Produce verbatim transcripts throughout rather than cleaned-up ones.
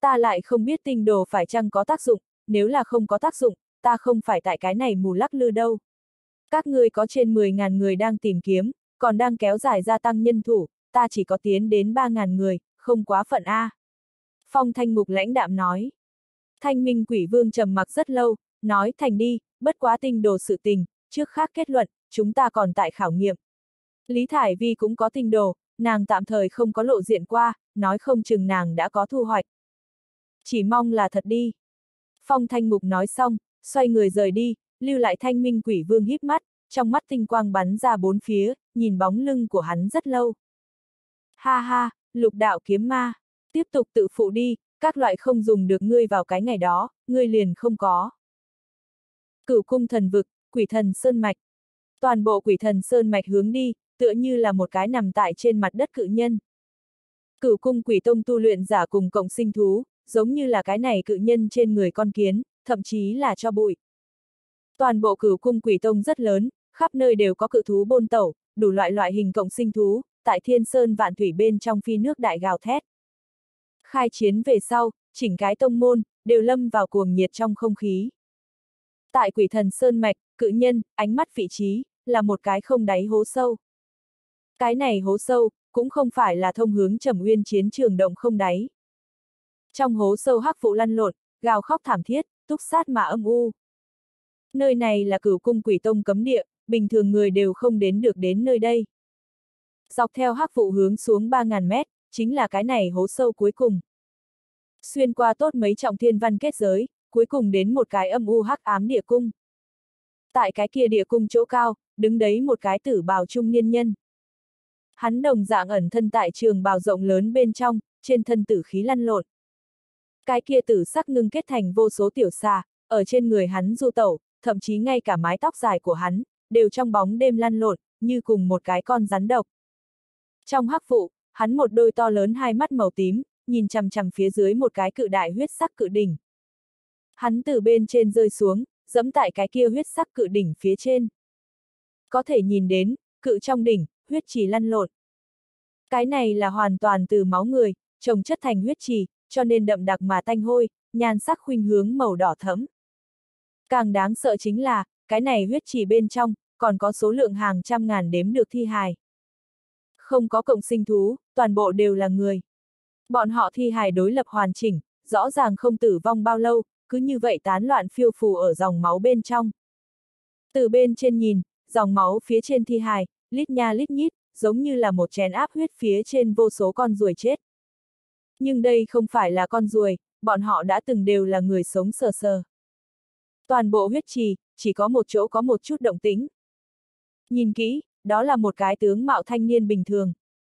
Ta lại không biết tinh đồ phải chăng có tác dụng, nếu là không có tác dụng, ta không phải tại cái này mù lắc lư đâu. Các ngươi có trên mười ngàn người đang tìm kiếm, còn đang kéo dài gia tăng nhân thủ, ta chỉ có tiến đến ba ngàn người, không quá phận a. Phong Thanh Ngục lãnh đạm nói. Thanh Minh Quỷ Vương trầm mặc rất lâu, nói thành đi, bất quá tinh đồ sự tình, trước khác kết luận, chúng ta còn tại khảo nghiệm. Lý Thải Vi cũng có tinh đồ, nàng tạm thời không có lộ diện qua, nói không chừng nàng đã có thu hoạch. Chỉ mong là thật đi. Phong Thanh Ngục nói xong, xoay người rời đi, lưu lại Thanh Minh Quỷ Vương híp mắt, trong mắt tinh quang bắn ra bốn phía, nhìn bóng lưng của hắn rất lâu. Ha ha, lục đạo kiếm ma, tiếp tục tự phụ đi, các loại không dùng được ngươi vào cái ngày đó, ngươi liền không có. Cửu cung thần vực, quỷ thần sơn mạch. Toàn bộ quỷ thần sơn mạch hướng đi, tựa như là một cái nằm tại trên mặt đất cự nhân. Cửu cung quỷ tông tu luyện giả cùng cộng sinh thú, giống như là cái này cự nhân trên người con kiến, thậm chí là cho bụi. Toàn bộ cửu cung quỷ tông rất lớn, khắp nơi đều có cự thú bôn tẩu, đủ loại loại hình cộng sinh thú, tại thiên sơn vạn thủy bên trong phi nước đại gào thét. Khai chiến về sau, chỉnh cái tông môn, đều lâm vào cuồng nhiệt trong không khí. Tại quỷ thần sơn mạch, cự nhân, ánh mắt vị trí, là một cái không đáy hố sâu. Cái này hố sâu, cũng không phải là thông hướng Trầm Uyên chiến trường động không đáy. Trong hố sâu hắc vụ lăn lộn, gào khóc thảm thiết, túc sát mà âm u. Nơi này là cửu cung quỷ tông cấm địa, bình thường người đều không đến được đến nơi đây. Dọc theo hắc vụ hướng xuống ba ngàn mét, chính là cái này hố sâu cuối cùng. Xuyên qua tốt mấy trọng thiên văn kết giới, cuối cùng đến một cái âm u hắc ám địa cung. Tại cái kia địa cung chỗ cao, đứng đấy một cái tử bào trung niên nhân. Hắn đồng dạng ẩn thân tại trường bào rộng lớn bên trong, trên thân tử khí lăn lộn. Cái kia tử sắc ngưng kết thành vô số tiểu xà, ở trên người hắn du tẩu, thậm chí ngay cả mái tóc dài của hắn, đều trong bóng đêm lăn lộn, như cùng một cái con rắn độc. Trong hắc vụ, hắn một đôi to lớn hai mắt màu tím, nhìn chằm chằm phía dưới một cái cự đại huyết sắc cự đỉnh. Hắn từ bên trên rơi xuống, dẫm tại cái kia huyết sắc cự đỉnh phía trên. Có thể nhìn đến, cự trong đỉnh, huyết trì lăn lộn. Cái này là hoàn toàn từ máu người, trồng chất thành huyết trì, cho nên đậm đặc mà tanh hôi, nhan sắc khuynh hướng màu đỏ thẫm. Càng đáng sợ chính là, cái này huyết trì bên trong, còn có số lượng hàng trăm ngàn đếm được thi hài. Không có cộng sinh thú, toàn bộ đều là người. Bọn họ thi hài đối lập hoàn chỉnh, rõ ràng không tử vong bao lâu, cứ như vậy tán loạn phiêu phù ở dòng máu bên trong. Từ bên trên nhìn, dòng máu phía trên thi hài, lít nha lít nhít, giống như là một chén áp huyết phía trên vô số con ruồi chết. Nhưng đây không phải là con ruồi, bọn họ đã từng đều là người sống sờ sờ. Toàn bộ huyết trì, chỉ có một chỗ có một chút động tĩnh. Nhìn kỹ, đó là một cái tướng mạo thanh niên bình thường.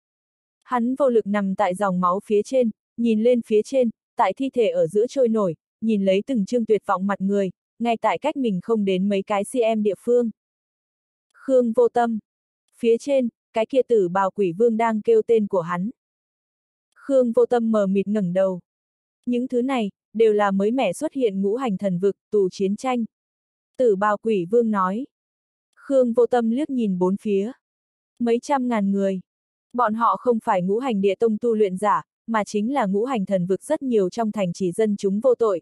Hắn vô lực nằm tại dòng máu phía trên, nhìn lên phía trên, tại thi thể ở giữa trôi nổi, nhìn lấy từng trương tuyệt vọng mặt người, ngay tại cách mình không đến mấy cái cm địa phương. Khương Vô Tâm. Phía trên, cái kia tử bào quỷ vương đang kêu tên của hắn. Khương Vô Tâm mờ mịt ngẩng đầu. Những thứ này, đều là mới mẻ xuất hiện ngũ hành thần vực, tù chiến tranh. Tử bào quỷ vương nói. Khương Vô Tâm liếc nhìn bốn phía. Mấy trăm ngàn người. Bọn họ không phải ngũ hành địa tông tu luyện giả, mà chính là ngũ hành thần vực rất nhiều trong thành trì dân chúng vô tội.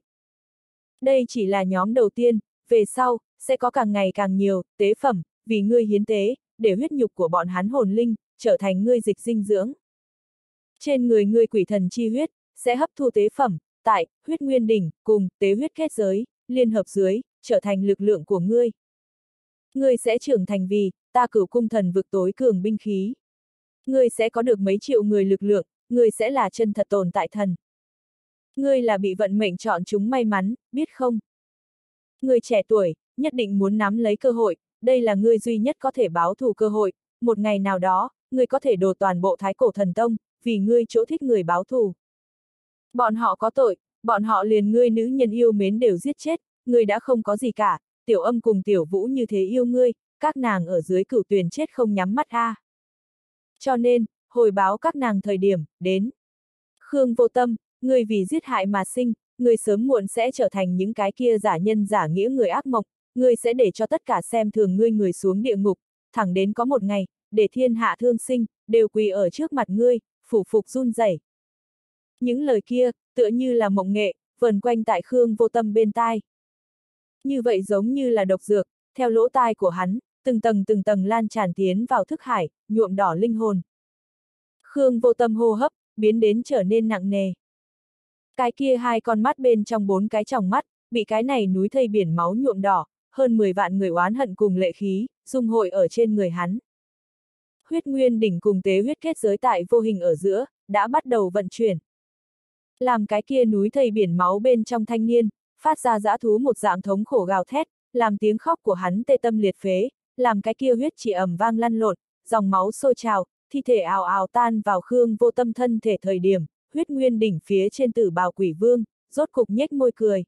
Đây chỉ là nhóm đầu tiên, về sau, sẽ có càng ngày càng nhiều, tế phẩm, vì ngươi hiến tế, để huyết nhục của bọn hắn hồn linh, trở thành ngươi dịch dinh dưỡng. Trên người ngươi quỷ thần chi huyết, sẽ hấp thu tế phẩm, tại, huyết nguyên đỉnh, cùng, tế huyết kết giới, liên hợp dưới, trở thành lực lượng của ngươi. Ngươi sẽ trưởng thành vì, ta cửu cung thần vực tối cường binh khí. Ngươi sẽ có được mấy triệu người lực lượng, ngươi sẽ là chân thật tồn tại thần. Ngươi là bị vận mệnh chọn chúng may mắn, biết không? Ngươi trẻ tuổi, nhất định muốn nắm lấy cơ hội, đây là ngươi duy nhất có thể báo thù cơ hội, một ngày nào đó, ngươi có thể đổ toàn bộ thái cổ thần tông, vì ngươi chỗ thích người báo thù. Bọn họ có tội, bọn họ liền ngươi nữ nhân yêu mến đều giết chết, ngươi đã không có gì cả, Tiểu Âm cùng Tiểu Vũ như thế yêu ngươi, các nàng ở dưới cửu tuyền chết không nhắm mắt a. À. Cho nên, hồi báo các nàng thời điểm, đến. Khương Vô Tâm, ngươi vì giết hại mà sinh, ngươi sớm muộn sẽ trở thành những cái kia giả nhân giả nghĩa người ác mộng, ngươi sẽ để cho tất cả xem thường ngươi người xuống địa ngục, thẳng đến có một ngày, để thiên hạ thương sinh, đều quỳ ở trước mặt ngươi, phủ phục run rẩy. Những lời kia, tựa như là mộng nghệ, vần quanh tại Khương Vô Tâm bên tai. Như vậy giống như là độc dược, theo lỗ tai của hắn, từng tầng từng tầng lan tràn tiến vào thức hải, nhuộm đỏ linh hồn. Khương Vô Tâm hô hấp, biến đến trở nên nặng nề. Cái kia hai con mắt bên trong bốn cái tròng mắt, bị cái này núi thây biển máu nhuộm đỏ, hơn mười vạn người oán hận cùng lệ khí, dung hội ở trên người hắn. Huyết nguyên đỉnh cùng tế huyết kết giới tại vô hình ở giữa, đã bắt đầu vận chuyển. Làm cái kia núi thây biển máu bên trong thanh niên, phát ra dã thú một dạng thống khổ gào thét, làm tiếng khóc của hắn tê tâm liệt phế, làm cái kia huyết chỉ ầm vang lăn lộn, dòng máu sôi trào, thi thể ào ào tan vào Khương Vô Tâm thân thể thời điểm, huyết nguyên đỉnh phía trên tử bào quỷ vương, rốt cục nhếch môi cười.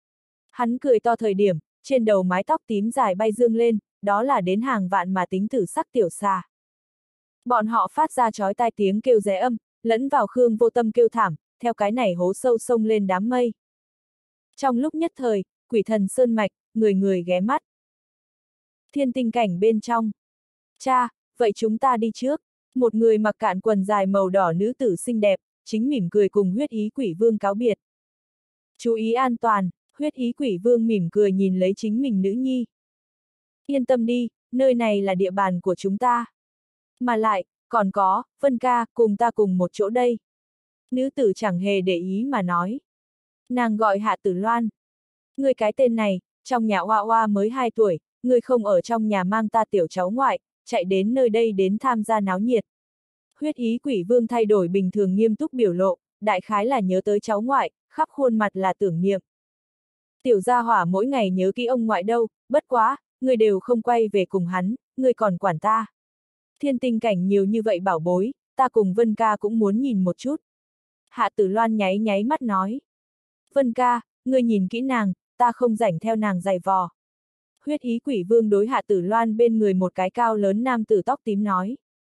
Hắn cười to thời điểm, trên đầu mái tóc tím dài bay dương lên, đó là đến hàng vạn mà tính tử sắc tiểu xà. Bọn họ phát ra chói tai tiếng kêu ré âm, lẫn vào Khương Vô Tâm kêu thảm, theo cái này hố sâu sông lên đám mây. Trong lúc nhất thời, quỷ thần sơn mạch, người người ghé mắt. Thiên tinh cảnh bên trong. Cha, vậy chúng ta đi trước. Một người mặc cạn quần dài màu đỏ nữ tử xinh đẹp, chính mỉm cười cùng huyết ý quỷ vương cáo biệt. Chú ý an toàn, huyết ý quỷ vương mỉm cười nhìn lấy chính mình nữ nhi. Yên tâm đi, nơi này là địa bàn của chúng ta. Mà lại, còn có, Vân ca, cùng ta cùng một chỗ đây. Nữ tử chẳng hề để ý mà nói. Nàng gọi Hạ Tử Loan. Người cái tên này, trong nhà Hoa Hoa mới hai tuổi, người không ở trong nhà mang ta tiểu cháu ngoại, chạy đến nơi đây đến tham gia náo nhiệt. Huyết ý quỷ vương thay đổi bình thường nghiêm túc biểu lộ, đại khái là nhớ tới cháu ngoại, khắp khuôn mặt là tưởng niệm. Tiểu gia hỏa mỗi ngày nhớ kỹ ông ngoại đâu, bất quá, người đều không quay về cùng hắn, người còn quản ta. Thiên tinh cảnh nhiều như vậy bảo bối, ta cùng Vân ca cũng muốn nhìn một chút. Hạ Tử Loan nháy nháy mắt nói. Vân ca, ngươi nhìn kỹ nàng, ta không rảnh theo nàng giày vò. Huyết ý quỷ vương đối Hạ Tử Loan bên người một cái cao lớn nam tử tóc tím nói.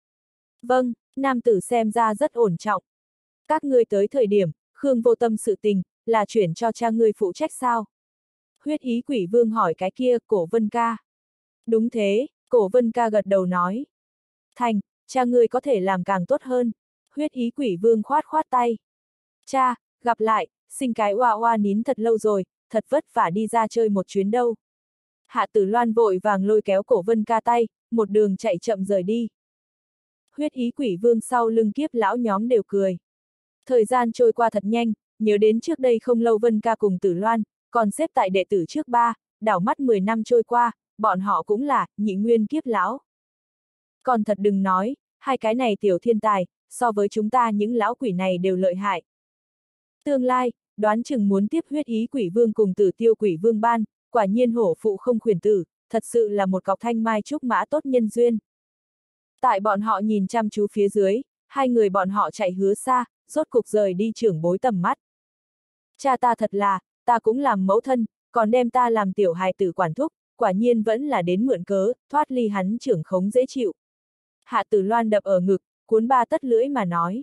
Vâng, nam tử xem ra rất ổn trọng. Các ngươi tới thời điểm, Khương Vô Tâm sự tình, là chuyển cho cha ngươi phụ trách sao? Huyết ý quỷ vương hỏi cái kia, Cổ Vân ca. Đúng thế, Cổ Vân ca gật đầu nói. Thành, cha ngươi có thể làm càng tốt hơn. Huyết ý quỷ vương khoát khoát tay. Cha, gặp lại, sinh cái oa oa nín thật lâu rồi, thật vất vả đi ra chơi một chuyến đâu. Hạ Tử Loan vội vàng lôi kéo Cổ Vân ca tay, một đường chạy chậm rời đi. Huyết ý quỷ vương sau lưng kiếp lão nhóm đều cười. Thời gian trôi qua thật nhanh, nhớ đến trước đây không lâu Vân ca cùng Tử Loan, còn xếp tại đệ tử trước ba, đảo mắt mười năm trôi qua, bọn họ cũng là nhị nguyên kiếp lão. Còn thật đừng nói, hai cái này tiểu thiên tài, so với chúng ta những lão quỷ này đều lợi hại. Tương lai, đoán chừng muốn tiếp huyết ý quỷ vương cùng Tử Tiêu quỷ vương ban, quả nhiên hổ phụ không khuyển tử, thật sự là một cọc thanh mai trúc mã tốt nhân duyên. Tại bọn họ nhìn chăm chú phía dưới, hai người bọn họ chạy hứa xa, rốt cục rời đi trưởng bối tầm mắt. Cha ta thật là, ta cũng làm mẫu thân, còn đem ta làm tiểu hài tử quản thúc, quả nhiên vẫn là đến mượn cớ, thoát ly hắn trưởng khống dễ chịu. Hạ Tử Loan đập ở ngực, cuốn ba tất lưỡi mà nói.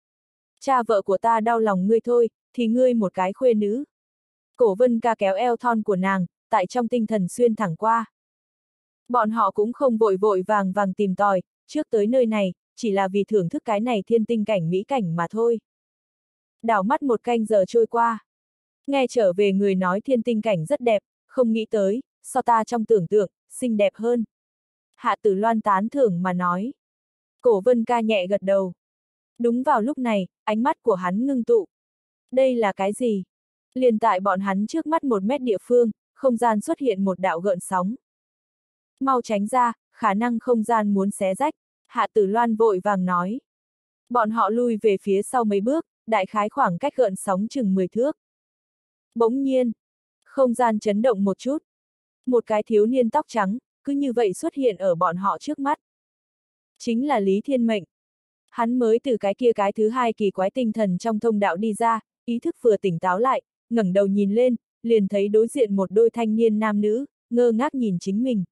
Cha vợ của ta đau lòng ngươi thôi, thì ngươi một cái khuê nữ. Cổ Vân ca kéo eo thon của nàng, tại trong tinh thần xuyên thẳng qua. Bọn họ cũng không vội vội vàng vàng tìm tòi, trước tới nơi này, chỉ là vì thưởng thức cái này thiên tinh cảnh mỹ cảnh mà thôi. Đảo mắt một canh giờ trôi qua. Nghe trở về người nói thiên tinh cảnh rất đẹp, không nghĩ tới, so ta trong tưởng tượng, xinh đẹp hơn. Hạ Tử Loan tán thưởng mà nói. Cổ Vân ca nhẹ gật đầu. Đúng vào lúc này, ánh mắt của hắn ngưng tụ. Đây là cái gì? Liền tại bọn hắn trước mắt một mét địa phương, không gian xuất hiện một đạo gợn sóng. Mau tránh ra, khả năng không gian muốn xé rách, Hạ Tử Loan vội vàng nói. Bọn họ lui về phía sau mấy bước, đại khái khoảng cách gợn sóng chừng mười thước. Bỗng nhiên, không gian chấn động một chút. Một cái thiếu niên tóc trắng, cứ như vậy xuất hiện ở bọn họ trước mắt. Chính là Lý Thiên Mệnh. Hắn mới từ cái kia cái thứ hai kỳ quái tinh thần trong thông đạo đi ra, ý thức vừa tỉnh táo lại, ngẩng đầu nhìn lên, liền thấy đối diện một đôi thanh niên nam nữ, ngơ ngác nhìn chính mình.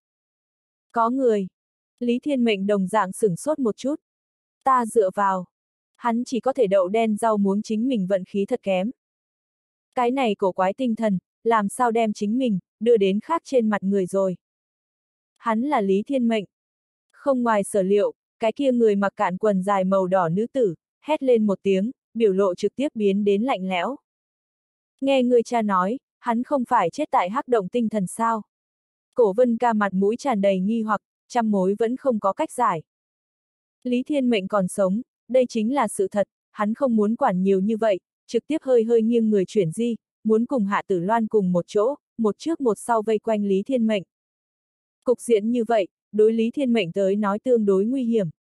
Có người. Lý Thiên Mệnh đồng dạng sửng sốt một chút. Ta dựa vào. Hắn chỉ có thể đậu đen rau muống chính mình vận khí thật kém. Cái này cổ quái tinh thần, làm sao đem chính mình, đưa đến khác trên mặt người rồi. Hắn là Lý Thiên Mệnh. Không ngoài sở liệu, cái kia người mặc cạn quần dài màu đỏ nữ tử, hét lên một tiếng, biểu lộ trực tiếp biến đến lạnh lẽo. Nghe người cha nói, hắn không phải chết tại hắc động tinh thần sao? Cổ Vân Ca mặt mũi tràn đầy nghi hoặc, trăm mối vẫn không có cách giải. Lý Thiên Mệnh còn sống, đây chính là sự thật, hắn không muốn quản nhiều như vậy, trực tiếp hơi hơi nghiêng người chuyển di, muốn cùng Hạ Tử Loan cùng một chỗ, một trước một sau vây quanh Lý Thiên Mệnh. Cục diện như vậy, đối Lý Thiên Mệnh tới nói tương đối nguy hiểm.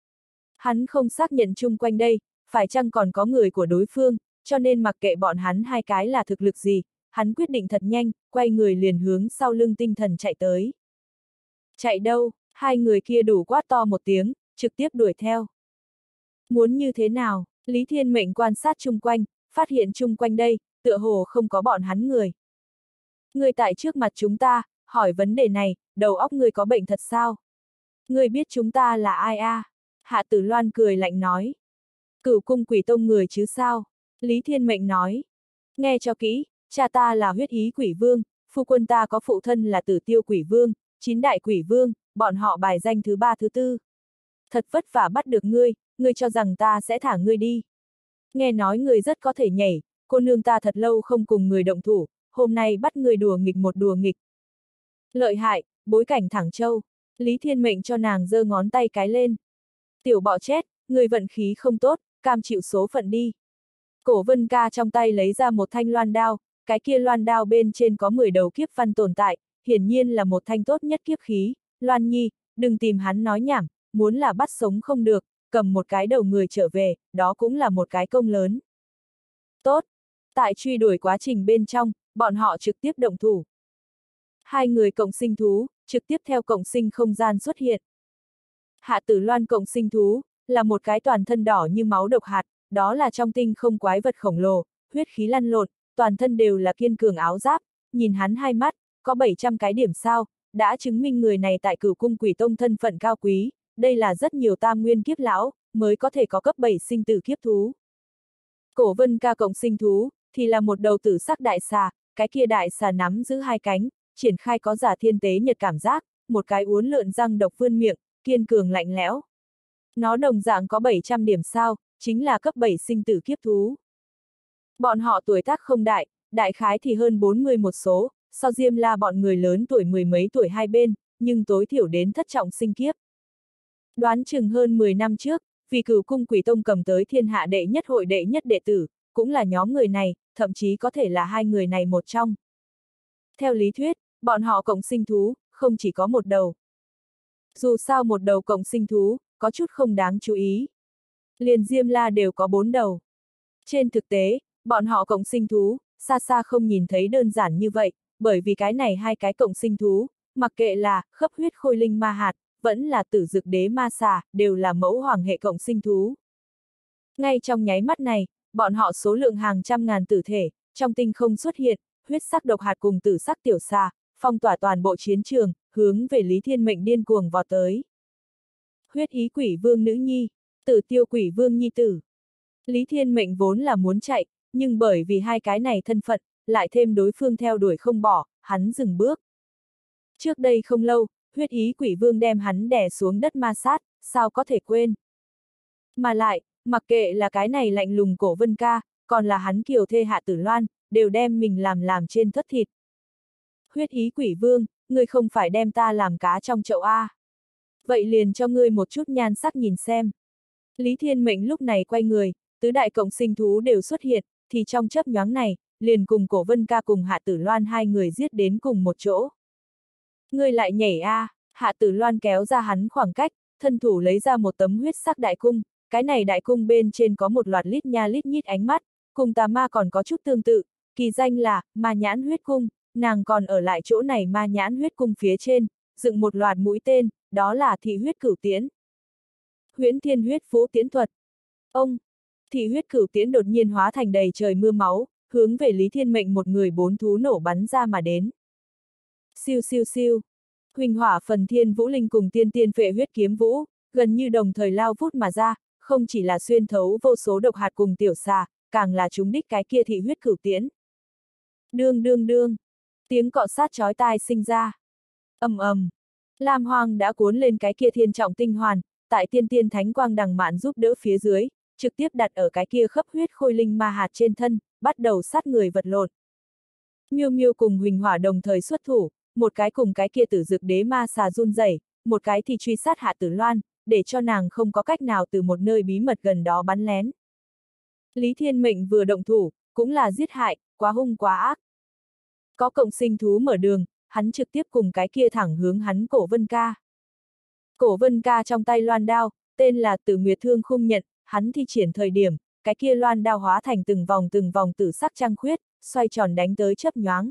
Hắn không xác nhận chung quanh đây, phải chăng còn có người của đối phương, cho nên mặc kệ bọn hắn hai cái là thực lực gì, hắn quyết định thật nhanh, quay người liền hướng sau lưng tinh thần chạy tới. Chạy đâu? Hai người kia đủ quát to một tiếng, trực tiếp đuổi theo. Muốn như thế nào? Lý Thiên Mệnh quan sát chung quanh, phát hiện chung quanh đây, tựa hồ không có bọn hắn người. Người tại trước mặt chúng ta, hỏi vấn đề này, đầu óc người có bệnh thật sao? Người biết chúng ta là ai a? À? Hạ Tử Loan cười lạnh nói. Cửu cung quỷ tông người chứ sao? Lý Thiên Mệnh nói. Nghe cho kỹ, cha ta là huyết ý quỷ vương, phu quân ta có phụ thân là tử tiêu quỷ vương, chín đại quỷ vương, bọn họ bài danh thứ ba thứ tư. Thật vất vả bắt được ngươi, ngươi cho rằng ta sẽ thả ngươi đi. Nghe nói ngươi rất có thể nhảy, cô nương ta thật lâu không cùng người động thủ, hôm nay bắt ngươi đùa nghịch một đùa nghịch. Lợi hại, bối cảnh thẳng châu. Lý Thiên Mệnh cho nàng giơ ngón tay cái lên. Tiểu bọ chết, ngươi vận khí không tốt, cam chịu số phận đi. Cổ Vân Ca trong tay lấy ra một thanh loan đao, cái kia loan đao bên trên có mười đầu kiếp văn tồn tại, hiển nhiên là một thanh tốt nhất kiếp khí. Loan Nhi, đừng tìm hắn nói nhảm, muốn là bắt sống không được, cầm một cái đầu người trở về, đó cũng là một cái công lớn. Tốt! Tại truy đuổi quá trình bên trong, bọn họ trực tiếp động thủ. Hai người cộng sinh thú, trực tiếp theo cộng sinh không gian xuất hiện. Hạ Tử Loan cộng sinh thú, là một cái toàn thân đỏ như máu độc hạt, đó là trong tinh không quái vật khổng lồ, huyết khí lăn lộn, toàn thân đều là kiên cường áo giáp, nhìn hắn hai mắt, có bảy trăm cái điểm sao, đã chứng minh người này tại Cửu cung quỷ tông thân phận cao quý, đây là rất nhiều tam nguyên kiếp lão, mới có thể có cấp bảy sinh tử kiếp thú. Cổ Vân Ca cộng sinh thú, thì là một đầu tử sắc đại xà, cái kia đại xà nắm giữ hai cánh, triển khai có giả thiên tế nhật cảm giác, một cái uốn lượn răng độc vươn miệng, kiên cường lạnh lẽo. Nó đồng dạng có bảy trăm điểm sao, chính là cấp bảy sinh tử kiếp thú. Bọn họ tuổi tác không đại, đại khái thì hơn bốn mươi một số, so Diêm La bọn người lớn tuổi mười mấy tuổi hai bên, nhưng tối thiểu đến thất trọng sinh kiếp. Đoán chừng hơn mười năm trước, vì Cửu cung quỷ tông cầm tới thiên hạ đệ nhất hội đệ nhất đệ tử, cũng là nhóm người này, thậm chí có thể là hai người này một trong. Theo lý thuyết, bọn họ cộng sinh thú, không chỉ có một đầu. Dù sao một đầu cộng sinh thú, có chút không đáng chú ý. Liền Diêm La đều có bốn đầu. Trên thực tế, bọn họ cộng sinh thú, xa xa không nhìn thấy đơn giản như vậy, bởi vì cái này hai cái cộng sinh thú, mặc kệ là khắp huyết khôi linh ma hạt, vẫn là tử dực đế ma xà, đều là mẫu hoàng hệ cộng sinh thú. Ngay trong nháy mắt này, bọn họ số lượng hàng trăm ngàn tử thể, trong tinh không xuất hiện, huyết sắc độc hạt cùng tử sắc tiểu xà, phong tỏa toàn bộ chiến trường, hướng về Lý Thiên Mệnh điên cuồng vọt tới. Huyết ý quỷ vương nữ nhi, tử tiêu quỷ vương nhi tử. Lý Thiên Mệnh vốn là muốn chạy, nhưng bởi vì hai cái này thân phận, lại thêm đối phương theo đuổi không bỏ, hắn dừng bước. Trước đây không lâu, huyết ý quỷ vương đem hắn đè xuống đất ma sát, sao có thể quên. Mà lại, mặc kệ là cái này lạnh lùng Cổ Vân Ca, còn là hắn kiều thê Hạ Tử Loan, đều đem mình làm làm trên thất thịt. Huyết ý quỷ vương, ngươi không phải đem ta làm cá trong chậu A. Vậy liền cho ngươi một chút nhan sắc nhìn xem. Lý Thiên Mệnh lúc này quay người, tứ đại cộng sinh thú đều xuất hiện, thì trong chớp nhoáng này, liền cùng Cổ Vân Ca cùng Hạ Tử Loan hai người giết đến cùng một chỗ. Ngươi lại nhảy A, Hạ Tử Loan kéo ra hắn khoảng cách, thân thủ lấy ra một tấm huyết sắc đại cung, cái này đại cung bên trên có một loạt lít nha lít nhít ánh mắt, cùng tà ma còn có chút tương tự, kỳ danh là ma nhãn huyết cung, nàng còn ở lại chỗ này ma nhãn huyết cung phía trên, dựng một loạt mũi tên, đó là thị huyết cửu tiễn. Huyễn thiên huyết phú tiễn thuật. Ông, thị huyết cửu tiễn đột nhiên hóa thành đầy trời mưa máu, hướng về Lý Thiên Mệnh một người bốn thú nổ bắn ra mà đến. Siêu siêu siêu. Huỳnh hỏa phần thiên vũ linh cùng tiên tiên phệ huyết kiếm vũ, gần như đồng thời lao vút mà ra, không chỉ là xuyên thấu vô số độc hạt cùng tiểu xà, càng là trúng đích cái kia thị huyết cửu tiễn. Đương đương đương. Tiếng cọ sát chói tai sinh ra. Ầm ầm. Lam Hoang đã cuốn lên cái kia thiên trọng tinh hoàn, tại tiên tiên thánh quang đằng mạn giúp đỡ phía dưới, trực tiếp đặt ở cái kia khắp huyết khôi linh ma hạt trên thân, bắt đầu sát người vật lộn. Miêu Miêu cùng Huỳnh Hỏa đồng thời xuất thủ, một cái cùng cái kia tử dực đế ma xà run rẩy, một cái thì truy sát Hạ Tử Loan, để cho nàng không có cách nào từ một nơi bí mật gần đó bắn lén. Lý Thiên Mệnh vừa động thủ, cũng là giết hại, quá hung quá ác. Có cộng sinh thú mở đường, hắn trực tiếp cùng cái kia thẳng hướng hắn Cổ Vân Ca. Cổ Vân Ca trong tay loan đao, tên là Tử Nguyệt Thương Khung Nhận, hắn thi triển thời điểm, cái kia loan đao hóa thành từng vòng từng vòng tử sắc trăng khuyết, xoay tròn đánh tới chớp nhoáng.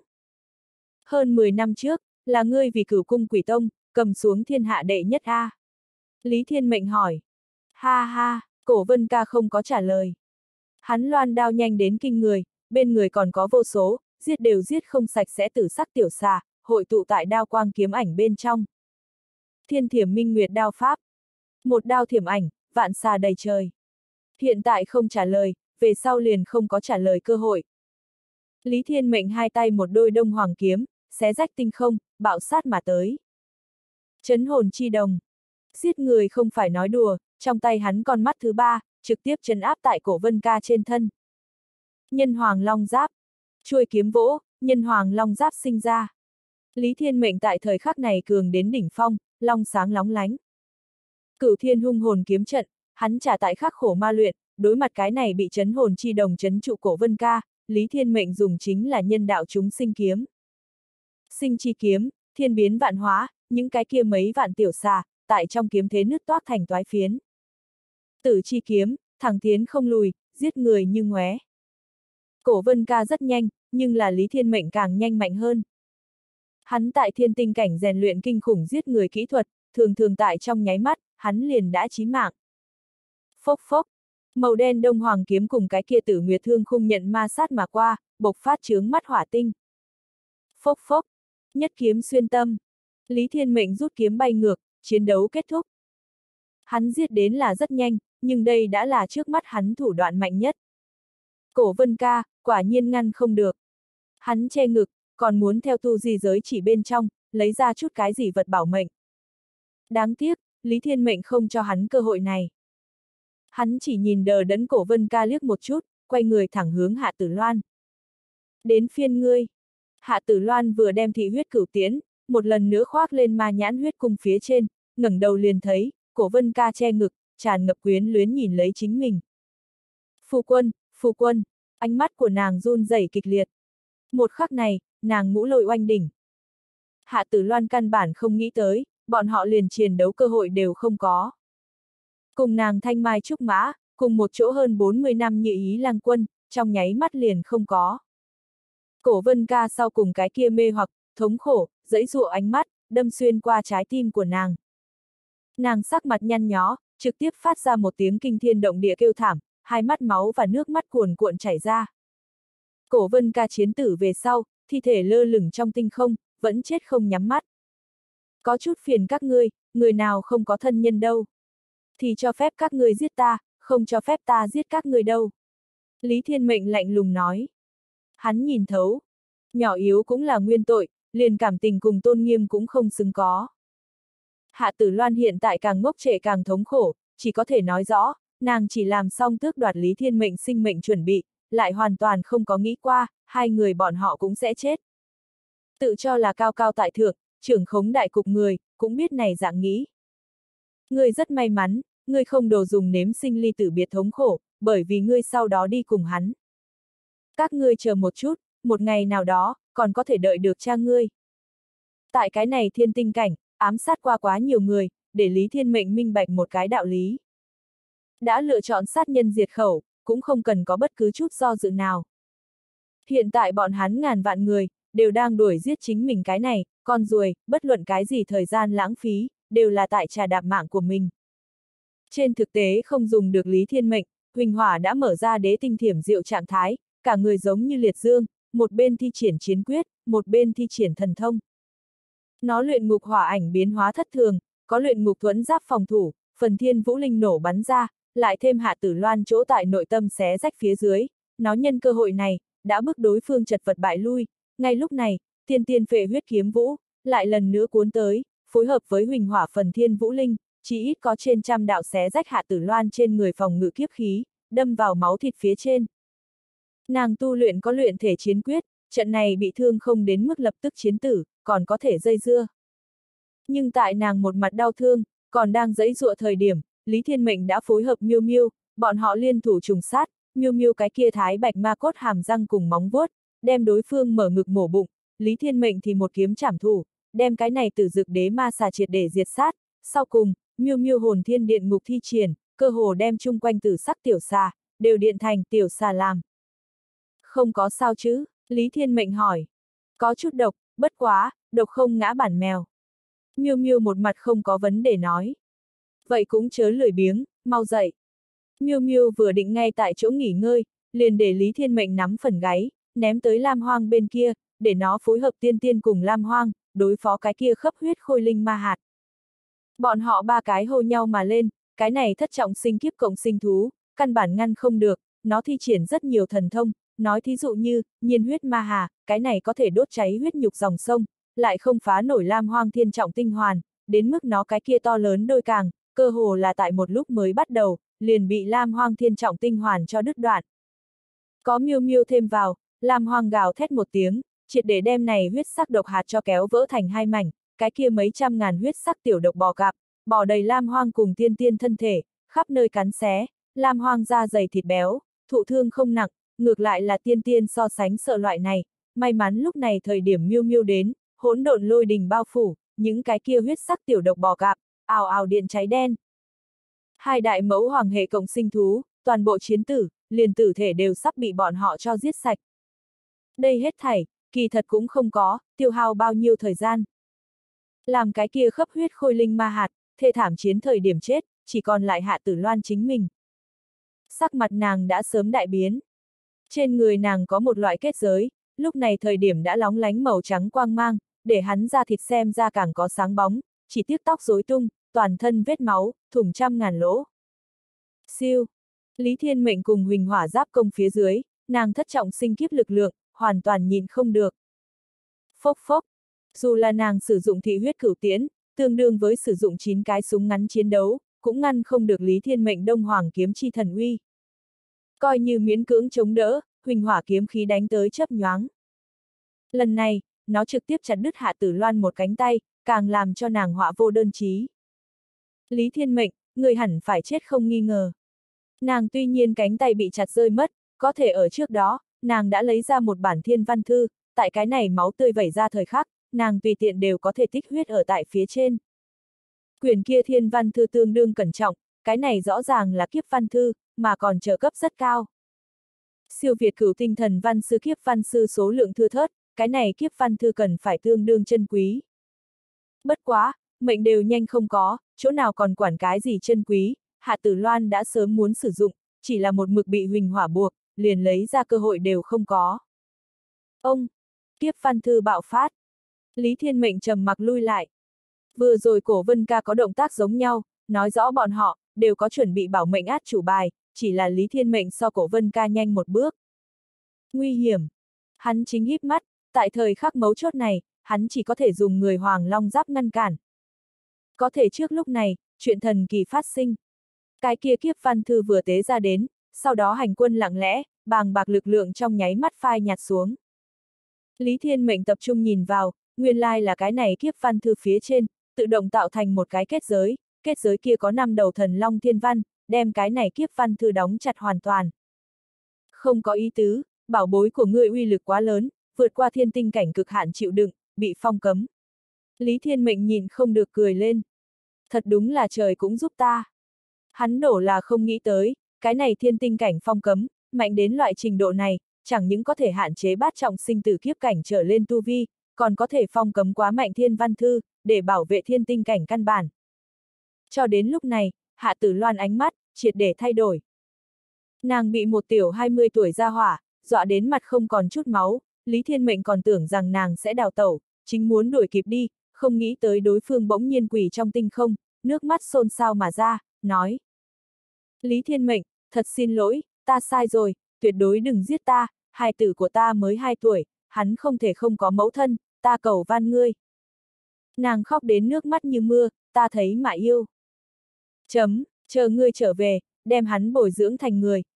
Hơn mười năm trước, là ngươi vì Cửu Cung Quỷ Tông, cầm xuống thiên hạ đệ nhất a. Lý Thiên Mệnh hỏi. Ha ha, Cổ Vân Ca không có trả lời. Hắn loan đao nhanh đến kinh người, bên người còn có vô số, giết đều giết không sạch sẽ tử sắc tiểu xà, hội tụ tại đao quang kiếm ảnh bên trong. Thiên Thiểm Minh Nguyệt đao pháp. Một đao thiểm ảnh, vạn xà đầy trời. Hiện tại không trả lời, về sau liền không có trả lời cơ hội. Lý Thiên Mệnh hai tay một đôi đông hoàng kiếm, xé rách tinh không, bạo sát mà tới. Chấn hồn chi đồng. Giết người không phải nói đùa, trong tay hắn con mắt thứ ba, trực tiếp trấn áp tại Cổ Vân Ca trên thân. Nhân hoàng long giáp. Chuôi kiếm vỗ, nhân hoàng long giáp sinh ra. Lý Thiên Mệnh tại thời khắc này cường đến đỉnh phong, long sáng lóng lánh. Cửu Thiên Hung Hồn kiếm trận, hắn trả tại khắc khổ ma luyện, đối mặt cái này bị chấn hồn chi đồng chấn trụ Cổ Vân Ca, Lý Thiên Mệnh dùng chính là nhân đạo chúng sinh kiếm. Sinh chi kiếm, thiên biến vạn hóa, những cái kia mấy vạn tiểu xà, tại trong kiếm thế nứt toác thành toái phiến. Tử chi kiếm, thẳng tiến không lùi, giết người như ngoé. Cổ Vân Ca rất nhanh, nhưng là Lý Thiên Mệnh càng nhanh mạnh hơn. Hắn tại thiên tinh cảnh rèn luyện kinh khủng giết người kỹ thuật, thường thường tại trong nháy mắt, hắn liền đã chí mạng. Phốc phốc, màu đen đông hoàng kiếm cùng cái kia Tử Nguyệt Thương Khung Nhận ma sát mà qua, bộc phát chướng mắt hỏa tinh. Phốc phốc, nhất kiếm xuyên tâm. Lý Thiên Mệnh rút kiếm bay ngược, chiến đấu kết thúc. Hắn giết đến là rất nhanh, nhưng đây đã là trước mắt hắn thủ đoạn mạnh nhất. Cổ Vân Ca, quả nhiên ngăn không được. Hắn che ngực, còn muốn theo tu di giới chỉ bên trong, lấy ra chút cái gì vật bảo mệnh. Đáng tiếc, Lý Thiên Mệnh không cho hắn cơ hội này. Hắn chỉ nhìn đờ đẫn Cổ Vân Ca liếc một chút, quay người thẳng hướng Hạ Tử Loan. Đến phiên ngươi. Hạ Tử Loan vừa đem thị huyết cửu tiễn, một lần nữa khoác lên ma nhãn huyết cung phía trên, ngẩng đầu liền thấy, Cổ Vân Ca che ngực, tràn ngập quyến luyến nhìn lấy chính mình. Phu quân, phu quân, ánh mắt của nàng run rẩy kịch liệt. Một khắc này, nàng ngũ lôi oanh đỉnh. Hạ Tử Loan căn bản không nghĩ tới, bọn họ liền chiến đấu cơ hội đều không có. Cùng nàng thanh mai trúc mã, cùng một chỗ hơn bốn mươi năm như ý lang quân, trong nháy mắt liền không có. Cổ Vân Ca sau cùng cái kia mê hoặc, thống khổ, giãy giụa ánh mắt, đâm xuyên qua trái tim của nàng. Nàng sắc mặt nhăn nhó, trực tiếp phát ra một tiếng kinh thiên động địa kêu thảm, hai mắt máu và nước mắt cuồn cuộn chảy ra. Cổ Vân Ca chiến tử về sau, thi thể lơ lửng trong tinh không, vẫn chết không nhắm mắt. Có chút phiền các ngươi, người nào không có thân nhân đâu. Thì cho phép các ngươi giết ta, không cho phép ta giết các ngươi đâu. Lý Thiên Mệnh lạnh lùng nói. Hắn nhìn thấu. Nhỏ yếu cũng là nguyên tội, liền cảm tình cùng tôn nghiêm cũng không xứng có. Hạ Tử Loan hiện tại càng ngốc trệ càng thống khổ, chỉ có thể nói rõ, nàng chỉ làm xong tước đoạt Lý Thiên Mệnh sinh mệnh chuẩn bị, lại hoàn toàn không có nghĩ qua, hai người bọn họ cũng sẽ chết. Tự cho là cao cao tại thượng, trưởng khống đại cục người, cũng biết này dạng nghĩ. Ngươi rất may mắn, ngươi không đồ dùng nếm sinh ly tử biệt thống khổ, bởi vì ngươi sau đó đi cùng hắn. Các ngươi chờ một chút, một ngày nào đó, còn có thể đợi được cha ngươi. Tại cái này thiên tinh cảnh, ám sát qua quá nhiều người, để Lý Thiên Mệnh minh bạch một cái đạo lý. Đã lựa chọn sát nhân diệt khẩu, cũng không cần có bất cứ chút do dự nào. Hiện tại bọn hắn ngàn vạn người, đều đang đuổi giết chính mình cái này, con ruồi, bất luận cái gì thời gian lãng phí, đều là tại trà đạp mạng của mình. Trên thực tế không dùng được Lý Thiên Mệnh, Huỳnh Hỏa đã mở ra đế tinh thiểm diệu trạng thái, cả người giống như liệt dương, một bên thi triển chiến quyết, một bên thi triển thần thông. Nó luyện ngục hỏa ảnh biến hóa thất thường, có luyện ngục thuẫn giáp phòng thủ, phần thiên vũ linh nổ bắn ra, lại thêm Hạ Tử Loan chỗ tại nội tâm xé rách phía dưới, nó nhân cơ hội này, đã bức đối phương chật vật bại lui. Ngay lúc này, thiên tiên phệ huyết kiếm vũ, lại lần nữa cuốn tới, phối hợp với Huỳnh Hỏa phần thiên vũ linh, chỉ ít có trên trăm đạo xé rách Hạ Tử Loan trên người phòng ngự kiếp khí, đâm vào máu thịt phía trên. Nàng tu luyện có luyện thể chiến quyết, trận này bị thương không đến mức lập tức chiến tử, còn có thể dây dưa. Nhưng tại nàng một mặt đau thương, còn đang giãy giụa thời điểm, Lý Thiên Mệnh đã phối hợp Miêu Miêu, bọn họ liên thủ trùng sát, Miêu Miêu cái kia thái bạch ma cốt hàm răng cùng móng vuốt, đem đối phương mở ngực mổ bụng, Lý Thiên Mệnh thì một kiếm trảm thủ, đem cái này tử dực đế ma xà triệt để diệt sát, sau cùng, Miêu Miêu hồn thiên điện ngục thi triển, cơ hồ đem chung quanh tử sắc tiểu xà, đều điện thành tiểu xà làm. Không có sao chứ? Lý Thiên Mệnh hỏi. Có chút độc, bất quá, độc không ngã bản mèo. Miêu Miêu một mặt không có vấn đề nói. Vậy cũng chớ lười biếng, mau dậy. Miêu Miêu vừa định ngay tại chỗ nghỉ ngơi, liền để Lý Thiên Mệnh nắm phần gáy, ném tới Lam Hoang bên kia, để nó phối hợp tiên tiên cùng Lam Hoang, đối phó cái kia khấp huyết khôi linh ma hạt. Bọn họ ba cái hô nhau mà lên, cái này thất trọng sinh kiếp cộng sinh thú, căn bản ngăn không được, nó thi triển rất nhiều thần thông, nói thí dụ như, nhiên huyết ma hà, cái này có thể đốt cháy huyết nhục dòng sông, lại không phá nổi Lam Hoang thiên trọng tinh hoàn, đến mức nó cái kia to lớn đôi càng, cơ hồ là tại một lúc mới bắt đầu, liền bị Lam Hoang thiên trọng tinh hoàn cho đứt đoạn. Có Miêu Miêu thêm vào, Lam Hoang gào thét một tiếng, triệt để đem này huyết sắc độc hạt cho kéo vỡ thành hai mảnh, cái kia mấy trăm ngàn huyết sắc tiểu độc bò cạp, bò đầy Lam Hoang cùng tiên tiên thân thể, khắp nơi cắn xé, Lam Hoang da dày thịt béo, thụ thương không nặng, ngược lại là tiên tiên so sánh sợ loại này, may mắn lúc này thời điểm Miêu Miêu đến, hỗn độn lôi đình bao phủ, những cái kia huyết sắc tiểu độc bò cạp, ào ào điện cháy đen. Hai đại mẫu hoàng hệ cộng sinh thú, toàn bộ chiến tử, liền tử thể đều sắp bị bọn họ cho giết sạch. Đây hết thảy, kỳ thật cũng không có, tiêu hao bao nhiêu thời gian. Làm cái kia khấp huyết khôi linh ma hạt, thê thảm chiến thời điểm chết, chỉ còn lại Hạ Tử Loan chính mình. Sắc mặt nàng đã sớm đại biến. Trên người nàng có một loại kết giới, lúc này thời điểm đã lóng lánh màu trắng quang mang, để hắn ra thịt xem ra càng có sáng bóng, chỉ tiếc tóc rối tung, toàn thân vết máu, thủng trăm ngàn lỗ. Siêu! Lý Thiên Mệnh cùng Huỳnh Hỏa giáp công phía dưới, nàng thất trọng sinh kiếp lực lượng, hoàn toàn nhìn không được. Phốc phốc! Dù là nàng sử dụng thị huyết cửu tiễn, tương đương với sử dụng chín cái súng ngắn chiến đấu, cũng ngăn không được Lý Thiên Mệnh Đông Hoàng kiếm chi thần uy. Coi như miễn cưỡng chống đỡ, Huỳnh Hỏa kiếm khí đánh tới chớp nhoáng. Lần này, nó trực tiếp chặt đứt Hạ Tử Loan một cánh tay, càng làm cho nàng họa vô đơn chí. Lý Thiên Mệnh, người hẳn phải chết không nghi ngờ. Nàng tuy nhiên cánh tay bị chặt rơi mất, có thể ở trước đó, nàng đã lấy ra một bản thiên văn thư, tại cái này máu tươi vẩy ra thời khắc, nàng tùy tiện đều có thể tích huyết ở tại phía trên. Quyển kia thiên văn thư tương đương cẩn trọng, cái này rõ ràng là kiếp văn thư, mà còn trợ cấp rất cao. Siêu việt cửu tinh thần văn sư kiếp văn sư số lượng thưa thớt, cái này kiếp văn thư cần phải tương đương chân quý. Bất quá, mệnh đều nhanh không có, chỗ nào còn quản cái gì chân quý, Hạ Tử Loan đã sớm muốn sử dụng, chỉ là một mực bị Huỳnh Hỏa buộc, liền lấy ra cơ hội đều không có. Ông! Kiếp văn thư bạo phát. Lý Thiên Mệnh trầm mặc lui lại. Vừa rồi Cổ Vân Ca có động tác giống nhau, nói rõ bọn họ, đều có chuẩn bị bảo mệnh át chủ bài, chỉ là Lý Thiên Mệnh so Cổ Vân Ca nhanh một bước. Nguy hiểm! Hắn chính híp mắt, tại thời khắc mấu chốt này, hắn chỉ có thể dùng người Hoàng Long giáp ngăn cản. Có thể trước lúc này, chuyện thần kỳ phát sinh. Cái kia kiếp văn thư vừa tế ra đến, sau đó hành quân lặng lẽ, bàng bạc lực lượng trong nháy mắt phai nhạt xuống. Lý Thiên Mệnh tập trung nhìn vào, nguyên lai là cái này kiếp văn thư phía trên, tự động tạo thành một cái kết giới, kết giới kia có năm đầu thần long thiên văn, đem cái này kiếp văn thư đóng chặt hoàn toàn. Không có ý tứ, bảo bối của ngươi uy lực quá lớn, vượt qua thiên tinh cảnh cực hạn chịu đựng, bị phong cấm. Lý Thiên Mệnh nhìn không được cười lên. Thật đúng là trời cũng giúp ta. Hắn đổ là không nghĩ tới, cái này thiên tinh cảnh phong cấm, mạnh đến loại trình độ này, chẳng những có thể hạn chế bát trọng sinh tử kiếp cảnh trở lên tu vi, còn có thể phong cấm quá mạnh thiên văn thư, để bảo vệ thiên tinh cảnh căn bản. Cho đến lúc này, Hạ Tử Loan ánh mắt, triệt để thay đổi. Nàng bị một tiểu hai mươi tuổi ra hỏa, dọa đến mặt không còn chút máu, Lý Thiên Mệnh còn tưởng rằng nàng sẽ đào tẩu, chính muốn đuổi kịp đi, không nghĩ tới đối phương bỗng nhiên quỳ trong tinh không, nước mắt xôn xao mà ra, nói. Lý Thiên Mệnh, thật xin lỗi, ta sai rồi, tuyệt đối đừng giết ta, hài tử của ta mới hai tuổi, hắn không thể không có mẫu thân, ta cầu van ngươi. Nàng khóc đến nước mắt như mưa, ta thấy mà yêu. Chấm, chờ ngươi trở về, đem hắn bồi dưỡng thành người,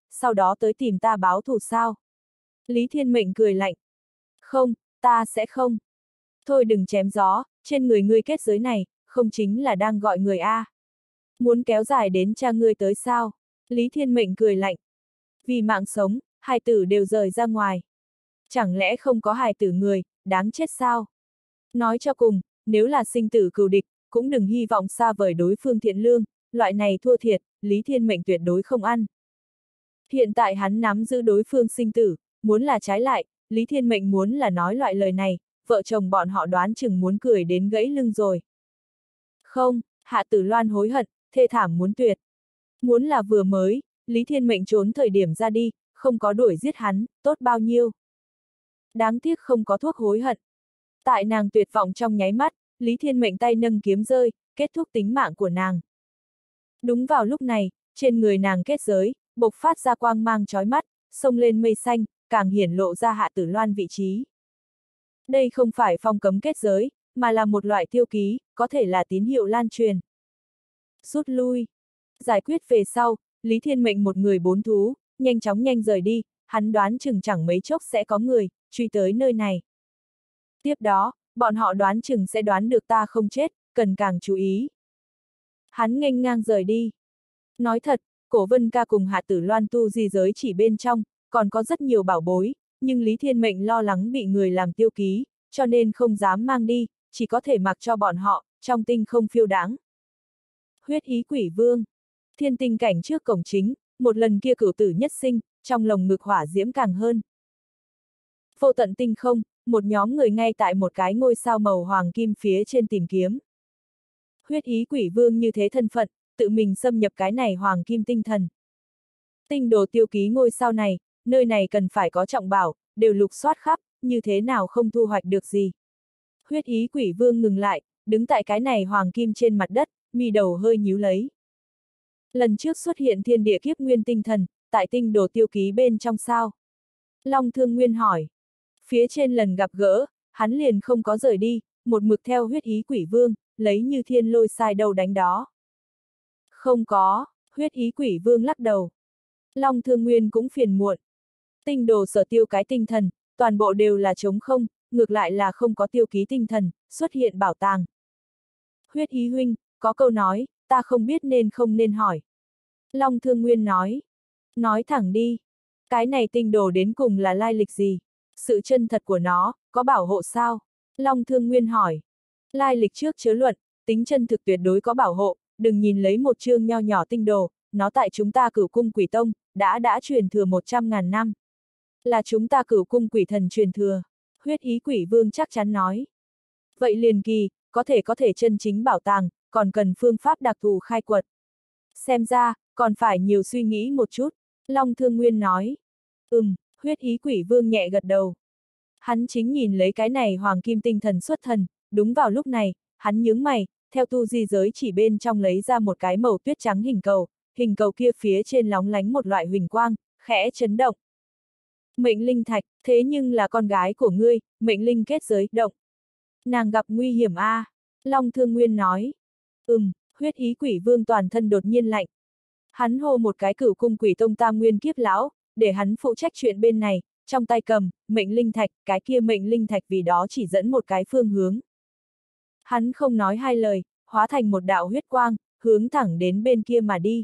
sau đó tới tìm ta báo thù sao? Lý Thiên Mệnh cười lạnh. Không, ta sẽ không. Thôi đừng chém gió, trên người ngươi kết giới này, không chính là đang gọi người A. Muốn kéo dài đến cha ngươi tới sao? Lý Thiên Mệnh cười lạnh. Vì mạng sống, hài tử đều rời ra ngoài. Chẳng lẽ không có hài tử người, đáng chết sao? Nói cho cùng, nếu là sinh tử cừu địch, cũng đừng hy vọng xa vời đối phương thiện lương, loại này thua thiệt, Lý Thiên Mệnh tuyệt đối không ăn. Hiện tại hắn nắm giữ đối phương sinh tử, muốn là trái lại, Lý Thiên Mệnh muốn là nói loại lời này, vợ chồng bọn họ đoán chừng muốn cười đến gãy lưng rồi. Không, Hạ Tử Loan hối hận, thê thảm muốn tuyệt. Muốn là vừa mới, Lý Thiên Mệnh trốn thời điểm ra đi, không có đuổi giết hắn, tốt bao nhiêu. Đáng tiếc không có thuốc hối hận. Tại nàng tuyệt vọng trong nháy mắt, Lý Thiên Mệnh tay nâng kiếm rơi, kết thúc tính mạng của nàng. Đúng vào lúc này, trên người nàng kết giới, bộc phát ra quang mang chói mắt, xông lên mây xanh, càng hiển lộ ra Hạ Tử Loan vị trí. Đây không phải phong cấm kết giới, mà là một loại tiêu ký, có thể là tín hiệu lan truyền. Rút lui. Giải quyết về sau, Lý Thiên Mệnh một người bốn thú, nhanh chóng nhanh rời đi, hắn đoán chừng chẳng mấy chốc sẽ có người, truy tới nơi này. Tiếp đó, bọn họ đoán chừng sẽ đoán được ta không chết, cần càng chú ý. Hắn nghênh ngang rời đi. Nói thật, Cổ Vân Ca cùng Hạ Tử Loan tu di giới chỉ bên trong, còn có rất nhiều bảo bối, nhưng Lý Thiên Mệnh lo lắng bị người làm tiêu ký, cho nên không dám mang đi, chỉ có thể mặc cho bọn họ, trong tinh không phiêu đãng. Huyết ý quỷ vương. Thiên tinh cảnh trước cổng chính, một lần kia cửu tử nhất sinh, trong lồng ngực hỏa diễm càng hơn. Vô tận tinh không, một nhóm người ngay tại một cái ngôi sao màu hoàng kim phía trên tìm kiếm. Huyết ý quỷ vương như thế thân phận, tự mình xâm nhập cái này hoàng kim tinh thần. Tinh đồ tiêu ký ngôi sao này, nơi này cần phải có trọng bảo, đều lục soát khắp, như thế nào không thu hoạch được gì. Huyết ý quỷ vương ngừng lại, đứng tại cái này hoàng kim trên mặt đất, mi đầu hơi nhíu lấy. Lần trước xuất hiện thiên địa kiếp nguyên tinh thần, tại tinh đồ tiêu ký bên trong sao? Long Thương Nguyên hỏi. Phía trên lần gặp gỡ, hắn liền không có rời đi, một mực theo huyết ý quỷ vương, lấy như thiên lôi sai đâu đánh đó. Không có, huyết ý quỷ vương lắc đầu. Long Thương Nguyên cũng phiền muộn. Tinh đồ sở tiêu cái tinh thần, toàn bộ đều là trống không, ngược lại là không có tiêu ký tinh thần, xuất hiện bảo tàng. Huyết ý huynh, có câu nói, ta không biết nên không nên hỏi. Long Thương Nguyên nói. Nói thẳng đi. Cái này tinh đồ đến cùng là lai lịch gì? Sự chân thật của nó, có bảo hộ sao? Long Thương Nguyên hỏi. Lai lịch trước chớ luận, tính chân thực tuyệt đối có bảo hộ, đừng nhìn lấy một chương nho nhỏ tinh đồ, nó tại chúng ta Cửu Cung Quỷ Tông, đã đã truyền thừa một trăm ngàn năm. Là chúng ta Cửu Cung Quỷ Thần truyền thừa. Huyết ý quỷ vương chắc chắn nói. Vậy liền kỳ, có thể có thể chân chính bảo tàng, còn cần phương pháp đặc thù khai quật. Xem ra, còn phải nhiều suy nghĩ một chút, Long Thương Nguyên nói. Ừm, huyết ý quỷ vương nhẹ gật đầu. Hắn chính nhìn lấy cái này hoàng kim tinh thần xuất thần, đúng vào lúc này, hắn nhướng mày, theo tu di giới chỉ bên trong lấy ra một cái màu tuyết trắng hình cầu, hình cầu kia phía trên lóng lánh một loại huỳnh quang, khẽ chấn động. Mệnh linh thạch, thế nhưng là con gái của ngươi, mệnh linh kết giới, động. Nàng gặp nguy hiểm a, à? Long Thương Nguyên nói. Ừm, huyết ý quỷ vương toàn thân đột nhiên lạnh. Hắn hô một cái Cửu Cung Quỷ Tông tam nguyên kiếp lão, để hắn phụ trách chuyện bên này, trong tay cầm, mệnh linh thạch, cái kia mệnh linh thạch vì đó chỉ dẫn một cái phương hướng. Hắn không nói hai lời, hóa thành một đạo huyết quang, hướng thẳng đến bên kia mà đi.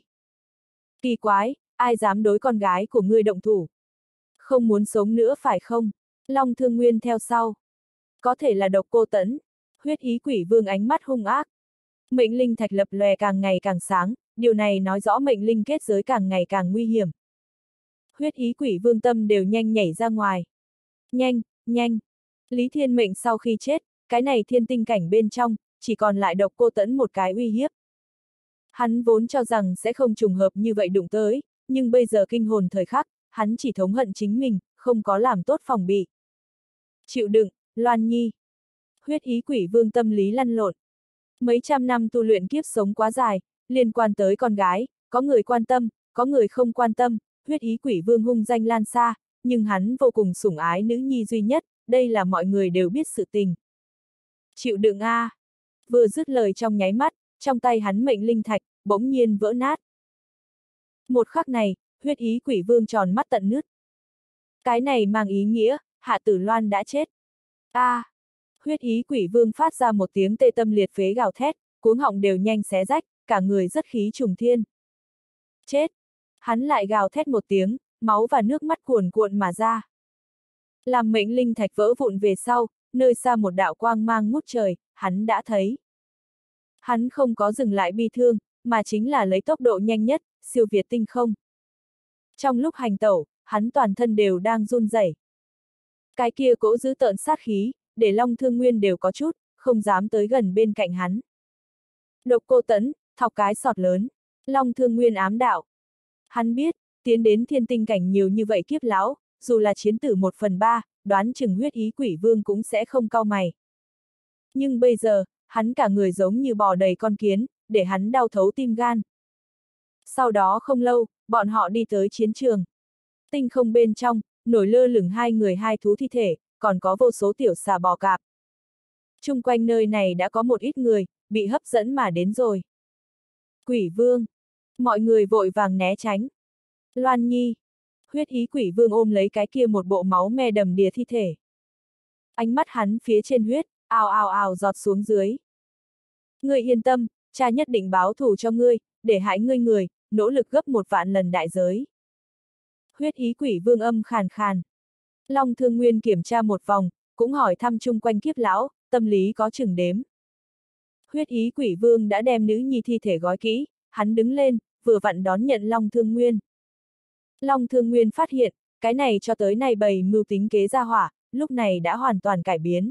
Kỳ quái, ai dám đối con gái của ngươi động thủ? Không muốn sống nữa phải không? Long Thương Nguyên theo sau. Có thể là Độc Cô Tẫn. Huyết ý quỷ vương ánh mắt hung ác. Mệnh linh thạch lập lòe càng ngày càng sáng, điều này nói rõ mệnh linh kết giới càng ngày càng nguy hiểm. Huyết ý quỷ vương tâm đều nhanh nhảy ra ngoài. Nhanh, nhanh. Lý Thiên Mệnh sau khi chết, cái này thiên tinh cảnh bên trong, chỉ còn lại Độc Cô Tẫn một cái uy hiếp. Hắn vốn cho rằng sẽ không trùng hợp như vậy đụng tới, nhưng bây giờ kinh hồn thời khắc, hắn chỉ thống hận chính mình, không có làm tốt phòng bị. Chịu đựng, Loan Nhi. Huyết ý quỷ vương tâm lý lăn lộn. Mấy trăm năm tu luyện kiếp sống quá dài, liên quan tới con gái, có người quan tâm, có người không quan tâm, huyết ý quỷ vương hung danh lan xa, nhưng hắn vô cùng sủng ái nữ nhi duy nhất, đây là mọi người đều biết sự tình. Chịu đựng a. À. Vừa dứt lời trong nháy mắt, trong tay hắn mệnh linh thạch, bỗng nhiên vỡ nát. Một khắc này, huyết ý quỷ vương tròn mắt tận nứt. Cái này mang ý nghĩa, Hạ Tử Loan đã chết. A! À, huyết ý quỷ vương phát ra một tiếng tê tâm liệt phế gào thét, cuống họng đều nhanh xé rách, cả người rất khí trùng thiên. Chết! Hắn lại gào thét một tiếng, máu và nước mắt cuồn cuộn mà ra. Làm mệnh linh thạch vỡ vụn về sau, nơi xa một đạo quang mang ngút trời, hắn đã thấy. Hắn không có dừng lại bi thương, mà chính là lấy tốc độ nhanh nhất, siêu việt tinh không. Trong lúc hành tẩu, hắn toàn thân đều đang run rẩy. Cái kia cỗ giữ tợn sát khí, để Long Thương Nguyên đều có chút, không dám tới gần bên cạnh hắn. Độc Cô Tẫn, thọc cái sọt lớn, Long Thương Nguyên ám đạo. Hắn biết, tiến đến thiên tinh cảnh nhiều như vậy kiếp lão, dù là chiến tử một phần ba, đoán chừng huyết ý quỷ vương cũng sẽ không cau mày. Nhưng bây giờ, hắn cả người giống như bò đầy con kiến, để hắn đau thấu tim gan. Sau đó không lâu, bọn họ đi tới chiến trường. Tinh không bên trong, nổi lơ lửng hai người hai thú thi thể, còn có vô số tiểu xà bò cạp. Chung quanh nơi này đã có một ít người, bị hấp dẫn mà đến rồi. Quỷ vương! Mọi người vội vàng né tránh. Loan Nhi! Huyết ý quỷ vương ôm lấy cái kia một bộ máu me đầm đìa thi thể. Ánh mắt hắn phía trên huyết, ào ào ào giọt xuống dưới. Ngươi yên tâm, cha nhất định báo thù cho ngươi, để hại ngươi người, nỗ lực gấp một vạn lần đại giới. Huyết ý quỷ vương âm khàn khàn. Long Thương Nguyên kiểm tra một vòng, cũng hỏi thăm chung quanh kiếp lão, tâm lý có chừng đếm. Huyết ý quỷ vương đã đem nữ nhi thi thể gói kỹ, hắn đứng lên, vừa vặn đón nhận Long Thương Nguyên. Long Thương Nguyên phát hiện, cái này cho tới nay bày mưu tính kế ra hỏa, lúc này đã hoàn toàn cải biến.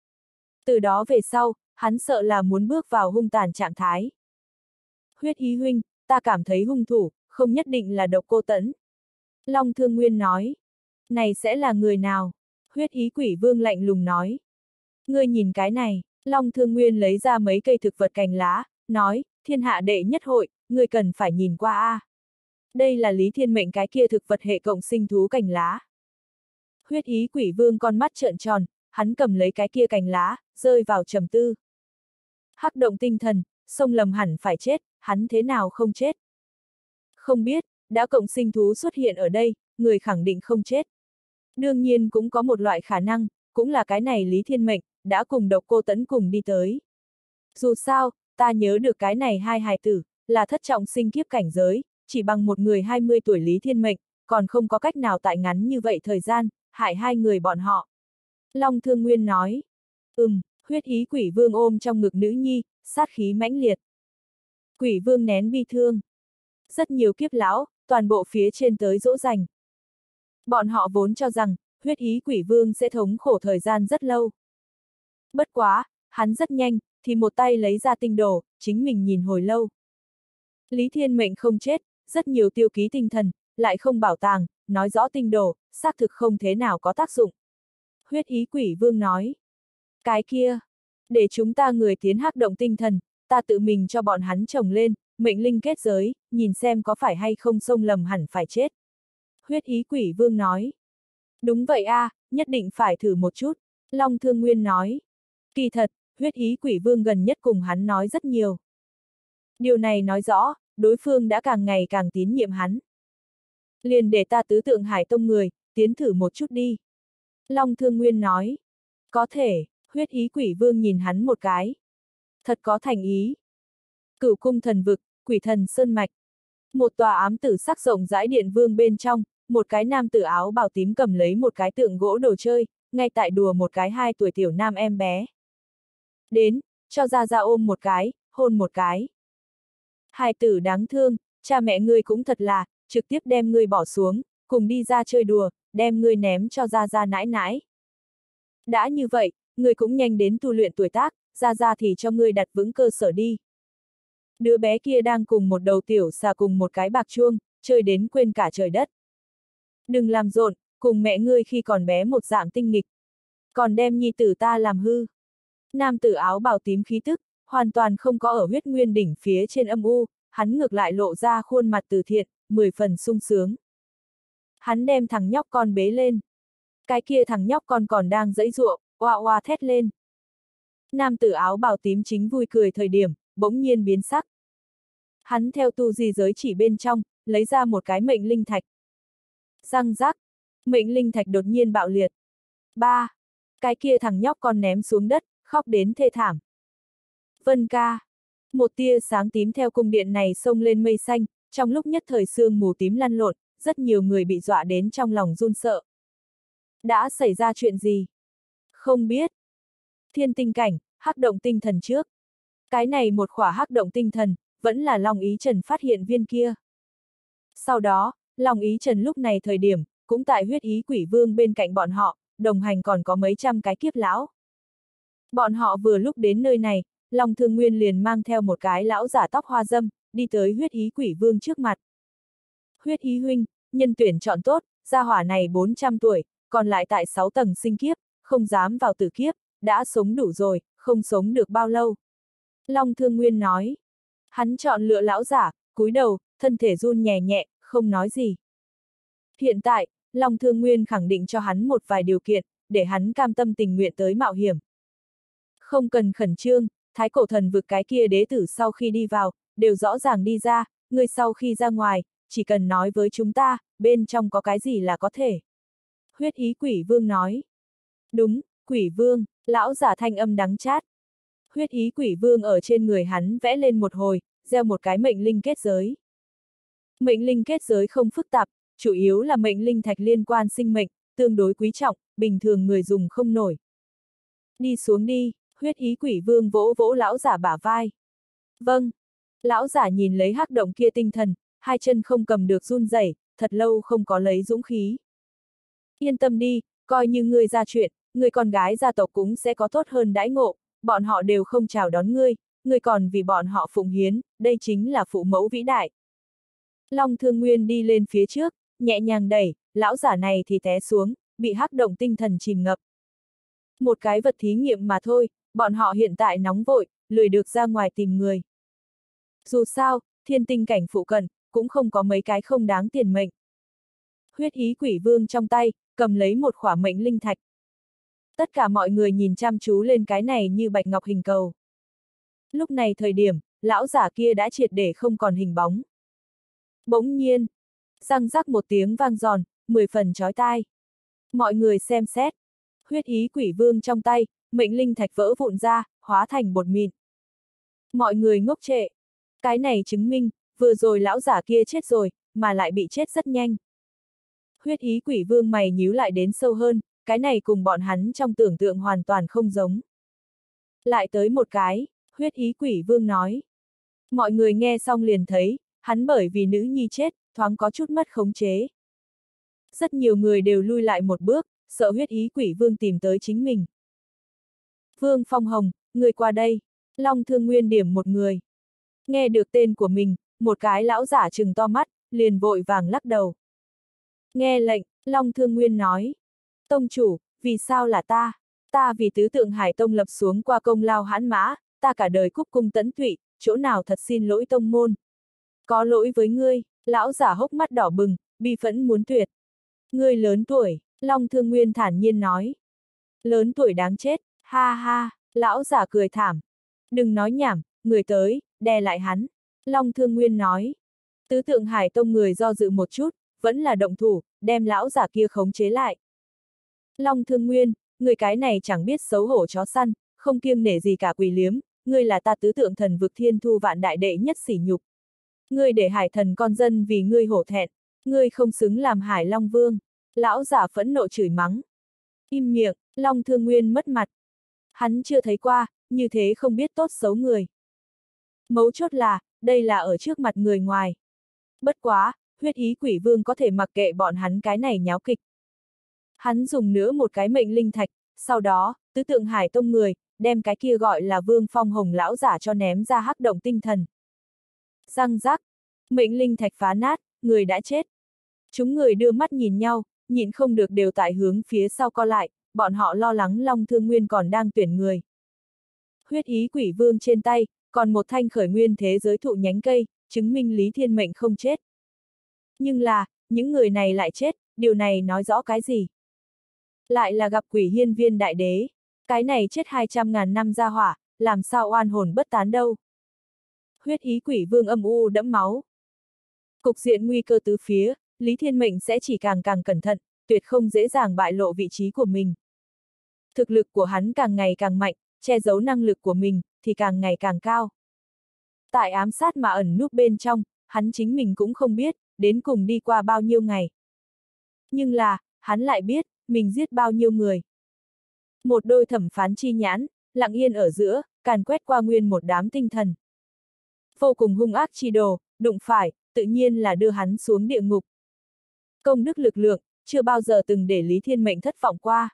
Từ đó về sau, hắn sợ là muốn bước vào hung tàn trạng thái. Huyết ý huynh, ta cảm thấy hung thủ, không nhất định là Độc Cô Tẫn. Long Thương Nguyên nói. Này sẽ là người nào? Huyết ý quỷ vương lạnh lùng nói. Ngươi nhìn cái này, Long Thương Nguyên lấy ra mấy cây thực vật cành lá, nói, thiên hạ đệ nhất hội, ngươi cần phải nhìn qua a. Đây là Lý Thiên Mệnh cái kia thực vật hệ cộng sinh thú cành lá. Huyết ý quỷ vương con mắt trợn tròn, hắn cầm lấy cái kia cành lá, rơi vào trầm tư. Hắc động tinh thần, sông lầm hẳn phải chết, hắn thế nào không chết? Không biết, đã cộng sinh thú xuất hiện ở đây, người khẳng định không chết. Đương nhiên cũng có một loại khả năng, cũng là cái này Lý Thiên Mệnh, đã cùng Độc Cô Tẫn cùng đi tới. Dù sao, ta nhớ được cái này hai hài tử, là thất trọng sinh kiếp cảnh giới, chỉ bằng một người hai mươi tuổi Lý Thiên Mệnh, còn không có cách nào tại ngắn như vậy thời gian, hại hai người bọn họ. Long Thương Nguyên nói. Ừm, huyết ý quỷ vương ôm trong ngực nữ nhi, sát khí mãnh liệt. Quỷ vương nén bi thương. Rất nhiều kiếp lão, toàn bộ phía trên tới dỗ dành. Bọn họ vốn cho rằng, huyết ý quỷ vương sẽ thống khổ thời gian rất lâu. Bất quá, hắn rất nhanh, thì một tay lấy ra tinh đồ, chính mình nhìn hồi lâu. Lý Thiên Mệnh không chết, rất nhiều tiêu ký tinh thần, lại không bảo tàng, nói rõ tinh đồ, xác thực không thế nào có tác dụng. Huyết ý quỷ vương nói. Cái kia, để chúng ta người tiến hắc động tinh thần, ta tự mình cho bọn hắn trồng lên, mệnh linh kết giới, nhìn xem có phải hay không xông lầm hẳn phải chết. Huyết ý quỷ vương nói. Đúng vậy a, à, nhất định phải thử một chút, Long Thương Nguyên nói. Kỳ thật, huyết ý quỷ vương gần nhất cùng hắn nói rất nhiều. Điều này nói rõ, đối phương đã càng ngày càng tín nhiệm hắn. Liền để ta tứ tượng Hải Tông người, tiến thử một chút đi. Long Thương Nguyên nói. Có thể, huyết ý quỷ vương nhìn hắn một cái. Thật có thành ý. Cửu cung thần vực, quỷ thần sơn mạch. Một tòa ám tử sắc rộng rãi điện vương bên trong, một cái nam tử áo bào tím cầm lấy một cái tượng gỗ đồ chơi, ngay tại đùa một cái hai tuổi tiểu nam em bé. Đến, cho ra ra ôm một cái, hôn một cái. Hài tử đáng thương, cha mẹ ngươi cũng thật là, trực tiếp đem ngươi bỏ xuống, cùng đi ra chơi đùa, đem ngươi ném cho ra ra nãi nãi. Đã như vậy, ngươi cũng nhanh đến tu luyện tuổi tác, ra ra thì cho ngươi đặt vững cơ sở đi. Đứa bé kia đang cùng một đầu tiểu xà cùng một cái bạc chuông, chơi đến quên cả trời đất. Đừng làm rộn, cùng mẹ ngươi khi còn bé một dạng tinh nghịch. Còn đem nhi tử ta làm hư. Nam tử áo bào tím khí tức, hoàn toàn không có ở huyết nguyên đỉnh phía trên âm u, hắn ngược lại lộ ra khuôn mặt từ thiện, mười phần sung sướng. Hắn đem thằng nhóc con bế lên. Cái kia thằng nhóc con còn đang giãy giụa, oa oa thét lên. Nam tử áo bào tím chính vui cười thời điểm, bỗng nhiên biến sắc. Hắn theo tu di giới chỉ bên trong, lấy ra một cái mệnh linh thạch. Răng rắc, mệnh linh thạch đột nhiên bạo liệt. Ba, cái kia thằng nhóc con ném xuống đất, khóc đến thê thảm. Vân ca, một tia sáng tím theo cung điện này xông lên mây xanh, trong lúc nhất thời sương mù tím lăn lộn, rất nhiều người bị dọa đến trong lòng run sợ. Đã xảy ra chuyện gì? Không biết. Thiên tinh cảnh, hắc động tinh thần trước. Cái này một khỏa hắc động tinh thần, vẫn là Long Ý Trần phát hiện viên kia. Sau đó, Long Ý Trần lúc này thời điểm, cũng tại huyết ý quỷ vương bên cạnh bọn họ, đồng hành còn có mấy trăm cái kiếp lão. Bọn họ vừa lúc đến nơi này, Long Thương Nguyên liền mang theo một cái lão giả tóc hoa dâm, đi tới huyết ý quỷ vương trước mặt. Huyết ý huynh, nhân tuyển chọn tốt, gia hỏa này bốn trăm tuổi, còn lại tại sáu tầng sinh kiếp, không dám vào tử kiếp, đã sống đủ rồi, không sống được bao lâu. Long Thương Nguyên nói. Hắn chọn lựa lão giả, cúi đầu, thân thể run nhẹ nhẹ, không nói gì. Hiện tại, Long Thương Nguyên khẳng định cho hắn một vài điều kiện, để hắn cam tâm tình nguyện tới mạo hiểm. Không cần khẩn trương, thái cổ thần vực cái kia đế tử sau khi đi vào, đều rõ ràng đi ra, người sau khi ra ngoài, chỉ cần nói với chúng ta, bên trong có cái gì là có thể. Huyết ý quỷ vương nói. Đúng, quỷ vương, lão giả thanh âm đắng chát. Huyết ý quỷ vương ở trên người hắn vẽ lên một hồi, gieo một cái mệnh linh kết giới. Mệnh linh kết giới không phức tạp, chủ yếu là mệnh linh thạch liên quan sinh mệnh, tương đối quý trọng, bình thường người dùng không nổi. Đi xuống đi, huyết ý quỷ vương vỗ vỗ lão giả bả vai. Vâng. Lão giả nhìn lấy hắc động kia tinh thần, hai chân không cầm được run rẩy, thật lâu không có lấy dũng khí. Yên tâm đi, coi như ngươi ra chuyện, người con gái gia tộc cũng sẽ có tốt hơn đãi ngộ, bọn họ đều không chào đón ngươi, ngươi còn vì bọn họ phụng hiến, đây chính là phụ mẫu vĩ đại. Long Thương Nguyên đi lên phía trước, nhẹ nhàng đẩy, lão giả này thì té xuống, bị hắc động tinh thần chìm ngập. Một cái vật thí nghiệm mà thôi, bọn họ hiện tại nóng vội, lười được ra ngoài tìm người. Dù sao, thiên tinh cảnh phụ cận, cũng không có mấy cái không đáng tiền mệnh. Huyết ý quỷ vương trong tay, cầm lấy một khỏa mệnh linh thạch. Tất cả mọi người nhìn chăm chú lên cái này như bạch ngọc hình cầu. Lúc này thời điểm, lão giả kia đã triệt để không còn hình bóng. Bỗng nhiên, răng rắc một tiếng vang giòn, mười phần chói tai. Mọi người xem xét, huyết ý quỷ vương trong tay, mệnh linh thạch vỡ vụn ra, hóa thành bột mịn. Mọi người ngốc trệ. Cái này chứng minh, vừa rồi lão giả kia chết rồi, mà lại bị chết rất nhanh. Huyết ý quỷ vương mày nhíu lại đến sâu hơn, cái này cùng bọn hắn trong tưởng tượng hoàn toàn không giống. Lại tới một cái, huyết ý quỷ vương nói. Mọi người nghe xong liền thấy, hắn bởi vì nữ nhi chết, thoáng có chút mất khống chế. Rất nhiều người đều lui lại một bước, sợ huyết ý quỷ vương tìm tới chính mình. Vương Phong Hồng, người qua đây. Long Thương Nguyên điểm một người. Nghe được tên của mình, một cái lão giả trừng to mắt, liền vội vàng lắc đầu. Nghe lệnh, Long Thương Nguyên nói. Tông chủ, vì sao là ta? Ta vì tứ tượng Hải Tông lập xuống qua công lao hãn mã, ta cả đời cúc cung tẫn tụy, chỗ nào thật xin lỗi tông môn. Có lỗi với ngươi, lão giả hốc mắt đỏ bừng, bi phẫn muốn tuyệt. Ngươi lớn tuổi, Long Thương Nguyên thản nhiên nói. Lớn tuổi đáng chết, ha ha, lão giả cười thảm. Đừng nói nhảm, người tới, đè lại hắn. Long Thương Nguyên nói. Tứ tượng Hải Tông người do dự một chút, vẫn là động thủ, đem lão giả kia khống chế lại. Long Thương Nguyên, người cái này chẳng biết xấu hổ chó săn, không kiêng nể gì cả quỷ liếm, ngươi là ta tứ tượng thần vực thiên thu vạn đại đệ nhất sỉ nhục. Ngươi để hải thần con dân vì ngươi hổ thẹn, ngươi không xứng làm Hải Long Vương. Lão giả phẫn nộ chửi mắng. Im miệng, Long Thương Nguyên mất mặt. Hắn chưa thấy qua, như thế không biết tốt xấu người. Mấu chốt là, đây là ở trước mặt người ngoài. Bất quá, huyết ý quỷ vương có thể mặc kệ bọn hắn cái này nháo kịch. Hắn dùng nữa một cái mệnh linh thạch, sau đó, tứ tượng Hải Tông người, đem cái kia gọi là Vương Phong Hồng lão giả cho ném ra hắc động tinh thần. Răng rắc, mệnh linh thạch phá nát, người đã chết. Chúng người đưa mắt nhìn nhau, nhịn không được đều tại hướng phía sau co lại, bọn họ lo lắng Long Thương Nguyên còn đang tuyển người. Huyết ý quỷ vương trên tay, còn một thanh khởi nguyên thế giới thụ nhánh cây, chứng minh Lý Thiên Mệnh không chết. Nhưng là, những người này lại chết, điều này nói rõ cái gì? Lại là gặp quỷ hiên viên đại đế, cái này chết hai trăm ngàn năm ra hỏa, làm sao oan hồn bất tán đâu. Huyết ý quỷ vương âm u đẫm máu. Cục diện nguy cơ tứ phía, Lý Thiên Mệnh sẽ chỉ càng càng cẩn thận, tuyệt không dễ dàng bại lộ vị trí của mình. Thực lực của hắn càng ngày càng mạnh, che giấu năng lực của mình, thì càng ngày càng cao. Tại ám sát mà ẩn núp bên trong, hắn chính mình cũng không biết, đến cùng đi qua bao nhiêu ngày. Nhưng là, hắn lại biết, mình giết bao nhiêu người. Một đôi thẩm phán chi nhãn, lặng yên ở giữa, càn quét qua nguyên một đám tinh thần. Vô cùng hung ác chi đồ, đụng phải, tự nhiên là đưa hắn xuống địa ngục. Công đức lực lượng, chưa bao giờ từng để Lý Thiên Mệnh thất vọng qua.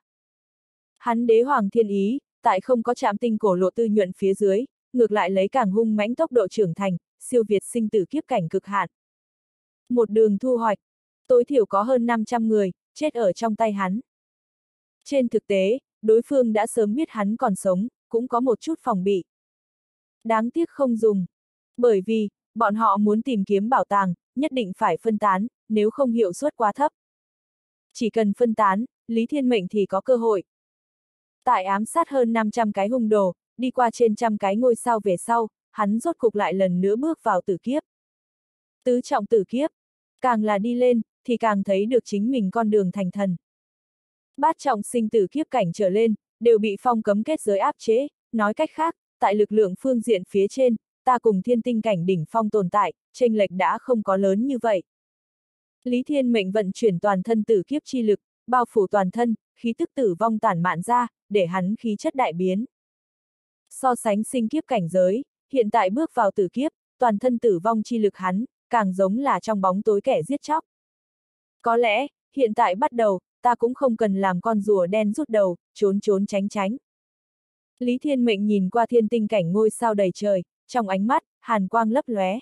Hắn đế hoàng thiên ý, tại không có chạm tinh cổ lộ tư nhuận phía dưới, ngược lại lấy càng hung mãnh tốc độ trưởng thành, siêu việt sinh tử kiếp cảnh cực hạn. Một đường thu hoạch, tối thiểu có hơn năm trăm người, chết ở trong tay hắn. Trên thực tế, đối phương đã sớm biết hắn còn sống, cũng có một chút phòng bị. Đáng tiếc không dùng. Bởi vì, bọn họ muốn tìm kiếm bảo tàng, nhất định phải phân tán, nếu không hiệu suất quá thấp. Chỉ cần phân tán, Lý Thiên Mệnh thì có cơ hội. Tại ám sát hơn năm trăm cái hung đồ, đi qua trên trăm cái ngôi sao về sau, hắn rốt cục lại lần nữa bước vào tử kiếp. Tứ trọng tử kiếp, càng là đi lên, thì càng thấy được chính mình con đường thành thần. Bát trọng sinh tử kiếp cảnh trở lên, đều bị phong cấm kết giới áp chế, nói cách khác, tại lực lượng phương diện phía trên, ta cùng thiên tinh cảnh đỉnh phong tồn tại, chênh lệch đã không có lớn như vậy. Lý Thiên Mệnh vận chuyển toàn thân tử kiếp chi lực, bao phủ toàn thân, khí tức tử vong tản mạn ra, để hắn khí chất đại biến. So sánh sinh kiếp cảnh giới, hiện tại bước vào tử kiếp, toàn thân tử vong chi lực hắn, càng giống là trong bóng tối kẻ giết chóc. Có lẽ, hiện tại bắt đầu, ta cũng không cần làm con rùa đen rút đầu, trốn trốn tránh tránh. Lý Thiên Mệnh nhìn qua thiên tinh cảnh ngôi sao đầy trời, trong ánh mắt, hàn quang lấp lóe.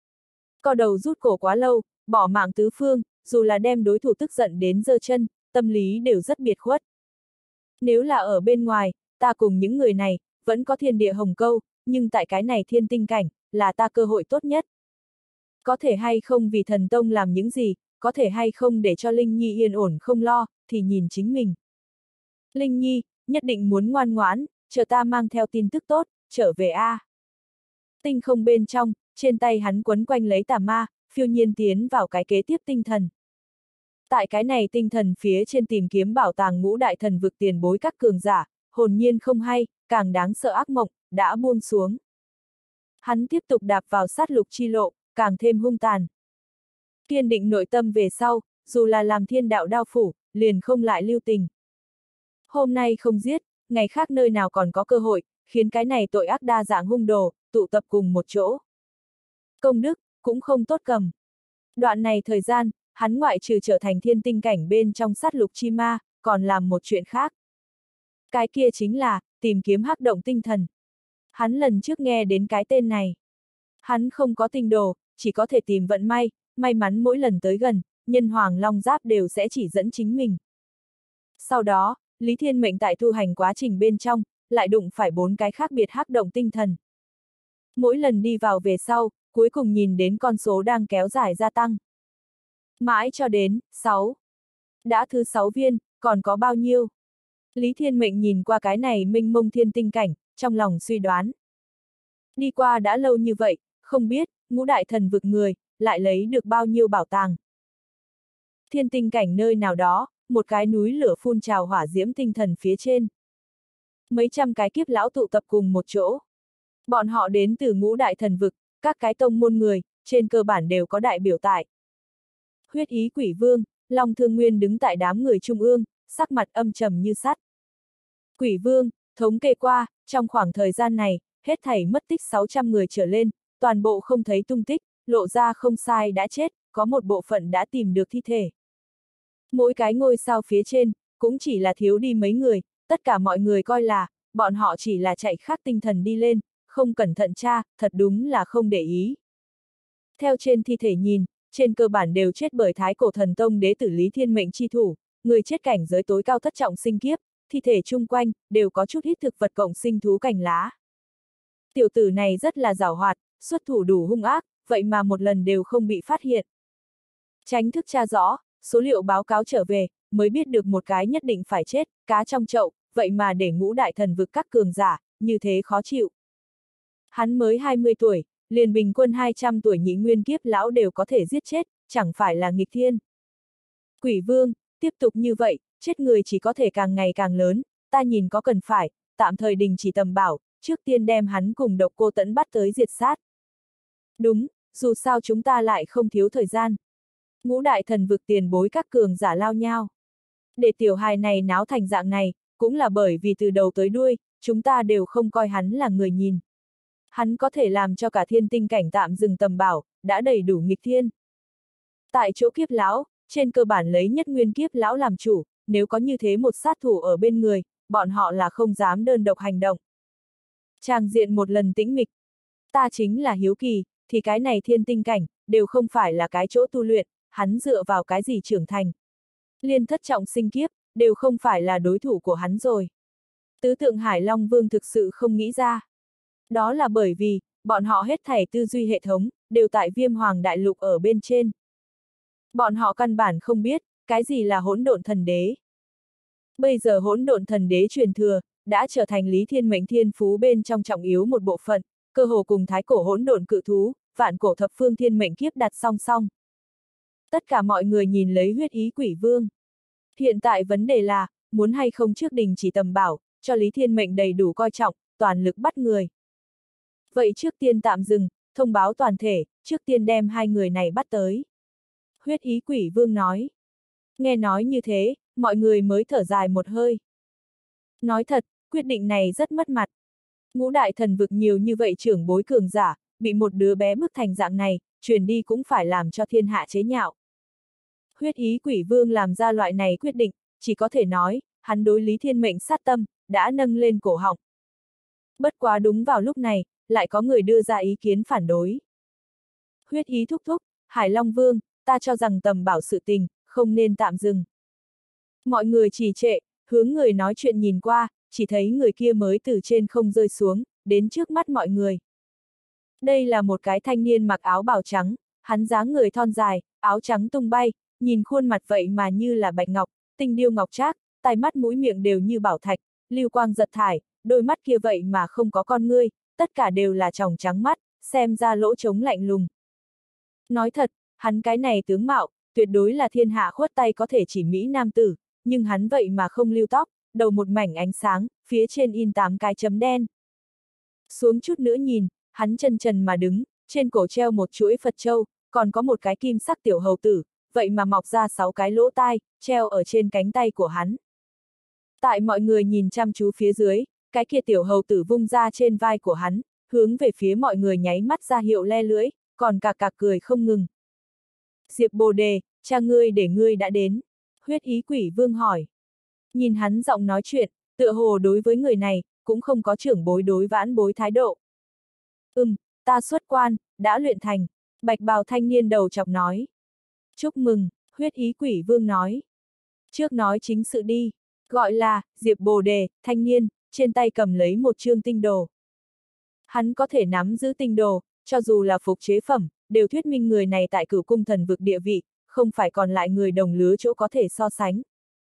Co đầu rút cổ quá lâu, bỏ mạng tứ phương, dù là đem đối thủ tức giận đến giơ chân, tâm lý đều rất biệt khuất. Nếu là ở bên ngoài, ta cùng những người này, vẫn có thiên địa hồng câu, nhưng tại cái này thiên tinh cảnh, là ta cơ hội tốt nhất. Có thể hay không vì thần tông làm những gì, có thể hay không để cho Linh Nhi yên ổn không lo, thì nhìn chính mình. Linh Nhi, nhất định muốn ngoan ngoãn, chờ ta mang theo tin tức tốt, trở về a. À. Tinh không bên trong, trên tay hắn quấn quanh lấy tà ma, phiêu nhiên tiến vào cái kế tiếp tinh thần. Tại cái này tinh thần phía trên tìm kiếm bảo tàng ngũ đại thần vực tiền bối các cường giả, hồn nhiên không hay, càng đáng sợ ác mộng, đã buông xuống. Hắn tiếp tục đạp vào sát lục chi lộ, càng thêm hung tàn. Kiên định nội tâm về sau, dù là làm thiên đạo đao phủ, liền không lại lưu tình. Hôm nay không giết, ngày khác nơi nào còn có cơ hội, khiến cái này tội ác đa dạng hung đồ, tụ tập cùng một chỗ. Công đức, cũng không tốt cầm. Đoạn này thời gian, hắn ngoại trừ trở thành thiên tinh cảnh bên trong sát lục chi ma, còn làm một chuyện khác. Cái kia chính là, tìm kiếm hắc động tinh thần. Hắn lần trước nghe đến cái tên này. Hắn không có tinh đồ, chỉ có thể tìm vận may, may mắn mỗi lần tới gần, nhân hoàng long giáp đều sẽ chỉ dẫn chính mình. Sau đó, Lý Thiên Mệnh tại tu hành quá trình bên trong, lại đụng phải bốn cái khác biệt hắc động tinh thần. Mỗi lần đi vào về sau, cuối cùng nhìn đến con số đang kéo dài gia tăng. Mãi cho đến, sáu. Đã thứ sáu viên, còn có bao nhiêu? Lý Thiên Mệnh nhìn qua cái này mênh mông thiên tinh cảnh, trong lòng suy đoán. Đi qua đã lâu như vậy, không biết, ngũ đại thần vực người, lại lấy được bao nhiêu bảo tàng. Thiên tinh cảnh nơi nào đó, một cái núi lửa phun trào hỏa diễm tinh thần phía trên. Mấy trăm cái kiếp lão tụ tập cùng một chỗ. Bọn họ đến từ ngũ đại thần vực, các cái tông môn người, trên cơ bản đều có đại biểu tại. Huyết ý quỷ vương, Long Thương Nguyên đứng tại đám người trung ương, sắc mặt âm trầm như sắt. Quỷ vương, thống kê qua, trong khoảng thời gian này, hết thảy mất tích sáu trăm người trở lên, toàn bộ không thấy tung tích, lộ ra không sai đã chết, có một bộ phận đã tìm được thi thể. Mỗi cái ngôi sao phía trên, cũng chỉ là thiếu đi mấy người, tất cả mọi người coi là, bọn họ chỉ là chạy khác tinh thần đi lên, không cẩn thận tra, thật đúng là không để ý. Theo trên thi thể nhìn, trên cơ bản đều chết bởi Thái Cổ Thần Tông đế tử Lý Thiên Mệnh chi thủ, người chết cảnh giới tối cao thất trọng sinh kiếp, thi thể chung quanh, đều có chút ít thực vật cộng sinh thú cành lá. Tiểu tử này rất là giàu hoạt, xuất thủ đủ hung ác, vậy mà một lần đều không bị phát hiện. Tránh thức tra rõ, số liệu báo cáo trở về, mới biết được một cái nhất định phải chết, cá trong chậu, vậy mà để ngũ đại thần vực các cường giả, như thế khó chịu. Hắn mới hai mươi tuổi, liền bình quân hai trăm tuổi nhị nguyên kiếp lão đều có thể giết chết, chẳng phải là nghịch thiên. Quỷ vương, tiếp tục như vậy, chết người chỉ có thể càng ngày càng lớn, ta nhìn có cần phải, tạm thời đình chỉ tầm bảo, trước tiên đem hắn cùng Độc Cô Tẫn bắt tới diệt sát. Đúng, dù sao chúng ta lại không thiếu thời gian. Ngũ đại thần vực tiền bối các cường giả lao nhau. Để tiểu hài này náo thành dạng này, cũng là bởi vì từ đầu tới đuôi, chúng ta đều không coi hắn là người nhìn. Hắn có thể làm cho cả thiên tinh cảnh tạm dừng tầm bảo, đã đầy đủ nghịch thiên. Tại chỗ kiếp lão, trên cơ bản lấy nhất nguyên kiếp lão làm chủ, nếu có như thế một sát thủ ở bên người, bọn họ là không dám đơn độc hành động. Tràng diện một lần tĩnh mịch. Ta chính là hiếu kỳ, thì cái này thiên tinh cảnh, đều không phải là cái chỗ tu luyện, hắn dựa vào cái gì trưởng thành. Liên thất trọng sinh kiếp, đều không phải là đối thủ của hắn rồi. Tứ tượng Hải Long Vương thực sự không nghĩ ra. Đó là bởi vì, bọn họ hết thảy tư duy hệ thống, đều tại Viêm Hoàng Đại Lục ở bên trên. Bọn họ căn bản không biết, cái gì là hỗn độn thần đế. Bây giờ hỗn độn thần đế truyền thừa, đã trở thành Lý Thiên Mệnh thiên phú bên trong trọng yếu một bộ phận, cơ hồ cùng thái cổ hỗn độn cự thú, vạn cổ thập phương thiên mệnh kiếp đặt song song. Tất cả mọi người nhìn lấy huyết ý quỷ vương. Hiện tại vấn đề là, muốn hay không trước đình chỉ tầm bảo, cho Lý Thiên Mệnh đầy đủ coi trọng, toàn lực bắt người. Vậy trước tiên tạm dừng, thông báo toàn thể, trước tiên đem hai người này bắt tới. Huyết ý quỷ vương nói. Nghe nói như thế, mọi người mới thở dài một hơi. Nói thật, quyết định này rất mất mặt. Ngũ đại thần vực nhiều như vậy trưởng bối cường giả, bị một đứa bé bức thành dạng này, truyền đi cũng phải làm cho thiên hạ chế nhạo. Huyết ý quỷ vương làm ra loại này quyết định, chỉ có thể nói, hắn đối Lý Thiên Mệnh sát tâm, đã nâng lên cổ họng. Bất quá đúng vào lúc này, lại có người đưa ra ý kiến phản đối. Huyết ý thúc thúc, Hải Long Vương, ta cho rằng tầm bảo sự tình, không nên tạm dừng. Mọi người trì trệ, hướng người nói chuyện nhìn qua, chỉ thấy người kia mới từ trên không rơi xuống, đến trước mắt mọi người. Đây là một cái thanh niên mặc áo bào trắng, hắn dáng người thon dài, áo trắng tung bay, nhìn khuôn mặt vậy mà như là bạch ngọc, tinh điêu ngọc trác, tai mắt mũi miệng đều như bảo thạch, lưu quang giật thải, đôi mắt kia vậy mà không có con ngươi, tất cả đều là tròng trắng mắt, xem ra lỗ trống lạnh lùng. Nói thật, hắn cái này tướng mạo, tuyệt đối là thiên hạ khuất tay có thể chỉ mỹ nam tử, nhưng hắn vậy mà không lưu tóc, đầu một mảnh ánh sáng, phía trên in tám cái chấm đen. Xuống chút nữa nhìn, hắn chân trần mà đứng, trên cổ treo một chuỗi Phật châu, còn có một cái kim sắc tiểu hầu tử, vậy mà mọc ra sáu cái lỗ tai, treo ở trên cánh tay của hắn. Tại mọi người nhìn chăm chú phía dưới, cái kia tiểu hầu tử vung ra trên vai của hắn, hướng về phía mọi người nháy mắt ra hiệu le lưỡi, còn cạc cạc cười không ngừng. Diệp Bồ Đề, cha ngươi để ngươi đã đến. Huyết ý quỷ vương hỏi. Nhìn hắn giọng nói chuyện, tựa hồ đối với người này, cũng không có trưởng bối đối vãn bối thái độ. Ừm, ta xuất quan, đã luyện thành. Bạch bào thanh niên đầu chọc nói. Chúc mừng, huyết ý quỷ vương nói. Trước nói chính sự đi, gọi là, Diệp Bồ Đề, thanh niên, trên tay cầm lấy một chương tinh đồ. Hắn có thể nắm giữ tinh đồ, cho dù là phục chế phẩm, đều thuyết minh người này tại Cửu Cung thần vực địa vị, không phải còn lại người đồng lứa chỗ có thể so sánh.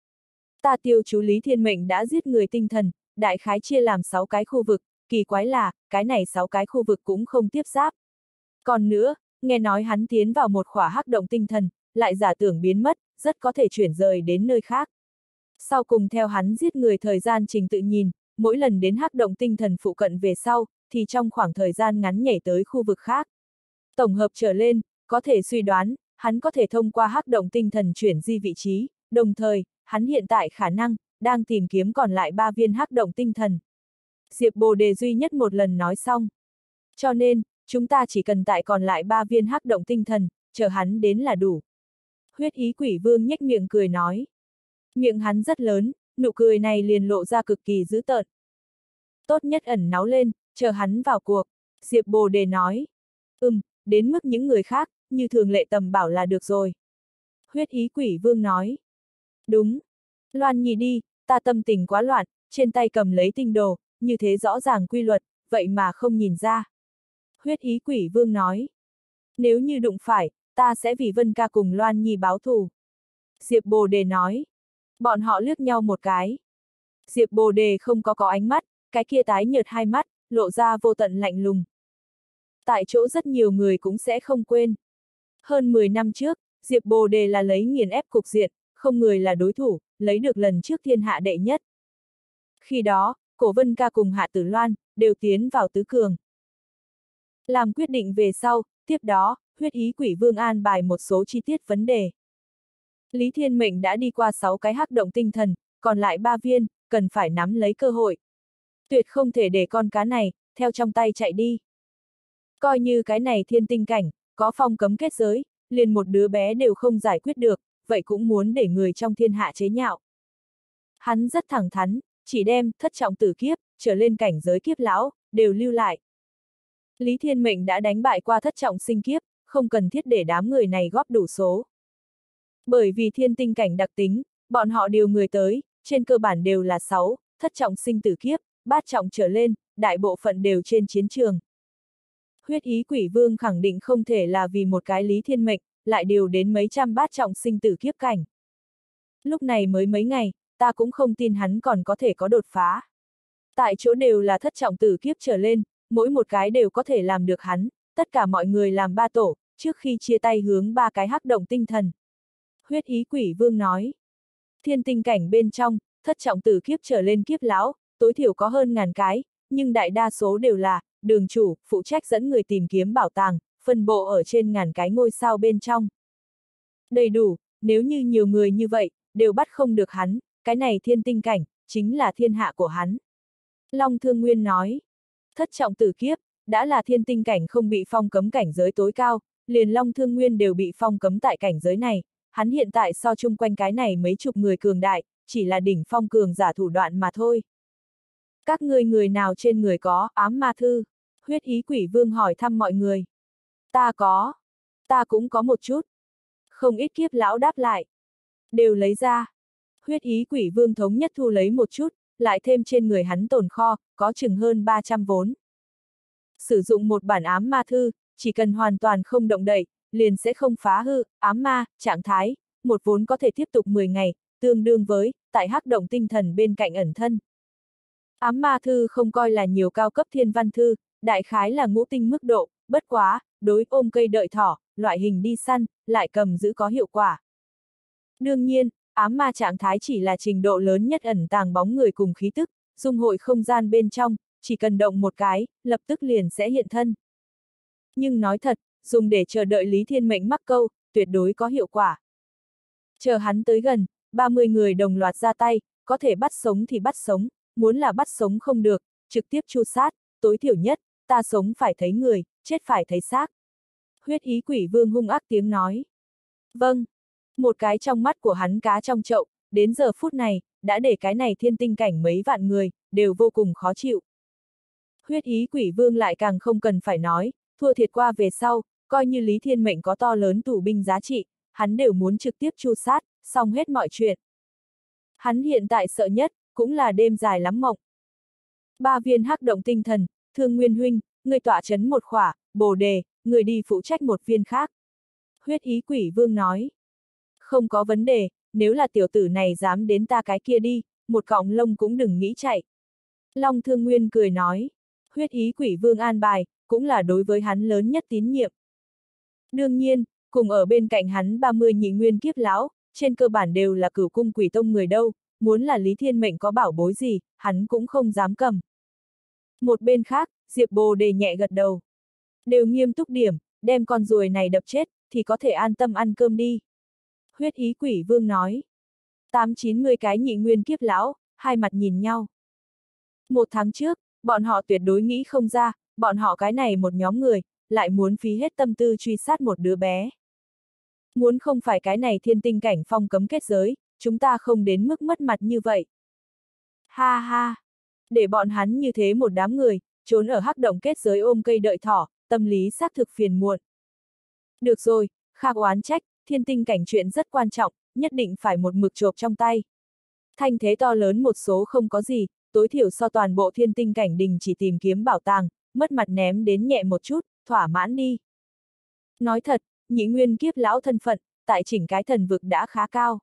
Ta tiêu chú Lý Thiên Mệnh đã giết người tinh thần, đại khái chia làm sáu cái khu vực, kỳ quái là, cái này sáu cái khu vực cũng không tiếp giáp. Còn nữa, nghe nói hắn tiến vào một khỏa hắc động tinh thần, lại giả tưởng biến mất, rất có thể chuyển rời đến nơi khác. Sau cùng theo hắn giết người thời gian trình tự nhìn, mỗi lần đến hắc động tinh thần phụ cận về sau, thì trong khoảng thời gian ngắn nhảy tới khu vực khác. Tổng hợp trở lên, có thể suy đoán, hắn có thể thông qua hắc động tinh thần chuyển di vị trí, đồng thời, hắn hiện tại khả năng, đang tìm kiếm còn lại ba viên hắc động tinh thần. Diệp Bồ Đề duy nhất một lần nói xong. Cho nên, chúng ta chỉ cần tại còn lại ba viên hắc động tinh thần, chờ hắn đến là đủ. Huyết ý quỷ vương nhếch miệng cười nói. Miệng hắn rất lớn, nụ cười này liền lộ ra cực kỳ dữ tợn. Tốt nhất ẩn náu lên, chờ hắn vào cuộc. Diệp Bồ Đề nói. Ừm, đến mức những người khác, như thường lệ tầm bảo là được rồi. Huyết ý quỷ vương nói. Đúng. Loan Nhi đi, ta tâm tình quá loạn, trên tay cầm lấy tinh đồ, như thế rõ ràng quy luật, vậy mà không nhìn ra. Huyết ý quỷ vương nói. Nếu như đụng phải, ta sẽ vì Vân Ca cùng Loan Nhi báo thù. Diệp Bồ Đề nói. Bọn họ liếc nhau một cái. Diệp Bồ Đề không có có ánh mắt, cái kia tái nhợt hai mắt, lộ ra vô tận lạnh lùng. Tại chỗ rất nhiều người cũng sẽ không quên. Hơn mười năm trước, Diệp Bồ Đề là lấy nghiền ép cục diện, không người là đối thủ, lấy được lần trước thiên hạ đệ nhất. Khi đó, Cổ Vân Ca cùng Hạ Tử Loan, đều tiến vào tứ cường. Làm quyết định về sau, tiếp đó, huyết ý quỷ vương an bài một số chi tiết vấn đề. Lý Thiên Mệnh đã đi qua sáu cái hắc động tinh thần, còn lại ba viên, cần phải nắm lấy cơ hội. Tuyệt không thể để con cá này, theo trong tay chạy đi. Coi như cái này thiên tinh cảnh, có phong cấm kết giới, liền một đứa bé đều không giải quyết được, vậy cũng muốn để người trong thiên hạ chế nhạo. Hắn rất thẳng thắn, chỉ đem thất trọng tử kiếp, trở lên cảnh giới kiếp lão, đều lưu lại. Lý Thiên Mệnh đã đánh bại qua thất trọng sinh kiếp, không cần thiết để đám người này góp đủ số. Bởi vì thiên tinh cảnh đặc tính, bọn họ điều người tới, trên cơ bản đều là sáu, thất trọng sinh tử kiếp, bát trọng trở lên, đại bộ phận đều trên chiến trường. Huyết ý quỷ vương khẳng định không thể là vì một cái Lý Thiên Mệnh, lại điều đến mấy trăm bát trọng sinh tử kiếp cảnh. Lúc này mới mấy ngày, ta cũng không tin hắn còn có thể có đột phá. Tại chỗ đều là thất trọng tử kiếp trở lên, mỗi một cái đều có thể làm được hắn, tất cả mọi người làm ba tổ, trước khi chia tay hướng ba cái hắc động tinh thần. Huyết ý quỷ vương nói. Thiên tinh cảnh bên trong, thất trọng tử kiếp trở lên kiếp lão, tối thiểu có hơn ngàn cái, nhưng đại đa số đều là đường chủ, phụ trách dẫn người tìm kiếm bảo tàng, phân bộ ở trên ngàn cái ngôi sao bên trong. Đầy đủ, nếu như nhiều người như vậy, đều bắt không được hắn, cái này thiên tinh cảnh, chính là thiên hạ của hắn. Long Thương Nguyên nói, thất trọng tử kiếp, đã là thiên tinh cảnh không bị phong cấm cảnh giới tối cao, liền Long Thương Nguyên đều bị phong cấm tại cảnh giới này, hắn hiện tại so chung quanh cái này mấy chục người cường đại, chỉ là đỉnh phong cường giả thủ đoạn mà thôi. Các ngươi người nào trên người có ám ma thư? Huyết ý quỷ vương hỏi thăm mọi người. Ta có. Ta cũng có một chút. Không ít kiếp lão đáp lại. Đều lấy ra. Huyết ý quỷ vương thống nhất thu lấy một chút, lại thêm trên người hắn tồn kho, có chừng hơn ba trăm vốn. Sử dụng một bản ám ma thư, chỉ cần hoàn toàn không động đậy, liền sẽ không phá hư, ám ma, trạng thái, một vốn có thể tiếp tục mười ngày, tương đương với, tại hắc động tinh thần bên cạnh ẩn thân. Ám ma thư không coi là nhiều cao cấp thiên văn thư, đại khái là ngũ tinh mức độ, bất quá, đối ôm cây đợi thỏ, loại hình đi săn, lại cầm giữ có hiệu quả. Đương nhiên, ám ma trạng thái chỉ là trình độ lớn nhất ẩn tàng bóng người cùng khí tức, dung hội không gian bên trong, chỉ cần động một cái, lập tức liền sẽ hiện thân. Nhưng nói thật, dùng để chờ đợi Lý Thiên Mệnh mắc câu, tuyệt đối có hiệu quả. Chờ hắn tới gần, ba mươi người đồng loạt ra tay, có thể bắt sống thì bắt sống, muốn là bắt sống không được, trực tiếp tru sát, tối thiểu nhất, ta sống phải thấy người, chết phải thấy xác. Huyết ý quỷ vương hung ác tiếng nói. Vâng. Một cái trong mắt của hắn cá trong chậu, đến giờ phút này, đã để cái này thiên tinh cảnh mấy vạn người, đều vô cùng khó chịu. Huyết ý quỷ vương lại càng không cần phải nói, thua thiệt qua về sau, coi như Lý Thiên Mệnh có to lớn tù binh giá trị, hắn đều muốn trực tiếp tru sát, xong hết mọi chuyện. Hắn hiện tại sợ nhất, cũng là đêm dài lắm mộng. Ba viên hắc động tinh thần, Thương Nguyên huynh, người tọa chấn một khỏa, Bồ Đề, người đi phụ trách một viên khác. Huyết ý quỷ vương nói. Không có vấn đề, nếu là tiểu tử này dám đến ta cái kia đi, một cọng lông cũng đừng nghĩ chạy. Long Thương Nguyên cười nói. Huyết ý quỷ vương an bài, cũng là đối với hắn lớn nhất tín nhiệm. Đương nhiên, cùng ở bên cạnh hắn ba mươi nhị nguyên kiếp lão, trên cơ bản đều là cửu cung quỷ tông người đâu, muốn là Lý Thiên Mệnh có bảo bối gì, hắn cũng không dám cầm. Một bên khác, Diệp Bồ Đề nhẹ gật đầu. Đều nghiêm túc điểm, đem con ruồi này đập chết, thì có thể an tâm ăn cơm đi. Huyết ý quỷ vương nói. Tám chín mươi cái nhị nguyên kiếp lão, hai mặt nhìn nhau. Một tháng trước, bọn họ tuyệt đối nghĩ không ra, bọn họ cái này một nhóm người, lại muốn phí hết tâm tư truy sát một đứa bé. Muốn không phải cái này thiên tinh cảnh phong cấm kết giới, chúng ta không đến mức mất mặt như vậy. Ha ha! Để bọn hắn như thế một đám người, trốn ở hắc động kết giới ôm cây đợi thỏ, tâm lý xác thực phiền muộn. Được rồi, khác oán trách, thiên tinh cảnh chuyện rất quan trọng, nhất định phải một mực chộp trong tay. Thanh thế to lớn một số không có gì, tối thiểu so toàn bộ thiên tinh cảnh đình chỉ tìm kiếm bảo tàng, mất mặt ném đến nhẹ một chút, thỏa mãn đi. Nói thật, nhị nguyên kiếp lão thân phận, tại chỉnh cái thần vực đã khá cao.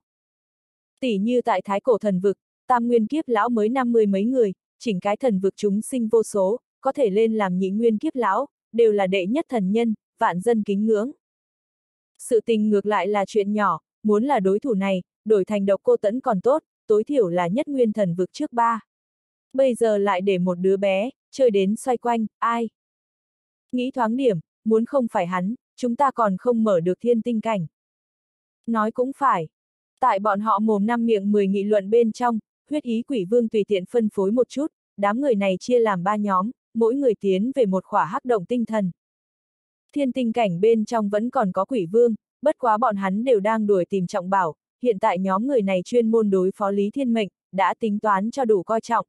Tỷ như tại thái cổ thần vực, tam nguyên kiếp lão mới năm mươi mấy người, chỉnh cái thần vực chúng sinh vô số, có thể lên làm nhị nguyên kiếp lão, đều là đệ nhất thần nhân, vạn dân kính ngưỡng. Sự tình ngược lại là chuyện nhỏ, muốn là đối thủ này, đổi thành Độc Cô Tẫn còn tốt, tối thiểu là nhất nguyên thần vực trước ba. Bây giờ lại để một đứa bé, chơi đến xoay quanh, ai? Nghĩ thoáng điểm, muốn không phải hắn, chúng ta còn không mở được thiên tinh cảnh. Nói cũng phải. Tại bọn họ mồm năm miệng mười nghị luận bên trong, huyết ý quỷ vương tùy tiện phân phối một chút, đám người này chia làm ba nhóm, mỗi người tiến về một khỏa hắc động tinh thần. Thiên tinh cảnh bên trong vẫn còn có quỷ vương, bất quá bọn hắn đều đang đuổi tìm trọng bảo, hiện tại nhóm người này chuyên môn đối phó Lý Thiên Mệnh, đã tính toán cho đủ coi trọng.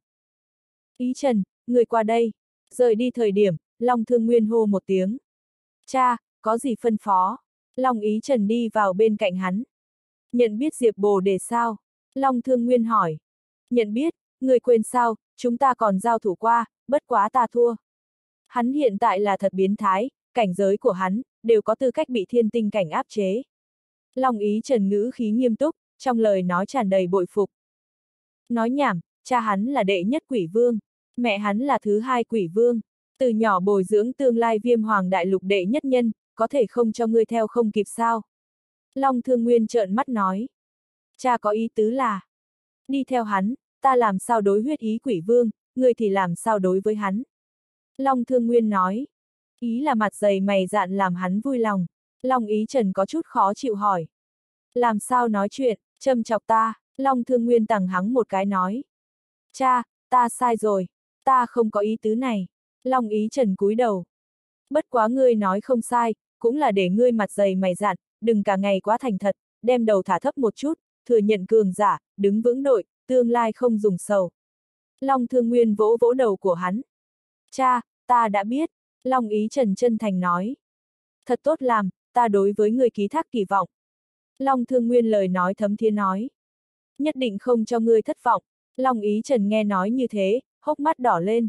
Ý Trần, người qua đây. Rời đi thời điểm, Long Thương Nguyên hô một tiếng. Cha, có gì phân phó? Long Ý Trần đi vào bên cạnh hắn. Nhận biết Diệp Bồ Đề sao? Long Thương Nguyên hỏi. Nhận biết, người quên sao, chúng ta còn giao thủ qua, bất quá ta thua. Hắn hiện tại là thật biến thái, cảnh giới của hắn, đều có tư cách bị thiên tinh cảnh áp chế. Long Ý Trần ngữ khí nghiêm túc, trong lời nói tràn đầy bội phục. Nói nhảm, cha hắn là đệ nhất quỷ vương, mẹ hắn là thứ hai quỷ vương, từ nhỏ bồi dưỡng tương lai Viêm Hoàng đại lục đệ nhất nhân, có thể không cho ngươi theo không kịp sao? Long Thương Nguyên trợn mắt nói. Cha có ý tứ là, đi theo hắn, ta làm sao đối huyết ý quỷ vương, ngươi thì làm sao đối với hắn? Long Thương Nguyên nói. Ý là mặt dày mày dạn làm hắn vui lòng. Long Ý Trần có chút khó chịu hỏi. Làm sao nói chuyện, châm chọc ta, Long Thương Nguyên tằng hắng một cái nói. Cha, ta sai rồi, ta không có ý tứ này. Long Ý Trần cúi đầu. Bất quá ngươi nói không sai, cũng là để ngươi mặt dày mày dạn, đừng cả ngày quá thành thật, đem đầu thả thấp một chút, thừa nhận cường giả, đứng vững đội, tương lai không dùng sầu. Long Thương Nguyên vỗ vỗ đầu của hắn. Cha, ta đã biết, Long Ý Trần chân thành nói. Thật tốt làm, ta đối với ngươi ký thác kỳ vọng. Long Thương Nguyên lời nói thấm thía nói. Nhất định không cho ngươi thất vọng. Long Ý Trần nghe nói như thế, hốc mắt đỏ lên.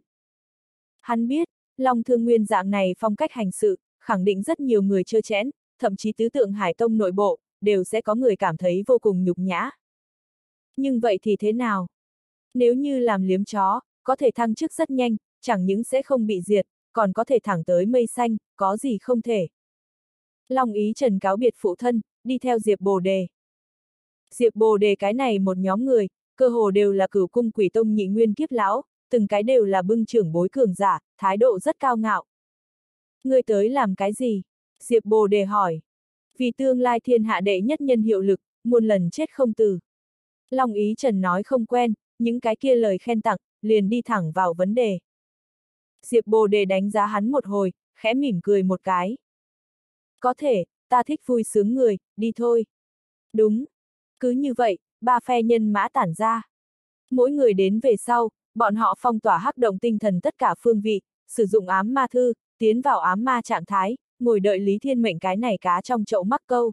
Hắn biết, Long Thương Nguyên dạng này phong cách hành sự, khẳng định rất nhiều người trơ chẽn, thậm chí tứ tượng Hải Tông nội bộ, đều sẽ có người cảm thấy vô cùng nhục nhã. Nhưng vậy thì thế nào? Nếu như làm liếm chó, có thể thăng chức rất nhanh, chẳng những sẽ không bị diệt, còn có thể thẳng tới mây xanh, có gì không thể. Long Ý Trần cáo biệt phụ thân, đi theo Diệp Bồ Đề. Diệp Bồ Đề cái này một nhóm người, cơ hồ đều là Cửu Cung Quỷ Tông nhị nguyên kiếp lão, từng cái đều là bưng trưởng bối cường giả, thái độ rất cao ngạo. Ngươi tới làm cái gì? Diệp Bồ Đề hỏi. Vì tương lai thiên hạ đệ nhất nhân hiệu lực, muôn lần chết không từ. Long Ý Trần nói không quen, những cái kia lời khen tặng, liền đi thẳng vào vấn đề. Diệp Bồ Đề đánh giá hắn một hồi, khẽ mỉm cười một cái. Có thể, ta thích vui sướng người, đi thôi. Đúng. Cứ như vậy, ba phe nhân mã tản ra. Mỗi người đến về sau, bọn họ phong tỏa hắc động tinh thần tất cả phương vị, sử dụng ám ma thư, tiến vào ám ma trạng thái, ngồi đợi Lý Thiên Mệnh cái này cá trong chậu mắc câu.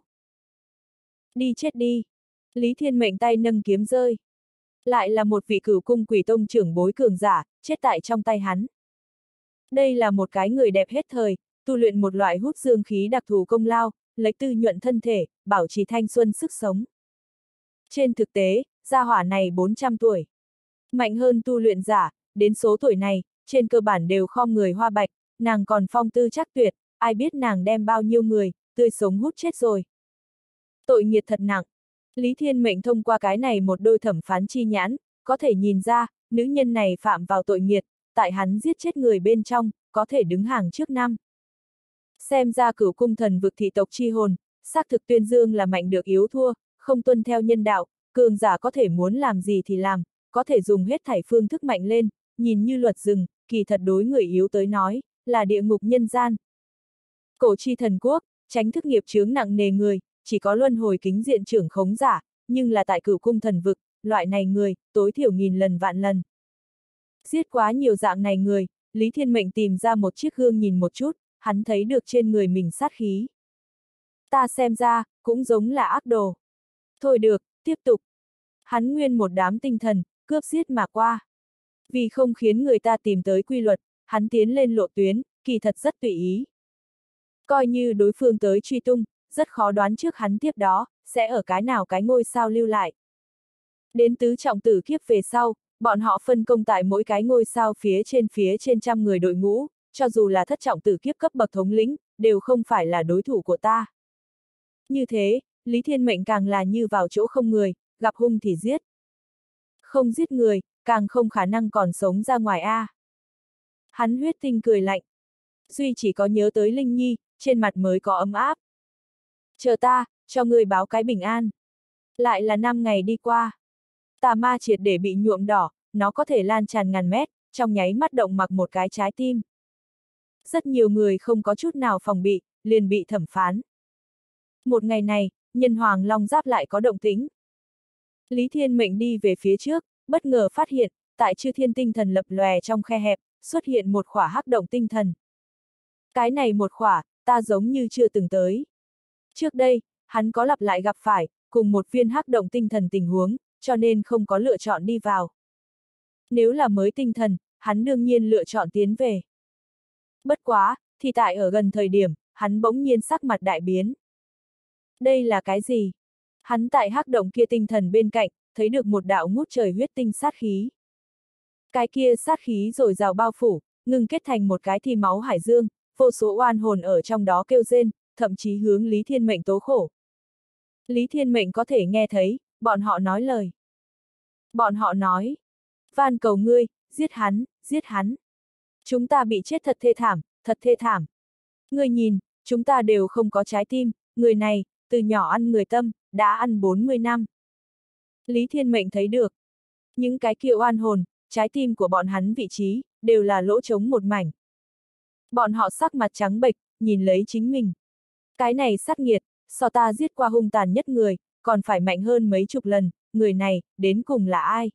Đi chết đi. Lý Thiên Mệnh tay nâng kiếm rơi. Lại là một vị Cửu Cung Quỷ Tông trưởng bối cường giả, chết tại trong tay hắn. Đây là một cái người đẹp hết thời, tu luyện một loại hút dương khí đặc thù công lao, lấy tư nhuận thân thể, bảo trì thanh xuân sức sống. Trên thực tế, gia hỏa này bốn trăm tuổi. Mạnh hơn tu luyện giả, đến số tuổi này, trên cơ bản đều khom người hoa bạch, nàng còn phong tư chắc tuyệt, ai biết nàng đem bao nhiêu người, tươi sống hút chết rồi. Tội nghiệt thật nặng. Lý Thiên Mệnh thông qua cái này một đôi thẩm phán chi nhãn, có thể nhìn ra, nữ nhân này phạm vào tội nghiệt, tại hắn giết chết người bên trong, có thể đứng hàng trước năm. Xem ra Cửu Cung thần vực thị tộc chi hồn, xác thực tuyên dương là mạnh được yếu thua, không tuân theo nhân đạo, cường giả có thể muốn làm gì thì làm, có thể dùng hết thảy phương thức mạnh lên, nhìn như luật rừng, kỳ thật đối người yếu tới nói, là địa ngục nhân gian. Cổ chi thần quốc, tránh thức nghiệp chướng nặng nề người, chỉ có luân hồi kính diện trưởng khống giả, nhưng là tại Cửu Cung thần vực, loại này người, tối thiểu nghìn lần vạn lần. Giết quá nhiều dạng này người, Lý Thiên Mệnh tìm ra một chiếc gương nhìn một chút, hắn thấy được trên người mình sát khí. Ta xem ra, cũng giống là ác đồ. Thôi được, tiếp tục. Hắn nguyên một đám tinh thần, cướp giết mà qua. Vì không khiến người ta tìm tới quy luật, hắn tiến lên lộ tuyến, kỳ thật rất tùy ý. Coi như đối phương tới truy tung, rất khó đoán trước hắn tiếp đó, sẽ ở cái nào cái ngôi sao lưu lại. Đến tứ trọng tử kiếp về sau, bọn họ phân công tại mỗi cái ngôi sao phía trên phía trên trăm người đội ngũ, cho dù là thất trọng tử kiếp cấp bậc thống lĩnh, đều không phải là đối thủ của ta. Như thế, Lý Thiên Mệnh càng là như vào chỗ không người, gặp hung thì giết. Không giết người, càng không khả năng còn sống ra ngoài a. Hắn huyết tinh cười lạnh. Duy chỉ có nhớ tới Linh Nhi, trên mặt mới có ấm áp. Chờ ta, cho ngươi báo cái bình an. Lại là năm ngày đi qua. Tà ma triệt để bị nhuộm đỏ, nó có thể lan tràn ngàn mét, trong nháy mắt động mặc một cái trái tim. Rất nhiều người không có chút nào phòng bị, liền bị thẩm phán. Một ngày này, nhân hoàng long giáp lại có động tĩnh. Lý Thiên Mệnh đi về phía trước, bất ngờ phát hiện, tại chư thiên tinh thần lập lòe trong khe hẹp, xuất hiện một khỏa hắc động tinh thần. Cái này một khỏa, ta giống như chưa từng tới. Trước đây, hắn có lặp lại gặp phải, cùng một viên hắc động tinh thần tình huống, cho nên không có lựa chọn đi vào. Nếu là mới tinh thần, hắn đương nhiên lựa chọn tiến về. Bất quá, thì tại ở gần thời điểm, hắn bỗng nhiên sắc mặt đại biến. Đây là cái gì? Hắn tại hắc động kia tinh thần bên cạnh, thấy được một đạo ngút trời huyết tinh sát khí. Cái kia sát khí rồi rào bao phủ, ngừng kết thành một cái thi máu hải dương, vô số oan hồn ở trong đó kêu rên, thậm chí hướng Lý Thiên Mệnh tố khổ. Lý Thiên Mệnh có thể nghe thấy, bọn họ nói lời. Bọn họ nói, van cầu ngươi, giết hắn, giết hắn. Chúng ta bị chết thật thê thảm, thật thê thảm. Ngươi nhìn, chúng ta đều không có trái tim, người này, từ nhỏ ăn người tâm, đã ăn bốn mươi năm. Lý Thiên Mệnh thấy được. Những cái kia oan hồn, trái tim của bọn hắn vị trí, đều là lỗ trống một mảnh. Bọn họ sắc mặt trắng bệch, nhìn lấy chính mình. Cái này sát nghiệt, so ta giết qua hung tàn nhất người, còn phải mạnh hơn mấy chục lần, người này, đến cùng là ai?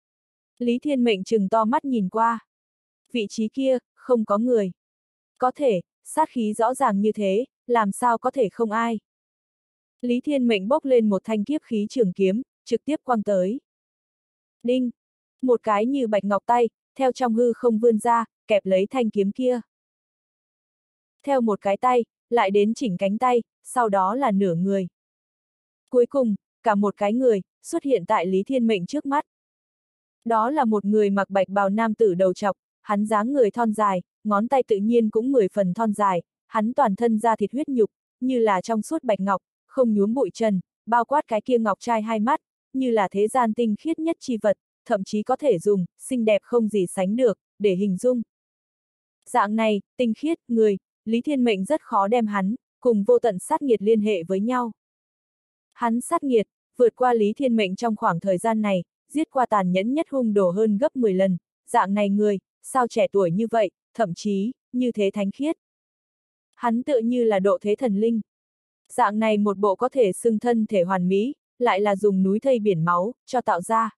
Lý Thiên Mệnh trừng to mắt nhìn qua. Vị trí kia, không có người. Có thể, sát khí rõ ràng như thế, làm sao có thể không ai? Lý Thiên Mệnh bốc lên một thanh kiếp khí trường kiếm, trực tiếp quăng tới. Đinh! Một cái như bạch ngọc tay, theo trong hư không vươn ra, kẹp lấy thanh kiếm kia. Theo một cái tay, lại đến chỉnh cánh tay, sau đó là nửa người. Cuối cùng, cả một cái người, xuất hiện tại Lý Thiên Mệnh trước mắt. Đó là một người mặc bạch bào nam tử đầu trọc, hắn dáng người thon dài, ngón tay tự nhiên cũng mười phần thon dài, hắn toàn thân da thịt huyết nhục, như là trong suốt bạch ngọc, không nhuốm bụi trần, bao quát cái kia ngọc trai hai mắt, như là thế gian tinh khiết nhất chi vật, thậm chí có thể dùng, xinh đẹp không gì sánh được, để hình dung. Dạng này, tinh khiết, người, Lý Thiên Mệnh rất khó đem hắn, cùng vô tận sát nghiệt liên hệ với nhau. Hắn sát nghiệt, vượt qua Lý Thiên Mệnh trong khoảng thời gian này, giết qua tàn nhẫn nhất hung đồ hơn gấp mười lần, dạng này người, sao trẻ tuổi như vậy, thậm chí, như thế thánh khiết. Hắn tựa như là độ thế thần linh. Dạng này một bộ có thể xưng thân thể hoàn mỹ, lại là dùng núi thây biển máu, cho tạo ra.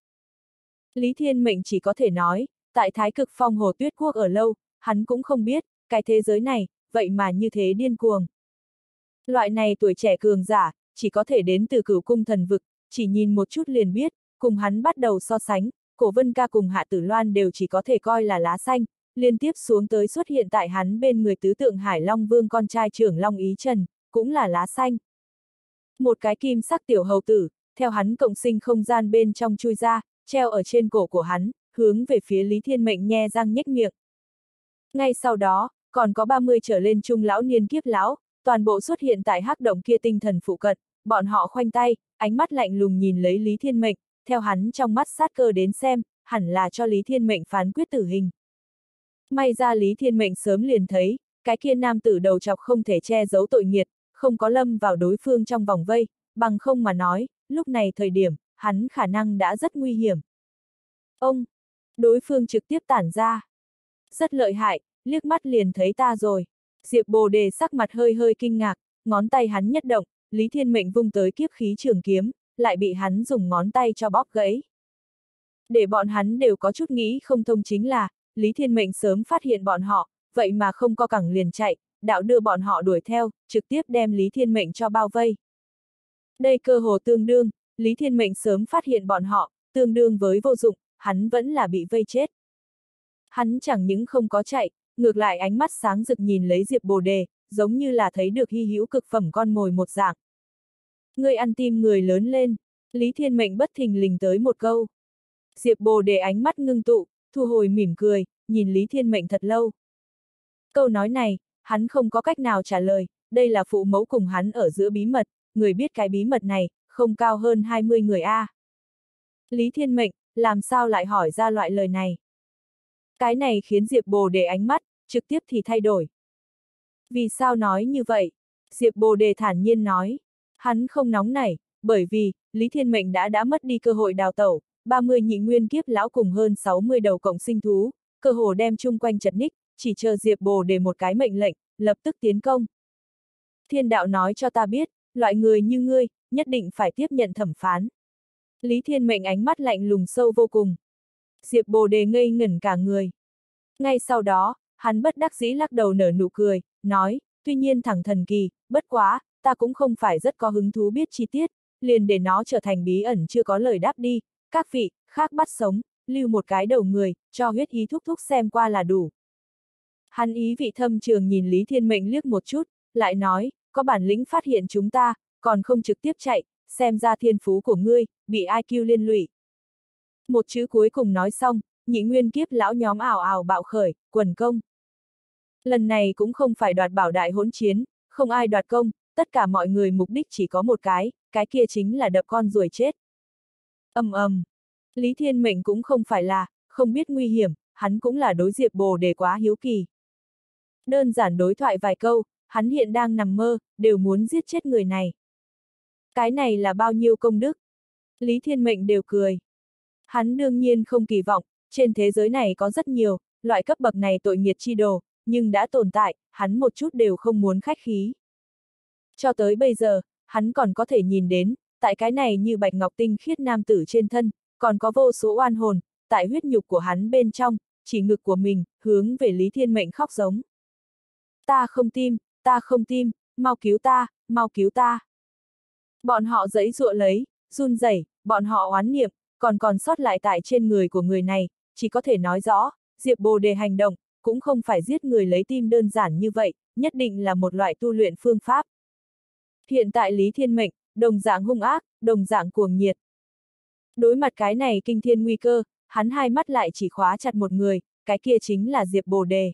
Lý Thiên Mệnh chỉ có thể nói, tại Thái Cực Phong Hồ Tuyết Quốc ở lâu, hắn cũng không biết, cái thế giới này, vậy mà như thế điên cuồng. Loại này tuổi trẻ cường giả, chỉ có thể đến từ Cửu Cung thần vực, chỉ nhìn một chút liền biết, cùng hắn bắt đầu so sánh, Cổ Vân Ca cùng Hạ Tử Loan đều chỉ có thể coi là lá xanh, liên tiếp xuống tới xuất hiện tại hắn bên người tứ tượng Hải Long Vương con trai trưởng Long Ý Trần, cũng là lá xanh. Một cái kim sắc tiểu hầu tử, theo hắn cộng sinh không gian bên trong chui ra, treo ở trên cổ của hắn, hướng về phía Lý Thiên Mệnh nhe răng nhếch miệng. Ngay sau đó, còn có ba mươi trở lên trung lão niên kiếp lão, toàn bộ xuất hiện tại hắc động kia tinh thần phụ cận, bọn họ khoanh tay, ánh mắt lạnh lùng nhìn lấy Lý Thiên Mệnh, theo hắn trong mắt sát cơ đến xem, hẳn là cho Lý Thiên Mệnh phán quyết tử hình. May ra Lý Thiên Mệnh sớm liền thấy, cái kia nam tử đầu chọc không thể che giấu tội nghiệt, không có lâm vào đối phương trong vòng vây, bằng không mà nói, lúc này thời điểm, hắn khả năng đã rất nguy hiểm. Ông! Đối phương trực tiếp tản ra. Rất lợi hại, liếc mắt liền thấy ta rồi. Diệp Bồ Đề sắc mặt hơi hơi kinh ngạc, ngón tay hắn nhất động, Lý Thiên Mệnh vung tới kiếp khí trường kiếm, lại bị hắn dùng ngón tay cho bóp gãy. Để bọn hắn đều có chút nghĩ không thông chính là, Lý Thiên Mệnh sớm phát hiện bọn họ, vậy mà không co cẳng liền chạy, đạo đưa bọn họ đuổi theo, trực tiếp đem Lý Thiên Mệnh cho bao vây. Đây cơ hồ tương đương, Lý Thiên Mệnh sớm phát hiện bọn họ, tương đương với vô dụng, hắn vẫn là bị vây chết. Hắn chẳng những không có chạy, ngược lại ánh mắt sáng rực nhìn lấy Diệp Bồ Đề, giống như là thấy được hy hữu cực phẩm con mồi một dạng. Ngươi ăn tim người lớn lên, Lý Thiên Mệnh bất thình lình tới một câu. Diệp Bồ Đề ánh mắt ngưng tụ, thu hồi mỉm cười, nhìn Lý Thiên Mệnh thật lâu. Câu nói này, hắn không có cách nào trả lời, đây là phụ mẫu cùng hắn ở giữa bí mật, người biết cái bí mật này, không cao hơn hai mươi người a. Lý Thiên Mệnh, làm sao lại hỏi ra loại lời này? Cái này khiến Diệp Bồ Đề ánh mắt, trực tiếp thì thay đổi. Vì sao nói như vậy? Diệp Bồ Đề thản nhiên nói. Hắn không nóng nảy, bởi vì, Lý Thiên Mệnh đã đã mất đi cơ hội đào tẩu, ba mươi nhị nguyên kiếp lão cùng hơn sáu mươi đầu cộng sinh thú, cơ hồ đem chung quanh chật ních, chỉ chờ Diệp Bồ Đề một cái mệnh lệnh, lập tức tiến công. Thiên đạo nói cho ta biết, loại người như ngươi, nhất định phải tiếp nhận thẩm phán. Lý Thiên Mệnh ánh mắt lạnh lùng sâu vô cùng. Diệp Bồ Đề ngây ngẩn cả người. Ngay sau đó, hắn bất đắc dĩ lắc đầu nở nụ cười, nói, tuy nhiên thẳng thần kỳ, bất quá, ta cũng không phải rất có hứng thú biết chi tiết, liền để nó trở thành bí ẩn chưa có lời đáp đi, các vị, khác bắt sống, lưu một cái đầu người, cho huyết ý thúc thúc xem qua là đủ. Hắn ý vị thâm trường nhìn Lý Thiên Mệnh liếc một chút, lại nói, có bản lĩnh phát hiện chúng ta, còn không trực tiếp chạy, xem ra thiên phú của ngươi, bị i kiu liên lụy. Một chữ cuối cùng nói xong, nhị nguyên kiếp lão nhóm ảo ảo bạo khởi, quần công. Lần này cũng không phải đoạt bảo đại hỗn chiến, không ai đoạt công, tất cả mọi người mục đích chỉ có một cái, cái kia chính là đập con ruồi chết. Ầm ầm. Lý Thiên Mệnh cũng không phải là, không biết nguy hiểm, hắn cũng là đối Diệp Bồ Đề quá hiếu kỳ. Đơn giản đối thoại vài câu, hắn hiện đang nằm mơ, đều muốn giết chết người này. Cái này là bao nhiêu công đức? Lý Thiên Mệnh đều cười. Hắn đương nhiên không kỳ vọng, trên thế giới này có rất nhiều, loại cấp bậc này tội nghiệt chi đồ, nhưng đã tồn tại, hắn một chút đều không muốn khách khí. Cho tới bây giờ, hắn còn có thể nhìn đến, tại cái này như bạch ngọc tinh khiết nam tử trên thân, còn có vô số oan hồn, tại huyết nhục của hắn bên trong, chỉ ngực của mình, hướng về Lý Thiên Mệnh khóc giống. Ta không tim, ta không tim, mau cứu ta, mau cứu ta. Bọn họ giãy giụa lấy, run rẩy, bọn họ oán niệm, còn còn sót lại tại trên người của người này, chỉ có thể nói rõ, Diệp Bồ Đề hành động, cũng không phải giết người lấy tim đơn giản như vậy, nhất định là một loại tu luyện phương pháp. Hiện tại Lý Thiên Mệnh, đồng dạng hung ác, đồng dạng cuồng nhiệt. Đối mặt cái này kinh thiên nguy cơ, hắn hai mắt lại chỉ khóa chặt một người, cái kia chính là Diệp Bồ Đề.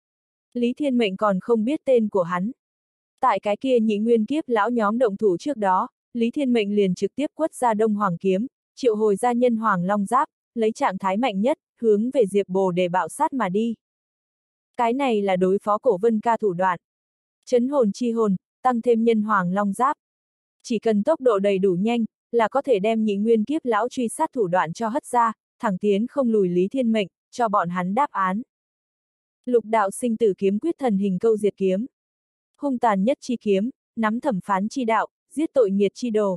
Lý Thiên Mệnh còn không biết tên của hắn. Tại cái kia nhị nguyên kiếp lão nhóm động thủ trước đó, Lý Thiên Mệnh liền trực tiếp quất ra Đông Hoàng kiếm, triệu hồi ra nhân Hoàng Long Giáp, lấy trạng thái mạnh nhất, hướng về Diệp Bồ Đề bạo sát mà đi. Cái này là đối phó Cổ Vân Ca thủ đoạn. Chấn hồn chi hồn, tăng thêm nhân Hoàng Long Giáp. Chỉ cần tốc độ đầy đủ nhanh, là có thể đem nhị nguyên kiếp lão truy sát thủ đoạn cho hất ra, thẳng tiến không lùi Lý Thiên Mệnh, cho bọn hắn đáp án. Lục đạo sinh tử kiếm quyết thần hình câu diệt kiếm. Hung tàn nhất chi kiếm, nắm thẩm phán chi đạo, giết tội nghiệt chi đồ.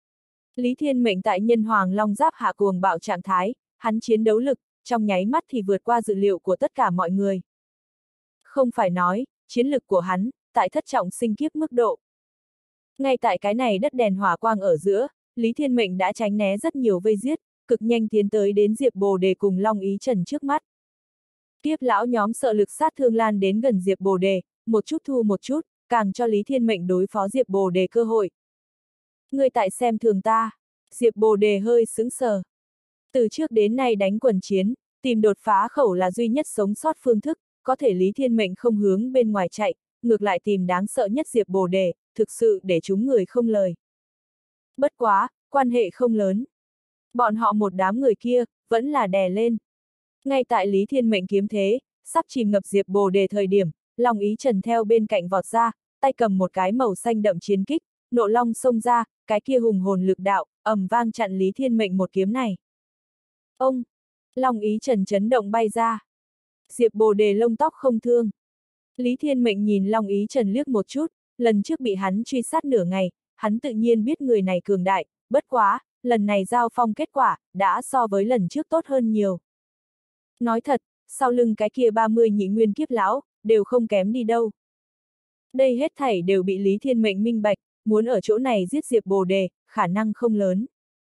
Lý Thiên Mệnh tại nhân Hoàng Long Giáp hạ cuồng bạo trạng thái, hắn chiến đấu lực, trong nháy mắt thì vượt qua dự liệu của tất cả mọi người. Không phải nói, chiến lực của hắn, tại thất trọng sinh kiếp mức độ. Ngay tại cái này đất đèn hỏa quang ở giữa, Lý Thiên Mệnh đã tránh né rất nhiều vây giết, cực nhanh tiến tới đến Diệp Bồ Đề cùng Long Ý Trần trước mắt. Kiếp lão nhóm sợ lực sát thương lan đến gần Diệp Bồ Đề, một chút thu một chút, càng cho Lý Thiên Mệnh đối phó Diệp Bồ Đề cơ hội. Ngươi tại xem thường ta. Diệp Bồ Đề hơi sững sờ. Từ trước đến nay đánh quần chiến, tìm đột phá khẩu là duy nhất sống sót phương thức, có thể Lý Thiên Mệnh không hướng bên ngoài chạy, ngược lại tìm đáng sợ nhất Diệp Bồ Đề, thực sự để chúng người không lời. Bất quá, quan hệ không lớn. Bọn họ một đám người kia, vẫn là đè lên. Ngay tại Lý Thiên Mệnh kiếm thế, sắp chìm ngập Diệp Bồ Đề thời điểm, Long Ý Trần theo bên cạnh vọt ra, tay cầm một cái màu xanh đậm chiến kích, nộ long xông ra, cái kia hùng hồn lực đạo, ầm vang chặn Lý Thiên Mệnh một kiếm này. Ông! Long Ý Trần chấn động bay ra. Diệp Bồ Đề lông tóc không thương. Lý Thiên Mệnh nhìn Long Ý Trần liếc một chút, lần trước bị hắn truy sát nửa ngày, hắn tự nhiên biết người này cường đại, bất quá, lần này giao phong kết quả, đã so với lần trước tốt hơn nhiều. Nói thật, sau lưng cái kia ba mươi nhị nguyên kiếp lão, đều không kém đi đâu. Đây hết thảy đều bị Lý Thiên Mệnh minh bạch, muốn ở chỗ này giết Diệp Bồ Đề, khả năng không lớn.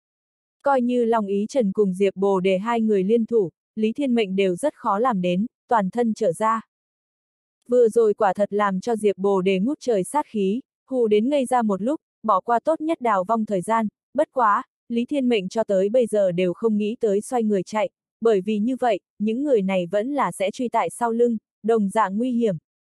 Coi như Long Ý Trần cùng Diệp Bồ Đề hai người liên thủ, Lý Thiên Mệnh đều rất khó làm đến, toàn thân trở ra. Vừa rồi quả thật làm cho Diệp Bồ Đề ngút trời sát khí, hù đến ngây ra một lúc, bỏ qua tốt nhất đào vong thời gian, bất quá, Lý Thiên Mệnh cho tới bây giờ đều không nghĩ tới xoay người chạy, bởi vì như vậy, những người này vẫn là sẽ truy tại sau lưng, đồng dạng nguy hiểm.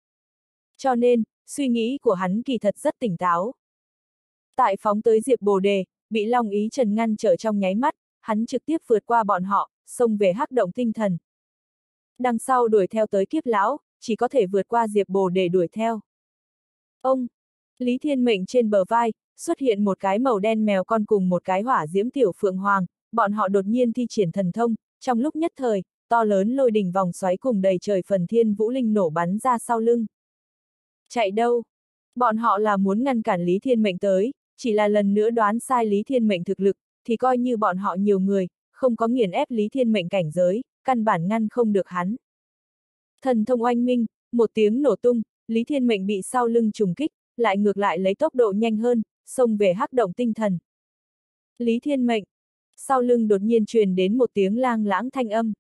cho nên, suy nghĩ của hắn kỳ thật rất tỉnh táo. Tại phóng tới Diệp Bồ Đề, bị Long Ý Trần ngăn trở trong nháy mắt, hắn trực tiếp vượt qua bọn họ, xông về hắc động tinh thần. Đằng sau đuổi theo tới Kiếp Lão, chỉ có thể vượt qua Diệp Bồ Đề đuổi theo. Ông! Lý Thiên Mệnh trên bờ vai, xuất hiện một cái màu đen mèo con cùng một cái hỏa diễm tiểu phượng hoàng, bọn họ đột nhiên thi triển thần thông, trong lúc nhất thời, to lớn lôi đình vòng xoáy cùng đầy trời phần thiên vũ linh nổ bắn ra sau lưng. Chạy đâu? Bọn họ là muốn ngăn cản Lý Thiên Mệnh tới, chỉ là lần nữa đoán sai Lý Thiên Mệnh thực lực, thì coi như bọn họ nhiều người, không có nghiền ép Lý Thiên Mệnh cảnh giới, căn bản ngăn không được hắn. Thần thông oanh minh, một tiếng nổ tung, Lý Thiên Mệnh bị sau lưng trùng kích, lại ngược lại lấy tốc độ nhanh hơn, xông về hắc động tinh thần. Lý Thiên Mệnh! Sau lưng đột nhiên truyền đến một tiếng lang lãng thanh âm.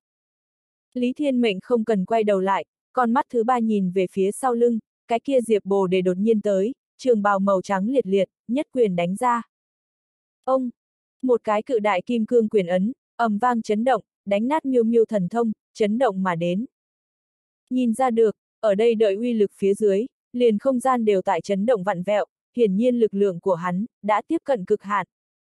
Lý Thiên Mệnh không cần quay đầu lại, con mắt thứ ba nhìn về phía sau lưng, cái kia Diệp Bồ Đề đột nhiên tới, trường bào màu trắng liệt liệt, nhất quyền đánh ra. Ông! Một cái cự đại kim cương quyền ấn, ầm vang chấn động, đánh nát miêu miêu thần thông, chấn động mà đến. Nhìn ra được, ở đây đợi uy lực phía dưới, liền không gian đều tại chấn động vặn vẹo, hiển nhiên lực lượng của hắn đã tiếp cận cực hạn.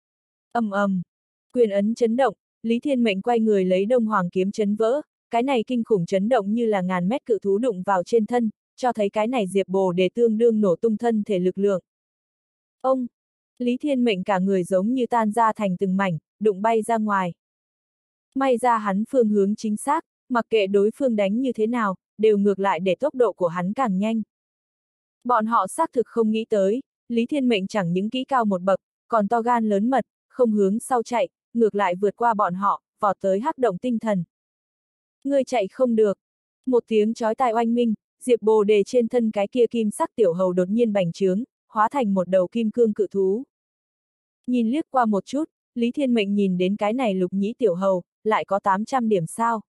Ầm ầm, quyền ấn chấn động, Lý Thiên Mệnh quay người lấy Đông Hoàng kiếm chấn vỡ, cái này kinh khủng chấn động như là ngàn mét cự thú đụng vào trên thân, cho thấy cái này Diệp Bồ Đề tương đương nổ tung thân thể lực lượng. Ông, Lý Thiên Mệnh cả người giống như tan ra thành từng mảnh, đụng bay ra ngoài. May ra hắn phương hướng chính xác, mặc kệ đối phương đánh như thế nào, đều ngược lại để tốc độ của hắn càng nhanh. Bọn họ xác thực không nghĩ tới, Lý Thiên Mệnh chẳng những kỹ cao một bậc, còn to gan lớn mật, không hướng sau chạy, ngược lại vượt qua bọn họ, vọt tới hắc động tinh thần. Ngươi chạy không được. Một tiếng chói tai oanh minh, Diệp Bồ Đề trên thân cái kia kim sắc tiểu hầu đột nhiên bành trướng, hóa thành một đầu kim cương cự thú. Nhìn liếc qua một chút, Lý Thiên Mệnh nhìn đến cái này lục nhĩ tiểu hầu, lại có tám trăm điểm sao.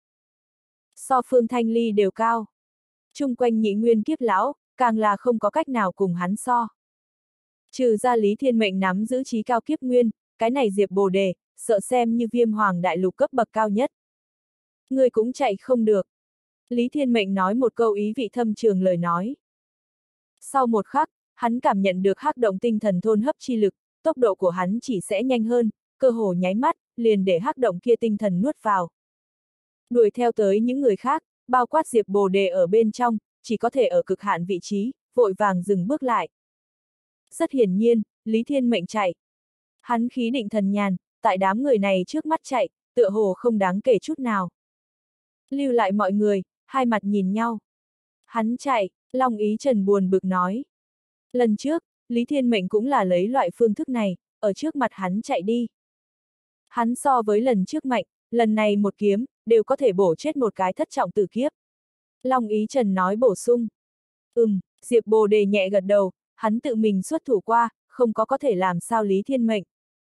So Phương Thanh Ly đều cao. Chung quanh nhị nguyên Kiếp Lão, càng là không có cách nào cùng hắn so. Trừ ra Lý Thiên Mệnh nắm giữ trí cao kiếp nguyên, cái này Diệp Bồ Đề, sợ xem như Viêm Hoàng đại lục cấp bậc cao nhất. Người cũng chạy không được. Lý Thiên Mệnh nói một câu ý vị thâm trường lời nói. Sau một khắc, hắn cảm nhận được hắc động tinh thần thôn hấp chi lực, tốc độ của hắn chỉ sẽ nhanh hơn, cơ hồ nháy mắt, liền để hắc động kia tinh thần nuốt vào. Đuổi theo tới những người khác, bao quát Diệp Bồ Đề ở bên trong, chỉ có thể ở cực hạn vị trí, vội vàng dừng bước lại. Rất hiển nhiên, Lý Thiên Mệnh chạy. Hắn khí định thần nhàn, tại đám người này trước mắt chạy, tựa hồ không đáng kể chút nào. Lưu lại mọi người, hai mặt nhìn nhau. Hắn chạy, Long Ý Trần buồn bực nói. Lần trước, Lý Thiên Mệnh cũng là lấy loại phương thức này, ở trước mặt hắn chạy đi. Hắn so với lần trước mạnh, lần này một kiếm, đều có thể bổ chết một cái thất trọng tử kiếp. Long Ý Trần nói bổ sung. Ừm, Diệp Bồ Đề nhẹ gật đầu, hắn tự mình xuất thủ qua, không có có thể làm sao Lý Thiên Mệnh.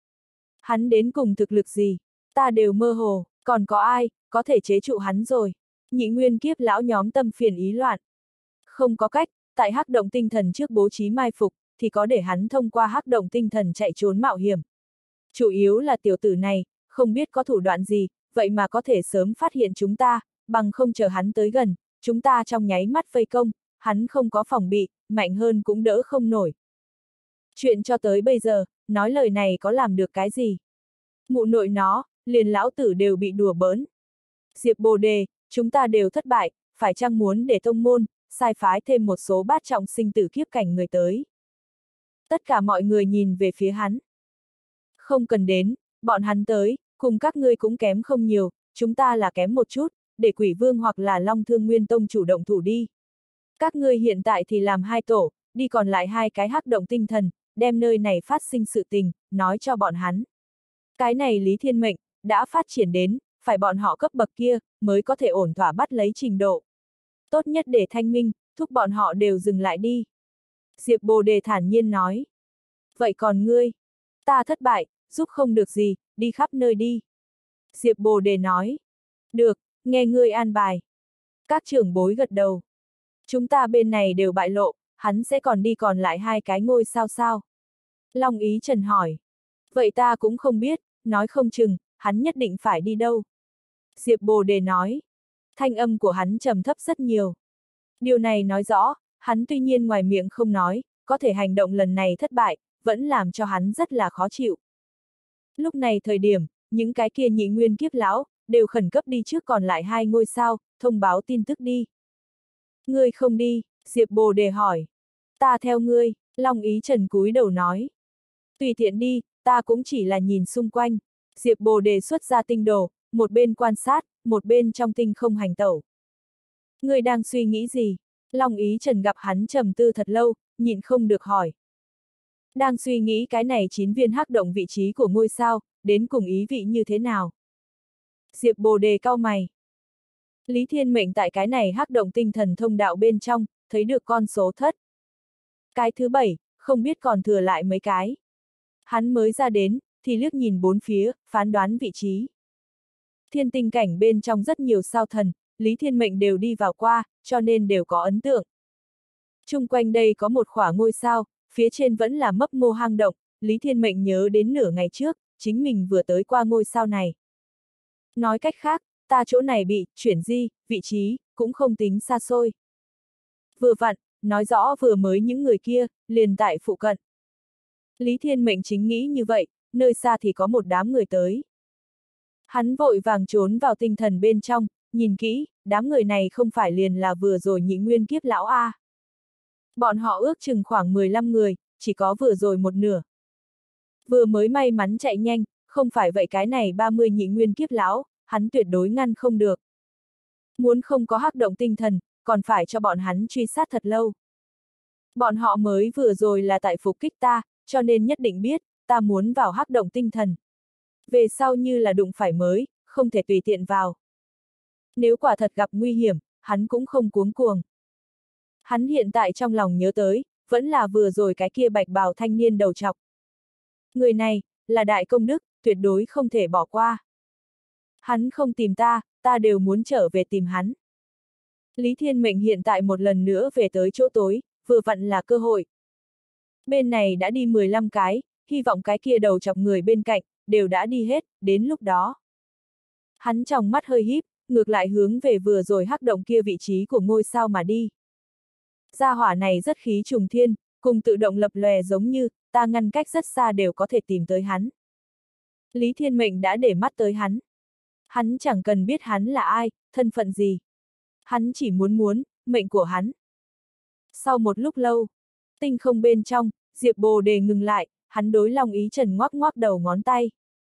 Hắn đến cùng thực lực gì, ta đều mơ hồ, còn có ai, có thể chế trụ hắn rồi. Nhị nguyên Kiếp Lão nhóm tâm phiền ý loạn. Không có cách, tại hắc động tinh thần trước bố trí mai phục, thì có để hắn thông qua hắc động tinh thần chạy trốn mạo hiểm. Chủ yếu là tiểu tử này, không biết có thủ đoạn gì, vậy mà có thể sớm phát hiện chúng ta, bằng không chờ hắn tới gần, chúng ta trong nháy mắt vây công, hắn không có phòng bị, mạnh hơn cũng đỡ không nổi. Chuyện cho tới bây giờ, nói lời này có làm được cái gì? Mụ nội nó, liền lão tử đều bị đùa bỡn. Diệp Bồ Đề, chúng ta đều thất bại, phải chăng muốn để tông môn, sai phái thêm một số bát trọng sinh tử kiếp cảnh người tới. Tất cả mọi người nhìn về phía hắn. Không cần đến, bọn hắn tới, cùng các ngươi cũng kém không nhiều, chúng ta là kém một chút, để Quỷ Vương hoặc là Long Thương Nguyên Tông chủ động thủ đi. Các ngươi hiện tại thì làm hai tổ, đi còn lại hai cái hắc động tinh thần, đem nơi này phát sinh sự tình, nói cho bọn hắn. Cái này Lý Thiên Mệnh, đã phát triển đến, phải bọn họ cấp bậc kia, mới có thể ổn thỏa bắt lấy trình độ. Tốt nhất để thanh minh, thúc bọn họ đều dừng lại đi. Diệp Bồ Đề thản nhiên nói. Vậy còn ngươi? Ta thất bại, giúp không được gì, đi khắp nơi đi. Diệp Bồ Đề nói. Được, nghe ngươi an bài. Các trưởng bối gật đầu. Chúng ta bên này đều bại lộ, hắn sẽ còn đi còn lại hai cái ngôi sao sao? Long Ý Trần hỏi. Vậy ta cũng không biết, nói không chừng, hắn nhất định phải đi đâu. Diệp Bồ Đề nói. Thanh âm của hắn trầm thấp rất nhiều. Điều này nói rõ, Hắn tuy nhiên ngoài miệng không nói, có thể hành động lần này thất bại, vẫn làm cho hắn rất là khó chịu. Lúc này thời điểm, những cái kia nhị nguyên kiếp lão, đều khẩn cấp đi trước còn lại hai ngôi sao, thông báo tin tức đi. Ngươi không đi, Diệp Bồ Đề hỏi. Ta theo ngươi, Long Ý Trần cúi đầu nói. Tùy tiện đi, ta cũng chỉ là nhìn xung quanh. Diệp Bồ Đề xuất ra tinh đồ, một bên quan sát, một bên trong tinh không hành tẩu. Ngươi đang suy nghĩ gì? Long Ý Trần gặp hắn trầm tư thật lâu, nhịn không được hỏi. Đang suy nghĩ cái này chín viên hắc động vị trí của ngôi sao, đến cùng ý vị như thế nào? Diệp Bồ Đề cau mày. Lý Thiên Mệnh tại cái này hắc động tinh thần thông đạo bên trong, thấy được con số thất. Cái thứ bảy, không biết còn thừa lại mấy cái. Hắn mới ra đến, thì liếc nhìn bốn phía, phán đoán vị trí. Thiên tinh cảnh bên trong rất nhiều sao thần, Lý Thiên Mệnh đều đi vào qua, cho nên đều có ấn tượng. Chung quanh đây có một khỏa ngôi sao, phía trên vẫn là mấp mô hang động, Lý Thiên Mệnh nhớ đến nửa ngày trước, chính mình vừa tới qua ngôi sao này. Nói cách khác, ta chỗ này bị chuyển di, vị trí, cũng không tính xa xôi. Vừa vặn, nói rõ vừa mới những người kia, liền tại phụ cận. Lý Thiên Mệnh chính nghĩ như vậy, nơi xa thì có một đám người tới. Hắn vội vàng trốn vào tinh thần bên trong, nhìn kỹ, đám người này không phải liền là vừa rồi nhị nguyên kiếp lão A. Bọn họ ước chừng khoảng mười lăm người, chỉ có vừa rồi một nửa. Vừa mới may mắn chạy nhanh, không phải vậy cái này ba mươi nhị nguyên kiếp lão, hắn tuyệt đối ngăn không được. Muốn không có hắc động tinh thần, còn phải cho bọn hắn truy sát thật lâu. Bọn họ mới vừa rồi là tại phục kích ta, cho nên nhất định biết, ta muốn vào hắc động tinh thần. Về sau như là đụng phải mới, không thể tùy tiện vào. Nếu quả thật gặp nguy hiểm, hắn cũng không cuống cuồng. Hắn hiện tại trong lòng nhớ tới, vẫn là vừa rồi cái kia bạch bào thanh niên đầu trọc. Người này, là đại công đức, tuyệt đối không thể bỏ qua. Hắn không tìm ta, ta đều muốn trở về tìm hắn. Lý Thiên Mệnh hiện tại một lần nữa về tới chỗ tối, vừa vặn là cơ hội. Bên này đã đi mười lăm cái, hy vọng cái kia đầu chọc người bên cạnh, đều đã đi hết, đến lúc đó. Hắn trong mắt hơi híp, ngược lại hướng về vừa rồi hắc động kia vị trí của ngôi sao mà đi. Gia hỏa này rất khí trùng thiên, cùng tự động lập lòe giống như, ta ngăn cách rất xa đều có thể tìm tới hắn. Lý Thiên Mệnh đã để mắt tới hắn. Hắn chẳng cần biết hắn là ai, thân phận gì. Hắn chỉ muốn muốn, mệnh của hắn. Sau một lúc lâu, tinh không bên trong, Diệp Bồ Đề ngừng lại, hắn đối Long Ý Trần ngoắc ngoắc đầu ngón tay.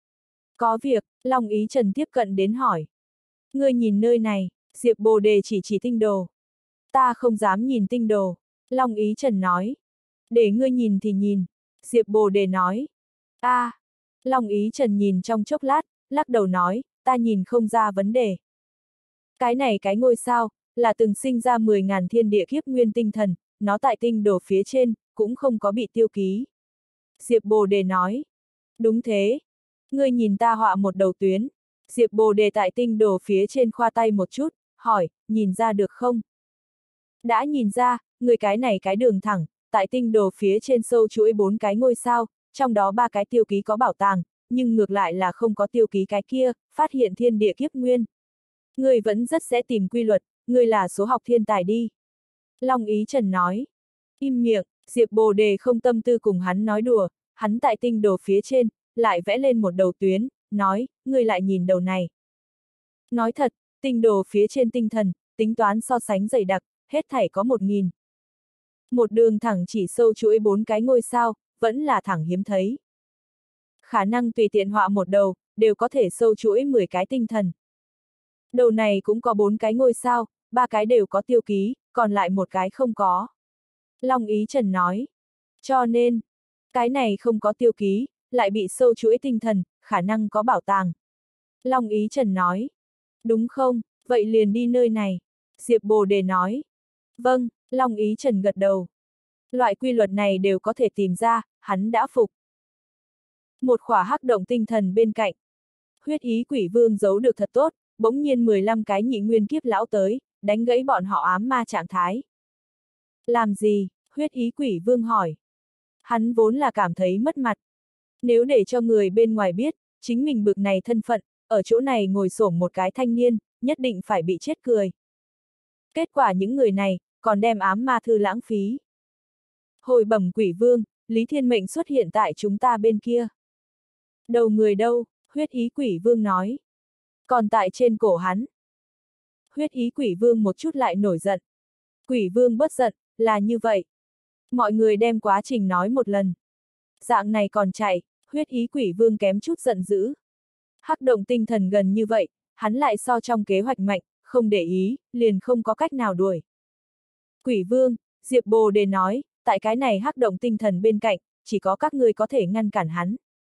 Có việc, Long Ý Trần tiếp cận đến hỏi. Ngươi nhìn nơi này, Diệp Bồ Đề chỉ chỉ tinh đồ. Ta không dám nhìn tinh đồ, Long Ý Trần nói. Để ngươi nhìn thì nhìn, Diệp Bồ Đề nói. A, à, Long Ý Trần nhìn trong chốc lát, lắc đầu nói, ta nhìn không ra vấn đề. Cái này cái ngôi sao, là từng sinh ra mười ngàn thiên địa kiếp nguyên tinh thần, nó tại tinh đồ phía trên, cũng không có bị tiêu ký. Diệp Bồ Đề nói. Đúng thế. Ngươi nhìn ta họa một đầu tuyến. Diệp Bồ Đề tại tinh đồ phía trên khoa tay một chút, hỏi, nhìn ra được không? Đã nhìn ra, người cái này cái đường thẳng, tại tinh đồ phía trên sâu chuỗi bốn cái ngôi sao, trong đó ba cái tiêu ký có bảo tàng, nhưng ngược lại là không có tiêu ký cái kia, phát hiện thiên địa kiếp nguyên. Người vẫn rất sẽ tìm quy luật, người là số học thiên tài đi. Long Ý Trần nói. Im miệng, Diệp Bồ Đề không tâm tư cùng hắn nói đùa, hắn tại tinh đồ phía trên, lại vẽ lên một đầu tuyến, nói, người lại nhìn đầu này. Nói thật, tinh đồ phía trên tinh thần, tính toán so sánh dày đặc, hết thảy có một nghìn. Một đường thẳng chỉ sâu chuỗi bốn cái ngôi sao, vẫn là thẳng hiếm thấy. Khả năng tùy tiện họa một đầu, đều có thể sâu chuỗi mười cái tinh thần. Đầu này cũng có bốn cái ngôi sao, ba cái đều có tiêu ký, còn lại một cái không có. Long Ý Trần nói. Cho nên, cái này không có tiêu ký, lại bị sâu chuỗi tinh thần, khả năng có bảo tàng. Long Ý Trần nói. Đúng không, vậy liền đi nơi này. Diệp Bồ Đề nói. Vâng, Long Ý Trần gật đầu. Loại quy luật này đều có thể tìm ra, hắn đã phục. Một khỏa hắc động tinh thần bên cạnh. Huyết ý quỷ vương giấu được thật tốt, bỗng nhiên mười lăm cái nhị nguyên kiếp lão tới, đánh gãy bọn họ ám ma trạng thái. Làm gì? Huyết ý quỷ vương hỏi. Hắn vốn là cảm thấy mất mặt. Nếu để cho người bên ngoài biết, chính mình bực này thân phận, ở chỗ này ngồi xổm một cái thanh niên, nhất định phải bị chết cười. Kết quả những người này, còn đem ám ma thư lãng phí. Hồi bẩm quỷ vương, Lý Thiên Mệnh xuất hiện tại chúng ta bên kia. Đầu người đâu? Huyết ý quỷ vương nói. Còn tại trên cổ hắn. Huyết ý quỷ vương một chút lại nổi giận. Quỷ vương bất giận, là như vậy. Mọi người đem quá trình nói một lần. Dạng này còn chạy, huyết ý quỷ vương kém chút giận dữ. Hắc động tinh thần gần như vậy, hắn lại so trong kế hoạch mạnh, không để ý, liền không có cách nào đuổi. Quỷ vương, Diệp Bồ Đề nói, tại cái này hắc động tinh thần bên cạnh, chỉ có các ngươi có thể ngăn cản hắn.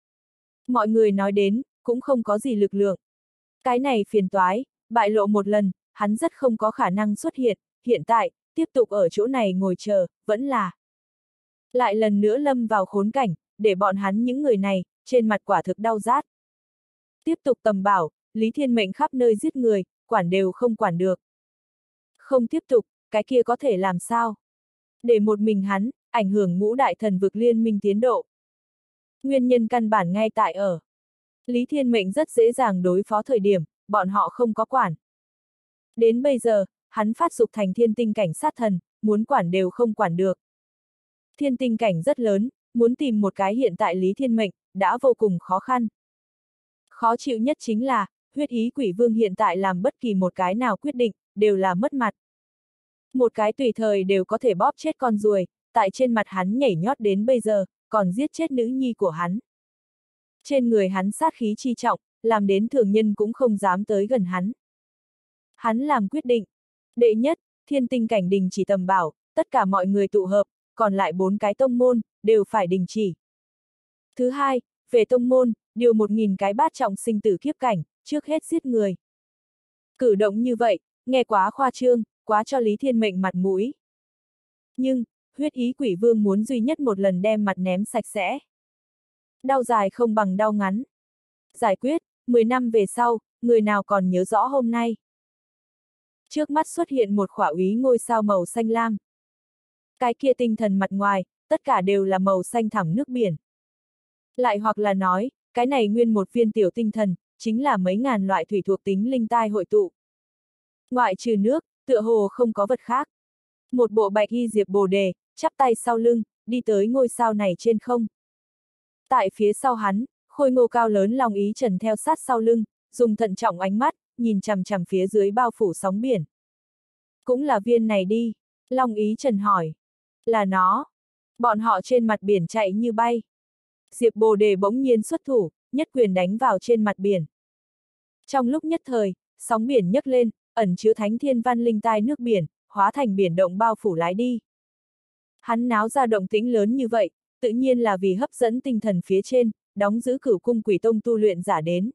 Mọi người nói đến, cũng không có gì lực lượng. Cái này phiền toái, bại lộ một lần, hắn rất không có khả năng xuất hiện, hiện tại, tiếp tục ở chỗ này ngồi chờ, vẫn là. Lại lần nữa lâm vào khốn cảnh, để bọn hắn những người này, trên mặt quả thực đau rát. Tiếp tục tầm bảo, Lý Thiên Mệnh khắp nơi giết người, quản đều không quản được. Không tiếp tục, cái kia có thể làm sao? Để một mình hắn, ảnh hưởng ngũ đại thần vực liên minh tiến độ. Nguyên nhân căn bản ngay tại ở. Lý Thiên Mệnh rất dễ dàng đối phó thời điểm, bọn họ không có quản. Đến bây giờ, hắn phát dục thành thiên tinh cảnh sát thần, muốn quản đều không quản được. Thiên tinh cảnh rất lớn, muốn tìm một cái hiện tại Lý Thiên Mệnh, đã vô cùng khó khăn. Khó chịu nhất chính là, huyết ý quỷ vương hiện tại làm bất kỳ một cái nào quyết định, đều là mất mặt. Một cái tùy thời đều có thể bóp chết con ruồi, tại trên mặt hắn nhảy nhót đến bây giờ, còn giết chết nữ nhi của hắn. Trên người hắn sát khí chi trọng, làm đến thường nhân cũng không dám tới gần hắn. Hắn làm quyết định. Đệ nhất, thiên tinh cảnh đình chỉ tầm bảo, tất cả mọi người tụ hợp, còn lại bốn cái tông môn, đều phải đình chỉ. Thứ hai, về tông môn, điều một nghìn cái bát trọng sinh tử kiếp cảnh, trước hết giết người. Cử động như vậy, nghe quá khoa trương, quá cho Lý Thiên Mệnh mặt mũi. Nhưng, huyết ý quỷ vương muốn duy nhất một lần đem mặt ném sạch sẽ. Đau dài không bằng đau ngắn. Giải quyết, mười năm về sau, người nào còn nhớ rõ hôm nay. Trước mắt xuất hiện một khỏa úy ngôi sao màu xanh lam. Cái kia tinh thần mặt ngoài, tất cả đều là màu xanh thẳm nước biển. Lại hoặc là nói, cái này nguyên một viên tiểu tinh thần, chính là mấy ngàn loại thủy thuộc tính linh tai hội tụ. Ngoại trừ nước, tựa hồ không có vật khác. Một bộ bạch y Diệp Bồ Đề, chắp tay sau lưng, đi tới ngôi sao này trên không. Tại phía sau hắn, khôi ngô cao lớn Long Ý Trần theo sát sau lưng, dùng thận trọng ánh mắt, nhìn chằm chằm phía dưới bao phủ sóng biển. Cũng là viên này đi, Long Ý Trần hỏi. Là nó. Bọn họ trên mặt biển chạy như bay. Diệp Bồ Đề bỗng nhiên xuất thủ, nhất quyền đánh vào trên mặt biển. Trong lúc nhất thời, sóng biển nhấc lên, ẩn chứa thánh thiên văn linh tai nước biển, hóa thành biển động bao phủ lái đi. Hắn náo ra động tĩnh lớn như vậy, tự nhiên là vì hấp dẫn tinh thần phía trên, đóng giữ Cửu Cung Quỷ Tông tu luyện giả đến.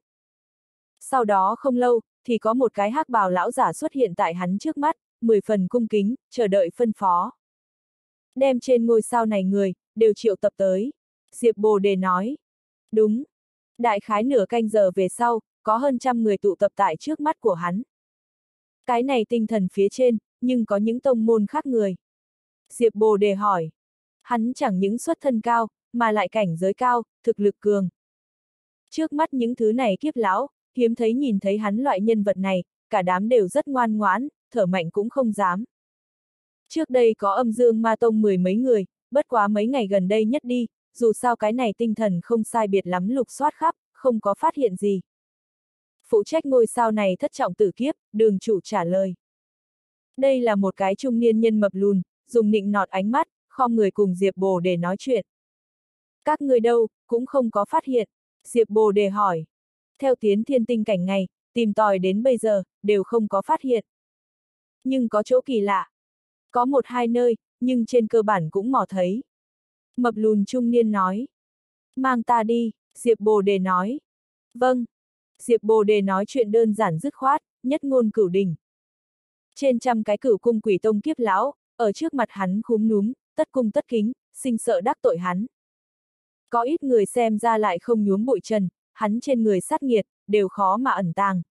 Sau đó không lâu, thì có một cái hắc bào lão giả xuất hiện tại hắn trước mắt, mười phần cung kính, chờ đợi phân phó. Đem trên ngôi sao này người, đều triệu tập tới. Diệp Bồ Đề nói. Đúng. Đại khái nửa canh giờ về sau, có hơn trăm người tụ tập tại trước mắt của hắn. Cái này tinh thần phía trên, nhưng có những tông môn khác người. Diệp Bồ Đề hỏi. Hắn chẳng những xuất thân cao, mà lại cảnh giới cao, thực lực cường. Trước mắt những thứ này kiếp lão, hiếm thấy nhìn thấy hắn loại nhân vật này, cả đám đều rất ngoan ngoãn, thở mạnh cũng không dám. Trước đây có âm dương ma tông mười mấy người, bất quá mấy ngày gần đây nhất đi, dù sao cái này tinh thần không sai biệt lắm lục soát khắp, không có phát hiện gì. Phụ trách ngôi sao này thất trọng tử kiếp, đường chủ trả lời. Đây là một cái trung niên nhân mập lùn, dùng nịnh nọt ánh mắt, khom người cùng Diệp Bồ Đề nói chuyện. Các người đâu, cũng không có phát hiện. Diệp Bồ Đề hỏi. Theo tiến thiên tinh cảnh ngày, tìm tòi đến bây giờ, đều không có phát hiện. Nhưng có chỗ kỳ lạ. Có một hai nơi, nhưng trên cơ bản cũng mò thấy. Mập lùn trung niên nói. Mang ta đi, Diệp Bồ Đề nói. Vâng. Diệp Bồ Đề nói chuyện đơn giản dứt khoát, nhất ngôn cửu đình. Trên trăm cái Cửu Cung Quỷ Tông kiếp lão, ở trước mặt hắn khúm núm, tất cung tất kính, sinh sợ đắc tội hắn. Có ít người xem ra lại không nhuốm bụi trần, hắn trên người sát nghiệt, đều khó mà ẩn tàng.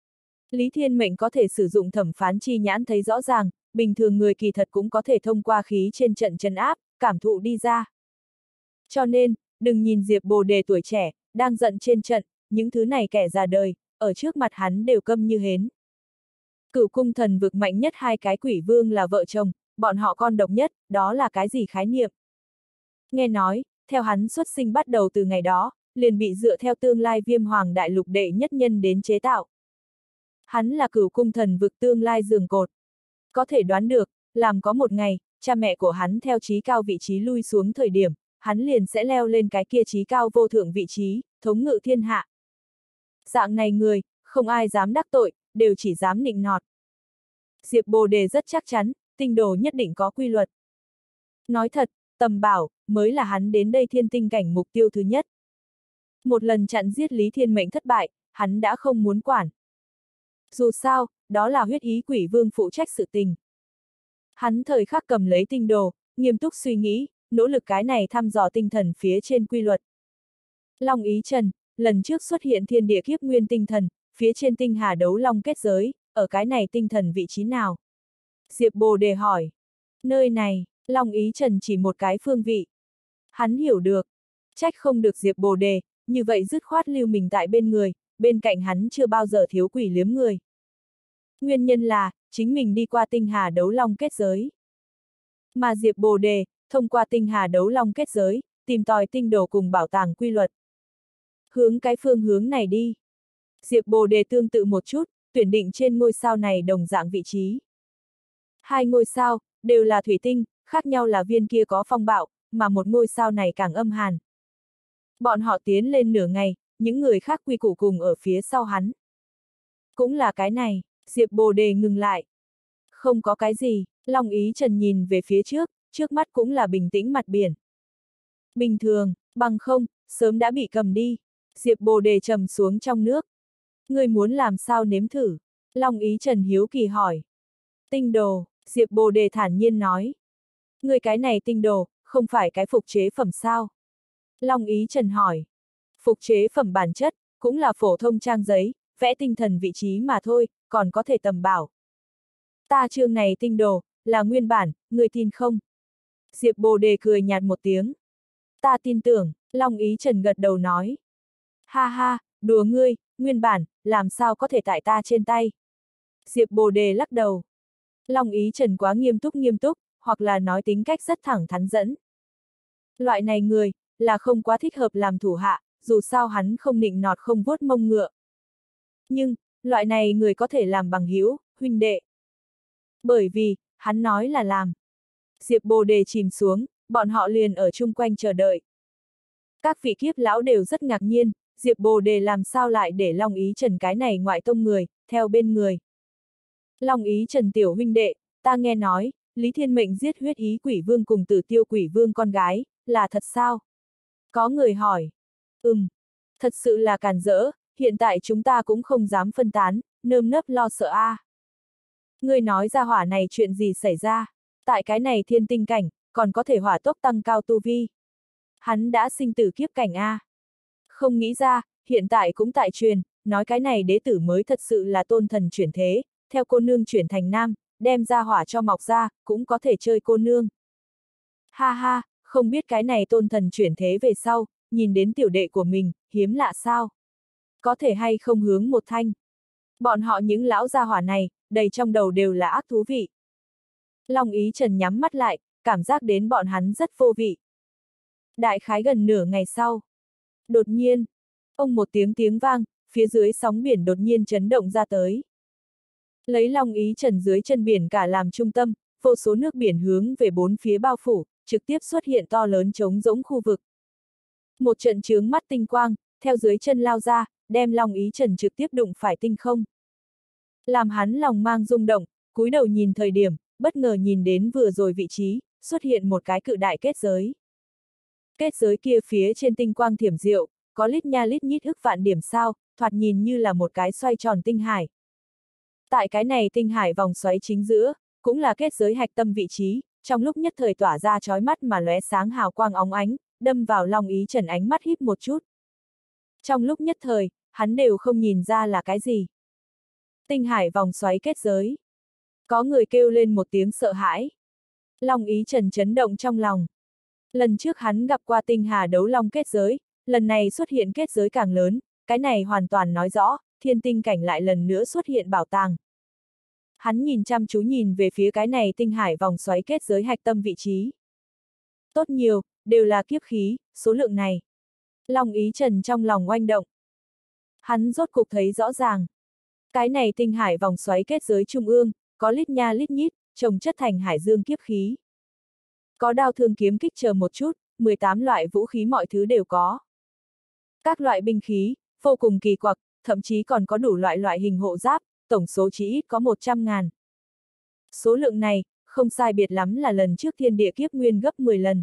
Lý Thiên Mệnh có thể sử dụng thẩm phán chi nhãn thấy rõ ràng, bình thường người kỳ thật cũng có thể thông qua khí trên trận trấn áp, cảm thụ đi ra. Cho nên, đừng nhìn Diệp Bồ Đề tuổi trẻ, đang giận trên trận, những thứ này kẻ già đời, ở trước mặt hắn đều câm như hến. Cửu cung thần vực mạnh nhất hai cái quỷ vương là vợ chồng, bọn họ con độc nhất, đó là cái gì khái niệm? Nghe nói, theo hắn xuất sinh bắt đầu từ ngày đó, liền bị dựa theo tương lai Viêm Hoàng Đại Lục đệ nhất nhân đến chế tạo. Hắn là Cửu Cung Thần Vực tương lai giường cột. Có thể đoán được, làm có một ngày, cha mẹ của hắn theo chí cao vị trí lui xuống thời điểm, hắn liền sẽ leo lên cái kia chí cao vô thượng vị trí, thống ngự thiên hạ. Dạng này người, không ai dám đắc tội, đều chỉ dám nịnh nọt. Diệp Bồ Đề rất chắc chắn, tinh đồ nhất định có quy luật. Nói thật, tầm bảo, mới là hắn đến đây thiên tinh cảnh mục tiêu thứ nhất. Một lần chặn giết Lý Thiên Mệnh thất bại, hắn đã không muốn quản. Dù sao, đó là huyết ý quỷ vương phụ trách sự tình. Hắn thời khắc cầm lấy tinh đồ, nghiêm túc suy nghĩ, nỗ lực cái này thăm dò tinh thần phía trên quy luật. Long Ý Trần, lần trước xuất hiện thiên địa kiếp nguyên tinh thần, phía trên tinh hà đấu long kết giới, ở cái này tinh thần vị trí nào? Diệp Bồ Đề hỏi. Nơi này, Long Ý Trần chỉ một cái phương vị. Hắn hiểu được. Trách không được Diệp Bồ Đề, như vậy dứt khoát lưu mình tại bên người, bên cạnh hắn chưa bao giờ thiếu quỷ liếm người. Nguyên nhân là, chính mình đi qua tinh hà đấu long kết giới. Mà Diệp Bồ Đề, thông qua tinh hà đấu long kết giới, tìm tòi tinh đồ cùng bảo tàng quy luật. Hướng cái phương hướng này đi. Diệp Bồ Đề tương tự một chút, tuyển định trên ngôi sao này đồng dạng vị trí. Hai ngôi sao, đều là thủy tinh, khác nhau là viên kia có phong bạo, mà một ngôi sao này càng âm hàn. Bọn họ tiến lên nửa ngày, những người khác quy củ cùng ở phía sau hắn. Cũng là cái này, Diệp Bồ Đề ngừng lại. Không có cái gì, Long Ý Trần nhìn về phía trước, trước mắt cũng là bình tĩnh mặt biển. Bình thường, bằng không, sớm đã bị cầm đi. Diệp Bồ Đề trầm xuống trong nước. Ngươi muốn làm sao nếm thử? Long Ý Trần hiếu kỳ hỏi. Tinh đồ, Diệp Bồ Đề thản nhiên nói. Ngươi cái này tinh đồ, không phải cái phục chế phẩm sao? Long Ý Trần hỏi. Phục chế phẩm bản chất, cũng là phổ thông trang giấy, vẽ tinh thần vị trí mà thôi, còn có thể tầm bảo. Ta chương này tinh đồ, là nguyên bản, ngươi tin không? Diệp Bồ Đề cười nhạt một tiếng. Ta tin tưởng, Long Ý Trần gật đầu nói. Ha ha, đùa ngươi, nguyên bản, làm sao có thể tại ta trên tay? Diệp Bồ Đề lắc đầu. Long Ý Trần quá nghiêm túc nghiêm túc, hoặc là nói tính cách rất thẳng thắn dẫn. Loại này người, là không quá thích hợp làm thủ hạ, dù sao hắn không nịnh nọt không vuốt mông ngựa. Nhưng, loại này người có thể làm bằng hữu, huynh đệ. Bởi vì, hắn nói là làm. Diệp Bồ Đề chìm xuống, bọn họ liền ở chung quanh chờ đợi. Các vị kiếp lão đều rất ngạc nhiên, Diệp Bồ Đề làm sao lại để Long Ý Trần cái này ngoại tông người, theo bên người. Long Ý Trần tiểu huynh đệ, ta nghe nói, Lý Thiên Mệnh giết huyết ý quỷ vương cùng Tử Tiêu quỷ vương con gái, là thật sao? Có người hỏi. Ừm, thật sự là càn rỡ, hiện tại chúng ta cũng không dám phân tán, nơm nớp lo sợ a. À. Ngươi nói ra hỏa này chuyện gì xảy ra? Tại cái này thiên tinh cảnh, còn có thể hỏa tốc tăng cao tu vi. Hắn đã sinh tử kiếp cảnh a. À. Không nghĩ ra, hiện tại cũng tại truyền, nói cái này đế tử mới thật sự là tôn thần chuyển thế, theo cô nương chuyển thành nam, đem ra hỏa cho mọc ra, cũng có thể chơi cô nương. Ha ha, không biết cái này tôn thần chuyển thế về sau, nhìn đến tiểu đệ của mình, hiếm lạ sao? Có thể hay không hướng một thanh? Bọn họ những lão gia hỏa này, đầy trong đầu đều là ác thú vị. Long Ý Trần nhắm mắt lại, cảm giác đến bọn hắn rất vô vị. Đại khái gần nửa ngày sau. Đột nhiên, ông một tiếng tiếng vang, phía dưới sóng biển đột nhiên chấn động ra tới. Lấy Long Ý Trần dưới chân biển cả làm trung tâm, vô số nước biển hướng về bốn phía bao phủ, trực tiếp xuất hiện to lớn trống rỗng khu vực. Một trận chướng mắt tinh quang, theo dưới chân lao ra, đem Long Ý Trần trực tiếp đụng phải tinh không. Làm hắn lòng mang rung động, cúi đầu nhìn thời điểm, bất ngờ nhìn đến vừa rồi vị trí, xuất hiện một cái cự đại kết giới. Kết giới kia phía trên tinh quang thiểm diệu, có lít nha lít nhít ức vạn điểm sao, thoạt nhìn như là một cái xoay tròn tinh hải. Tại cái này tinh hải vòng xoáy chính giữa, cũng là kết giới hạch tâm vị trí, trong lúc nhất thời tỏa ra chói mắt mà lóe sáng hào quang óng ánh, đâm vào Long Ý Trần ánh mắt híp một chút. Trong lúc nhất thời, hắn đều không nhìn ra là cái gì. Tinh hải vòng xoáy kết giới. Có người kêu lên một tiếng sợ hãi. Long Ý Trần chấn động trong lòng. Lần trước hắn gặp qua tinh hà đấu long kết giới, lần này xuất hiện kết giới càng lớn, cái này hoàn toàn nói rõ, thiên tinh cảnh lại lần nữa xuất hiện bảo tàng. Hắn nhìn chăm chú nhìn về phía cái này tinh hải vòng xoáy kết giới hạch tâm vị trí. Tốt nhiều, đều là kiếp khí, số lượng này. Long Ý Trần trong lòng oanh động. Hắn rốt cục thấy rõ ràng. Cái này tinh hải vòng xoáy kết giới trung ương, có lít nha lít nhít, trồng chất thành hải dương kiếp khí. Có đao thương kiếm kích chờ một chút, mười tám loại vũ khí mọi thứ đều có. Các loại binh khí, vô cùng kỳ quặc, thậm chí còn có đủ loại loại hình hộ giáp, tổng số chỉ ít có một trăm ngàn. Số lượng này, không sai biệt lắm là lần trước thiên địa kiếp nguyên gấp mười lần.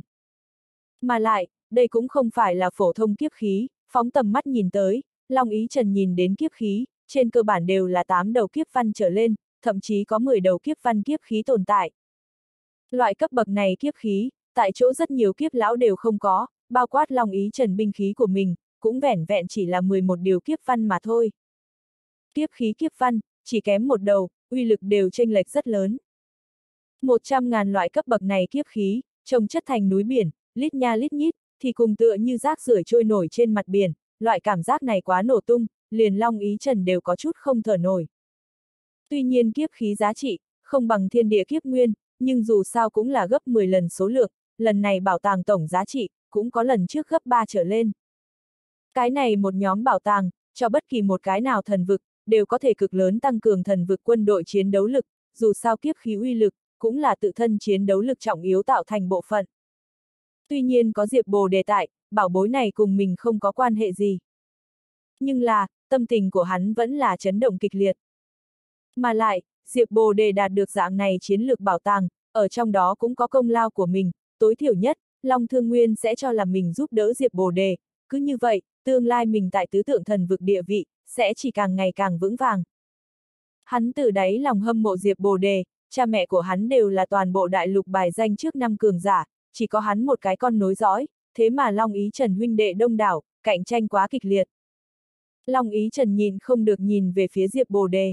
Mà lại, đây cũng không phải là phổ thông kiếp khí, phóng tầm mắt nhìn tới, Long Ý Trần nhìn đến kiếp khí, trên cơ bản đều là tám đầu kiếp văn trở lên, thậm chí có mười đầu kiếp văn kiếp khí tồn tại. Loại cấp bậc này kiếp khí, tại chỗ rất nhiều kiếp lão đều không có, bao quát Long Ý Trần binh khí của mình, cũng vẻn vẹn chỉ là mười một điều kiếp văn mà thôi. Kiếp khí kiếp văn, chỉ kém một đầu, uy lực đều chênh lệch rất lớn. Một trăm ngàn loại cấp bậc này kiếp khí, trồng chất thành núi biển, lít nha lít nhít, thì cùng tựa như rác rưởi trôi nổi trên mặt biển, loại cảm giác này quá nổ tung, liền Long Ý Trần đều có chút không thở nổi. Tuy nhiên kiếp khí giá trị, không bằng thiên địa kiếp nguyên, nhưng dù sao cũng là gấp mười lần số lượng, lần này bảo tàng tổng giá trị, cũng có lần trước gấp ba trở lên. Cái này một nhóm bảo tàng, cho bất kỳ một cái nào thần vực, đều có thể cực lớn tăng cường thần vực quân đội chiến đấu lực, dù sao kiếp khí uy lực, cũng là tự thân chiến đấu lực trọng yếu tạo thành bộ phận. Tuy nhiên có Diệp Bồ Đề tại, bảo bối này cùng mình không có quan hệ gì. Nhưng là, tâm tình của hắn vẫn là chấn động kịch liệt. Mà lại, Diệp Bồ Đề đạt được dạng này chiến lược bảo tàng, ở trong đó cũng có công lao của mình, tối thiểu nhất, Long Thương Nguyên sẽ cho là mình giúp đỡ Diệp Bồ Đề, cứ như vậy, tương lai mình tại tứ tượng thần vực địa vị, sẽ chỉ càng ngày càng vững vàng. Hắn từ đáy lòng hâm mộ Diệp Bồ Đề, cha mẹ của hắn đều là toàn bộ đại lục bài danh trước năm cường giả, chỉ có hắn một cái con nối dõi, thế mà Long Ý Trần huynh đệ đông đảo, cạnh tranh quá kịch liệt. Long Ý Trần nhìn không được nhìn về phía Diệp Bồ Đề.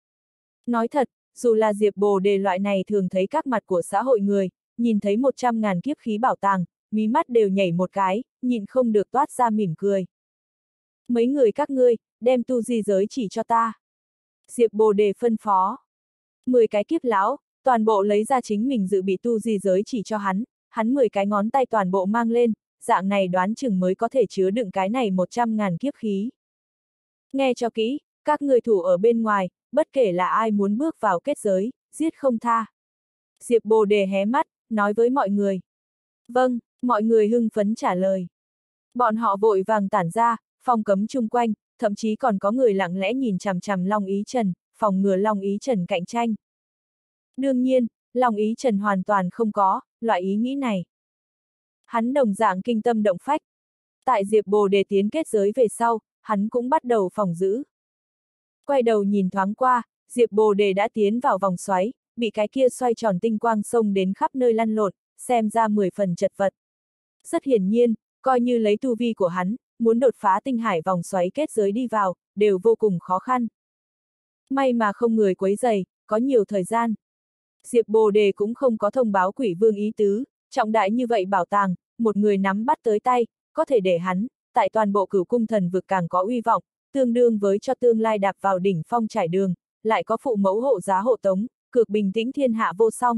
Nói thật, dù là Diệp Bồ Đề loại này thường thấy các mặt của xã hội người, nhìn thấy một trăm ngàn kiếp khí bảo tàng, mí mắt đều nhảy một cái, nhìn không được toát ra mỉm cười. Mấy người các ngươi, đem tu di giới chỉ cho ta. Diệp Bồ Đề phân phó. Mười cái kiếp lão, toàn bộ lấy ra chính mình dự bị tu di giới chỉ cho hắn, hắn mười cái ngón tay toàn bộ mang lên, dạng này đoán chừng mới có thể chứa đựng cái này một trăm ngàn kiếp khí. Nghe cho kỹ, các người thủ ở bên ngoài, bất kể là ai muốn bước vào kết giới, giết không tha. Diệp Bồ Đề hé mắt, nói với mọi người. Vâng, mọi người hưng phấn trả lời. Bọn họ vội vàng tản ra, phòng cấm chung quanh, thậm chí còn có người lặng lẽ nhìn chằm chằm Long Ý Trần, phòng ngừa Long Ý Trần cạnh tranh. Đương nhiên, Long Ý Trần hoàn toàn không có loại ý nghĩ này. Hắn đồng dạng kinh tâm động phách. Tại Diệp Bồ Đề tiến kết giới về sau, hắn cũng bắt đầu phòng giữ. Quay đầu nhìn thoáng qua, Diệp Bồ Đề đã tiến vào vòng xoáy, bị cái kia xoay tròn tinh quang xông đến khắp nơi lăn lộn, xem ra mười phần chật vật. Rất hiển nhiên, coi như lấy tu vi của hắn, muốn đột phá tinh hải vòng xoáy kết giới đi vào, đều vô cùng khó khăn. May mà không người quấy rầy, có nhiều thời gian. Diệp Bồ Đề cũng không có thông báo Quỷ Vương ý tứ, trọng đại như vậy bảo tàng, một người nắm bắt tới tay, có thể để hắn, tại toàn bộ Cửu Cung thần vực càng có uy vọng, tương đương với cho tương lai đạp vào đỉnh phong trải đường, lại có phụ mẫu hộ giá hộ tống, cược bình tĩnh thiên hạ vô song.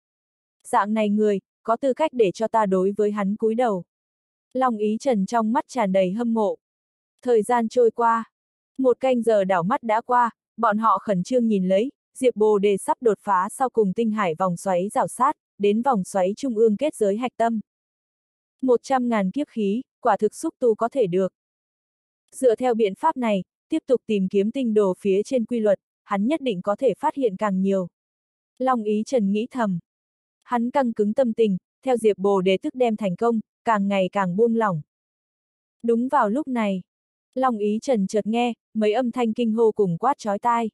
Dạng này người, có tư cách để cho ta đối với hắn cúi đầu. Long Ý Trần trong mắt tràn đầy hâm mộ. Thời gian trôi qua. Một canh giờ đảo mắt đã qua, bọn họ khẩn trương nhìn lấy, Diệp Bồ Đề sắp đột phá sau cùng tinh hải vòng xoáy rào sát, đến vòng xoáy trung ương kết giới hạch tâm. Một trăm ngàn kiếp khí, quả thực xúc tu có thể được. Dựa theo biện pháp này, tiếp tục tìm kiếm tinh đồ phía trên quy luật, hắn nhất định có thể phát hiện càng nhiều. Long Ý Trần nghĩ thầm. Hắn căng cứng tâm tình, theo Diệp Bồ Đề tức đem thành công, càng ngày càng buông lỏng. Đúng vào lúc này, Long Ý Trần chợt nghe, mấy âm thanh kinh hô cùng quát chói tai.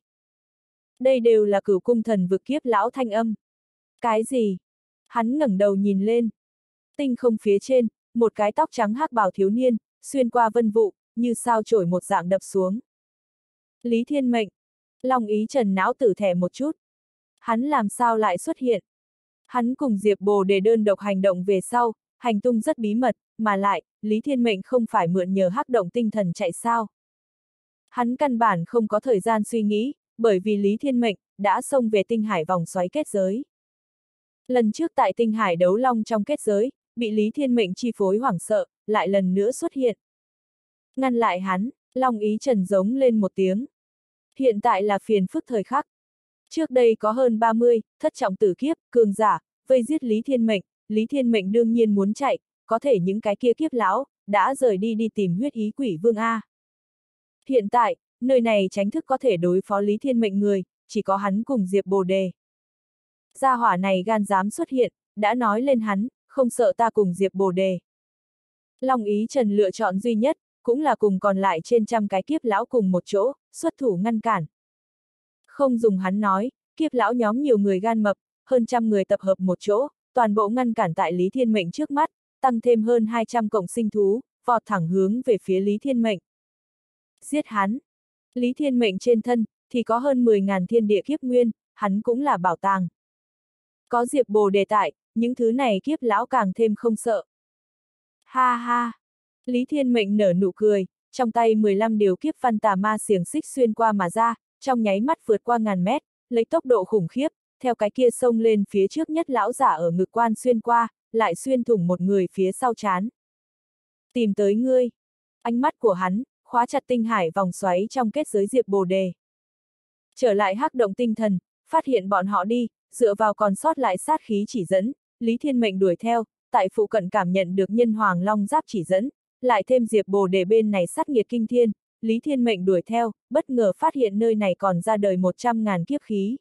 Đây đều là Cửu Cung thần vực kiếp lão thanh âm. Cái gì? Hắn ngẩng đầu nhìn lên. Tinh không phía trên, một cái tóc trắng hắc bào thiếu niên, xuyên qua vân vụ, như sao chổi một dạng đập xuống. Lý Thiên Mệnh. Long Ý Trần não tử thẻ một chút. Hắn làm sao lại xuất hiện? Hắn cùng Diệp Bồ Đề đơn độc hành động về sau, hành tung rất bí mật, mà lại, Lý Thiên Mệnh không phải mượn nhờ hắc động tinh thần chạy sao. Hắn căn bản không có thời gian suy nghĩ, bởi vì Lý Thiên Mệnh, đã xông về tinh hải vòng xoáy kết giới. Lần trước tại tinh hải đấu long trong kết giới, bị Lý Thiên Mệnh chi phối hoảng sợ, lại lần nữa xuất hiện. Ngăn lại hắn, Long Ý Trần giống lên một tiếng. Hiện tại là phiền phức thời khắc. Trước đây có hơn ba mươi, thất trọng tử kiếp, cường giả, vây giết Lý Thiên Mệnh, Lý Thiên Mệnh đương nhiên muốn chạy, có thể những cái kia kiếp lão, đã rời đi đi tìm huyết ý quỷ vương A. Hiện tại, nơi này tránh thức có thể đối phó Lý Thiên Mệnh người, chỉ có hắn cùng Diệp Bồ Đề. Gia hỏa này gan dám xuất hiện, đã nói lên hắn, không sợ ta cùng Diệp Bồ Đề. Long Ý Trần lựa chọn duy nhất, cũng là cùng còn lại trên trăm cái kiếp lão cùng một chỗ, xuất thủ ngăn cản. Không dùng hắn nói, kiếp lão nhóm nhiều người gan mập, hơn trăm người tập hợp một chỗ, toàn bộ ngăn cản tại Lý Thiên Mệnh trước mắt, tăng thêm hơn hai trăm cộng sinh thú, vọt thẳng hướng về phía Lý Thiên Mệnh. Giết hắn! Lý Thiên Mệnh trên thân, thì có hơn mười ngàn thiên địa kiếp nguyên, hắn cũng là bảo tàng. Có Diệp Bồ Đề tại, những thứ này kiếp lão càng thêm không sợ. Ha ha! Lý Thiên Mệnh nở nụ cười, trong tay mười lăm điều kiếp văn tà ma xiềng xích xuyên qua mà ra, trong nháy mắt vượt qua ngàn mét, lấy tốc độ khủng khiếp, theo cái kia xông lên phía trước nhất lão giả ở ngực quan xuyên qua, lại xuyên thủng một người phía sau trán. Tìm tới ngươi! Ánh mắt của hắn, khóa chặt tinh hải vòng xoáy trong kết giới Diệp Bồ Đề. Trở lại hắc động tinh thần, phát hiện bọn họ đi, dựa vào còn sót lại sát khí chỉ dẫn, Lý Thiên Mệnh đuổi theo, tại phụ cận cảm nhận được nhân hoàng long giáp chỉ dẫn, lại thêm Diệp Bồ Đề bên này sát nghiệt kinh thiên, Lý Thiên Mệnh đuổi theo, bất ngờ phát hiện nơi này còn ra đời một trăm ngàn kiếp khí.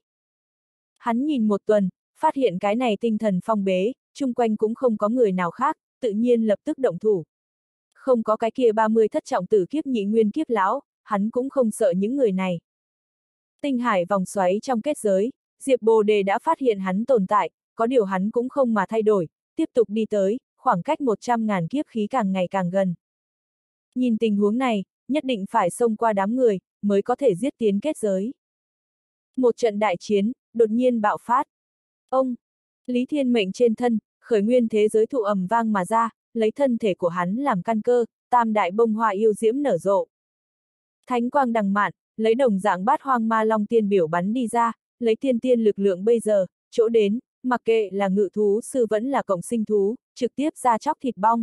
Hắn nhìn một tuần, phát hiện cái này tinh thần phong bế, chung quanh cũng không có người nào khác, tự nhiên lập tức động thủ. Không có cái kia ba mươi thất trọng tử kiếp nhị nguyên kiếp lão, hắn cũng không sợ những người này. Tinh hải vòng xoáy trong kết giới, Diệp Bồ Đề đã phát hiện hắn tồn tại, có điều hắn cũng không mà thay đổi, tiếp tục đi tới, khoảng cách một trăm ngàn kiếp khí càng ngày càng gần. Nhìn tình huống này, nhất định phải xông qua đám người, mới có thể giết tiến kết giới. Một trận đại chiến, đột nhiên bạo phát. Ông, Lý Thiên Mệnh trên thân, khởi nguyên thế giới thụ ầm vang mà ra, lấy thân thể của hắn làm căn cơ, tam đại bông hoa yêu diễm nở rộ. Thánh quang đằng mạn, lấy đồng dạng bát hoang ma long tiên biểu bắn đi ra, lấy tiên tiên lực lượng bây giờ, chỗ đến, mặc kệ là ngự thú sư vẫn là cộng sinh thú, trực tiếp ra chóc thịt bong.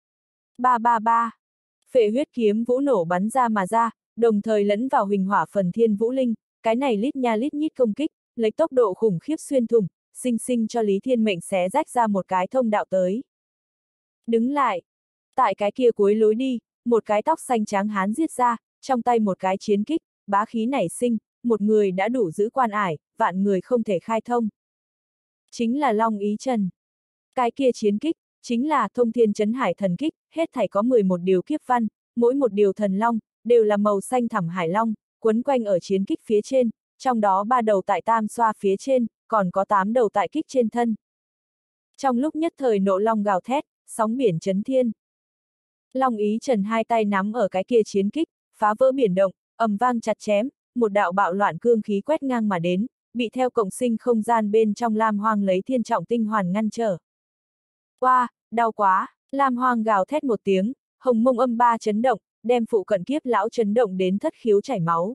Ba ba ba. Phệ huyết kiếm vũ nổ bắn ra mà ra, đồng thời lẫn vào huỳnh hỏa phần thiên vũ linh, cái này lít nha lít nhít công kích, lấy tốc độ khủng khiếp xuyên thủng, sinh sinh cho Lý Thiên Mệnh xé rách ra một cái thông đạo tới. Đứng lại. Tại cái kia cuối lối đi, một cái tóc xanh trắng hán giết ra, trong tay một cái chiến kích, bá khí nảy sinh, một người đã đủ giữ quan ải, vạn người không thể khai thông. Chính là Long Ý Trần. Cái kia chiến kích, chính là thông thiên chấn hải thần kích, hết thảy có mười một điều kiếp văn, mỗi một điều thần long, đều là màu xanh thẳm hải long, quấn quanh ở chiến kích phía trên, trong đó ba đầu tại tam xoa phía trên, còn có tám đầu tại kích trên thân. Trong lúc nhất thời nộ long gào thét, sóng biển chấn thiên. Long Ý Trần hai tay nắm ở cái kia chiến kích, phá vỡ biển động, ầm vang chặt chém, một đạo bạo loạn cương khí quét ngang mà đến, bị theo cộng sinh không gian bên trong Lam Hoang lấy thiên trọng tinh hoàn ngăn trở. Oa, wow, đau quá, Lam Hoang gào thét một tiếng, hồng mông âm ba chấn động, đem phụ cận kiếp lão chấn động đến thất khiếu chảy máu.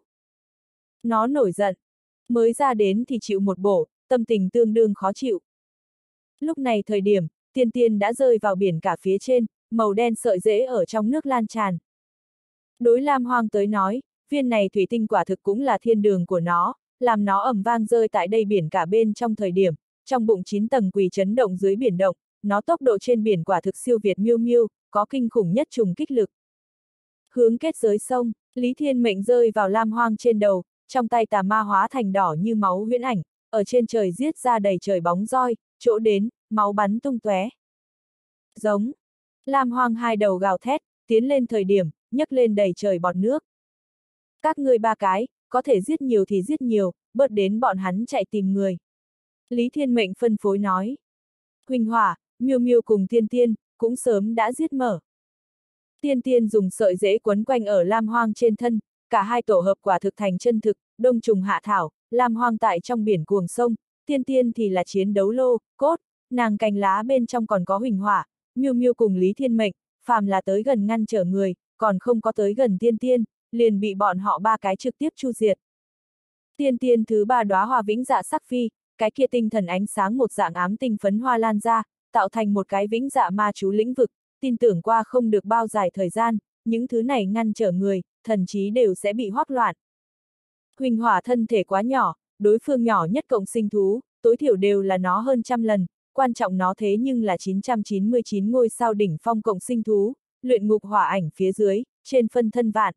Nó nổi giận, mới ra đến thì chịu một bổ, tâm tình tương đương khó chịu. Lúc này thời điểm, tiên tiên đã rơi vào biển cả phía trên, màu đen sợi rễ ở trong nước lan tràn. Đối Lam Hoang tới nói, viên này thủy tinh quả thực cũng là thiên đường của nó, làm nó ầm vang rơi tại đây biển cả bên trong thời điểm, trong bụng chín tầng quỳ chấn động dưới biển động, nó tốc độ trên biển quả thực siêu việt miêu miêu, có kinh khủng nhất trùng kích lực. Hướng kết giới sông, Lý Thiên Mệnh rơi vào Lam Hoang trên đầu, trong tay tà ma hóa thành đỏ như máu huyễn ảnh, ở trên trời giết ra đầy trời bóng roi, chỗ đến, máu bắn tung tóe. Giống. Lam Hoang hai đầu gào thét, tiến lên thời điểm, nhấc lên đầy trời bọt nước. Các ngươi ba cái, có thể giết nhiều thì giết nhiều, bớt đến bọn hắn chạy tìm người. Lý Thiên Mệnh phân phối nói. Huỳnh Hỏa, Miêu Miêu cùng Tiên Tiên, cũng sớm đã giết mở. Tiên Tiên dùng sợi rễ quấn quanh ở Lam Hoang trên thân, cả hai tổ hợp quả thực thành chân thực, đông trùng hạ thảo, Lam Hoang tại trong biển cuồng sông, Tiên Tiên thì là chiến đấu lô, cốt, nàng cành lá bên trong còn có Huỳnh Hỏa, Miêu Miêu cùng Lý Thiên Mệnh, phàm là tới gần ngăn trở người, còn không có tới gần Tiên Tiên, liền bị bọn họ ba cái trực tiếp chu diệt. Tiên tiên thứ ba đóa hoa vĩnh dạ sắc phi, cái kia tinh thần ánh sáng một dạng ám tinh phấn hoa lan ra, tạo thành một cái vĩnh dạ ma chú lĩnh vực, tin tưởng qua không được bao dài thời gian, những thứ này ngăn trở người, thần trí đều sẽ bị hoắc loạn. Huỳnh hỏa thân thể quá nhỏ, đối phương nhỏ nhất cộng sinh thú, tối thiểu đều là nó hơn trăm lần, quan trọng nó thế nhưng là chín trăm chín mươi chín ngôi sao đỉnh phong cộng sinh thú, luyện ngục hỏa ảnh phía dưới, trên phân thân vạn.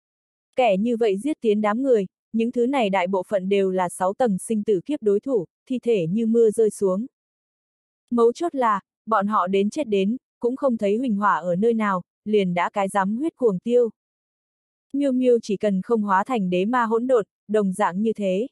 Kẻ như vậy giết tiến đám người, những thứ này đại bộ phận đều là sáu tầng sinh tử kiếp đối thủ, thi thể như mưa rơi xuống. Mấu chốt là, bọn họ đến chết đến, cũng không thấy huỳnh hỏa ở nơi nào, liền đã cái rắm huyết cuồng tiêu. Miêu Miêu chỉ cần không hóa thành đế ma hỗn độn, đồng dạng như thế.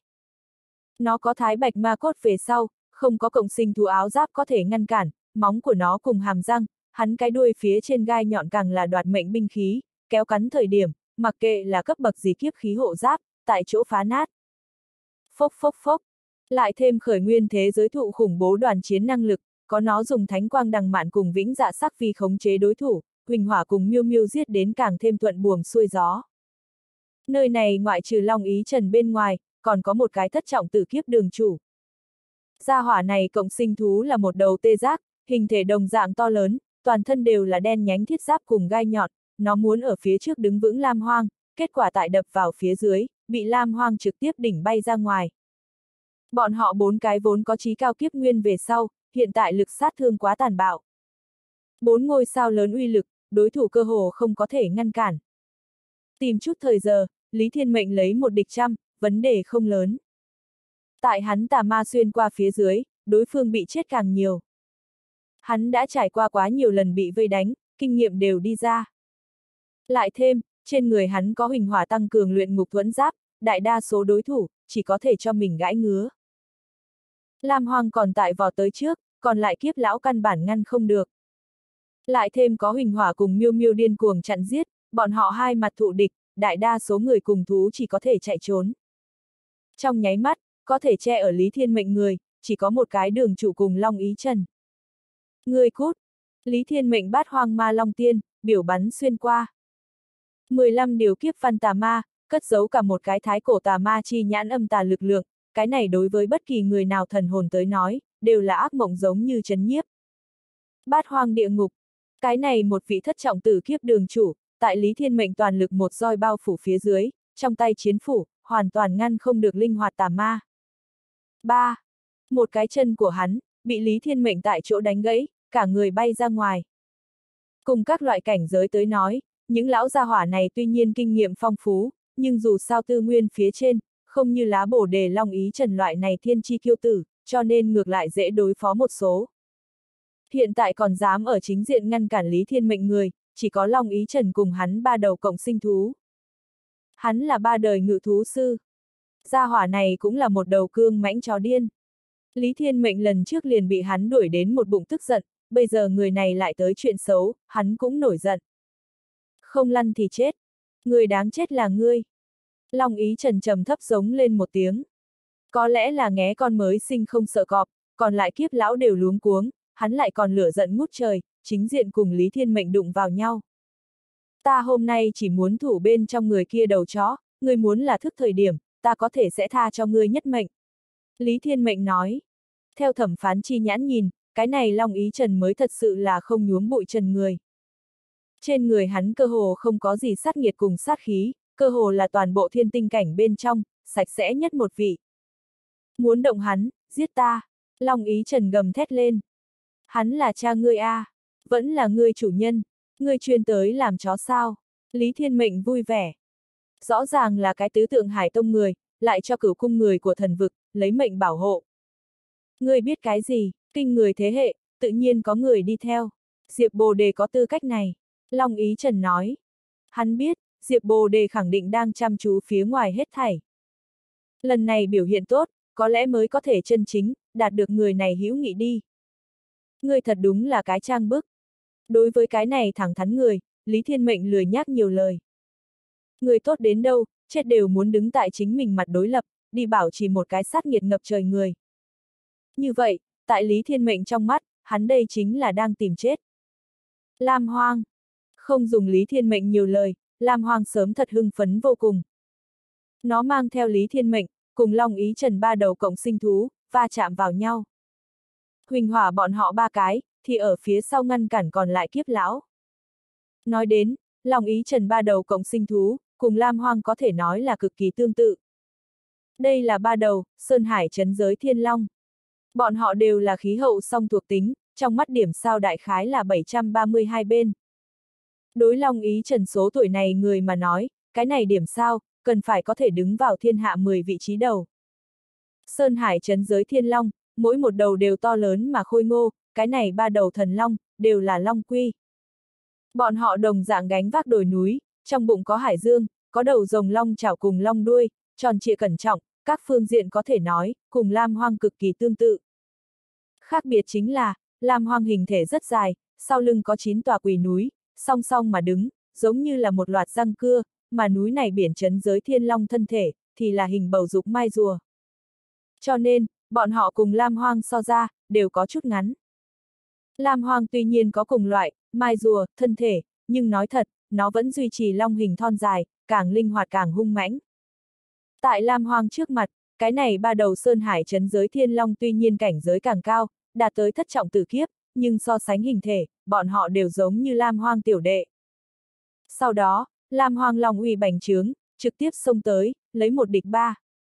Nó có thái bạch ma cốt về sau, không có cộng sinh thú áo giáp có thể ngăn cản, móng của nó cùng hàm răng, hắn cái đuôi phía trên gai nhọn càng là đoạt mệnh binh khí, kéo cắn thời điểm, mặc kệ là cấp bậc gì kiếp khí hộ giáp, tại chỗ phá nát. Phốc phốc phốc, lại thêm khởi nguyên thế giới thụ khủng bố đoàn chiến năng lực, có nó dùng thánh quang đằng mạn cùng vĩnh dạ sắc phi khống chế đối thủ, huỳnh hỏa cùng Miêu Miêu giết đến càng thêm thuận buồm xuôi gió. Nơi này ngoại trừ Long Ý Trần bên ngoài, còn có một cái thất trọng tử kiếp đường chủ. Gia hỏa này cộng sinh thú là một đầu tê giác, hình thể đồng dạng to lớn, toàn thân đều là đen nhánh thiết giáp cùng gai nhọn, nó muốn ở phía trước đứng vững Lam Hoang, kết quả tại đập vào phía dưới, bị Lam Hoang trực tiếp đỉnh bay ra ngoài. Bọn họ bốn cái vốn có chí cao kiếp nguyên về sau, hiện tại lực sát thương quá tàn bạo. Bốn ngôi sao lớn uy lực, đối thủ cơ hồ không có thể ngăn cản. Tìm chút thời giờ, Lý Thiên Mệnh lấy một địch trăm, vấn đề không lớn. Tại hắn tà ma xuyên qua phía dưới, đối phương bị chết càng nhiều. Hắn đã trải qua quá nhiều lần bị vây đánh, kinh nghiệm đều đi ra. Lại thêm, trên người hắn có huỳnh hỏa tăng cường luyện ngục thuẫn giáp, đại đa số đối thủ, chỉ có thể cho mình gãi ngứa. Lam Hoang còn tại vò tới trước, còn lại kiếp lão căn bản ngăn không được. Lại thêm có huỳnh hỏa cùng Miêu Miêu điên cuồng chặn giết, bọn họ hai mặt thụ địch, đại đa số người cùng thú chỉ có thể chạy trốn. Trong nháy mắt, có thể che ở Lý Thiên Mệnh người, chỉ có một cái đường chủ cùng Long Ý Trần. Người cút! Lý Thiên Mệnh bát hoang ma long tiên, biểu bắn xuyên qua. mười lăm điều kiếp văn tà ma, cất giấu cả một cái thái cổ tà ma chi nhãn âm tà lực lượng, cái này đối với bất kỳ người nào thần hồn tới nói, đều là ác mộng giống như chấn nhiếp. Bát hoang địa ngục, cái này một vị thất trọng tử kiếp đường chủ, tại Lý Thiên Mệnh toàn lực một roi bao phủ phía dưới, trong tay chiến phủ, hoàn toàn ngăn không được linh hoạt tà ma. ba. Một cái chân của hắn, bị Lý Thiên Mệnh tại chỗ đánh gãy, cả người bay ra ngoài. Cùng các loại cảnh giới tới nói, những lão gia hỏa này tuy nhiên kinh nghiệm phong phú, nhưng dù sao tư nguyên phía trên, không như lá bổ đề Long Ý Trần loại này thiên chi kiêu tử, cho nên ngược lại dễ đối phó một số. Hiện tại còn dám ở chính diện ngăn cản Lý Thiên Mệnh người, chỉ có Long Ý Trần cùng hắn ba đầu cộng sinh thú. Hắn là ba đời ngự thú sư. Gia hỏa này cũng là một đầu cương mãnh chó điên. Lý Thiên Mệnh lần trước liền bị hắn đuổi đến một bụng tức giận, bây giờ người này lại tới chuyện xấu, hắn cũng nổi giận. Không lăn thì chết. Người đáng chết là ngươi. Long Ý Trần trầm thấp giống lên một tiếng. Có lẽ là nghé con mới sinh không sợ cọp, còn lại kiếp lão đều luống cuống, hắn lại còn lửa giận ngút trời, chính diện cùng Lý Thiên Mệnh đụng vào nhau. Ta hôm nay chỉ muốn thủ bên trong người kia đầu chó, ngươi muốn là thức thời điểm, ta có thể sẽ tha cho ngươi nhất mệnh. Lý Thiên Mệnh nói. Theo thẩm phán chi nhãn nhìn, cái này Long Ý Trần mới thật sự là không nhuốm bụi trần người. Trên người hắn cơ hồ không có gì sát nghiệt cùng sát khí, cơ hồ là toàn bộ thiên tinh cảnh bên trong, sạch sẽ nhất một vị. Muốn động hắn, giết ta. Long Ý Trần gầm thét lên. Hắn là cha ngươi a, à. Vẫn là ngươi chủ nhân. Ngươi chuyên tới làm chó sao? Lý Thiên Mệnh vui vẻ. Rõ ràng là cái tứ tượng hải tông người, lại cho cửu cung người của thần vực, lấy mệnh bảo hộ. Ngươi biết cái gì, kinh người thế hệ, tự nhiên có người đi theo. Diệp Bồ Đề có tư cách này. Long Ý Trần nói. Hắn biết, Diệp Bồ Đề khẳng định đang chăm chú phía ngoài hết thảy. Lần này biểu hiện tốt, có lẽ mới có thể chân chính, đạt được người này hữu nghị đi. Ngươi thật đúng là cái trang bức. Đối với cái này thẳng thắn người, Lý Thiên Mệnh lười nhác nhiều lời. Người tốt đến đâu, chết đều muốn đứng tại chính mình mặt đối lập, đi bảo trì một cái sát nghiệt ngập trời người. Như vậy, tại Lý Thiên Mệnh trong mắt, hắn đây chính là đang tìm chết. Lam Hoang. Không dùng Lý Thiên Mệnh nhiều lời, Lam Hoang sớm thật hưng phấn vô cùng. Nó mang theo Lý Thiên Mệnh, cùng Long Ý Trần ba đầu cộng sinh thú, va chạm vào nhau. Huỳnh Hỏa bọn họ ba cái, thì ở phía sau ngăn cản còn lại Kiếp Lão. Nói đến, Long Ý Trần ba đầu cộng sinh thú, cùng Lam Hoang có thể nói là cực kỳ tương tự. Đây là ba đầu, Sơn Hải Trấn Giới Thiên Long. Bọn họ đều là khí hậu song thuộc tính, trong mắt điểm sao đại khái là bảy trăm ba mươi hai bên. Đối Long Ý Trần số tuổi này người mà nói, cái này điểm sao, cần phải có thể đứng vào thiên hạ mười vị trí đầu. Sơn Hải Trấn Giới Thiên Long, mỗi một đầu đều to lớn mà khôi ngô, cái này ba đầu thần long, đều là long quy. Bọn họ đồng dạng gánh vác đồi núi, trong bụng có hải dương, có đầu rồng long chảo cùng long đuôi, tròn trịa cẩn trọng, các phương diện có thể nói, cùng Lam Hoang cực kỳ tương tự. Khác biệt chính là, Lam Hoang hình thể rất dài, sau lưng có chín tòa quỳ núi, song song mà đứng, giống như là một loạt răng cưa, mà núi này biển trấn giới thiên long thân thể, thì là hình bầu dục mai rùa. Cho nên, bọn họ cùng Lam Hoang so ra, đều có chút ngắn. Lam Hoang tuy nhiên có cùng loại, mai rùa, thân thể, nhưng nói thật, nó vẫn duy trì long hình thon dài, càng linh hoạt càng hung mãnh. Tại Lam Hoang trước mặt, cái này ba đầu Sơn Hải Trấn Giới Thiên Long tuy nhiên cảnh giới càng cao, đạt tới thất trọng tử kiếp, nhưng so sánh hình thể, bọn họ đều giống như Lam Hoang tiểu đệ. Sau đó, Lam Hoang long uy bành trướng, trực tiếp xông tới, lấy một địch ba.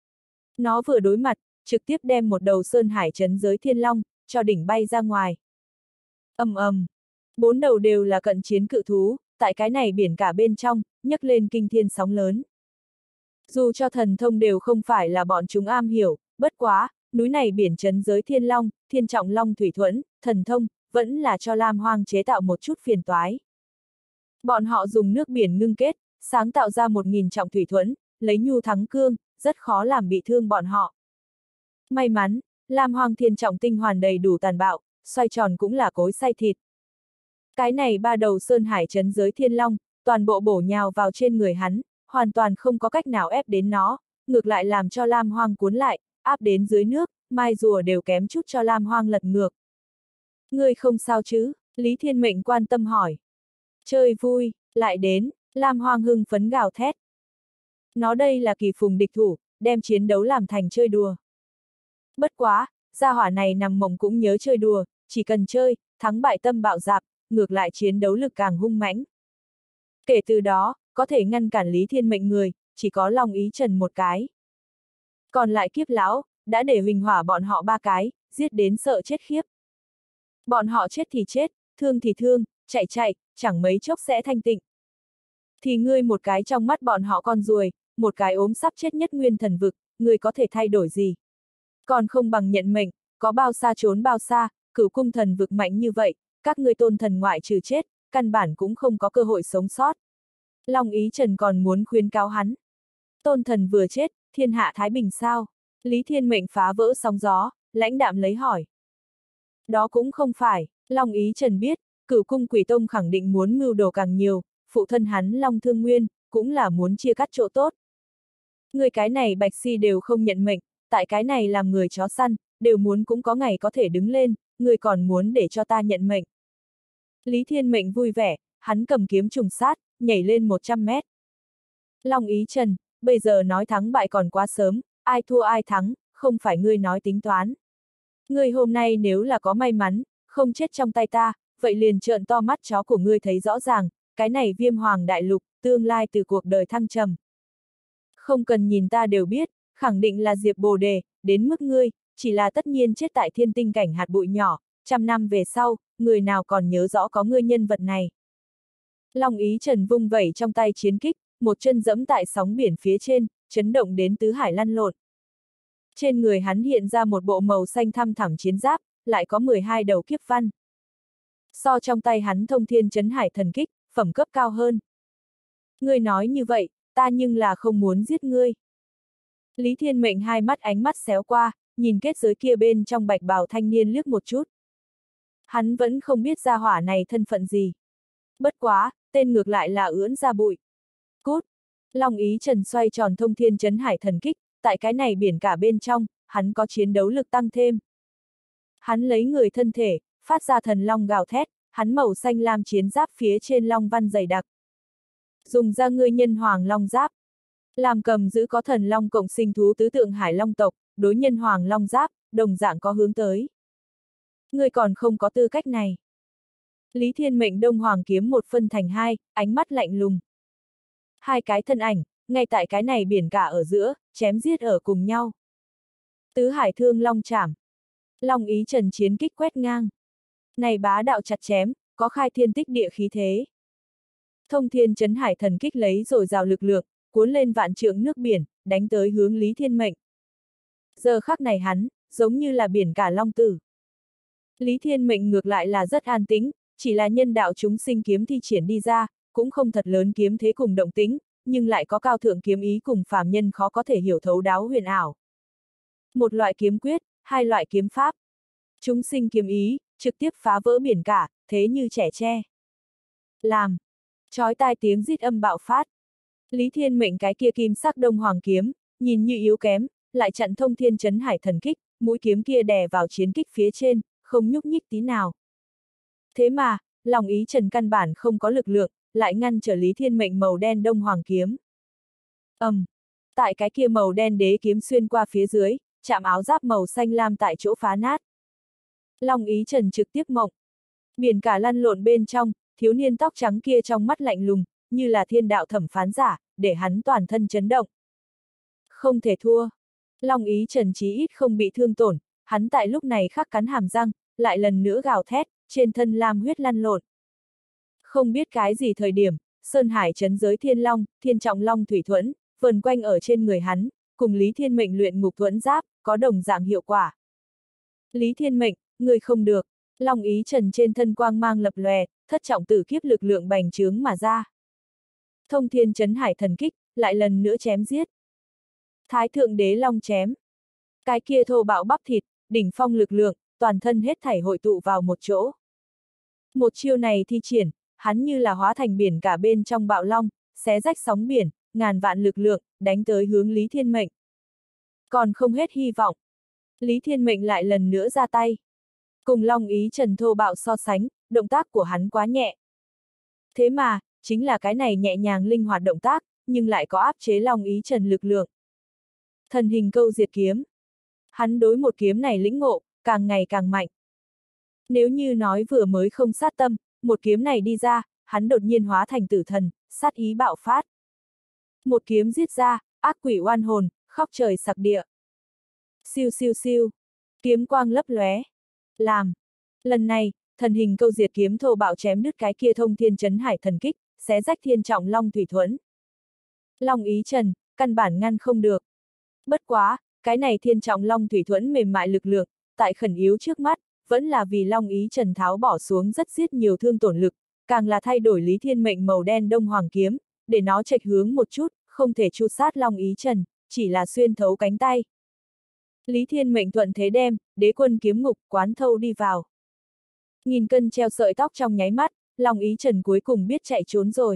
Nó vừa đối mặt, trực tiếp đem một đầu Sơn Hải Trấn Giới Thiên Long, cho đỉnh bay ra ngoài. Ầm ầm, bốn đầu đều là cận chiến cự thú, tại cái này biển cả bên trong, nhấc lên kinh thiên sóng lớn. Dù cho thần thông đều không phải là bọn chúng am hiểu, bất quá, núi này biển trấn giới thiên long, thiên trọng long thủy thuẫn, thần thông, vẫn là cho Lam Hoang chế tạo một chút phiền toái. Bọn họ dùng nước biển ngưng kết, sáng tạo ra một nghìn trọng thủy thuẫn, lấy nhu thắng cương, rất khó làm bị thương bọn họ. May mắn, Lam Hoang thiên trọng tinh hoàn đầy đủ tàn bạo, xoay tròn cũng là cối xay thịt. Cái này ba đầu Sơn Hải Trấn Giới Thiên Long, toàn bộ bổ nhào vào trên người hắn, hoàn toàn không có cách nào ép đến nó, ngược lại làm cho Lam Hoang cuốn lại, áp đến dưới nước, mai rùa đều kém chút cho Lam Hoang lật ngược. Ngươi không sao chứ? Lý Thiên Mệnh quan tâm hỏi. Chơi vui, lại đến, Lam Hoang hưng phấn gào thét. Nó đây là kỳ phùng địch thủ, đem chiến đấu làm thành chơi đùa. Bất quá, gia hỏa này nằm mộng cũng nhớ chơi đùa, chỉ cần chơi, thắng bại tâm bạo dạp, ngược lại chiến đấu lực càng hung mãnh. Kể từ đó, có thể ngăn cản Lý Thiên Mệnh người, chỉ có Long Ý Trần một cái. Còn lại Kiếp Lão, đã để Huỳnh Hỏa bọn họ ba cái, giết đến sợ chết khiếp. Bọn họ chết thì chết, thương thì thương, chạy chạy, chẳng mấy chốc sẽ thanh tịnh. Thì ngươi một cái trong mắt bọn họ con ruồi, một cái ốm sắp chết nhất nguyên thần vực, ngươi có thể thay đổi gì? Còn không bằng nhận mệnh, có bao xa trốn bao xa, Cửu Cung thần vực mạnh như vậy, các ngươi tôn thần ngoại trừ chết, căn bản cũng không có cơ hội sống sót. Long Ý Trần còn muốn khuyến cáo hắn. Tôn thần vừa chết, thiên hạ thái bình sao? Lý Thiên Mệnh phá vỡ sóng gió, lãnh đạm lấy hỏi. Đó cũng không phải, Long Ý Trần biết, Cửu Cung Quỷ Tông khẳng định muốn mưu đồ càng nhiều, phụ thân hắn Long Thương Nguyên, cũng là muốn chia cắt chỗ tốt. Người cái này Bạch Si đều không nhận mệnh, tại cái này làm người chó săn, đều muốn cũng có ngày có thể đứng lên, người còn muốn để cho ta nhận mệnh. Lý Thiên Mệnh vui vẻ, hắn cầm kiếm trùng sát, nhảy lên một trăm mét. Long Ý Trần, bây giờ nói thắng bại còn quá sớm, ai thua ai thắng, không phải ngươi nói tính toán. Ngươi hôm nay nếu là có may mắn, không chết trong tay ta, vậy liền trợn to mắt chó của ngươi thấy rõ ràng, cái này Viêm Hoàng Đại Lục, tương lai từ cuộc đời thăng trầm. Không cần nhìn ta đều biết, khẳng định là Diệp Bồ Đề, đến mức ngươi, chỉ là tất nhiên chết tại thiên tinh cảnh hạt bụi nhỏ, trăm năm về sau, người nào còn nhớ rõ có ngươi nhân vật này. Long Ý Trần vung vẩy trong tay chiến kích, một chân dẫm tại sóng biển phía trên, chấn động đến tứ hải lăn lộn. Trên người hắn hiện ra một bộ màu xanh thăm thẳm chiến giáp, lại có mười hai đầu kiếp văn. So trong tay hắn thông thiên chấn hải thần kích, phẩm cấp cao hơn. Ngươi nói như vậy, ta nhưng là không muốn giết ngươi. Lý Thiên Mệnh hai mắt ánh mắt xéo qua, nhìn kết giới kia bên trong bạch bào thanh niên liếc một chút. Hắn vẫn không biết gia hỏa này thân phận gì. Bất quá, tên ngược lại là ưỡn ra bụi. Cút! Long Ý Trần xoay tròn thông thiên chấn hải thần kích, tại cái này biển cả bên trong, hắn có chiến đấu lực tăng thêm. Hắn lấy người thân thể, phát ra thần long gào thét, hắn màu xanh lam chiến giáp phía trên long văn dày đặc. Dùng ra ngươi nhân hoàng long giáp. Làm cầm giữ có thần long cộng sinh thú tứ tượng hải long tộc, đối nhân hoàng long giáp, đồng dạng có hướng tới. Ngươi còn không có tư cách này. Lý Thiên Mệnh đông hoàng kiếm một phân thành hai, ánh mắt lạnh lùng. Hai cái thân ảnh, ngay tại cái này biển cả ở giữa, chém giết ở cùng nhau. Tứ hải thương long chảm. Long ý trần chiến kích quét ngang. Này bá đạo chặt chém, có khai thiên tích địa khí thế. Thông thiên chấn hải thần kích lấy rồi rào lực lượng, cuốn lên vạn trượng nước biển, đánh tới hướng Lý Thiên Mệnh. Giờ khắc này hắn, giống như là biển cả long tử. Lý Thiên Mệnh ngược lại là rất an tĩnh, chỉ là nhân đạo chúng sinh kiếm thi triển đi ra, cũng không thật lớn kiếm thế cùng động tính, nhưng lại có cao thượng kiếm ý cùng phàm nhân khó có thể hiểu thấu đáo huyền ảo. Một loại kiếm quyết, hai loại kiếm pháp. Chúng sinh kiếm ý, trực tiếp phá vỡ biển cả, thế như trẻ tre. Làm. Chói tai tiếng rít âm bạo phát. Lý Thiên Mệnh cái kia kim sắc đông hoàng kiếm, nhìn như yếu kém, lại chặn thông thiên chấn hải thần kích, mũi kiếm kia đè vào chiến kích phía trên, không nhúc nhích tí nào. Thế mà, lòng ý trần căn bản không có lực lượng, lại ngăn trở Lý Thiên Mệnh màu đen đông hoàng kiếm. ầm, um, tại cái kia màu đen đế kiếm xuyên qua phía dưới, chạm áo giáp màu xanh lam tại chỗ phá nát. Long ý trần trực tiếp mộng. Biển cả lăn lộn bên trong, thiếu niên tóc trắng kia trong mắt lạnh lùng, như là thiên đạo thẩm phán giả, để hắn toàn thân chấn động. Không thể thua. Long ý trần chí ít không bị thương tổn, hắn tại lúc này khắc cắn hàm răng, lại lần nữa gào thét, trên thân lam huyết lăn lộn. Không biết cái gì thời điểm, Sơn Hải trấn giới thiên long, thiên trọng long thủy thuẫn, vần quanh ở trên người hắn, cùng Lý Thiên Mệnh luyện ngục thuẫn giáp, có đồng dạng hiệu quả. Lý Thiên Mệnh, người không được, long ý trần trên thân quang mang lập lòe, thất trọng tử kiếp lực lượng bành trướng mà ra. Thông thiên chấn hải thần kích, lại lần nữa chém giết. Thái thượng đế long chém. Cái kia thô bạo bắp thịt, đỉnh phong lực lượng, toàn thân hết thảy hội tụ vào một chỗ. Một chiêu này thi triển, hắn như là hóa thành biển cả bên trong bạo long, xé rách sóng biển, ngàn vạn lực lượng, đánh tới hướng Lý Thiên Mệnh. Còn không hết hy vọng. Lý Thiên Mệnh lại lần nữa ra tay. Cùng long ý trần thô bạo so sánh, động tác của hắn quá nhẹ. Thế mà, chính là cái này nhẹ nhàng linh hoạt động tác, nhưng lại có áp chế long ý trần lực lượng. Thần hình câu diệt kiếm. Hắn đối một kiếm này lĩnh ngộ, càng ngày càng mạnh. Nếu như nói vừa mới không sát tâm, một kiếm này đi ra, hắn đột nhiên hóa thành tử thần, sát ý bạo phát. Một kiếm giết ra, ác quỷ oan hồn, khóc trời sặc địa. Siêu siêu siêu. Kiếm quang lấp lóe. Làm. Lần này, thần hình câu diệt kiếm thô bạo chém đứt cái kia thông thiên chấn hải thần kích, xé rách thiên trọng long thủy thuẫn. Long ý trần, căn bản ngăn không được. Bất quá, cái này thiên trọng long thủy thuẫn mềm mại lực lượng, tại khẩn yếu trước mắt, vẫn là vì long ý trần tháo bỏ xuống rất giết nhiều thương tổn lực, càng là thay đổi Lý Thiên Mệnh màu đen đông hoàng kiếm, để nó chệch hướng một chút, không thể chu sát long ý trần, chỉ là xuyên thấu cánh tay. Lý Thiên Mệnh thuận thế đem, đế quân kiếm ngục, quán thâu đi vào. Nghìn cân treo sợi tóc trong nháy mắt, long ý trần cuối cùng biết chạy trốn rồi.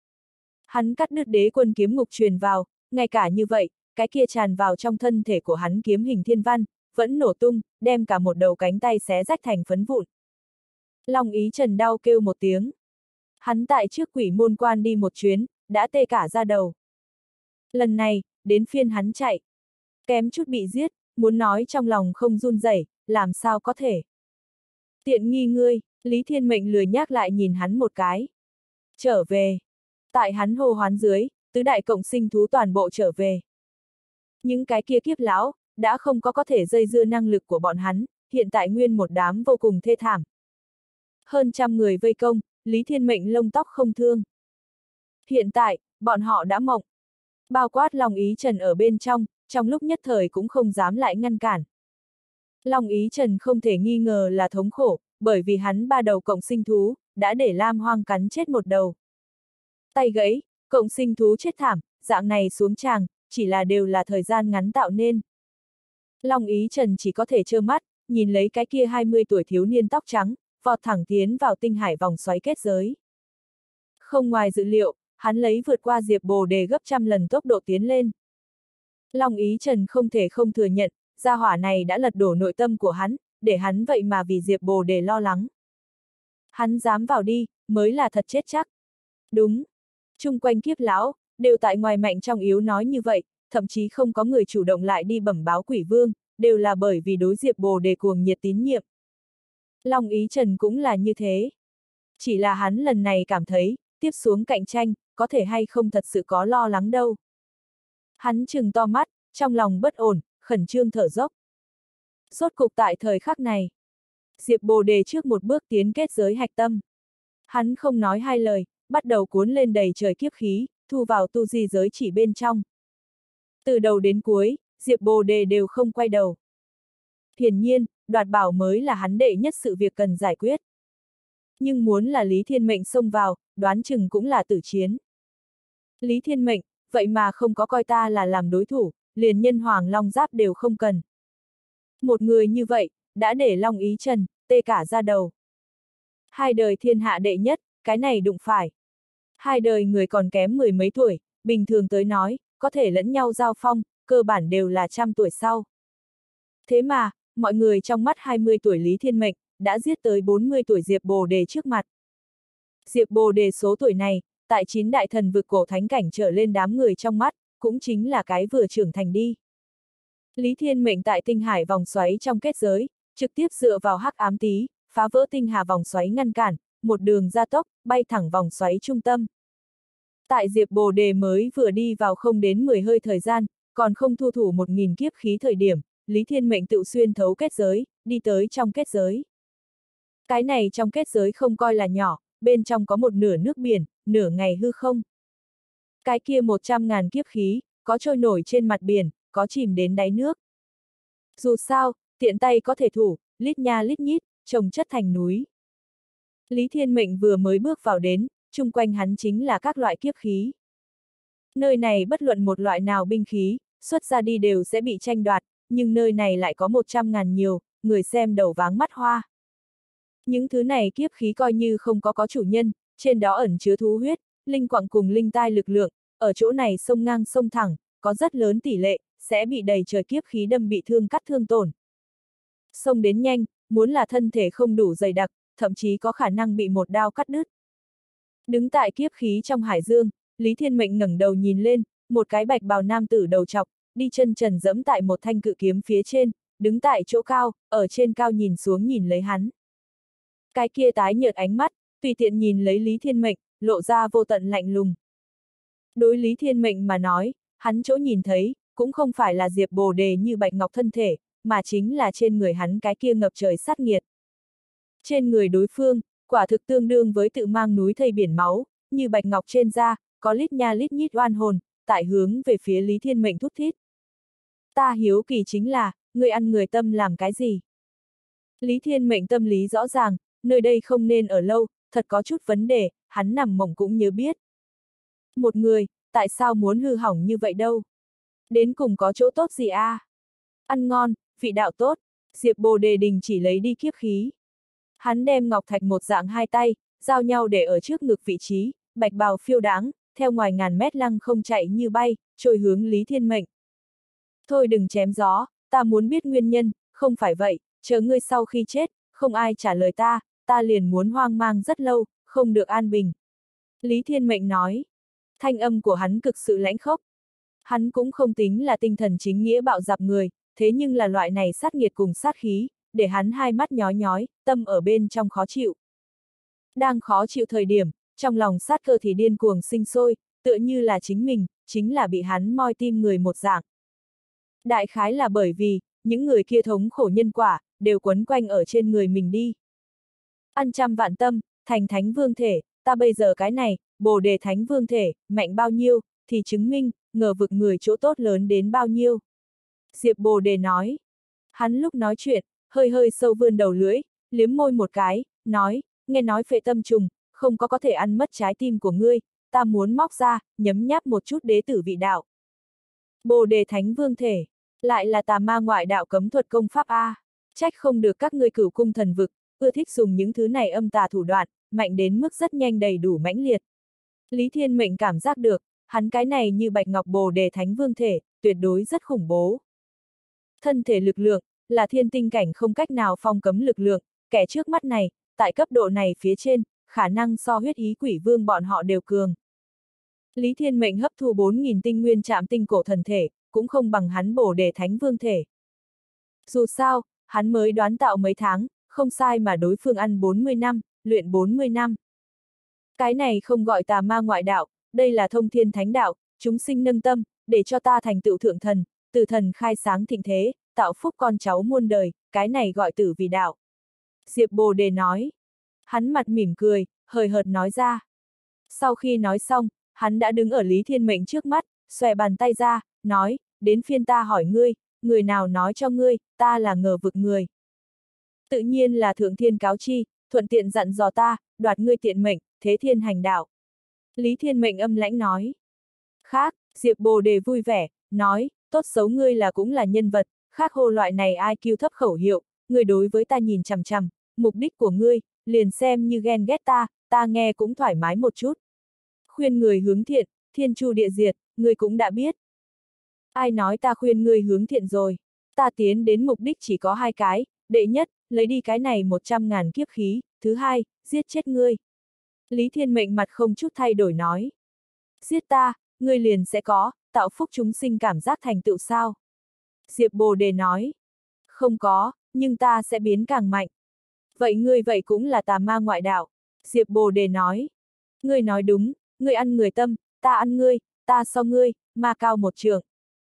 Hắn cắt đứt đế quân kiếm ngục truyền vào, ngay cả như vậy, cái kia tràn vào trong thân thể của hắn kiếm hình thiên văn, vẫn nổ tung, đem cả một đầu cánh tay xé rách thành phấn vụn. Long ý trần đau kêu một tiếng. Hắn tại trước quỷ môn quan đi một chuyến, đã tê cả da đầu. Lần này, đến phiên hắn chạy. Kém chút bị giết, muốn nói trong lòng không run rẩy, làm sao có thể. Tiện nghi ngươi, Lý Thiên Mệnh lười nhác lại nhìn hắn một cái. Trở về. Tại hắn hô hoán dưới, tứ đại cộng sinh thú toàn bộ trở về. Những cái kia kiếp lão, đã không có có thể dây dưa năng lực của bọn hắn, hiện tại nguyên một đám vô cùng thê thảm. Hơn trăm người vây công, Lý Thiên Mệnh lông tóc không thương. Hiện tại, bọn họ đã mộng. Bao quát Long Ý Trần ở bên trong, trong lúc nhất thời cũng không dám lại ngăn cản. Long Ý Trần không thể nghi ngờ là thống khổ, bởi vì hắn ba đầu cộng sinh thú, đã để Lam Hoang cắn chết một đầu. Tay gãy, cộng sinh thú chết thảm, dạng này xuống tràng, chỉ là đều là thời gian ngắn tạo nên. Long Ý Trần chỉ có thể trơ mắt, nhìn lấy cái kia hai mươi tuổi thiếu niên tóc trắng, vọt thẳng tiến vào tinh hải vòng xoáy kết giới. Không ngoài dự liệu, hắn lấy vượt qua Diệp Bồ Đề gấp trăm lần tốc độ tiến lên. Long Ý Trần không thể không thừa nhận, gia hỏa này đã lật đổ nội tâm của hắn, để hắn vậy mà vì Diệp Bồ Đề lo lắng. Hắn dám vào đi, mới là thật chết chắc. Đúng. Chung quanh kiếp lão, đều tại ngoài mạnh trong yếu nói như vậy, thậm chí không có người chủ động lại đi bẩm báo quỷ vương, đều là bởi vì đối Diệp Bồ Đề cuồng nhiệt tín nhiệm. Long Ý Trần cũng là như thế. Chỉ là hắn lần này cảm thấy, tiếp xuống cạnh tranh, có thể hay không thật sự có lo lắng đâu. Hắn trừng to mắt, trong lòng bất ổn, khẩn trương thở dốc. Rốt cục tại thời khắc này, Diệp Bồ Đề trước một bước tiến kết giới hạch tâm. Hắn không nói hai lời, bắt đầu cuốn lên đầy trời kiếp khí, thu vào tu di giới chỉ bên trong. Từ đầu đến cuối, Diệp Bồ Đề đều không quay đầu. Hiển nhiên, đoạt bảo mới là hắn đệ nhất sự việc cần giải quyết. Nhưng muốn là Lý Thiên Mệnh xông vào, đoán chừng cũng là tử chiến. Lý Thiên Mệnh, vậy mà không có coi ta là làm đối thủ, liền nhân hoàng long giáp đều không cần. Một người như vậy, đã để Long Ý Trần, tê cả ra đầu. Hai đời thiên hạ đệ nhất, cái này đụng phải. Hai đời người còn kém mười mấy tuổi, bình thường tới nói, có thể lẫn nhau giao phong, cơ bản đều là trăm tuổi sau. Thế mà, mọi người trong mắt hai mươi tuổi Lý Thiên Mệnh, đã giết tới bốn mươi tuổi Diệp Bồ Đề trước mặt. Diệp Bồ Đề số tuổi này, tại chín đại thần vực cổ thánh cảnh trở lên đám người trong mắt, cũng chính là cái vừa trưởng thành đi. Lý Thiên Mệnh tại tinh hải vòng xoáy trong kết giới, trực tiếp dựa vào hắc ám tí, phá vỡ tinh hà vòng xoáy ngăn cản, một đường gia tốc, bay thẳng vòng xoáy trung tâm. Tại Diệp Bồ Đề mới vừa đi vào không đến mười hơi thời gian, còn không thu thủ một nghìn kiếp khí thời điểm, Lý Thiên Mệnh tự xuyên thấu kết giới, đi tới trong kết giới. Cái này trong kết giới không coi là nhỏ, bên trong có một nửa nước biển, nửa ngày hư không. Cái kia một trăm ngàn kiếp khí, có trôi nổi trên mặt biển, có chìm đến đáy nước. Dù sao, tiện tay có thể thủ, lít nha lít nhít, chồng chất thành núi. Lý Thiên Mệnh vừa mới bước vào đến, chung quanh hắn chính là các loại kiếp khí. Nơi này bất luận một loại nào binh khí, xuất ra đi đều sẽ bị tranh đoạt, nhưng nơi này lại có một trăm ngàn nhiều, người xem đầu váng mắt hoa. Những thứ này kiếp khí coi như không có có chủ nhân, trên đó ẩn chứa thú huyết, linh quặng cùng linh tai lực lượng, ở chỗ này sông ngang sông thẳng, có rất lớn tỷ lệ, sẽ bị đầy trời kiếp khí đâm bị thương cắt thương tổn. Sông đến nhanh, muốn là thân thể không đủ dày đặc, thậm chí có khả năng bị một đao cắt đứt. Đứng tại kiếp khí trong hải dương, Lý Thiên Mệnh ngẩng đầu nhìn lên, một cái bạch bào nam tử đầu trọc, đi chân trần dẫm tại một thanh cự kiếm phía trên, đứng tại chỗ cao, ở trên cao nhìn xuống nhìn lấy hắn. Cái kia tái nhợt ánh mắt, tùy tiện nhìn lấy Lý Thiên Mệnh, lộ ra vô tận lạnh lùng. Đối Lý Thiên Mệnh mà nói, hắn chỗ nhìn thấy, cũng không phải là Diệp Bồ Đề như bạch ngọc thân thể, mà chính là trên người hắn cái kia ngập trời sát nghiệt. Trên người đối phương, quả thực tương đương với tự mang núi thây biển máu, như bạch ngọc trên da, có lít nha lít nhít oan hồn, tại hướng về phía Lý Thiên Mệnh thút thít. Ta hiếu kỳ chính là, người ăn người tâm làm cái gì? Lý Thiên Mệnh tâm lý rõ ràng, nơi đây không nên ở lâu, thật có chút vấn đề, hắn nằm mộng cũng nhớ biết. Một người, tại sao muốn hư hỏng như vậy đâu? Đến cùng có chỗ tốt gì a? À? Ăn ngon, vị đạo tốt, Diệp Bồ Đề đình chỉ lấy đi kiếp khí. Hắn đem ngọc thạch một dạng hai tay, giao nhau để ở trước ngực vị trí, bạch bào phiêu đáng, theo ngoài ngàn mét lăng không chạy như bay, trôi hướng Lý Thiên Mệnh. Thôi đừng chém gió, ta muốn biết nguyên nhân, không phải vậy, chờ ngươi sau khi chết, không ai trả lời ta, ta liền muốn hoang mang rất lâu, không được an bình. Lý Thiên Mệnh nói, thanh âm của hắn cực sự lãnh khốc. Hắn cũng không tính là tinh thần chính nghĩa bạo dạp người, thế nhưng là loại này sát nghiệt cùng sát khí, để hắn hai mắt nhói nhói, tâm ở bên trong khó chịu. Đang khó chịu thời điểm, trong lòng sát cơ thì điên cuồng sinh sôi, tựa như là chính mình, chính là bị hắn moi tim người một dạng. Đại khái là bởi vì, những người kia thống khổ nhân quả, đều quấn quanh ở trên người mình đi. Ăn trăm vạn tâm, thành thánh vương thể, ta bây giờ cái này, Bồ Đề thánh vương thể, mạnh bao nhiêu, thì chứng minh, ngờ vực người chỗ tốt lớn đến bao nhiêu. Diệp Bồ Đề nói. Hắn lúc nói chuyện, hơi hơi sâu vươn đầu lưỡi, liếm môi một cái, nói, nghe nói phệ tâm trùng, không có có thể ăn mất trái tim của ngươi, ta muốn móc ra, nhấm nháp một chút đế tử vị đạo. Bồ Đề thánh vương thể, lại là tà ma ngoại đạo cấm thuật công pháp A, trách không được các ngươi cửu cung thần vực, ưa thích dùng những thứ này âm tà thủ đoạn, mạnh đến mức rất nhanh đầy đủ mãnh liệt. Lý Thiên Mệnh cảm giác được, hắn cái này như bạch ngọc Bồ Đề thánh vương thể, tuyệt đối rất khủng bố. Thân thể lực lượng, là thiên tinh cảnh không cách nào phong cấm lực lượng, kẻ trước mắt này, tại cấp độ này phía trên, khả năng so huyết ý quỷ vương bọn họ đều cường. Lý Thiên Mệnh hấp thu bốn nghìn tinh nguyên trạm tinh cổ thần thể, cũng không bằng hắn Bồ Đề Thánh Vương thể. Dù sao, hắn mới đoán tạo mấy tháng, không sai mà đối phương ăn bốn mươi năm, luyện bốn mươi năm. Cái này không gọi tà ma ngoại đạo, đây là thông thiên thánh đạo, chúng sinh nâng tâm, để cho ta thành tựu thượng thần, từ thần khai sáng thịnh thế, tạo phúc con cháu muôn đời, cái này gọi tử vì đạo. Diệp Bồ Đề nói. Hắn mặt mỉm cười, hời hợt nói ra. Sau khi nói xong, hắn đã đứng ở Lý Thiên Mệnh trước mắt, xòe bàn tay ra, nói, đến phiên ta hỏi ngươi, người nào nói cho ngươi, ta là ngờ vực người. Tự nhiên là thượng thiên cáo chi, thuận tiện dặn dò ta, đoạt ngươi tiện mệnh, thế thiên hành đạo. Lý Thiên Mệnh âm lãnh nói. Khác, Diệp Bồ Đề vui vẻ, nói, tốt xấu ngươi là cũng là nhân vật, khác hô loại này ai kiu thấp khẩu hiệu, ngươi đối với ta nhìn chằm chằm, mục đích của ngươi, liền xem như ghen ghét ta, ta nghe cũng thoải mái một chút. Khuyên người hướng thiện, thiên chu địa diệt, ngươi cũng đã biết. Ai nói ta khuyên ngươi hướng thiện rồi, ta tiến đến mục đích chỉ có hai cái, đệ nhất, lấy đi cái này một trăm ngàn kiếp khí, thứ hai, giết chết ngươi. Lý Thiên Mệnh mặt không chút thay đổi nói. Giết ta, ngươi liền sẽ có, tạo phúc chúng sinh cảm giác thành tựu sao? Diệp Bồ Đề nói. Không có, nhưng ta sẽ biến càng mạnh. Vậy ngươi vậy cũng là tà ma ngoại đạo. Diệp Bồ Đề nói. Ngươi nói đúng, ngươi ăn người tâm, ta ăn ngươi, ta so ngươi, ma cao một trượng.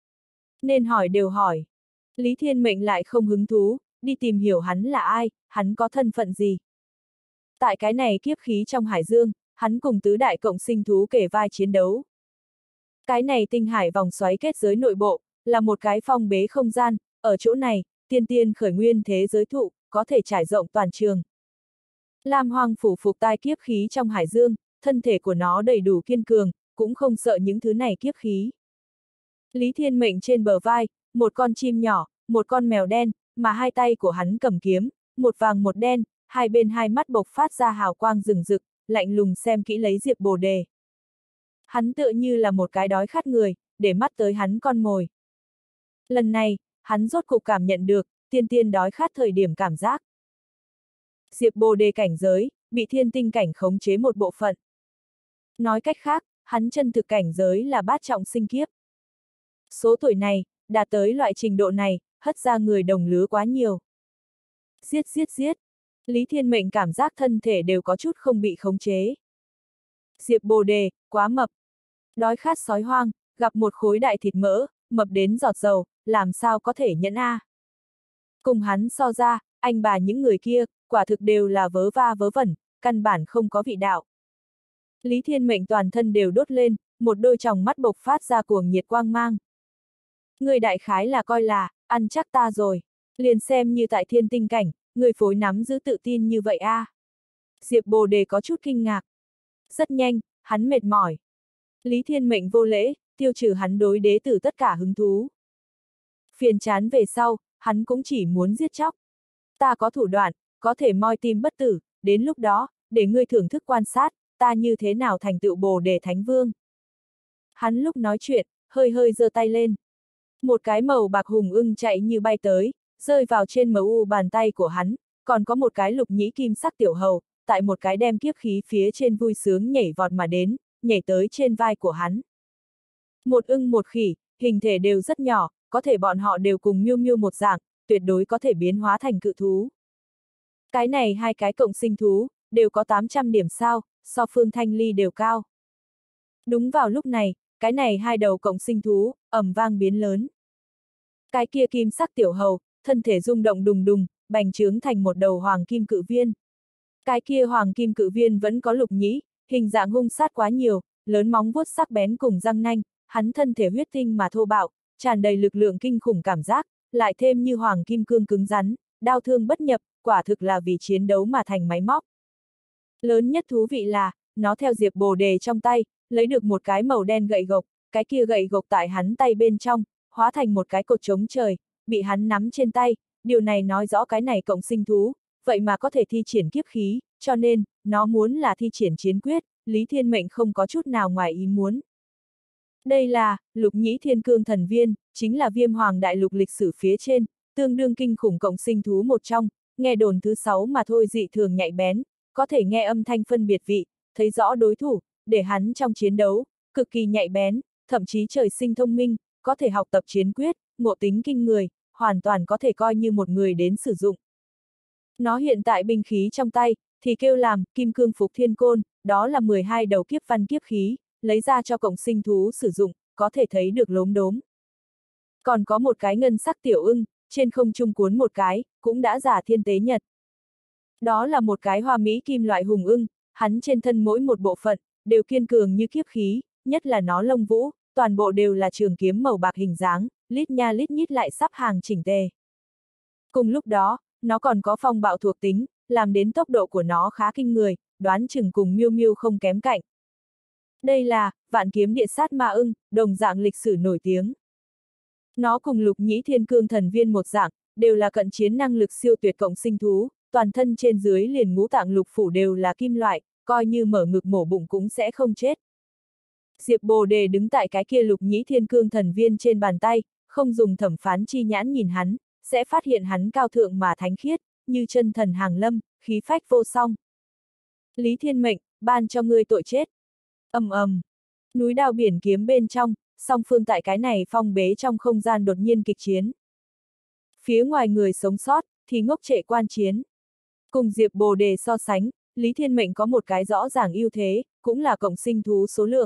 Nên hỏi đều hỏi. Lý Thiên Mệnh lại không hứng thú, đi tìm hiểu hắn là ai, hắn có thân phận gì. Tại cái này kiếp khí trong hải dương, hắn cùng tứ đại cộng sinh thú kể vai chiến đấu. Cái này tinh hải vòng xoáy kết giới nội bộ, là một cái phong bế không gian, ở chỗ này, tiên tiên khởi nguyên thế giới thụ, có thể trải rộng toàn trường. Lam Hoang phủ phục tai kiếp khí trong hải dương, thân thể của nó đầy đủ kiên cường, cũng không sợ những thứ này kiếp khí. Lý Thiên Mệnh trên bờ vai, một con chim nhỏ, một con mèo đen, mà hai tay của hắn cầm kiếm, một vàng một đen, hai bên hai mắt bộc phát ra hào quang rừng rực, lạnh lùng xem kỹ lấy Diệp Bồ Đề. Hắn tựa như là một cái đói khát người, để mắt tới hắn con mồi. Lần này, hắn rốt cục cảm nhận được, tiên tiên đói khát thời điểm cảm giác. Diệp Bồ Đề cảnh giới, bị thiên tinh cảnh khống chế một bộ phận. Nói cách khác, hắn chân thực cảnh giới là bát trọng sinh kiếp. Số tuổi này, đạt tới loại trình độ này, hất ra người đồng lứa quá nhiều. Giết giết giết. Lý Thiên Mệnh cảm giác thân thể đều có chút không bị khống chế. Diệp Bồ Đề, quá mập. Đói khát sói hoang, gặp một khối đại thịt mỡ, mập đến giọt dầu, làm sao có thể nhẫn a? Cùng hắn so ra, anh bà những người kia, quả thực đều là vớ va vớ vẩn, căn bản không có vị đạo. Lý Thiên Mệnh toàn thân đều đốt lên, một đôi tròng mắt bộc phát ra cuồng nhiệt quang mang. Người đại khái là coi là, ăn chắc ta rồi, liền xem như tại thiên tinh cảnh, người phối nắm giữ tự tin như vậy a. À. Diệp Bồ Đề có chút kinh ngạc. Rất nhanh, hắn mệt mỏi. Lý Thiên Mệnh vô lễ, tiêu trừ hắn đối đế tử tất cả hứng thú. Phiền chán về sau, hắn cũng chỉ muốn giết chóc. Ta có thủ đoạn, có thể moi tim bất tử, đến lúc đó, để ngươi thưởng thức quan sát, ta như thế nào thành tựu Bồ Đề Thánh Vương. Hắn lúc nói chuyện, hơi hơi giơ tay lên. Một cái màu bạc hùng ưng chạy như bay tới, rơi vào trên mờ u bàn tay của hắn, còn có một cái lục nhĩ kim sắc tiểu hầu, tại một cái đem kiếp khí phía trên vui sướng nhảy vọt mà đến, nhảy tới trên vai của hắn. Một ưng một khỉ, hình thể đều rất nhỏ, có thể bọn họ đều cùng miêu miêu một dạng, tuyệt đối có thể biến hóa thành cự thú. Cái này hai cái cộng sinh thú, đều có tám trăm điểm sao, so Phương Thanh Ly đều cao. Đúng vào lúc này, cái này hai đầu cộng sinh thú, ầm vang biến lớn. Cái kia kim sắc tiểu hầu, thân thể rung động đùng đùng, bành trướng thành một đầu hoàng kim cự viên. Cái kia hoàng kim cự viên vẫn có lục nhĩ, hình dạng hung sát quá nhiều, lớn móng vuốt sắc bén cùng răng nanh, hắn thân thể huyết tinh mà thô bạo, tràn đầy lực lượng kinh khủng cảm giác, lại thêm như hoàng kim cương cứng rắn, đao thương bất nhập, quả thực là vì chiến đấu mà thành máy móc. Lớn nhất thú vị là, nó theo Diệp Bồ Đề trong tay, lấy được một cái màu đen gậy gộc, cái kia gậy gộc tại hắn tay bên trong, hóa thành một cái cột trống trời, bị hắn nắm trên tay, điều này nói rõ cái này cộng sinh thú, vậy mà có thể thi triển kiếp khí, cho nên, nó muốn là thi triển chiến quyết, Lý Thiên Mệnh không có chút nào ngoài ý muốn. Đây là, lục nhĩ thiên cương thần viên, chính là viêm hoàng đại lục lịch sử phía trên, tương đương kinh khủng cộng sinh thú một trong, nghe đồn thứ sáu mà thôi dị thường nhạy bén, có thể nghe âm thanh phân biệt vị, thấy rõ đối thủ, để hắn trong chiến đấu, cực kỳ nhạy bén, thậm chí trời sinh thông minh, có thể học tập chiến quyết, ngộ tính kinh người, hoàn toàn có thể coi như một người đến sử dụng. Nó hiện tại binh khí trong tay, thì kêu làm Kim Cương Phục Thiên Côn, đó là mười hai đầu kiếp văn kiếp khí, lấy ra cho cộng sinh thú sử dụng, có thể thấy được lốm đốm. Còn có một cái ngân sắc tiểu ưng, trên không trung cuốn một cái, cũng đã giả thiên tế nhật. Đó là một cái hoa mỹ kim loại hùng ưng, hắn trên thân mỗi một bộ phận, đều kiên cường như kiếp khí, nhất là nó lông vũ, toàn bộ đều là trường kiếm màu bạc hình dáng, lít nha lít nhít lại sắp hàng chỉnh tề. Cùng lúc đó, nó còn có phong bạo thuộc tính, làm đến tốc độ của nó khá kinh người, đoán chừng cùng Miêu Miêu không kém cạnh. Đây là Vạn Kiếm Địa Sát Ma Ưng, đồng dạng lịch sử nổi tiếng. Nó cùng Lục Nhĩ Thiên Cương Thần Viên một dạng, đều là cận chiến năng lực siêu tuyệt cộng sinh thú, toàn thân trên dưới liền ngũ tạng lục phủ đều là kim loại, coi như mở ngực mổ bụng cũng sẽ không chết. Diệp Bồ Đề đứng tại cái kia Lục Nhĩ Thiên Cương Thần Viên trên bàn tay, không dùng thẩm phán chi nhãn nhìn hắn, sẽ phát hiện hắn cao thượng mà thánh khiết, như chân thần hàng lâm, khí phách vô song. Lý Thiên Mệnh, ban cho ngươi tội chết. Ầm ầm, núi đao biển kiếm bên trong, song phương tại cái này phong bế trong không gian đột nhiên kịch chiến. Phía ngoài người sống sót, thì ngốc trệ quan chiến. Cùng Diệp Bồ Đề so sánh, Lý Thiên Mệnh có một cái rõ ràng ưu thế, cũng là cộng sinh thú số lượng.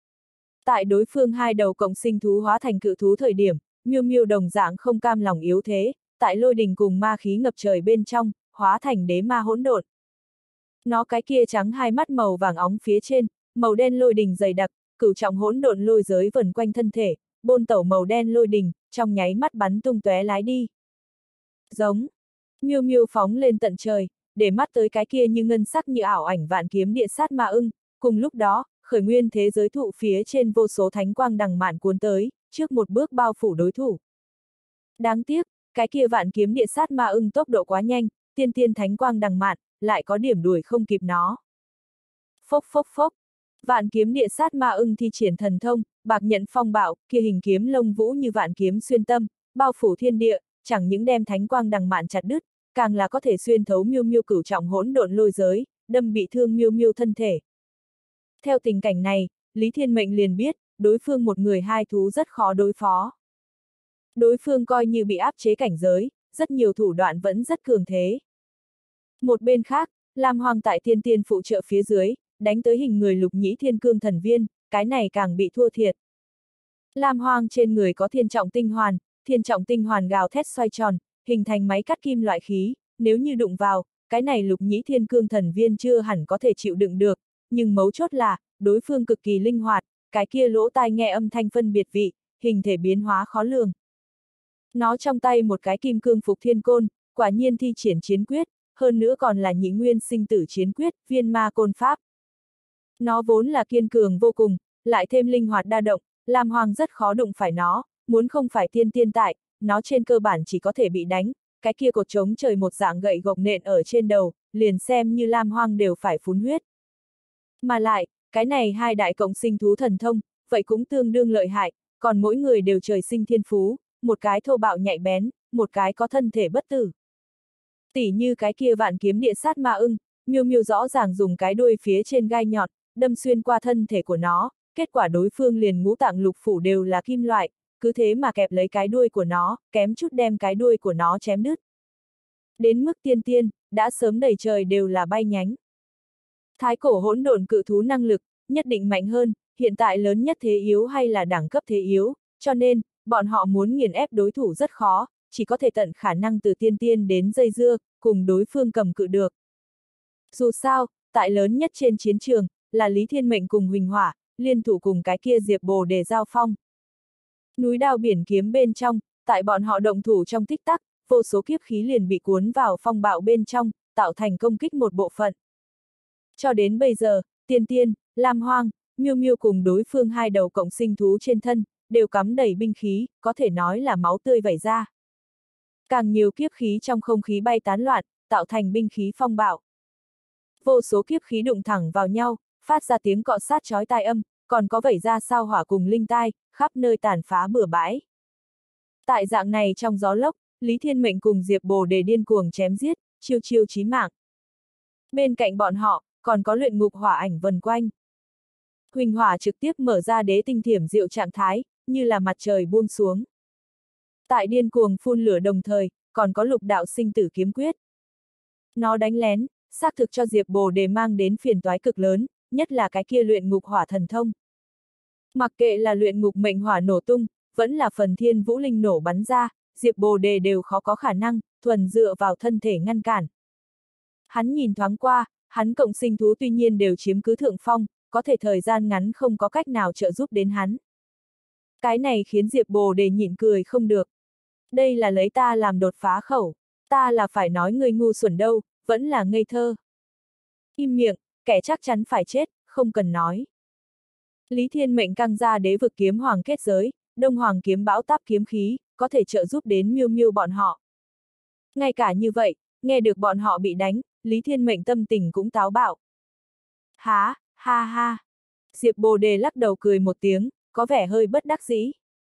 Tại đối phương hai đầu cộng sinh thú hóa thành cự thú thời điểm, Miêu Miêu đồng dạng không cam lòng yếu thế, tại lôi đình cùng ma khí ngập trời bên trong, hóa thành đế ma hỗn độn. Nó cái kia trắng hai mắt màu vàng óng phía trên, màu đen lôi đình dày đặc, cửu trọng hỗn độn lôi giới vần quanh thân thể, bôn tẩu màu đen lôi đình, trong nháy mắt bắn tung tóe lái đi. Giống. Miêu Miêu phóng lên tận trời, để mắt tới cái kia như ngân sắc như ảo ảnh vạn kiếm địa sát ma ưng, cùng lúc đó, khởi nguyên thế giới thụ phía trên vô số thánh quang đằng mạn cuốn tới, trước một bước bao phủ đối thủ. Đáng tiếc, cái kia vạn kiếm địa sát ma ưng tốc độ quá nhanh, tiên tiên thánh quang đằng mạn, lại có điểm đuổi không kịp nó. Phốc phốc phốc. Vạn kiếm địa sát ma ưng thi triển thần thông, bạc nhận phong bạo, kia hình kiếm lông vũ như vạn kiếm xuyên tâm, bao phủ thiên địa, chẳng những đem thánh quang đằng mạn chặt đứt, càng là có thể xuyên thấu Miêu Miêu cửu trọng hỗn độn lôi giới, đâm bị thương Miêu Miêu thân thể. Theo tình cảnh này, Lý Thiên Mệnh liền biết, đối phương một người hai thú rất khó đối phó. Đối phương coi như bị áp chế cảnh giới, rất nhiều thủ đoạn vẫn rất cường thế. Một bên khác, Lam Hoang tại Thiên Tiên phụ trợ phía dưới, đánh tới hình người Lục Nhĩ Thiên Cương Thần Viên, cái này càng bị thua thiệt. Lam Hoang trên người có thiên trọng tinh hoàn, thiên trọng tinh hoàn gào thét xoay tròn, hình thành máy cắt kim loại khí, nếu như đụng vào, cái này Lục Nhĩ Thiên Cương Thần Viên chưa hẳn có thể chịu đựng được, nhưng mấu chốt là, đối phương cực kỳ linh hoạt, cái kia lỗ tai nghe âm thanh phân biệt vị, hình thể biến hóa khó lường. Nó trong tay một cái kim cương phục thiên côn, quả nhiên thi triển chiến quyết, hơn nữa còn là nhị nguyên sinh tử chiến quyết, viên ma côn pháp. Nó vốn là kiên cường vô cùng, lại thêm linh hoạt đa động, Lam Hoang rất khó đụng phải nó, muốn không phải tiên tiên tại, nó trên cơ bản chỉ có thể bị đánh, cái kia cột trống trời một dạng gậy gộc nện ở trên đầu, liền xem như Lam Hoang đều phải phun huyết. Mà lại, cái này hai đại cộng sinh thú thần thông, vậy cũng tương đương lợi hại, còn mỗi người đều trời sinh thiên phú, một cái thô bạo nhạy bén, một cái có thân thể bất tử. Tỉ như cái kia vạn kiếm địa sát ma ưng, Miêu Miêu rõ ràng dùng cái đuôi phía trên gai nhọn, đâm xuyên qua thân thể của nó, kết quả đối phương liền ngũ tạng lục phủ đều là kim loại, cứ thế mà kẹp lấy cái đuôi của nó, kém chút đem cái đuôi của nó chém đứt. Đến mức tiên tiên, đã sớm đầy trời đều là bay nhánh. Thái cổ hỗn độn cự thú năng lực, nhất định mạnh hơn, hiện tại lớn nhất thế yếu hay là đẳng cấp thế yếu, cho nên, bọn họ muốn nghiền ép đối thủ rất khó, chỉ có thể tận khả năng từ tiên tiên đến dây dưa, cùng đối phương cầm cự được. Dù sao, tại lớn nhất trên chiến trường, là Lý Thiên Mệnh cùng Huỳnh Hỏa, liên thủ cùng cái kia Diệp Bồ Đề giao phong. Núi đao biển kiếm bên trong, tại bọn họ động thủ trong tích tắc, vô số kiếp khí liền bị cuốn vào phong bạo bên trong, tạo thành công kích một bộ phận. Cho đến bây giờ, Tiên Tiên, Lam Hoang, Miêu Miêu cùng đối phương hai đầu cộng sinh thú trên thân, đều cắm đầy binh khí, có thể nói là máu tươi vẩy ra. Càng nhiều kiếp khí trong không khí bay tán loạn, tạo thành binh khí phong bạo. Vô số kiếp khí đụng thẳng vào nhau, phát ra tiếng cọ sát chói tai âm, còn có vẩy ra sao hỏa cùng linh tai, khắp nơi tàn phá bừa bãi. Tại dạng này trong gió lốc, Lý Thiên Mệnh cùng Diệp Bồ Đề điên cuồng chém giết, chiêu chiêu chí mạng. Bên cạnh bọn họ, còn có luyện ngục hỏa ảnh vần quanh. Huỳnh hỏa trực tiếp mở ra đế tinh thiểm diệu trạng thái, như là mặt trời buông xuống. Tại điên cuồng phun lửa đồng thời, còn có lục đạo sinh tử kiếm quyết. Nó đánh lén, xác thực cho Diệp Bồ Đề mang đến phiền toái cực lớn, nhất là cái kia luyện ngục hỏa thần thông. Mặc kệ là luyện ngục mệnh hỏa nổ tung, vẫn là phần thiên vũ linh nổ bắn ra, Diệp Bồ Đề đều khó có khả năng, thuần dựa vào thân thể ngăn cản. Hắn nhìn thoáng qua, hắn cộng sinh thú tuy nhiên đều chiếm cứ thượng phong, có thể thời gian ngắn không có cách nào trợ giúp đến hắn. Cái này khiến Diệp Bồ Đề nhịn cười không được. Đây là lấy ta làm đột phá khẩu, ta là phải nói người ngu xuẩn đâu, vẫn là ngây thơ. Im miệng, kẻ chắc chắn phải chết, không cần nói. Lý Thiên Mệnh căng ra đế vực kiếm hoàng kết giới, đông hoàng kiếm bão táp kiếm khí, có thể trợ giúp đến miêu miêu bọn họ. Ngay cả như vậy, nghe được bọn họ bị đánh, Lý Thiên Mệnh tâm tình cũng táo bạo. Há, ha ha. Diệp Bồ Đề lắc đầu cười một tiếng, có vẻ hơi bất đắc dĩ.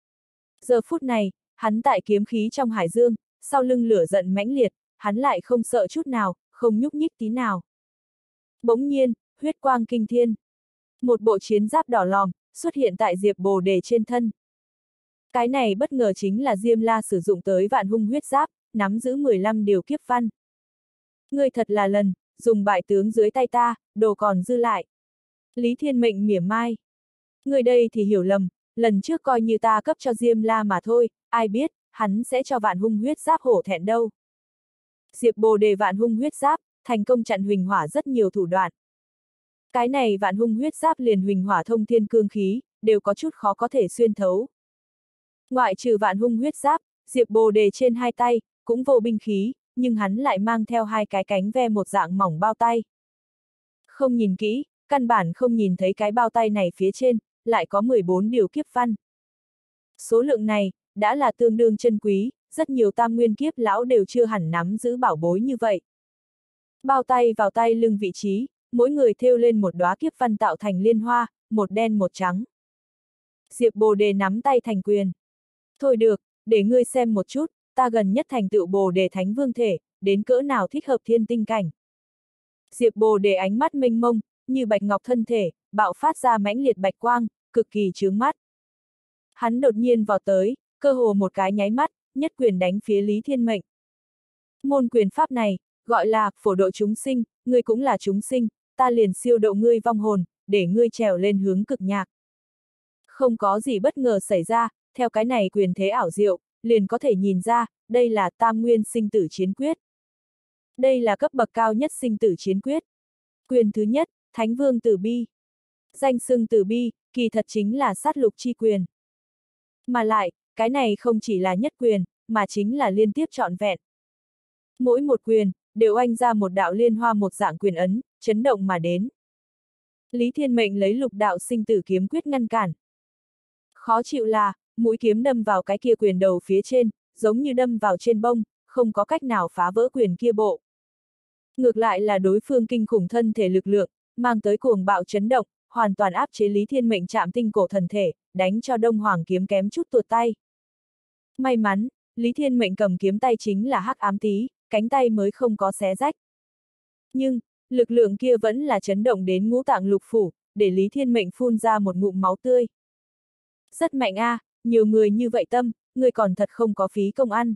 Giờ phút này, hắn tại kiếm khí trong hải dương, sau lưng lửa giận mãnh liệt, hắn lại không sợ chút nào, không nhúc nhích tí nào. Bỗng nhiên, huyết quang kinh thiên. Một bộ chiến giáp đỏ lòm, xuất hiện tại Diệp Bồ Đề trên thân. Cái này bất ngờ chính là Diêm La sử dụng tới vạn hung huyết giáp, nắm giữ mười lăm điều kiếp văn. Ngươi thật là lần, dùng bại tướng dưới tay ta, đồ còn dư lại. Lý Thiên Mệnh mỉa mai. Người đây thì hiểu lầm, lần trước coi như ta cấp cho Diêm La mà thôi, ai biết, hắn sẽ cho vạn hung huyết giáp hổ thẹn đâu. Diệp Bồ Đề vạn hung huyết giáp, thành công chặn huỳnh hỏa rất nhiều thủ đoạn. Cái này vạn hung huyết giáp liền huỳnh hỏa thông thiên cương khí, đều có chút khó có thể xuyên thấu. Ngoại trừ vạn hung huyết giáp, Diệp Bồ Đề trên hai tay, cũng vô binh khí, nhưng hắn lại mang theo hai cái cánh ve một dạng mỏng bao tay. Không nhìn kỹ, căn bản không nhìn thấy cái bao tay này phía trên, lại có mười bốn điều kiếp văn. Số lượng này, đã là tương đương chân quý, rất nhiều tam nguyên kiếp lão đều chưa hẳn nắm giữ bảo bối như vậy. Bao tay vào tay lưng vị trí, mỗi người thêu lên một đóa kiếp văn tạo thành liên hoa, một đen một trắng. Diệp Bồ Đề nắm tay thành quyền. Thôi được, để ngươi xem một chút, ta gần nhất thành tựu Bồ Đề Thánh Vương thể, đến cỡ nào thích hợp thiên tinh cảnh. Diệp Bồ Đề ánh mắt mênh mông, như bạch ngọc thân thể, bạo phát ra mãnh liệt bạch quang, cực kỳ chướng mắt. Hắn đột nhiên vào tới, cơ hồ một cái nháy mắt, nhất quyền đánh phía Lý Thiên Mệnh. Môn quyền pháp này, gọi là phổ độ chúng sinh, ngươi cũng là chúng sinh, ta liền siêu độ ngươi vong hồn, để ngươi trèo lên hướng cực nhạc. Không có gì bất ngờ xảy ra, theo cái này quyền thế ảo diệu, liền có thể nhìn ra, đây là tam nguyên sinh tử chiến quyết. Đây là cấp bậc cao nhất sinh tử chiến quyết. Quyền thứ nhất, Thánh Vương Tử Bi. Danh xưng Tử Bi, kỳ thật chính là sát lục chi quyền. Mà lại, cái này không chỉ là nhất quyền, mà chính là liên tiếp trọn vẹn. Mỗi một quyền, đều oanh ra một đạo liên hoa một dạng quyền ấn, chấn động mà đến. Lý Thiên Mệnh lấy lục đạo sinh tử kiếm quyết ngăn cản. Khó chịu là, mũi kiếm đâm vào cái kia quyền đầu phía trên, giống như đâm vào trên bông, không có cách nào phá vỡ quyền kia bộ. Ngược lại là đối phương kinh khủng thân thể lực lượng, mang tới cuồng bạo chấn động, hoàn toàn áp chế Lý Thiên Mệnh chạm tinh cổ thần thể, đánh cho Đông Hoàng kiếm kém chút tuột tay. May mắn, Lý Thiên Mệnh cầm kiếm tay chính là hắc ám tí, cánh tay mới không có xé rách. Nhưng, lực lượng kia vẫn là chấn động đến ngũ tạng lục phủ, để Lý Thiên Mệnh phun ra một ngụm máu tươi. Rất mạnh a, à, nhiều người như vậy tâm, người còn thật không có phí công ăn.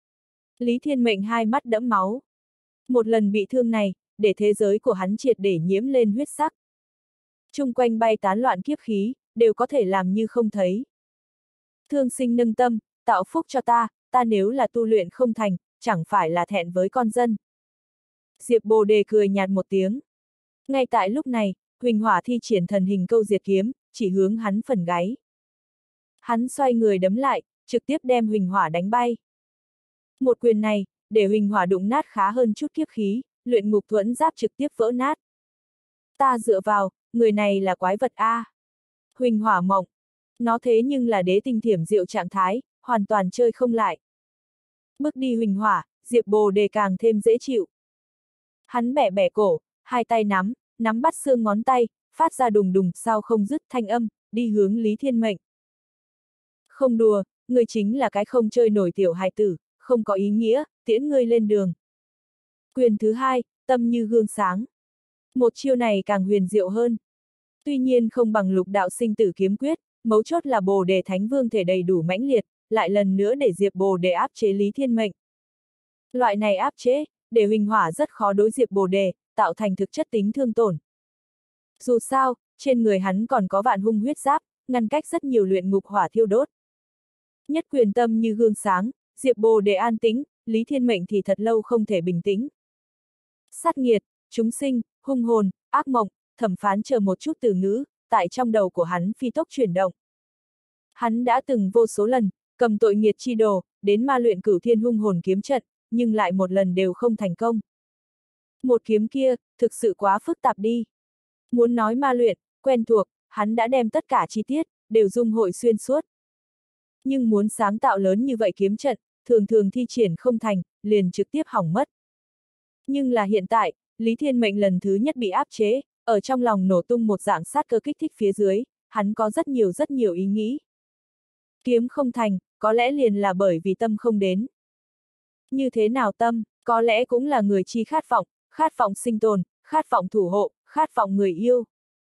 Lý Thiên Mệnh hai mắt đẫm máu. Một lần bị thương này, để thế giới của hắn triệt để nhiễm lên huyết sắc. Chung quanh bay tán loạn kiếp khí, đều có thể làm như không thấy. Thương sinh nâng tâm, tạo phúc cho ta, ta nếu là tu luyện không thành, chẳng phải là thẹn với con dân. Diệp Bồ Đề cười nhạt một tiếng. Ngay tại lúc này, Huỳnh Hỏa thi triển thần hình câu diệt kiếm, chỉ hướng hắn phần gáy. Hắn xoay người đấm lại, trực tiếp đem Huỳnh Hỏa đánh bay. Một quyền này, để Huỳnh Hỏa đụng nát khá hơn chút kiếp khí, luyện ngục thuẫn giáp trực tiếp vỡ nát. Ta dựa vào, người này là quái vật a. Huỳnh Hỏa mộng. Nó thế nhưng là đế tinh thiểm diệu trạng thái, hoàn toàn chơi không lại. Bước đi Huỳnh Hỏa, Diệp Bồ Đề càng thêm dễ chịu. Hắn bẻ bẻ cổ, hai tay nắm, nắm bắt xương ngón tay, phát ra đùng đùng sao không dứt thanh âm, đi hướng Lý Thiên Mệnh. Không đùa, ngươi chính là cái không chơi nổi tiểu hài tử, không có ý nghĩa, tiễn ngươi lên đường. Quyền thứ hai, tâm như gương sáng. Một chiêu này càng huyền diệu hơn. Tuy nhiên không bằng lục đạo sinh tử kiếm quyết, mấu chốt là Bồ Đề Thánh Vương thể đầy đủ mãnh liệt, lại lần nữa để Diệp Bồ Đề áp chế Lý Thiên Mệnh. Loại này áp chế, để huỳnh hỏa rất khó đối Diệp Bồ Đề, tạo thành thực chất tính thương tổn. Dù sao, trên người hắn còn có vạn hung huyết giáp, ngăn cách rất nhiều luyện ngục hỏa thiêu đốt. Nhất quyền tâm như gương sáng, Diệp Bồ Đề an tĩnh, Lý Thiên Mệnh thì thật lâu không thể bình tĩnh. Sát nghiệt, chúng sinh, hung hồn, ác mộng, thẩm phán chờ một chút từ ngữ, tại trong đầu của hắn phi tốc chuyển động. Hắn đã từng vô số lần, cầm tội nghiệt chi đồ, đến ma luyện cửu thiên hung hồn kiếm trận, nhưng lại một lần đều không thành công. Một kiếm kia, thực sự quá phức tạp đi. Muốn nói ma luyện, quen thuộc, hắn đã đem tất cả chi tiết, đều dung hội xuyên suốt. Nhưng muốn sáng tạo lớn như vậy kiếm trận, thường thường thi triển không thành, liền trực tiếp hỏng mất. Nhưng là hiện tại, Lý Thiên Mệnh lần thứ nhất bị áp chế, ở trong lòng nổ tung một dạng sát cơ kích thích phía dưới, hắn có rất nhiều rất nhiều ý nghĩ. Kiếm không thành, có lẽ liền là bởi vì tâm không đến. Như thế nào tâm, có lẽ cũng là người chi khát vọng, khát vọng sinh tồn, khát vọng thủ hộ, khát vọng người yêu.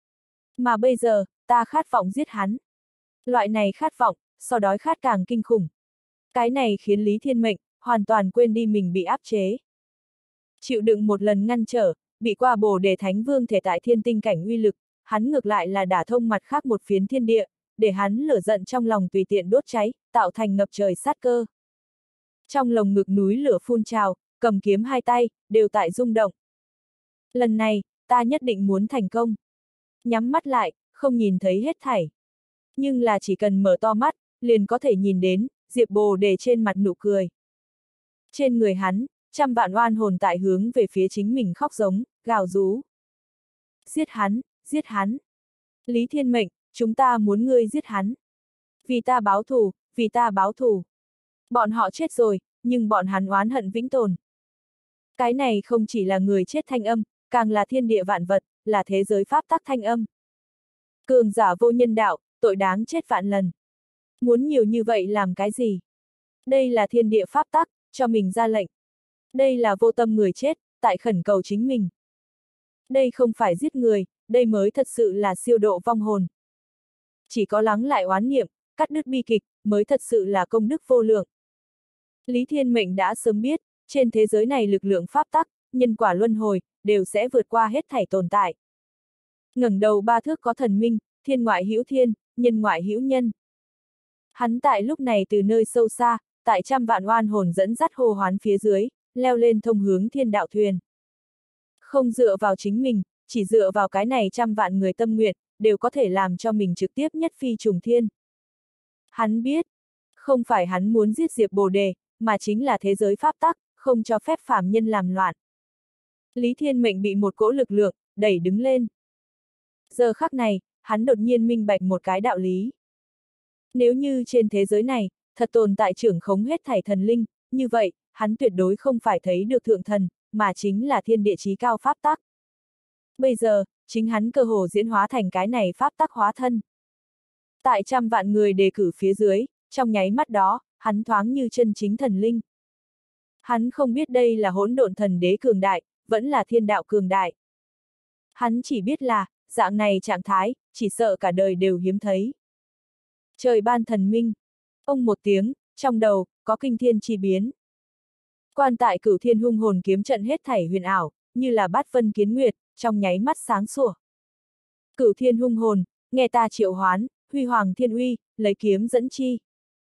Mà bây giờ, ta khát vọng giết hắn. Loại này khát vọng, so đói khát càng kinh khủng. Cái này khiến Lý Thiên Mệnh, hoàn toàn quên đi mình bị áp chế. Chịu đựng một lần ngăn trở, bị qua Bồ Đề Thánh Vương thể tại thiên tinh cảnh uy lực, hắn ngược lại là đả thông mặt khác một phiến thiên địa, để hắn lửa giận trong lòng tùy tiện đốt cháy, tạo thành ngập trời sát cơ. Trong lồng ngực núi lửa phun trào, cầm kiếm hai tay, đều tại rung động. Lần này, ta nhất định muốn thành công. Nhắm mắt lại, không nhìn thấy hết thảy. Nhưng là chỉ cần mở to mắt, liền có thể nhìn đến, Diệp Bồ Đề trên mặt nụ cười. Trên người hắn, trăm vạn oan hồn tại hướng về phía chính mình khóc giống, gào rú. Giết hắn, giết hắn. Lý Thiên Mệnh, chúng ta muốn ngươi giết hắn. Vì ta báo thù, vì ta báo thù. Bọn họ chết rồi, nhưng bọn hắn oán hận vĩnh tồn. Cái này không chỉ là người chết thanh âm, càng là thiên địa vạn vật, là thế giới pháp tắc thanh âm. Cường giả vô nhân đạo, tội đáng chết vạn lần. Muốn nhiều như vậy làm cái gì? Đây là thiên địa pháp tắc, cho mình ra lệnh. Đây là vô tâm người chết, tại khẩn cầu chính mình. Đây không phải giết người, đây mới thật sự là siêu độ vong hồn. Chỉ có lắng lại oán niệm, cắt đứt bi kịch, mới thật sự là công đức vô lượng. Lý Thiên Mệnh đã sớm biết, trên thế giới này lực lượng pháp tắc, nhân quả luân hồi, đều sẽ vượt qua hết thảy tồn tại. Ngẩng đầu ba thước có thần minh, thiên ngoại hữu thiên, nhân ngoại hữu nhân. Hắn tại lúc này từ nơi sâu xa, tại trăm vạn oan hồn dẫn dắt hô hoán phía dưới, leo lên thông hướng thiên đạo thuyền. Không dựa vào chính mình, chỉ dựa vào cái này trăm vạn người tâm nguyện, đều có thể làm cho mình trực tiếp nhất phi trùng thiên. Hắn biết, không phải hắn muốn giết Diệp Bồ Đề, mà chính là thế giới pháp tắc, không cho phép phàm nhân làm loạn. Lý Thiên Mệnh bị một cỗ lực lượng, đẩy đứng lên. Giờ khắc này, hắn đột nhiên minh bạch một cái đạo lý. Nếu như trên thế giới này, thật tồn tại trưởng khống hết thảy thần linh, như vậy, hắn tuyệt đối không phải thấy được thượng thần, mà chính là thiên địa chí cao pháp tắc. Bây giờ, chính hắn cơ hồ diễn hóa thành cái này pháp tắc hóa thân. Tại trăm vạn người đề cử phía dưới, trong nháy mắt đó, hắn thoáng như chân chính thần linh. Hắn không biết đây là hỗn độn thần đế cường đại, vẫn là thiên đạo cường đại. Hắn chỉ biết là, dạng này trạng thái, chỉ sợ cả đời đều hiếm thấy. Trời ban thần minh. Ông một tiếng, trong đầu, có kinh thiên chi biến. Quan tại cửu thiên hung hồn kiếm trận hết thảy huyền ảo, như là bát vân kiến nguyệt, trong nháy mắt sáng sủa. Cửu thiên hung hồn, nghe ta triệu hoán, huy hoàng thiên uy, lấy kiếm dẫn chi.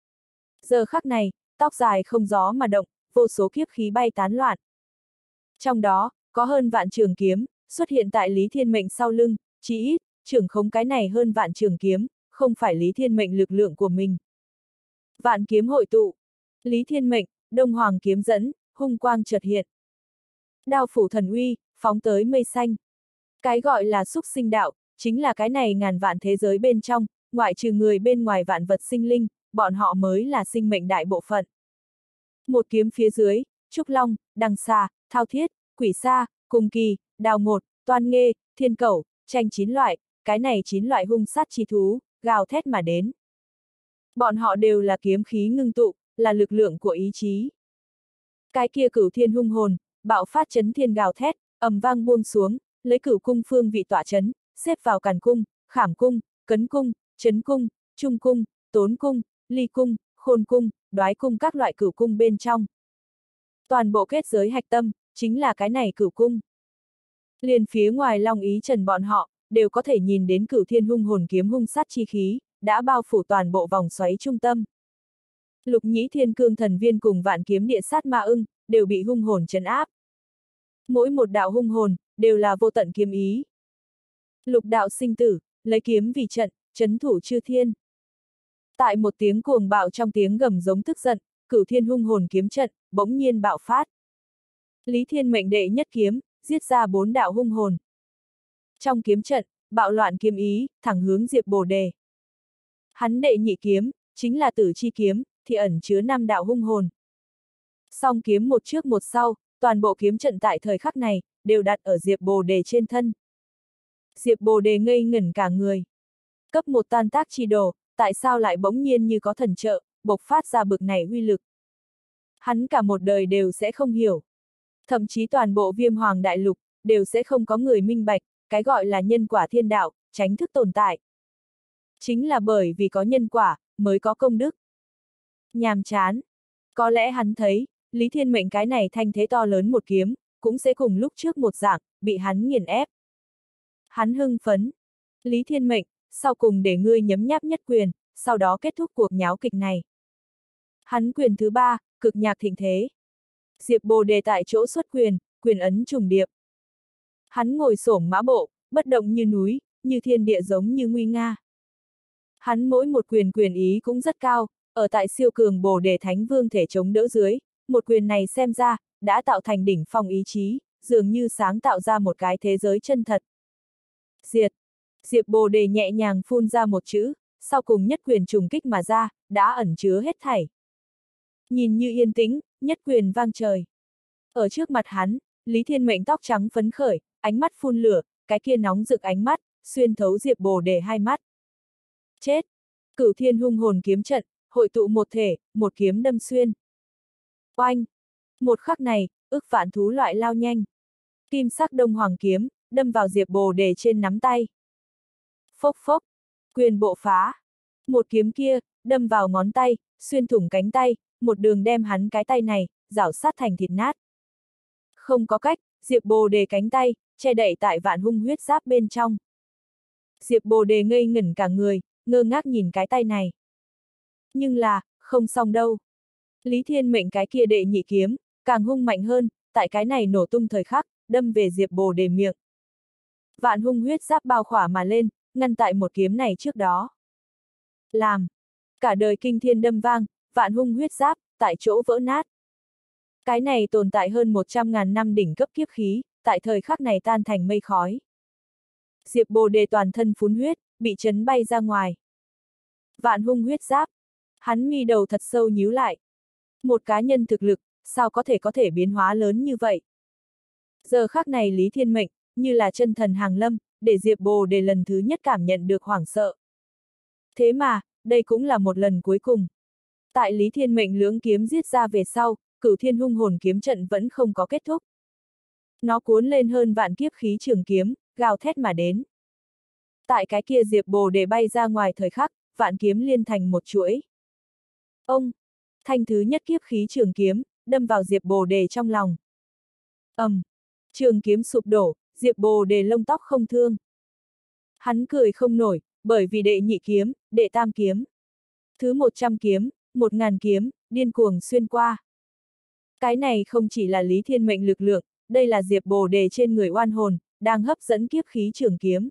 Giờ khắc này, tóc dài không gió mà động, vô số kiếp khí bay tán loạn. Trong đó, có hơn vạn trường kiếm, xuất hiện tại Lý Thiên Mệnh sau lưng, chỉ ít, trưởng khống cái này hơn vạn trường kiếm, không phải Lý Thiên Mệnh lực lượng của mình. Vạn kiếm hội tụ, Lý Thiên Mệnh, Đông Hoàng kiếm dẫn, hung quang chợt hiện. Đao phủ thần uy, phóng tới mây xanh. Cái gọi là xúc sinh đạo, chính là cái này ngàn vạn thế giới bên trong, ngoại trừ người bên ngoài vạn vật sinh linh, bọn họ mới là sinh mệnh đại bộ phận. Một kiếm phía dưới, trúc long, đằng xà, thao thiết, quỷ sa, cung kỳ, đào ngột, toan nghê, thiên cẩu, tranh chín loại, cái này chín loại hung sát chi thú, gào thét mà đến. Bọn họ đều là kiếm khí ngưng tụ, là lực lượng của ý chí. Cái kia cửu thiên hung hồn, bạo phát chấn thiên gào thét, ầm vang buông xuống, lấy cửu cung phương vị tỏa chấn, xếp vào càn cung, Khảm cung, Cấn cung, Trấn cung, Trung cung, Tốn cung, Ly cung, Khôn cung, Đoái cung các loại cửu cung bên trong. Toàn bộ kết giới hạch tâm, chính là cái này cửu cung. Liền phía ngoài Long Ý Trần bọn họ, đều có thể nhìn đến Cửu Thiên hung hồn kiếm hung sát chi khí, đã bao phủ toàn bộ vòng xoáy trung tâm. Lục Nhĩ Thiên Cương Thần Viên cùng Vạn Kiếm Địa Sát Ma Ưng, đều bị hung hồn trấn áp. Mỗi một đạo hung hồn, đều là vô tận kiếm ý. Lục đạo sinh tử, lấy kiếm vì trận, trấn thủ chư thiên. Tại một tiếng cuồng bạo trong tiếng gầm giống tức giận, Cửu Thiên hung hồn kiếm trận, bỗng nhiên bạo phát. Lý Thiên mệnh đệ nhất kiếm, giết ra bốn đạo hung hồn. Trong kiếm trận, bạo loạn kiếm ý, thẳng hướng Diệp Bồ Đề. Hắn đệ nhị kiếm, chính là Tử Chi kiếm, thì ẩn chứa năm đạo hung hồn. Song kiếm một trước một sau, toàn bộ kiếm trận tại thời khắc này, đều đặt ở Diệp Bồ Đề trên thân. Diệp Bồ Đề ngây ngẩn cả người. Cấp một tan tác chi đồ, tại sao lại bỗng nhiên như có thần trợ, bộc phát ra bực này uy lực. Hắn cả một đời đều sẽ không hiểu. Thậm chí toàn bộ Viêm Hoàng Đại Lục, đều sẽ không có người minh bạch, cái gọi là nhân quả thiên đạo, tránh thức tồn tại. Chính là bởi vì có nhân quả, mới có công đức. Nhàm chán. Có lẽ hắn thấy, Lý Thiên mệnh cái này thanh thế to lớn một kiếm, cũng sẽ cùng lúc trước một dạng, bị hắn nghiền ép. Hắn hưng phấn. Lý Thiên mệnh, sau cùng để ngươi nhấm nháp nhất quyền, sau đó kết thúc cuộc nháo kịch này. Hắn quyền thứ ba, cực nhạc thịnh thế. Diệp Bồ Đề tại chỗ xuất quyền, quyền ấn trùng điệp. Hắn ngồi xổm mã bộ, bất động như núi, như thiên địa giống như nguy nga. Hắn mỗi một quyền quyền ý cũng rất cao, ở tại siêu cường Bồ Đề Thánh Vương thể chống đỡ dưới, một quyền này xem ra, đã tạo thành đỉnh phong ý chí, dường như sáng tạo ra một cái thế giới chân thật. Diệt. Diệp Bồ Đề nhẹ nhàng phun ra một chữ, sau cùng nhất quyền trùng kích mà ra, đã ẩn chứa hết thảy. Nhìn như yên tĩnh, nhất quyền vang trời. Ở trước mặt hắn, Lý Thiên mệnh tóc trắng phấn khởi, ánh mắt phun lửa, cái kia nóng rực ánh mắt, xuyên thấu Diệp Bồ Đề hai mắt. Chết! Cửu Thiên hung hồn kiếm trận, hội tụ một thể, một kiếm đâm xuyên. Oanh! Một khắc này, ức vạn thú loại lao nhanh. Kim sắc đông hoàng kiếm, đâm vào Diệp Bồ Đề trên nắm tay. Phốc phốc! Quyền bộ phá. Một kiếm kia, đâm vào ngón tay, xuyên thủng cánh tay, một đường đem hắn cái tay này, rảo sát thành thịt nát. Không có cách, Diệp Bồ Đề cánh tay, che đậy tại vạn hung huyết giáp bên trong. Diệp Bồ Đề ngây ngẩn cả người, ngơ ngác nhìn cái tay này. Nhưng là, không xong đâu. Lý Thiên mệnh cái kia đệ nhị kiếm, càng hung mạnh hơn, tại cái này nổ tung thời khắc, đâm về Diệp Bồ Đề miệng. Vạn hung huyết giáp bao khỏa mà lên, ngăn tại một kiếm này trước đó. Làm. Cả đời kinh thiên đâm vang, vạn hung huyết giáp, tại chỗ vỡ nát. Cái này tồn tại hơn một trăm ngàn năm đỉnh cấp kiếp khí, tại thời khắc này tan thành mây khói. Diệp Bồ Đề toàn thân phun huyết, bị chấn bay ra ngoài. Vạn hung huyết giáp. Hắn mi đầu thật sâu nhíu lại. Một cá nhân thực lực, sao có thể có thể biến hóa lớn như vậy? Giờ khắc này Lý Thiên mệnh, như là chân thần hàng lâm, để Diệp Bồ Đề lần thứ nhất cảm nhận được hoảng sợ. Thế mà, đây cũng là một lần cuối cùng. Tại Lý Thiên mệnh lưỡng kiếm giết ra về sau, Cửu Thiên hung hồn kiếm trận vẫn không có kết thúc. Nó cuốn lên hơn vạn kiếp khí trường kiếm, gào thét mà đến. Tại cái kia Diệp Bồ Đề bay ra ngoài thời khắc, vạn kiếm liên thành một chuỗi. Ông! Thanh thứ nhất kiếp khí trường kiếm, đâm vào Diệp Bồ Đề trong lòng. ầm! Um, trường kiếm sụp đổ, Diệp Bồ Đề lông tóc không thương. Hắn cười không nổi, bởi vì đệ nhị kiếm, đệ tam kiếm. Thứ một trăm kiếm, một ngàn kiếm, điên cuồng xuyên qua. Cái này không chỉ là Lý Thiên mệnh lực lượng, đây là Diệp Bồ Đề trên người oan hồn, đang hấp dẫn kiếp khí trường kiếm.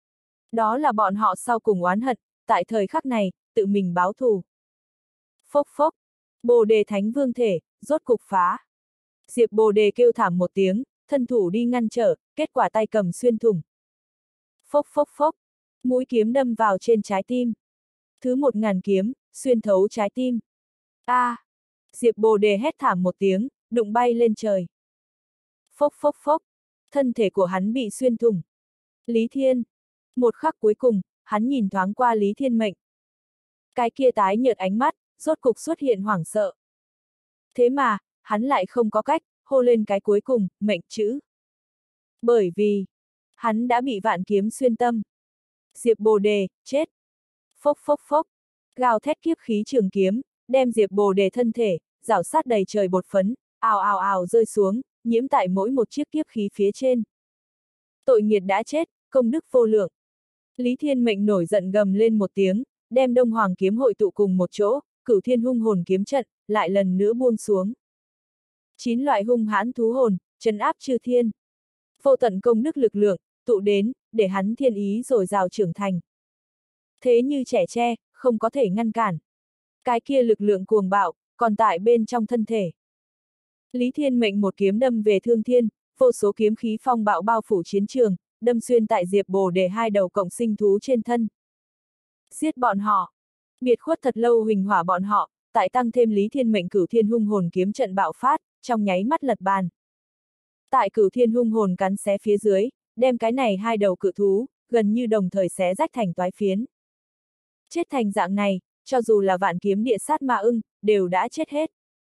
Đó là bọn họ sau cùng oán hận, tại thời khắc này, tự mình báo thù. Phốc phốc, Bồ Đề Thánh Vương thể, rốt cục phá. Diệp Bồ Đề kêu thảm một tiếng, thân thủ đi ngăn trở, kết quả tay cầm xuyên thủng. Phốc phốc phốc, mũi kiếm đâm vào trên trái tim. Thứ một ngàn kiếm, xuyên thấu trái tim. A! À, Diệp Bồ Đề hét thảm một tiếng, đụng bay lên trời. Phốc phốc phốc, thân thể của hắn bị xuyên thủng. Lý Thiên. Một khắc cuối cùng, hắn nhìn thoáng qua Lý Thiên mệnh. Cái kia tái nhợt ánh mắt, rốt cục xuất hiện hoảng sợ. Thế mà, hắn lại không có cách, hô lên cái cuối cùng, mệnh chữ. Bởi vì, hắn đã bị vạn kiếm xuyên tâm. Diệp Bồ Đề, chết! Phốc phốc phốc! Gào thét kiếp khí trường kiếm, đem Diệp Bồ Đề thân thể, rảo sát đầy trời bột phấn, ào ào ào rơi xuống, nhiễm tại mỗi một chiếc kiếp khí phía trên. Tội nghiệt đã chết, công đức vô lượng. Lý Thiên Mệnh nổi giận gầm lên một tiếng, đem Đông Hoàng kiếm hội tụ cùng một chỗ, Cửu Thiên hung hồn kiếm trận, lại lần nữa buông xuống. Chín loại hung hãn thú hồn, trấn áp chư thiên. Vô tận công đức lực lượng, tụ đến, để hắn thiên ý dồi dào trưởng thành. Thế như trẻ tre, không có thể ngăn cản. Cái kia lực lượng cuồng bạo, còn tại bên trong thân thể. Lý Thiên Mệnh một kiếm đâm về thương thiên, vô số kiếm khí phong bạo bao phủ chiến trường, đâm xuyên tại Diệp Bồ Đề hai đầu cộng sinh thú trên thân. Giết bọn họ! Biệt khuất thật lâu huỳnh hỏa bọn họ, tại tăng thêm Lý Thiên Mệnh Cửu Thiên hung hồn kiếm trận bạo phát, trong nháy mắt lật bàn. Tại Cửu Thiên hung hồn cắn xé phía dưới, đem cái này hai đầu cự thú, gần như đồng thời xé rách thành toái phiến. Chết thành dạng này, cho dù là vạn kiếm địa sát ma ưng, đều đã chết hết.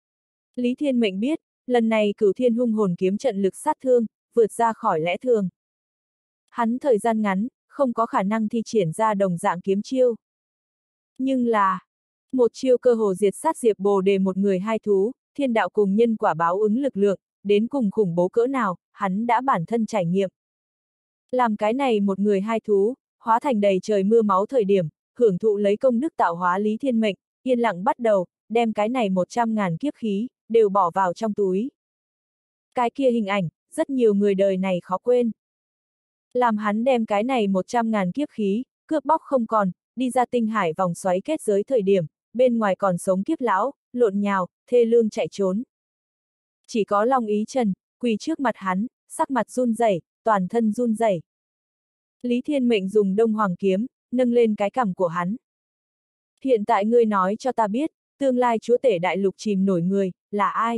Lý Thiên Mệnh biết, lần này Cửu Thiên hung hồn kiếm trận lực sát thương, vượt ra khỏi lẽ thường. Hắn thời gian ngắn, không có khả năng thi triển ra đồng dạng kiếm chiêu. Nhưng là, một chiêu cơ hồ diệt sát Diệp Bồ Đề một người hai thú, thiên đạo cùng nhân quả báo ứng lực lượng, đến cùng khủng bố cỡ nào, hắn đã bản thân trải nghiệm. Làm cái này một người hai thú, hóa thành đầy trời mưa máu thời điểm, hưởng thụ lấy công đức tạo hóa Lý Thiên Mệnh, yên lặng bắt đầu, đem cái này một trăm ngàn kiếp khí, đều bỏ vào trong túi. Cái kia hình ảnh, rất nhiều người đời này khó quên. Làm hắn đem cái này một trăm ngàn kiếp khí, cướp bóc không còn, đi ra tinh hải vòng xoáy kết giới thời điểm, bên ngoài còn sống kiếp lão, lộn nhào, thê lương chạy trốn. Chỉ có Long Ý Trần, quỳ trước mặt hắn, sắc mặt run rẩy, toàn thân run rẩy. Lý Thiên Mệnh dùng Đông Hoàng kiếm, nâng lên cái cằm của hắn. Hiện tại ngươi nói cho ta biết, tương lai chúa tể đại lục chìm nổi người, là ai?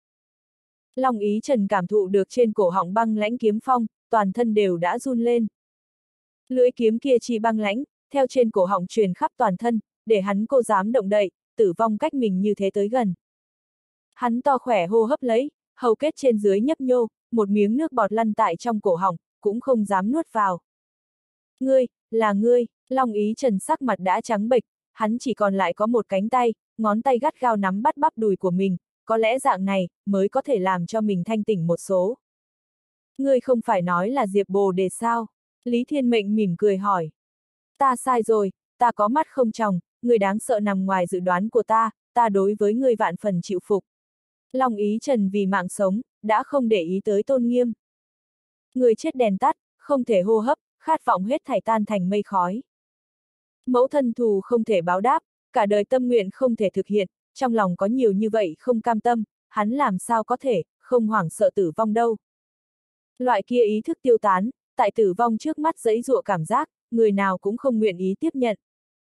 Long Ý Trần cảm thụ được trên cổ họng băng lãnh kiếm phong, toàn thân đều đã run lên. Lưỡi kiếm kia chi băng lãnh, theo trên cổ họng truyền khắp toàn thân, để hắn cô dám động đậy, tử vong cách mình như thế tới gần. Hắn to khỏe hô hấp lấy, hầu kết trên dưới nhấp nhô, một miếng nước bọt lăn tại trong cổ họng, cũng không dám nuốt vào. Ngươi, là ngươi, Long Ý Trần sắc mặt đã trắng bệch, hắn chỉ còn lại có một cánh tay, ngón tay gắt gao nắm bắt bắp đùi của mình, có lẽ dạng này, mới có thể làm cho mình thanh tỉnh một số. Ngươi không phải nói là Diệp Bồ Đề sao? Lý Thiên Mệnh mỉm cười hỏi. Ta sai rồi, ta có mắt không tròng, ngươi đáng sợ nằm ngoài dự đoán của ta, ta đối với ngươi vạn phần chịu phục. Long Ý Trần vì mạng sống, đã không để ý tới tôn nghiêm. Người chết đèn tắt, không thể hô hấp, khát vọng hết thảy tan thành mây khói. Mẫu thân thù không thể báo đáp, cả đời tâm nguyện không thể thực hiện, trong lòng có nhiều như vậy không cam tâm, hắn làm sao có thể, không hoảng sợ tử vong đâu. Loại kia ý thức tiêu tán, tại tử vong trước mắt giãy giụa cảm giác, người nào cũng không nguyện ý tiếp nhận.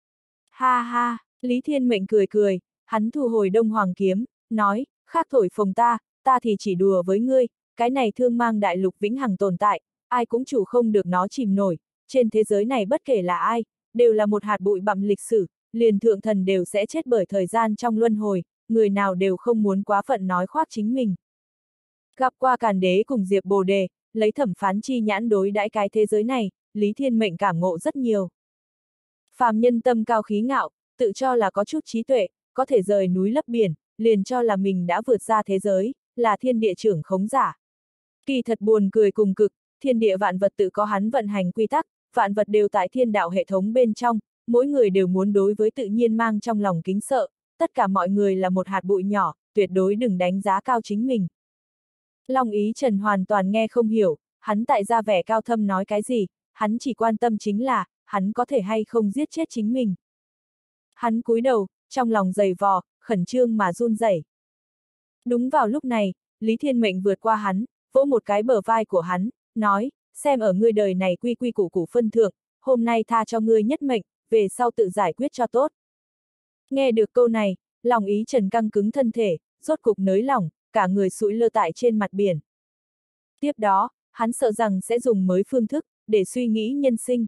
Ha ha, Lý Thiên Mệnh cười cười, hắn thu hồi Đông Hoàng kiếm, nói, khác thổi phồng ta, ta thì chỉ đùa với ngươi, cái này thương mang đại lục vĩnh hằng tồn tại, ai cũng chủ không được nó chìm nổi, trên thế giới này bất kể là ai, đều là một hạt bụi bặm lịch sử, liền thượng thần đều sẽ chết bởi thời gian trong luân hồi, người nào đều không muốn quá phận nói khoác chính mình. Gặp qua Càn Đế cùng Diệp Bồ Đề, lấy thẩm phán chi nhãn đối đãi cái thế giới này, Lý Thiên Mệnh cảm ngộ rất nhiều. Phàm nhân tâm cao khí ngạo, tự cho là có chút trí tuệ, có thể rời núi lấp biển, liền cho là mình đã vượt ra thế giới, là thiên địa trưởng khống giả. Kỳ thật buồn cười cùng cực, thiên địa vạn vật tự có hắn vận hành quy tắc, vạn vật đều tại thiên đạo hệ thống bên trong, mỗi người đều muốn đối với tự nhiên mang trong lòng kính sợ, tất cả mọi người là một hạt bụi nhỏ, tuyệt đối đừng đánh giá cao chính mình. Long Ý Trần hoàn toàn nghe không hiểu, hắn tại ra vẻ cao thâm nói cái gì, hắn chỉ quan tâm chính là, hắn có thể hay không giết chết chính mình. Hắn cúi đầu, trong lòng dày vò, khẩn trương mà run rẩy. Đúng vào lúc này, Lý Thiên Mệnh vượt qua hắn, vỗ một cái bờ vai của hắn, nói, xem ở ngươi đời này quy quy củ củ phân thượng, hôm nay tha cho ngươi nhất mệnh, về sau tự giải quyết cho tốt. Nghe được câu này, Long Ý Trần căng cứng thân thể, rốt cục nới lỏng, cả người sụi lơ tại trên mặt biển. Tiếp đó, hắn sợ rằng sẽ dùng mới phương thức, để suy nghĩ nhân sinh.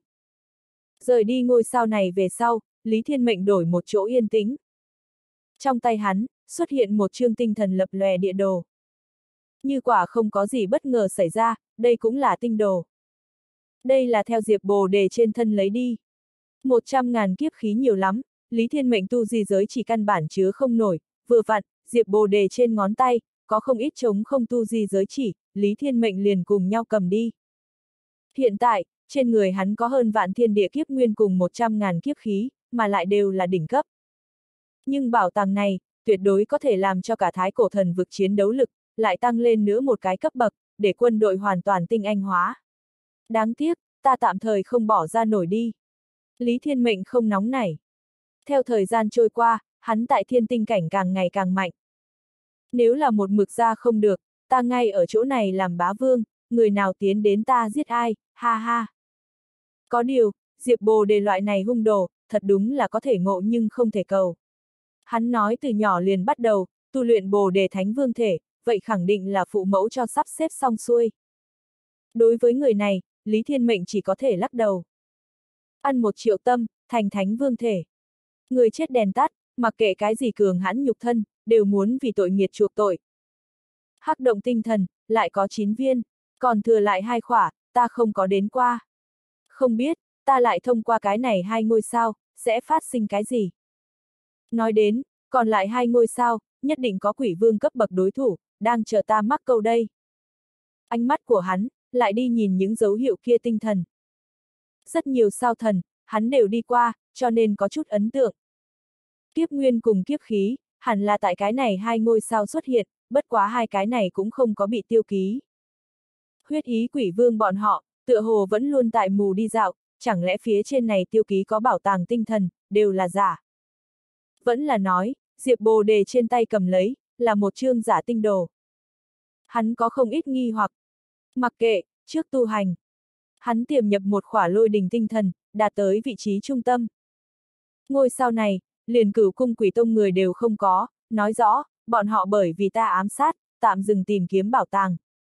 Rời đi ngôi sao này về sau, Lý Thiên Mệnh đổi một chỗ yên tĩnh. Trong tay hắn, xuất hiện một chương tinh thần lập lòe địa đồ. Như quả không có gì bất ngờ xảy ra, đây cũng là tinh đồ. Đây là theo Diệp Bồ Đề trên thân lấy đi. Một trăm ngàn kiếp khí nhiều lắm, Lý Thiên Mệnh tu di giới chỉ căn bản chứa không nổi, vừa vặn, Diệp Bồ Đề trên ngón tay, có không ít trống không tu di giới chỉ, Lý Thiên Mệnh liền cùng nhau cầm đi. Hiện tại, trên người hắn có hơn vạn thiên địa kiếp nguyên cùng một trăm ngàn kiếp khí, mà lại đều là đỉnh cấp. Nhưng bảo tàng này, tuyệt đối có thể làm cho cả thái cổ thần vực chiến đấu lực, lại tăng lên nữa một cái cấp bậc, để quân đội hoàn toàn tinh anh hóa. Đáng tiếc, ta tạm thời không bỏ ra nổi đi. Lý Thiên Mệnh không nóng nảy. Theo thời gian trôi qua, hắn tại thiên tinh cảnh càng ngày càng mạnh. Nếu là một mực ra không được, ta ngay ở chỗ này làm bá vương, người nào tiến đến ta giết ai, ha ha. Có điều, Diệp Bồ Đề loại này hung đồ, thật đúng là có thể ngộ nhưng không thể cầu. Hắn nói từ nhỏ liền bắt đầu, tu luyện Bồ Đề Thánh Vương thể, vậy khẳng định là phụ mẫu cho sắp xếp xong xuôi. Đối với người này, Lý Thiên Mệnh chỉ có thể lắc đầu. Ăn một triệu tâm, thành Thánh Vương thể. Người chết đèn tắt, mặc kệ cái gì cường hãn nhục thân, đều muốn vì tội nghiệt chuộc tội. Hắc động tinh thần, lại có chín viên, còn thừa lại hai khỏa, ta không có đến qua. Không biết, ta lại thông qua cái này hai ngôi sao, sẽ phát sinh cái gì? Nói đến, còn lại hai ngôi sao, nhất định có quỷ vương cấp bậc đối thủ, đang chờ ta mắc câu đây. Ánh mắt của hắn, lại đi nhìn những dấu hiệu kia tinh thần. Rất nhiều sao thần, hắn đều đi qua, cho nên có chút ấn tượng. Kiếp nguyên cùng kiếp khí, hẳn là tại cái này hai ngôi sao xuất hiện, bất quá hai cái này cũng không có bị tiêu ký. Huyết ý quỷ vương bọn họ, tựa hồ vẫn luôn tại mù đi dạo, chẳng lẽ phía trên này tiêu ký có bảo tàng tinh thần, đều là giả. Vẫn là nói, Diệp Bồ Đề trên tay cầm lấy, là một chương giả tinh đồ. Hắn có không ít nghi hoặc. Mặc kệ, trước tu hành. Hắn tiềm nhập một khỏa lôi đình tinh thần, đạt tới vị trí trung tâm. Ngôi sao này, liền Cửu Cung Quỷ Tông người đều không có, nói rõ, bọn họ bởi vì ta ám sát, tạm dừng tìm kiếm bảo tàng.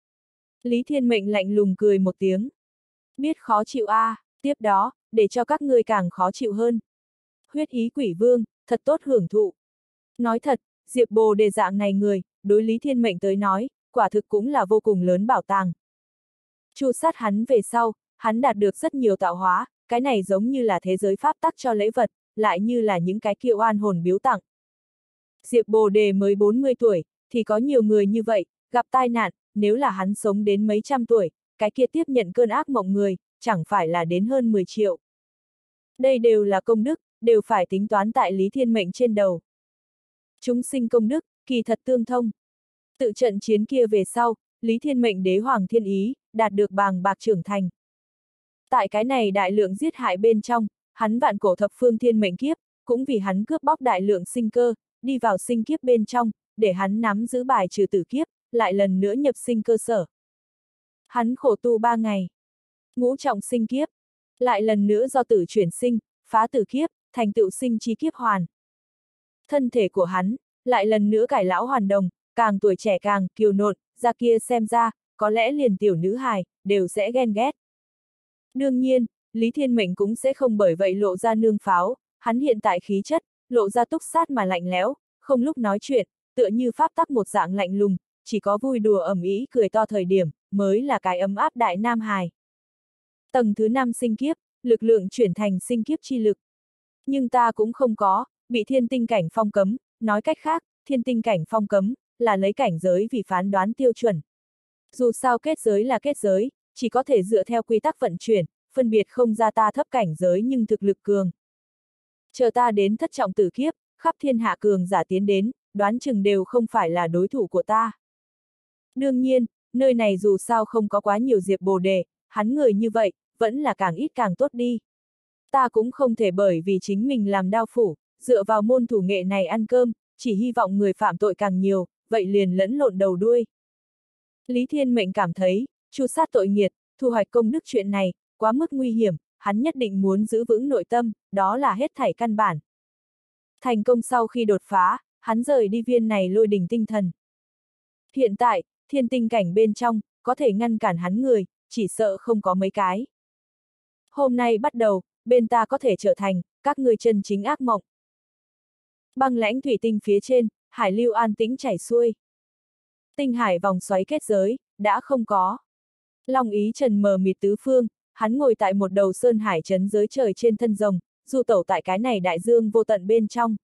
Lý Thiên Mệnh lạnh lùng cười một tiếng. Biết khó chịu a, à, tiếp đó, để cho các ngươi càng khó chịu hơn. Huyết ý quỷ vương, thật tốt hưởng thụ. Nói thật, Diệp Bồ Đề dạng này người, đối Lý Thiên Mệnh tới nói, quả thực cũng là vô cùng lớn bảo tàng. Chu sát hắn về sau, hắn đạt được rất nhiều tạo hóa, cái này giống như là thế giới pháp tắc cho lễ vật, lại như là những cái kia oan hồn biếu tặng. Diệp Bồ Đề mới bốn mươi tuổi, thì có nhiều người như vậy, gặp tai nạn, nếu là hắn sống đến mấy trăm tuổi, cái kia tiếp nhận cơn ác mộng người, chẳng phải là đến hơn mười triệu. Đây đều là công đức, đều phải tính toán tại Lý Thiên Mệnh trên đầu. Chúng sinh công đức, kỳ thật tương thông. Tự trận chiến kia về sau, Lý Thiên Mệnh đế hoàng thiên ý, đạt được bàng bạc trưởng thành. Tại cái này đại lượng giết hại bên trong, hắn vạn cổ thập phương thiên mệnh kiếp, cũng vì hắn cướp bóc đại lượng sinh cơ, đi vào sinh kiếp bên trong, để hắn nắm giữ bài trừ tử kiếp, lại lần nữa nhập sinh cơ sở. Hắn khổ tu ba ngày. Ngũ trọng sinh kiếp, lại lần nữa do tử chuyển sinh, phá tử kiếp, thành tựu sinh chi kiếp hoàn. Thân thể của hắn, lại lần nữa cải lão hoàn đồng, càng tuổi trẻ càng kiều nộn, ra kia xem ra, có lẽ liền tiểu nữ hài, đều sẽ ghen ghét. Đương nhiên, Lý Thiên Mệnh cũng sẽ không bởi vậy lộ ra nương pháo, hắn hiện tại khí chất, lộ ra túc sát mà lạnh lẽo, không lúc nói chuyện, tựa như pháp tắc một dạng lạnh lùng, chỉ có vui đùa ầm ĩ cười to thời điểm, mới là cái ấm áp đại nam hài. Tầng thứ năm sinh kiếp, lực lượng chuyển thành sinh kiếp chi lực. Nhưng ta cũng không có, bị thiên tinh cảnh phong cấm, nói cách khác, thiên tinh cảnh phong cấm, là lấy cảnh giới vì phán đoán tiêu chuẩn. Dù sao kết giới là kết giới, chỉ có thể dựa theo quy tắc vận chuyển, phân biệt không ra ta thấp cảnh giới nhưng thực lực cường. Chờ ta đến thất trọng tử kiếp, khắp thiên hạ cường giả tiến đến, đoán chừng đều không phải là đối thủ của ta. Đương nhiên, nơi này dù sao không có quá nhiều Diệp Bồ Đề, hắn người như vậy, vẫn là càng ít càng tốt đi. Ta cũng không thể bởi vì chính mình làm đao phủ, dựa vào môn thủ nghệ này ăn cơm, chỉ hy vọng người phạm tội càng nhiều, vậy liền lẫn lộn đầu đuôi. Lý Thiên Mệnh cảm thấy, tru sát tội nghiệt, thu hoạch công đức chuyện này, quá mức nguy hiểm, hắn nhất định muốn giữ vững nội tâm, đó là hết thảy căn bản. Thành công sau khi đột phá, hắn rời đi viên này lôi đình tinh thần. Hiện tại, thiên tinh cảnh bên trong, có thể ngăn cản hắn người, chỉ sợ không có mấy cái. Hôm nay bắt đầu, bên ta có thể trở thành, các ngươi chân chính ác mộng. Băng lãnh thủy tinh phía trên, hải lưu an tĩnh chảy xuôi. Tinh hải vòng xoáy kết giới, đã không có. Long ý trần mờ mịt tứ phương, hắn ngồi tại một đầu sơn hải trấn giới trời trên thân rồng, du tẩu tại cái này đại dương vô tận bên trong.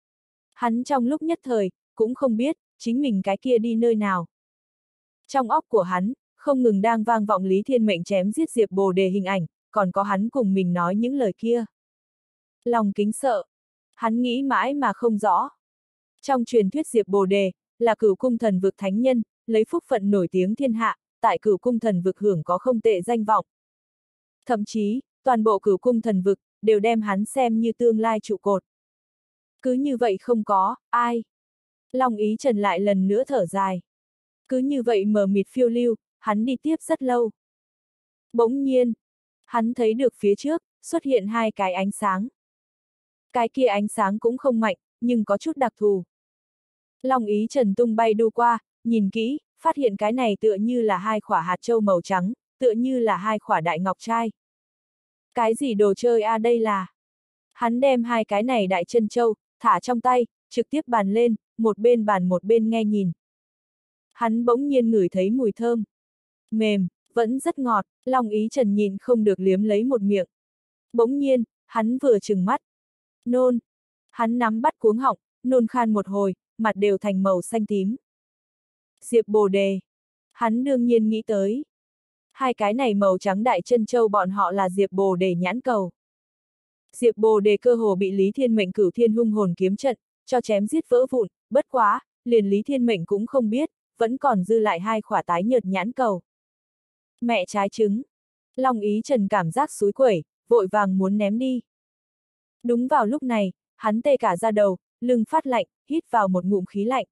Hắn trong lúc nhất thời, cũng không biết, chính mình cái kia đi nơi nào. Trong óc của hắn, không ngừng đang vang vọng Lý Thiên Mệnh chém giết Diệp Bồ Đề hình ảnh, còn có hắn cùng mình nói những lời kia. Lòng kính sợ. Hắn nghĩ mãi mà không rõ. Trong truyền thuyết Diệp Bồ Đề, là Cửu Cung Thần Vực thánh nhân, lấy phúc phận nổi tiếng thiên hạ, tại Cửu Cung Thần Vực hưởng có không tệ danh vọng. Thậm chí, toàn bộ Cửu Cung Thần Vực, đều đem hắn xem như tương lai trụ cột. Cứ như vậy không có, ai? Long Ý Trần lại lần nữa thở dài. Cứ như vậy mờ mịt phiêu lưu, hắn đi tiếp rất lâu. Bỗng nhiên, hắn thấy được phía trước, xuất hiện hai cái ánh sáng. Cái kia ánh sáng cũng không mạnh, nhưng có chút đặc thù. Long Ý Trần tung bay đu qua, nhìn kỹ, phát hiện cái này tựa như là hai quả hạt châu màu trắng, tựa như là hai quả đại ngọc trai. Cái gì đồ chơi a à đây là? Hắn đem hai cái này đại chân châu, thả trong tay, trực tiếp bàn lên, một bên bàn một bên nghe nhìn. Hắn bỗng nhiên ngửi thấy mùi thơm. Mềm, vẫn rất ngọt, Long Ý Trần nhìn không được liếm lấy một miệng. Bỗng nhiên, hắn vừa trừng mắt. Nôn. Hắn nắm bắt cuống họng, nôn khan một hồi, mặt đều thành màu xanh tím. Diệp Bồ Đề. Hắn đương nhiên nghĩ tới. Hai cái này màu trắng đại chân châu bọn họ là Diệp Bồ Đề nhãn cầu. Diệp Bồ Đề cơ hồ bị Lý Thiên Mệnh Cửu Thiên Hung Hồn kiếm trận, cho chém giết vỡ vụn, bất quá, liền Lý Thiên Mệnh cũng không biết, vẫn còn dư lại hai khỏa tái nhợt nhãn cầu. Mẹ trái trứng. Long Ý Trần cảm giác xúi quẩy, vội vàng muốn ném đi. Đúng vào lúc này, hắn tê cả da đầu, lưng phát lạnh, hít vào một ngụm khí lạnh.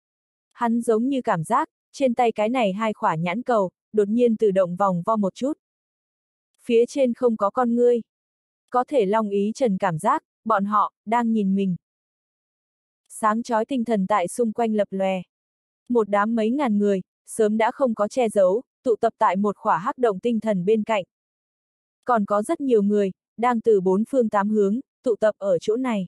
Hắn giống như cảm giác, trên tay cái này hai khỏa nhãn cầu, đột nhiên tự động vòng vo một chút. Phía trên không có con ngươi. Có thể Long Ý Trần cảm giác, bọn họ, đang nhìn mình. Sáng chói tinh thần tại xung quanh lập lòe. Một đám mấy ngàn người, sớm đã không có che giấu, tụ tập tại một khỏa hắc động tinh thần bên cạnh. Còn có rất nhiều người, đang từ bốn phương tám hướng, tụ tập ở chỗ này.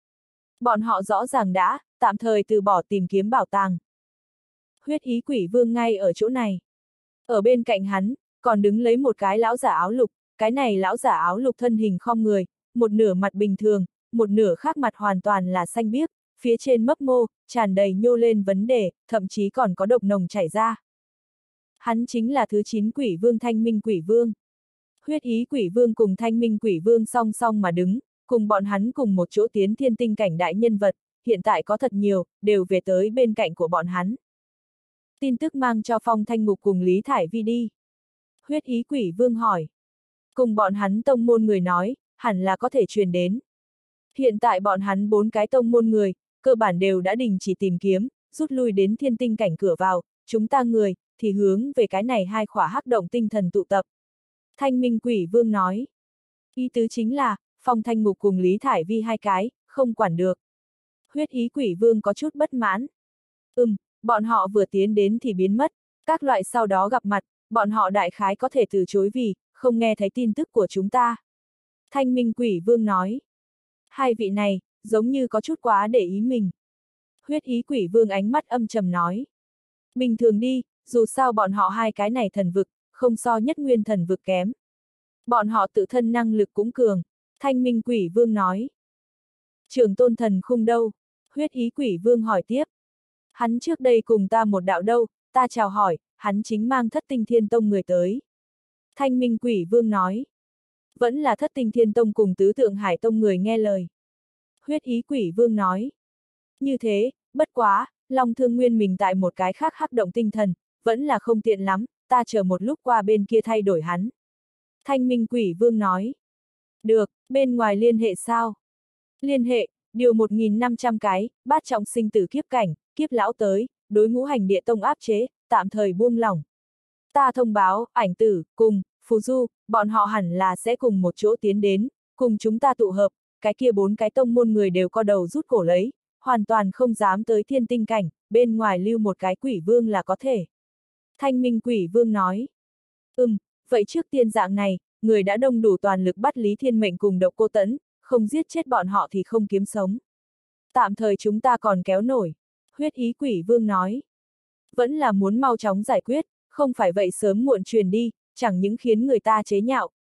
Bọn họ rõ ràng đã, tạm thời từ bỏ tìm kiếm bảo tàng. Huyết Ý Quỷ Vương ngay ở chỗ này. Ở bên cạnh hắn, còn đứng lấy một cái lão giả áo lục, cái này lão giả áo lục thân hình khom người, một nửa mặt bình thường, một nửa khác mặt hoàn toàn là xanh biếc, phía trên mấp mô, tràn đầy nhô lên vấn đề, thậm chí còn có độc nồng chảy ra. Hắn chính là thứ chín Quỷ Vương Thanh Minh Quỷ Vương. Huyết Ý Quỷ Vương cùng Thanh Minh Quỷ Vương song song mà đứng, cùng bọn hắn cùng một chỗ tiến thiên tinh cảnh đại nhân vật, hiện tại có thật nhiều, đều về tới bên cạnh của bọn hắn. Tin tức mang cho Phong Thanh Ngục cùng Lý Thải Vi đi. Huyết Ý Quỷ Vương hỏi. Cùng bọn hắn tông môn người nói, hẳn là có thể truyền đến. Hiện tại bọn hắn bốn cái tông môn người, cơ bản đều đã đình chỉ tìm kiếm, rút lui đến thiên tinh cảnh cửa vào, chúng ta người, thì hướng về cái này hai khỏa hắc động tinh thần tụ tập. Thanh Minh Quỷ Vương nói. Ý tứ chính là, Phong Thanh Ngục cùng Lý Thải Vi hai cái, không quản được. Huyết Ý Quỷ Vương có chút bất mãn. Ừm, bọn họ vừa tiến đến thì biến mất, các loại sau đó gặp mặt, bọn họ đại khái có thể từ chối vì, không nghe thấy tin tức của chúng ta. Thanh Minh Quỷ Vương nói. Hai vị này, giống như có chút quá để ý mình. Huyết Ý Quỷ Vương ánh mắt âm trầm nói. Bình thường đi, dù sao bọn họ hai cái này thần vực, không so nhất nguyên thần vực kém. Bọn họ tự thân năng lực cũng cường. Thanh Minh Quỷ Vương nói. Trường tôn thần khung đâu? Huyết Ý Quỷ Vương hỏi tiếp. Hắn trước đây cùng ta một đạo đâu, ta chào hỏi, hắn chính mang Thất Tinh Thiên Tông người tới. Thanh Minh Quỷ Vương nói. Vẫn là Thất Tinh Thiên Tông cùng Tứ Tượng Hải Tông người nghe lời. Huyết Ý Quỷ Vương nói. Như thế, bất quá, Long Thương Nguyên mình tại một cái khác hắc động tinh thần, vẫn là không tiện lắm, ta chờ một lúc qua bên kia thay đổi hắn. Thanh Minh Quỷ Vương nói. Được, bên ngoài liên hệ sao? Liên hệ, điều một nghìn năm trăm cái, bát trọng sinh tử kiếp cảnh, kiếp lão tới, đối ngũ hành địa tông áp chế, tạm thời buông lỏng. Ta thông báo, ảnh tử, cùng, phù du, bọn họ hẳn là sẽ cùng một chỗ tiến đến, cùng chúng ta tụ hợp, cái kia bốn cái tông môn người đều co đầu rút cổ lấy, hoàn toàn không dám tới thiên tinh cảnh, bên ngoài lưu một cái quỷ vương là có thể. Thanh Minh Quỷ Vương nói. Ừm, vậy trước tiên dạng này, người đã đông đủ toàn lực bắt Lý Thiên Mệnh cùng Độc Cô Tấn, không giết chết bọn họ thì không kiếm sống. Tạm thời chúng ta còn kéo nổi. Huyết Ý Quỷ Vương nói. Vẫn là muốn mau chóng giải quyết, không phải vậy sớm muộn truyền đi, chẳng những khiến người ta chế nhạo,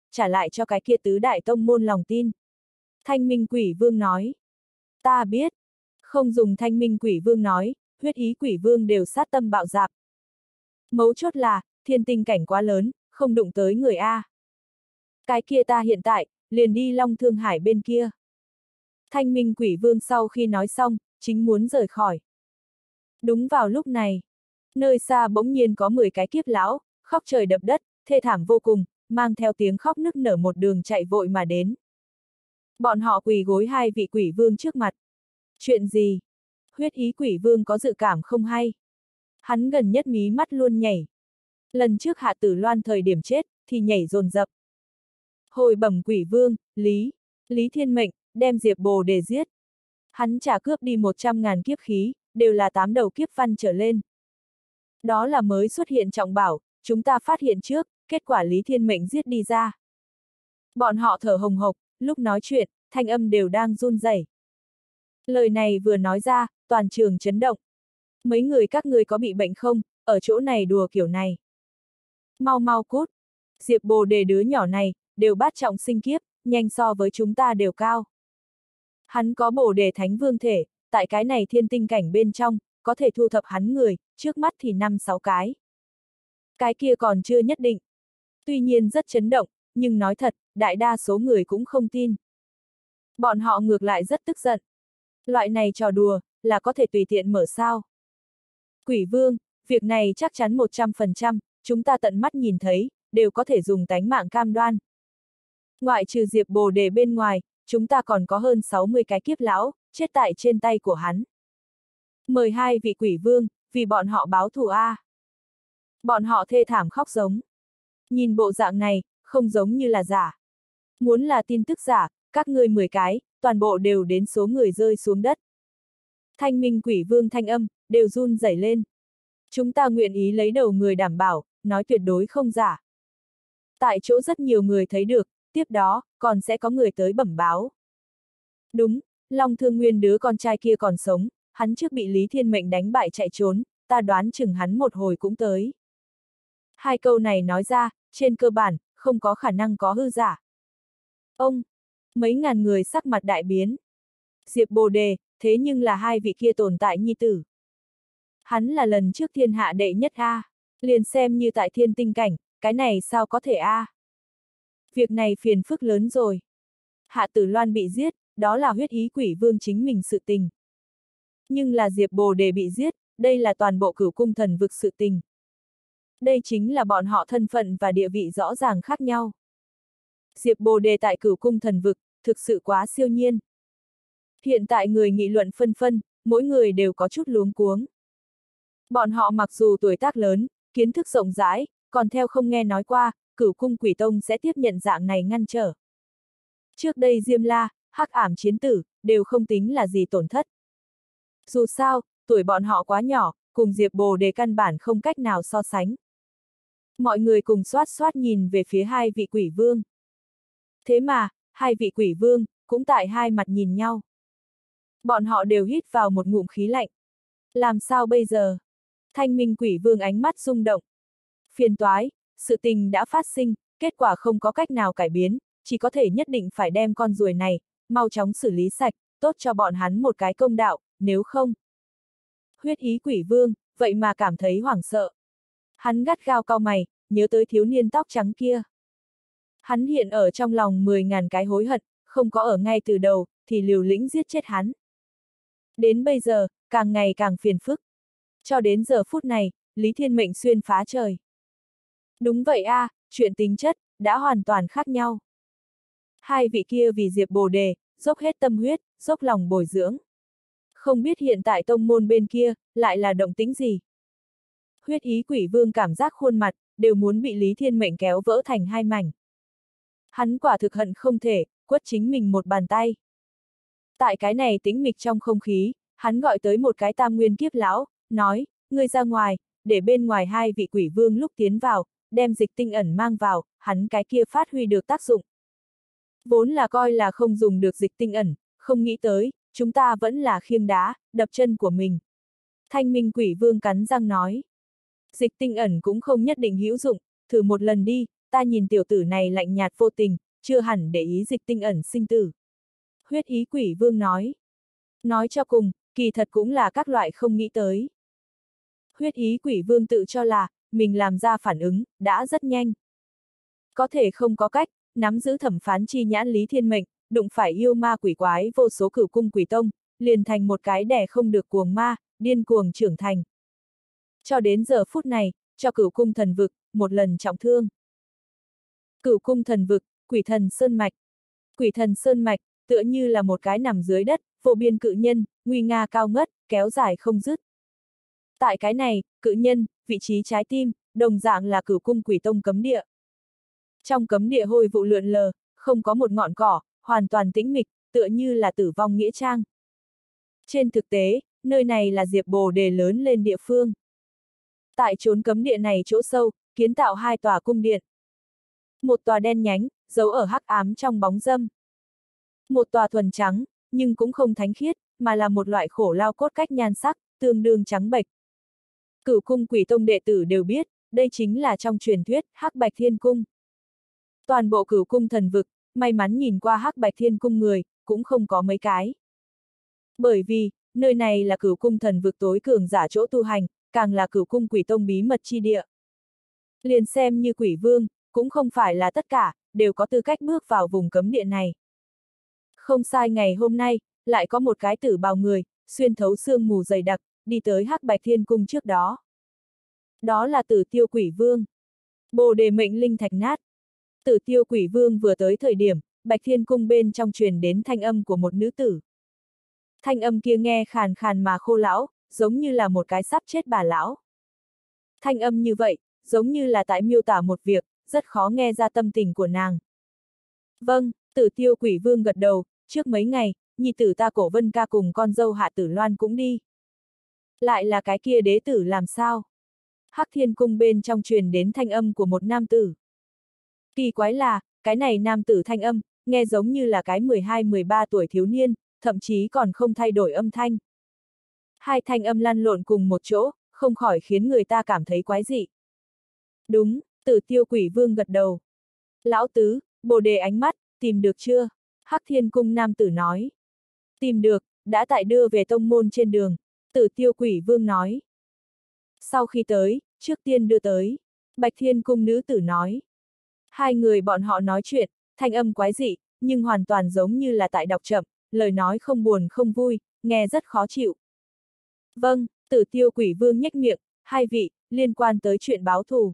trả lại cho cái kia tứ đại tông môn lòng tin. Thanh Minh Quỷ Vương nói. Ta biết. Không dùng Thanh Minh Quỷ Vương nói, huyết ý Quỷ Vương đều sát tâm bạo dạp. Mấu chốt là, thiên tinh cảnh quá lớn, không đụng tới người A. Cái kia ta hiện tại, liền đi Long Thương Hải bên kia. Thanh Minh Quỷ Vương sau khi nói xong, chính muốn rời khỏi. Đúng vào lúc này, nơi xa bỗng nhiên có mười cái kiếp lão, khóc trời đập đất, thê thảm vô cùng, mang theo tiếng khóc nức nở một đường chạy vội mà đến. Bọn họ quỳ gối hai vị quỷ vương trước mặt. Chuyện gì? Huyết ý Quỷ Vương có dự cảm không hay. Hắn gần nhất mí mắt luôn nhảy. Lần trước Hạ Tử Loan thời điểm chết, thì nhảy dồn dập. Hồi bẩm Quỷ Vương, Lý, Lý Thiên Mệnh, đem Diệp Bồ Đề giết. Hắn trả cướp đi một trăm ngàn kiếp khí, đều là tám đầu kiếp văn trở lên. Đó là mới xuất hiện trọng bảo, chúng ta phát hiện trước, kết quả Lý Thiên Mệnh giết đi ra. Bọn họ thở hồng hộc, lúc nói chuyện, thanh âm đều đang run rẩy. Lời này vừa nói ra, toàn trường chấn động. Mấy người các ngươi có bị bệnh không, ở chỗ này đùa kiểu này. Mau mau cút. Diệp Bồ Đề đứa nhỏ này, đều bát trọng sinh kiếp, nhanh so với chúng ta đều cao. Hắn có Bồ Đề Thánh Vương thể, tại cái này thiên tinh cảnh bên trong, có thể thu thập hắn người, trước mắt thì năm sáu cái. Cái kia còn chưa nhất định. Tuy nhiên rất chấn động, nhưng nói thật, đại đa số người cũng không tin. Bọn họ ngược lại rất tức giận. Loại này trò đùa, là có thể tùy tiện mở sao. Quỷ Vương, việc này chắc chắn một trăm phần trăm, chúng ta tận mắt nhìn thấy, đều có thể dùng tánh mạng cam đoan. Ngoại trừ Diệp Bồ Đề bên ngoài, chúng ta còn có hơn sáu mươi cái kiếp lão, chết tại trên tay của hắn. Mời hai vị Quỷ Vương, vì bọn họ báo thù A. Bọn họ thê thảm khóc giống. Nhìn bộ dạng này, không giống như là giả. Muốn là tin tức giả, các ngươi mười cái, toàn bộ đều đến số người rơi xuống đất. Thanh Minh Quỷ Vương thanh âm, đều run rẩy lên. Chúng ta nguyện ý lấy đầu người đảm bảo, nói tuyệt đối không giả. Tại chỗ rất nhiều người thấy được, tiếp đó, còn sẽ có người tới bẩm báo. Đúng, Long Thương Nguyên đứa con trai kia còn sống, hắn trước bị Lý Thiên Mệnh đánh bại chạy trốn, ta đoán chừng hắn một hồi cũng tới. Hai câu này nói ra, trên cơ bản, không có khả năng có hư giả. Ông, mấy ngàn người sắc mặt đại biến. Diệp Bồ Đề, thế nhưng là hai vị kia tồn tại nhi tử. Hắn là lần trước thiên hạ đệ nhất A, liền xem như tại thiên tinh cảnh, cái này sao có thể A. Việc này phiền phức lớn rồi. Hạ Tử Loan bị giết, đó là huyết ý Quỷ Vương chính mình sự tình. Nhưng là Diệp Bồ Đề bị giết, đây là toàn bộ Cửu Cung Thần Vực sự tình. Đây chính là bọn họ thân phận và địa vị rõ ràng khác nhau. Diệp Bồ Đề tại Cửu Cung Thần Vực, thực sự quá siêu nhiên. Hiện tại người nghị luận phân phân, mỗi người đều có chút luống cuống. Bọn họ mặc dù tuổi tác lớn, kiến thức rộng rãi, còn theo không nghe nói qua, Cửu Cung Quỷ Tông sẽ tiếp nhận dạng này ngăn trở. Trước đây Diêm La, Hắc Ảm Chiến Tử, đều không tính là gì tổn thất. Dù sao, tuổi bọn họ quá nhỏ, cùng Diệp Bồ Đề căn bản không cách nào so sánh. Mọi người cùng xoát xoát nhìn về phía hai vị quỷ vương. Thế mà, hai vị quỷ vương, cũng tại hai mặt nhìn nhau. Bọn họ đều hít vào một ngụm khí lạnh. Làm sao bây giờ? Thanh Minh Quỷ Vương ánh mắt rung động. Phiền toái, sự tình đã phát sinh, kết quả không có cách nào cải biến, chỉ có thể nhất định phải đem con ruồi này, mau chóng xử lý sạch, tốt cho bọn hắn một cái công đạo, nếu không. Huyết ý Quỷ Vương, vậy mà cảm thấy hoảng sợ. Hắn gắt gao cau mày, nhớ tới thiếu niên tóc trắng kia. Hắn hiện ở trong lòng mười ngàn cái hối hận, không có ở ngay từ đầu, thì liều lĩnh giết chết hắn. Đến bây giờ, càng ngày càng phiền phức. Cho đến giờ phút này, Lý Thiên Mệnh xuyên phá trời. Đúng vậy a, à, chuyện tính chất, đã hoàn toàn khác nhau. Hai vị kia vì Diệp Bồ Đề, dốc hết tâm huyết, dốc lòng bồi dưỡng. Không biết hiện tại tông môn bên kia, lại là động tĩnh gì. Huyết ý Quỷ Vương cảm giác khuôn mặt, đều muốn bị Lý Thiên Mệnh kéo vỡ thành hai mảnh. Hắn quả thực hận không thể, quất chính mình một bàn tay. Tại cái này tĩnh mịch trong không khí, hắn gọi tới một cái tam nguyên kiếp lão, nói, ngươi ra ngoài, để bên ngoài hai vị quỷ vương lúc tiến vào, đem dịch tinh ẩn mang vào, hắn cái kia phát huy được tác dụng. Vốn là coi là không dùng được dịch tinh ẩn, không nghĩ tới, chúng ta vẫn là khiêng đá, đập chân của mình. Thanh Minh Quỷ Vương cắn răng nói. Dịch tinh ẩn cũng không nhất định hữu dụng, thử một lần đi, ta nhìn tiểu tử này lạnh nhạt vô tình, chưa hẳn để ý dịch tinh ẩn sinh tử. Huyết ý quỷ vương nói. Nói cho cùng, kỳ thật cũng là các loại không nghĩ tới. Huyết ý quỷ vương tự cho là, mình làm ra phản ứng, đã rất nhanh. Có thể không có cách, nắm giữ thẩm phán chi nhãn Lý Thiên Mệnh, đụng phải yêu ma quỷ quái vô số cửu cung quỷ tông, liền thành một cái đẻ không được cuồng ma, điên cuồng trưởng thành. Cho đến giờ phút này, cho cửu cung thần vực, một lần trọng thương. Cửu cung thần vực, quỷ thần sơn mạch. Quỷ thần sơn mạch, tựa như là một cái nằm dưới đất, vô biên cự nhân, nguy nga cao ngất, kéo dài không dứt. Tại cái này, cự nhân, vị trí trái tim, đồng dạng là cửu cung quỷ tông cấm địa. Trong cấm địa hôi vụ lượn lờ, không có một ngọn cỏ, hoàn toàn tĩnh mịch, tựa như là tử vong nghĩa trang. Trên thực tế, nơi này là Diệp Bồ Đề lớn lên địa phương. Tại chốn cấm địa này chỗ sâu, kiến tạo hai tòa cung điện. Một tòa đen nhánh, giấu ở hắc ám trong bóng râm. Một tòa thuần trắng, nhưng cũng không thánh khiết, mà là một loại khổ lao cốt cách nhan sắc, tương đương trắng bệch. Cửu cung quỷ tông đệ tử đều biết, đây chính là trong truyền thuyết, Hắc Bạch Thiên Cung. Toàn bộ cửu cung thần vực, may mắn nhìn qua Hắc Bạch Thiên Cung người, cũng không có mấy cái. Bởi vì, nơi này là cửu cung thần vực tối cường giả chỗ tu hành, càng là cửu cung quỷ tông bí mật chi địa. Liền xem như quỷ vương, cũng không phải là tất cả, đều có tư cách bước vào vùng cấm địa này. Không sai, ngày hôm nay, lại có một cái tử bào người, xuyên thấu sương mù dày đặc, đi tới Hắc Bạch Thiên Cung trước đó. Đó là Tử Tiêu Quỷ Vương. Bồ Đề mệnh linh thạch nát. Tử Tiêu Quỷ Vương vừa tới thời điểm, Bạch Thiên Cung bên trong truyền đến thanh âm của một nữ tử. Thanh âm kia nghe khàn khàn mà khô lão, giống như là một cái sắp chết bà lão. Thanh âm như vậy, giống như là tại miêu tả một việc, rất khó nghe ra tâm tình của nàng. Vâng, Tử Tiêu Quỷ Vương gật đầu, trước mấy ngày, nhi tử ta Cổ Vân ca cùng con dâu Hạ Tử Loan cũng đi. Lại là cái kia đế tử làm sao? Hắc Thiên Cung bên trong truyền đến thanh âm của một nam tử. Kỳ quái là, cái này nam tử thanh âm, nghe giống như là cái mười hai mười ba tuổi thiếu niên, thậm chí còn không thay đổi âm thanh. Hai thanh âm lăn lộn cùng một chỗ, không khỏi khiến người ta cảm thấy quái dị. Đúng, Tử Tiêu Quỷ Vương gật đầu. Lão tứ, Bồ Đề ánh mắt, tìm được chưa? Hắc Thiên Cung nam tử nói. Tìm được, đã tại đưa về tông môn trên đường, Tử Tiêu Quỷ Vương nói. Sau khi tới, trước tiên đưa tới, Bạch Thiên Cung nữ tử nói. Hai người bọn họ nói chuyện, thanh âm quái dị, nhưng hoàn toàn giống như là tại đọc chậm, lời nói không buồn không vui, nghe rất khó chịu. Vâng, Tử Tiêu Quỷ Vương nhếch miệng, hai vị, liên quan tới chuyện báo thù.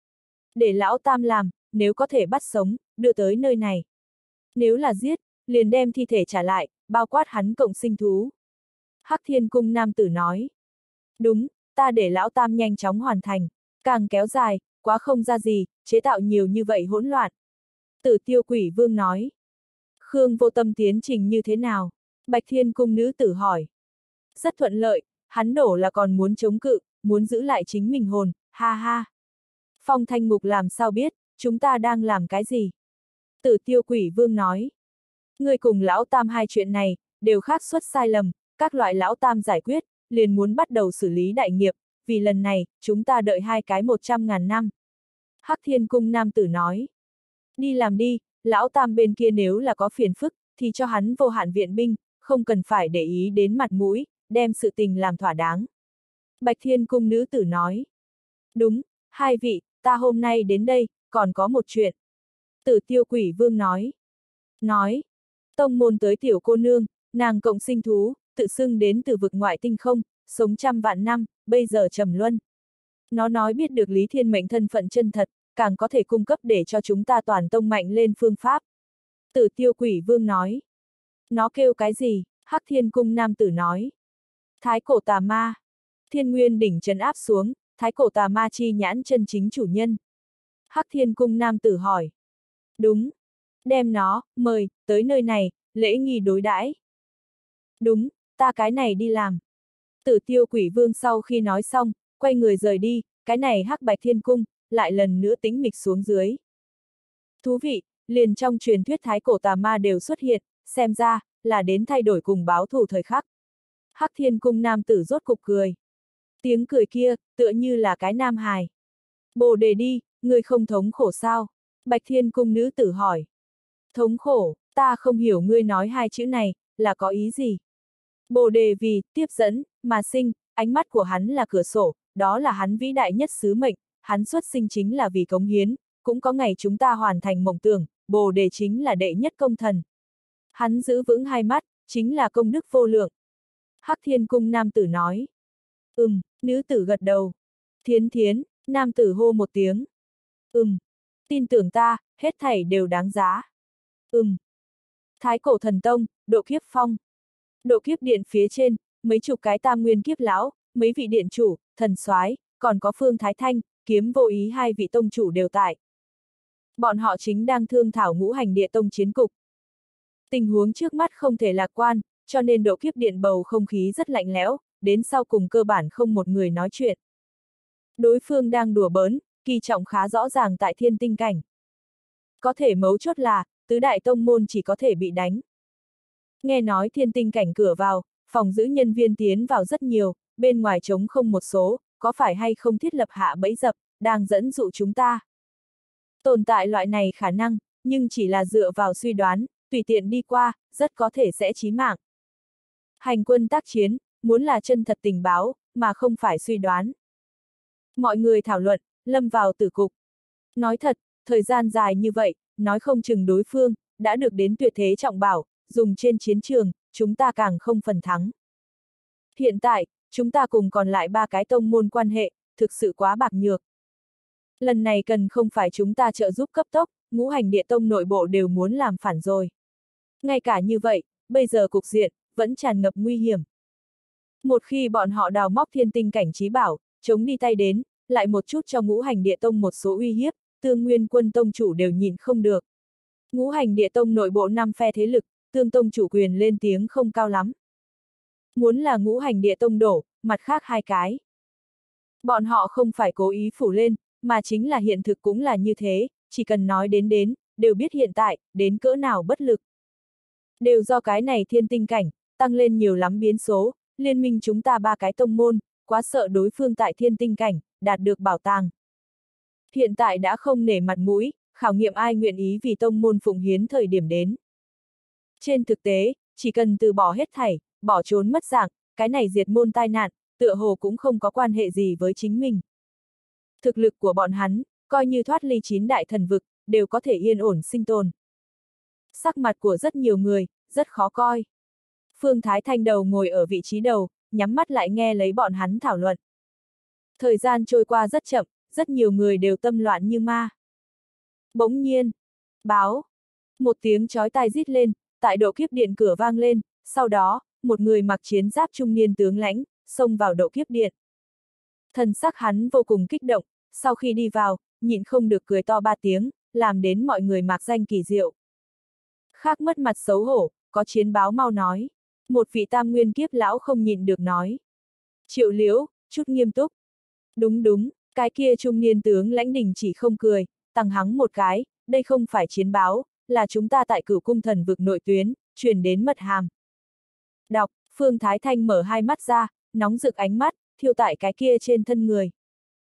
Để lão tam làm, nếu có thể bắt sống, đưa tới nơi này. Nếu là giết, liền đem thi thể trả lại, bao quát hắn cộng sinh thú. Hắc Thiên Cung nam tử nói. Đúng, ta để lão tam nhanh chóng hoàn thành, càng kéo dài, quá không ra gì, chế tạo nhiều như vậy hỗn loạn. Tử Tiêu Quỷ Vương nói. Khương Vô Tâm tiến trình như thế nào? Bạch Thiên Cung nữ tử hỏi. Rất thuận lợi, hắn đổ là còn muốn chống cự, muốn giữ lại chính mình hồn, ha ha. Phong Thanh Ngục làm sao biết, chúng ta đang làm cái gì? Tử Tiêu Quỷ Vương nói. Người cùng lão tam hai chuyện này, đều khác xuất sai lầm, các loại lão tam giải quyết, liền muốn bắt đầu xử lý đại nghiệp, vì lần này, chúng ta đợi hai cái một trăm ngàn năm. Hắc Thiên Cung nam tử nói. Đi làm đi, lão tam bên kia nếu là có phiền phức, thì cho hắn vô hạn viện binh, không cần phải để ý đến mặt mũi, đem sự tình làm thỏa đáng. Bạch Thiên Cung nữ tử nói. Đúng, hai vị, ta hôm nay đến đây, còn có một chuyện. Tử Tiêu Quỷ Vương nói. Nói. Tông môn tới tiểu cô nương, nàng cộng sinh thú, tự xưng đến từ vực ngoại tinh không, sống trăm vạn năm, bây giờ trầm luân. Nó nói biết được Lý Thiên Mệnh thân phận chân thật, càng có thể cung cấp để cho chúng ta toàn tông mạnh lên phương pháp. Tử Tiêu Quỷ Vương nói. Nó kêu cái gì? Hắc Thiên Cung nam tử nói. Thái cổ tà ma. Thiên Nguyên đỉnh trấn áp xuống, thái cổ tà ma chi nhãn chân chính chủ nhân. Hắc Thiên Cung nam tử hỏi. Đúng. Đem nó, mời, tới nơi này, lễ nghi đối đãi. Đúng, ta cái này đi làm. Tử Tiêu Quỷ Vương sau khi nói xong, quay người rời đi, cái này Hắc Bạch Thiên Cung, lại lần nữa tĩnh mịch xuống dưới. Thú vị, liền trong truyền thuyết thái cổ tà ma đều xuất hiện, xem ra, là đến thay đổi cùng báo thù thời khắc. Hắc Thiên Cung nam tử rốt cục cười. Tiếng cười kia, tựa như là cái nam hài. Bồ Đề đi, người không thống khổ sao? Bạch Thiên Cung nữ tử hỏi. Thống khổ, ta không hiểu ngươi nói hai chữ này, là có ý gì? Bồ đề vì, tiếp dẫn, mà sinh, ánh mắt của hắn là cửa sổ, đó là hắn vĩ đại nhất sứ mệnh, hắn xuất sinh chính là vì cống hiến, cũng có ngày chúng ta hoàn thành mộng tưởng, bồ đề chính là đệ nhất công thần. Hắn giữ vững hai mắt, chính là công đức vô lượng. Hắc Thiên Cung nam tử nói. Ừm, nữ tử gật đầu. Thiến thiến, nam tử hô một tiếng. Ừm, tin tưởng ta, hết thảy đều đáng giá. Ừm. Thái cổ thần tông, độ kiếp phong. Độ kiếp điện phía trên, mấy chục cái tam nguyên kiếp lão, mấy vị điện chủ, thần soái, còn có Phương Thái Thanh, Kiếm Vô Ý hai vị tông chủ đều tại. Bọn họ chính đang thương thảo ngũ hành địa tông chiến cục. Tình huống trước mắt không thể lạc quan, cho nên độ kiếp điện bầu không khí rất lạnh lẽo, đến sau cùng cơ bản không một người nói chuyện. Đối phương đang đùa bỡn, kỳ trọng khá rõ ràng tại thiên tinh cảnh. Có thể mấu chốt là, tứ đại tông môn chỉ có thể bị đánh. Nghe nói thiên tinh cảnh cửa vào, phòng giữ nhân viên tiến vào rất nhiều, bên ngoài trống không một số, có phải hay không thiết lập hạ bẫy dập, đang dẫn dụ chúng ta. Tồn tại loại này khả năng, nhưng chỉ là dựa vào suy đoán, tùy tiện đi qua, rất có thể sẽ chí mạng. Hành quân tác chiến, muốn là chân thật tình báo, mà không phải suy đoán. Mọi người thảo luận, lâm vào tử cục. Nói thật, thời gian dài như vậy, nói không chừng đối phương, đã được đến tuyệt thế trọng bảo, dùng trên chiến trường, chúng ta càng không phần thắng. Hiện tại, chúng ta cùng còn lại ba cái tông môn quan hệ, thực sự quá bạc nhược. Lần này cần không phải chúng ta trợ giúp cấp tốc, ngũ hành địa tông nội bộ đều muốn làm phản rồi. Ngay cả như vậy, bây giờ cục diện, vẫn tràn ngập nguy hiểm. Một khi bọn họ đào móc thiên tinh cảnh trí bảo, chống đi tay đến, lại một chút cho ngũ hành địa tông một số uy hiếp, Tương Nguyên Quân tông chủ đều nhìn không được. Ngũ hành địa tông nội bộ năm phe thế lực, Tương tông chủ quyền lên tiếng không cao lắm. Muốn là ngũ hành địa tông đổ, mặt khác hai cái. Bọn họ không phải cố ý phủ lên, mà chính là hiện thực cũng là như thế, chỉ cần nói đến đến, đều biết hiện tại, đến cỡ nào bất lực. Đều do cái này thiên tinh cảnh, tăng lên nhiều lắm biến số, liên minh chúng ta ba cái tông môn, quá sợ đối phương tại thiên tinh cảnh, đạt được bảo tàng. Hiện tại đã không nể mặt mũi, khảo nghiệm ai nguyện ý vì tông môn phụng hiến thời điểm đến. Trên thực tế, chỉ cần từ bỏ hết thảy, bỏ trốn mất dạng, cái này diệt môn tai nạn, tựa hồ cũng không có quan hệ gì với chính mình. Thực lực của bọn hắn, coi như thoát ly chín đại thần vực, đều có thể yên ổn sinh tồn. Sắc mặt của rất nhiều người, rất khó coi. Phương Thái Thanh đầu ngồi ở vị trí đầu, nhắm mắt lại nghe lấy bọn hắn thảo luận. Thời gian trôi qua rất chậm, rất nhiều người đều tâm loạn như ma. Bỗng nhiên, báo, một tiếng chói tai rít lên, tại độ kiếp điện cửa vang lên, sau đó, một người mặc chiến giáp trung niên tướng lãnh, xông vào độ kiếp điện. Thần sắc hắn vô cùng kích động, sau khi đi vào, nhịn không được cười to ba tiếng, làm đến mọi người mạc danh kỳ diệu. Khác mất mặt xấu hổ, có chiến báo mau nói. Một vị tam nguyên kiếp lão không nhịn được nói. Triệu Liễu, chút nghiêm túc. Đúng đúng, cái kia trung niên tướng lãnh đình chỉ không cười, tăng hắng một cái, đây không phải chiến báo, là chúng ta tại Cửu Cung thần vực nội tuyến, truyền đến mật hàm. Đọc, Phương Thái Thanh mở hai mắt ra, nóng rực ánh mắt, thiêu tại cái kia trên thân người.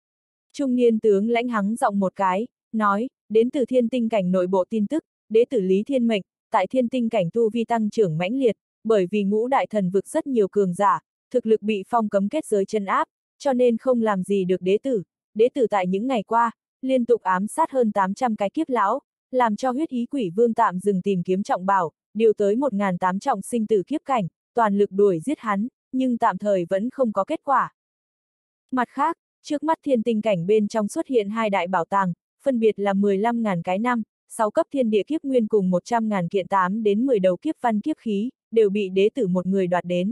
Trung niên tướng lãnh hắng giọng một cái, nói, đến từ thiên tinh cảnh nội bộ tin tức, đế tử Lý Thiên Mệnh, tại thiên tinh cảnh tu vi tăng trưởng mãnh liệt, bởi vì ngũ đại thần vực rất nhiều cường giả, thực lực bị phong cấm kết giới chân áp, cho nên không làm gì được đế tử. Đế tử tại những ngày qua, liên tục ám sát hơn tám trăm cái kiếp lão, làm cho huyết ý quỷ vương tạm dừng tìm kiếm trọng bảo, điều tới một nghìn tám trọng sinh tử kiếp cảnh, toàn lực đuổi giết hắn, nhưng tạm thời vẫn không có kết quả. Mặt khác, trước mắt thiên tinh cảnh bên trong xuất hiện hai đại bảo tàng, phân biệt là mười lăm nghìn cái năm, sáu cấp thiên địa kiếp nguyên cùng một trăm nghìn kiện tám đến mười đầu kiếp văn kiếp khí, đều bị đế tử một người đoạt đến.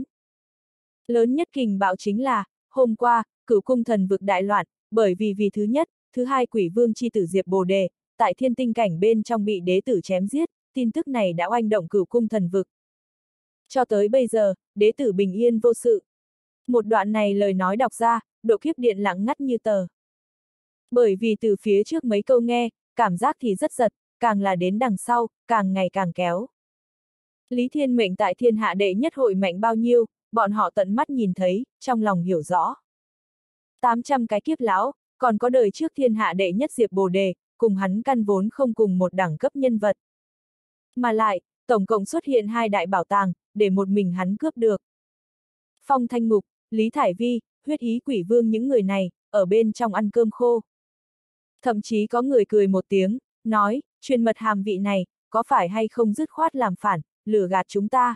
Lớn nhất kình bạo chính là, hôm qua, Cửu Cung thần vực đại loạn, bởi vì vì thứ nhất, thứ hai quỷ vương chi tử Diệp Bồ Đề, tại thiên tinh cảnh bên trong bị đế tử chém giết, tin tức này đã oanh động Cửu Cung thần vực. Cho tới bây giờ, đế tử bình yên vô sự. Một đoạn này lời nói đọc ra, độ kiếp điện lặng ngắt như tờ. Bởi vì từ phía trước mấy câu nghe, cảm giác thì rất giật, càng là đến đằng sau, càng ngày càng kéo. Lý Thiên Mệnh tại thiên hạ đệ nhất hội mạnh bao nhiêu, bọn họ tận mắt nhìn thấy, trong lòng hiểu rõ. tám trăm cái kiếp lão, còn có đời trước thiên hạ đệ nhất Diệp Bồ Đề, cùng hắn căn vốn không cùng một đẳng cấp nhân vật. Mà lại, tổng cộng xuất hiện hai đại bảo tàng, để một mình hắn cướp được. Phong Thanh Ngục, Lý Thải Vi, Huyết Ý Quỷ Vương những người này, ở bên trong ăn cơm khô. Thậm chí có người cười một tiếng, nói, truyền mật hàm vị này, có phải hay không dứt khoát làm phản, lừa gạt chúng ta.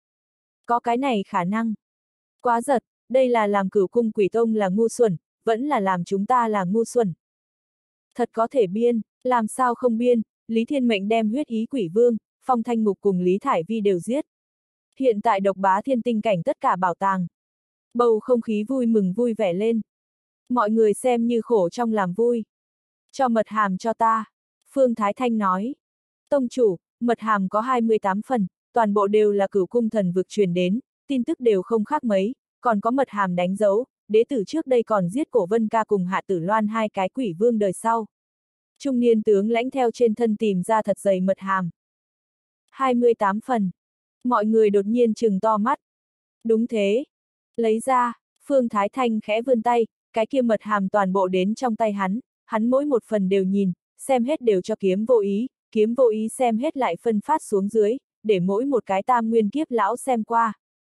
Có cái này khả năng. Quá giật, đây là làm Cửu Cung Quỷ Tông là ngu xuẩn, vẫn là làm chúng ta là ngu xuẩn. Thật có thể biên, làm sao không biên, Lý Thiên Mệnh đem Huyết Ý Quỷ Vương, Phong Thanh Ngục cùng Lý Thải Vi đều giết. Hiện tại độc bá thiên tinh cảnh tất cả bảo tàng. Bầu không khí vui mừng vui vẻ lên. Mọi người xem như khổ trong làm vui. Cho mật hàm cho ta. Phương Thái Thanh nói. Tông chủ, mật hàm có hai mươi tám phần, toàn bộ đều là Cửu Cung thần vực truyền đến, tin tức đều không khác mấy, còn có mật hàm đánh dấu, đế tử trước đây còn giết Cổ Vân Ca cùng Hạ Tử Loan hai cái quỷ vương đời sau. Trung niên tướng lãnh theo trên thân tìm ra thật dày mật hàm. hai mươi tám phần. Mọi người đột nhiên trừng to mắt. Đúng thế. Lấy ra, Phương Thái Thanh khẽ vươn tay, cái kia mật hàm toàn bộ đến trong tay hắn, hắn mỗi một phần đều nhìn, xem hết đều cho kiếm vô ý, kiếm vô ý xem hết lại phân phát xuống dưới, để mỗi một cái tam nguyên kiếp lão xem qua.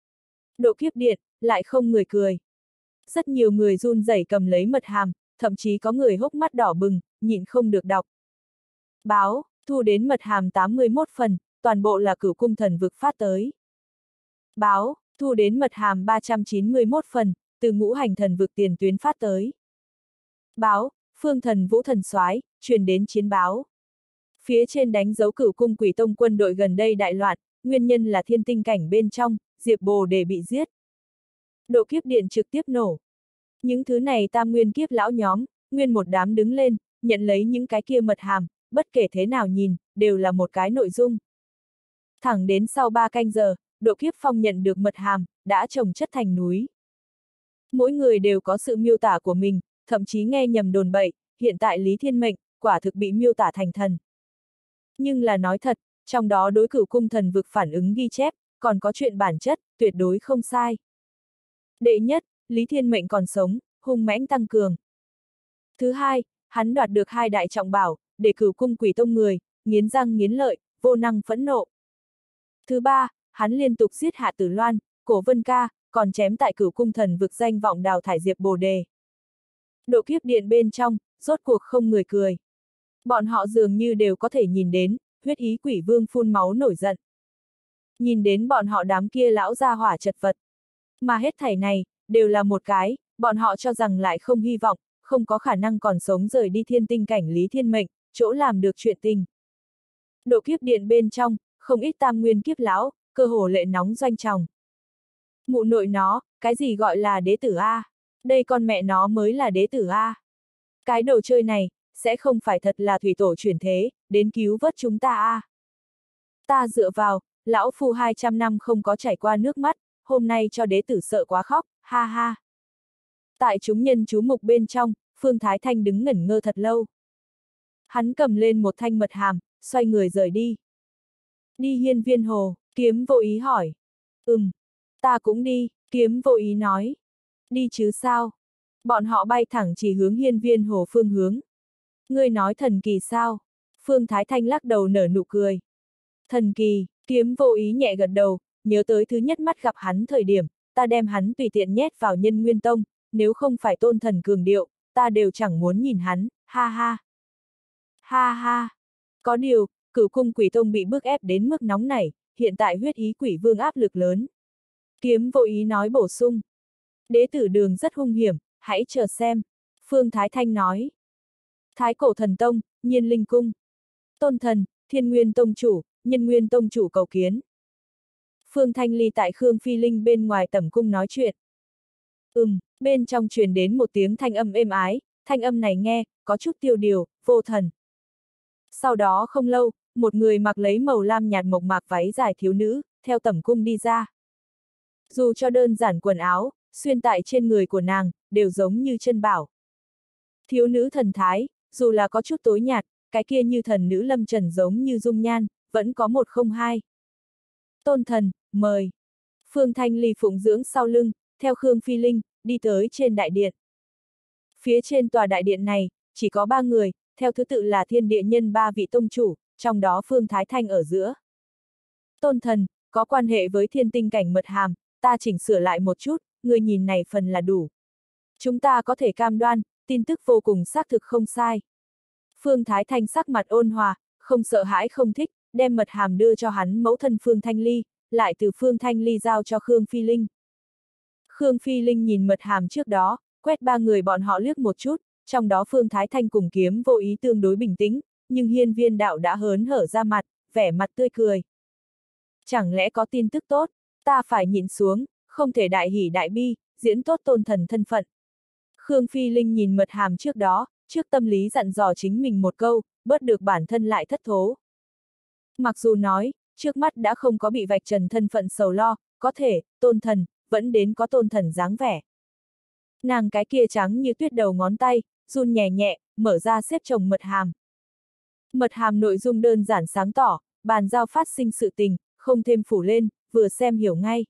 Độ kiếp điện, lại không người cười. Rất nhiều người run rẩy cầm lấy mật hàm, thậm chí có người hốc mắt đỏ bừng, nhịn không được đọc. Báo, thu đến mật hàm tám mươi mốt phần, toàn bộ là Cửu Cung thần vực phát tới. Báo, thu đến mật hàm ba trăm chín mươi mốt phần, từ Ngũ Hành thần vực tiền tuyến phát tới. Báo, Phương Thần Vũ Thần Soái, truyền đến chiến báo. Phía trên đánh dấu Cửu Cung Quỷ Tông quân đội gần đây đại loạn, nguyên nhân là thiên tinh cảnh bên trong, Diệp Bồ Đề bị giết. Độ kiếp điện trực tiếp nổ. Những thứ này tam nguyên kiếp lão nhóm, nguyên một đám đứng lên, nhận lấy những cái kia mật hàm, bất kể thế nào nhìn, đều là một cái nội dung. Thẳng đến sau ba canh giờ, Độ Kiếp Phong nhận được mật hàm, đã chồng chất thành núi. Mỗi người đều có sự miêu tả của mình, thậm chí nghe nhầm đồn bậy, hiện tại Lý Thiên Mệnh, quả thực bị miêu tả thành thần. Nhưng là nói thật, trong đó đối Cửu Cung thần vực phản ứng ghi chép, còn có chuyện bản chất, tuyệt đối không sai. Đệ nhất, Lý Thiên Mệnh còn sống, hung mãnh tăng cường. Thứ hai, hắn đoạt được hai đại trọng bảo, để Cửu Cung Quỷ Tông người, nghiến răng nghiến lợi, vô năng phẫn nộ. Thứ ba, hắn liên tục giết Hạ Tử Loan, Cổ Vân Ca, còn chém tại Cửu Cung thần vực danh vọng đào thải Diệp Bồ Đề. Độ kiếp điện bên trong, rốt cuộc không người cười. Bọn họ dường như đều có thể nhìn đến, Huyết Ý Quỷ Vương phun máu nổi giận. Nhìn đến bọn họ đám kia lão gia hỏa chật vật. Mà hết thảy này, đều là một cái, bọn họ cho rằng lại không hy vọng, không có khả năng còn sống rời đi thiên tinh cảnh Lý Thiên Mệnh, chỗ làm được chuyện tình. Độ kiếp điện bên trong, không ít tam nguyên kiếp lão, cơ hồ lệ nóng doanh tròng. Mụ nội nó, cái gì gọi là đế tử A? Đây con mẹ nó mới là đế tử A. Cái đồ chơi này, sẽ không phải thật là thủy tổ chuyển thế, đến cứu vớt chúng ta A. Ta dựa vào, lão phu hai trăm năm không có chảy qua nước mắt, hôm nay cho đế tử sợ quá khóc, ha ha. Tại chúng nhân chú mục bên trong, Phương Thái Thanh đứng ngẩn ngơ thật lâu. Hắn cầm lên một thanh mật hàm, xoay người rời đi. Đi Hiên Viên Hồ, Kiếm Vô Ý hỏi. Ừm, ta cũng đi, Kiếm Vô Ý nói. Đi chứ sao? Bọn họ bay thẳng chỉ hướng Hiên Viên Hồ phương hướng. Ngươi nói thần kỳ sao? Phương Thái Thanh lắc đầu nở nụ cười. Thần kỳ, Kiếm Vô Ý nhẹ gật đầu, nhớ tới thứ nhất mắt gặp hắn thời điểm, ta đem hắn tùy tiện nhét vào Nhân Nguyên Tông, nếu không phải tôn thần cường điệu, ta đều chẳng muốn nhìn hắn, ha ha. Ha ha. Có điều, Cửu Cung Quỷ Tông bị bức ép đến mức nóng nảy, hiện tại Huyết Ý Quỷ Vương áp lực lớn. Kiếm Vô Ý nói bổ sung. Đế tử đường rất hung hiểm, hãy chờ xem. Phương Thái Thanh nói. Thái Cổ Thần Tông, Nhiên Linh Cung. Tôn thần, Thiên Nguyên Tông chủ, Nhân Nguyên Tông chủ cầu kiến. Phương Thanh Ly tại Khương Phi Linh bên ngoài tẩm cung nói chuyện. Ừm, bên trong truyền đến một tiếng thanh âm êm ái, thanh âm này nghe, có chút tiêu điều, vô thần. Sau đó không lâu, một người mặc lấy màu lam nhạt mộc mạc váy dài thiếu nữ, theo tẩm cung đi ra. Dù cho đơn giản quần áo, xuyên tại trên người của nàng, đều giống như chân bảo. Thiếu nữ thần thái, dù là có chút tối nhạt, cái kia như thần nữ lâm trần giống như dung nhan, vẫn có một không hai. Tôn thần, mời. Phương Thanh Ly phụng dưỡng sau lưng, theo Khương Phi Linh, đi tới trên đại điện. Phía trên tòa đại điện này, chỉ có ba người, theo thứ tự là thiên địa nhân ba vị tông chủ, trong đó Phương Thái Thanh ở giữa. Tôn thần, có quan hệ với thiên tinh cảnh mật hàm, ta chỉnh sửa lại một chút, người nhìn này phần là đủ. Chúng ta có thể cam đoan, tin tức vô cùng xác thực không sai. Phương Thái Thanh sắc mặt ôn hòa, không sợ hãi không thích, đem mật hàm đưa cho hắn mẫu thân Phương Thanh Ly, lại từ Phương Thanh Ly giao cho Khương Phi Linh. Khương Phi Linh nhìn mật hàm trước đó, quét ba người bọn họ liếc một chút, trong đó Phương Thái Thanh cùng Kiếm Vô Ý tương đối bình tĩnh, nhưng Hiên Viên Đạo đã hớn hở ra mặt, vẻ mặt tươi cười. Chẳng lẽ có tin tức tốt, ta phải nhịn xuống, không thể đại hỉ đại bi, diễn tốt tôn thần thân phận. Khương Phi Linh nhìn mật hàm trước đó, trước tâm lý dặn dò chính mình một câu, bớt được bản thân lại thất thố. Mặc dù nói, trước mắt đã không có bị vạch trần thân phận sầu lo, có thể, tôn thần, vẫn đến có tôn thần dáng vẻ. Nàng cái kia trắng như tuyết đầu ngón tay, run nhẹ nhẹ, mở ra xếp chồng mật hàm. Mật hàm nội dung đơn giản sáng tỏ, bàn giao phát sinh sự tình, không thêm phủ lên, vừa xem hiểu ngay.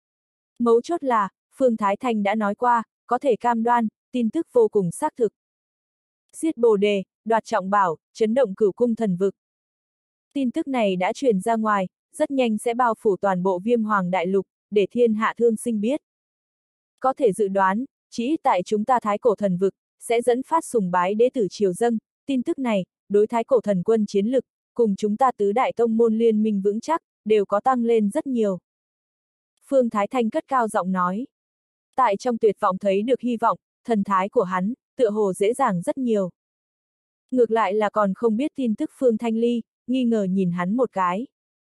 Mấu chốt là, Phương Thái Thanh đã nói qua, có thể cam đoan, tin tức vô cùng xác thực. Giết Bồ Đề, đoạt trọng bảo, chấn động cửu cung thần vực. Tin tức này đã truyền ra ngoài, rất nhanh sẽ bao phủ toàn bộ Viêm Hoàng đại lục, để thiên hạ thương sinh biết. Có thể dự đoán, chỉ ít tại chúng ta Thái Cổ thần vực, sẽ dẫn phát sùng bái đế tử triều dâng, tin tức này, đối Thái Cổ thần quân chiến lực, cùng chúng ta tứ đại tông môn liên minh vững chắc, đều có tăng lên rất nhiều. Phương Thái Thanh cất cao giọng nói. Tại trong tuyệt vọng thấy được hy vọng, thần thái của hắn, tựa hồ dễ dàng rất nhiều. Ngược lại là còn không biết tin tức Phương Thanh Ly, nghi ngờ nhìn hắn một cái.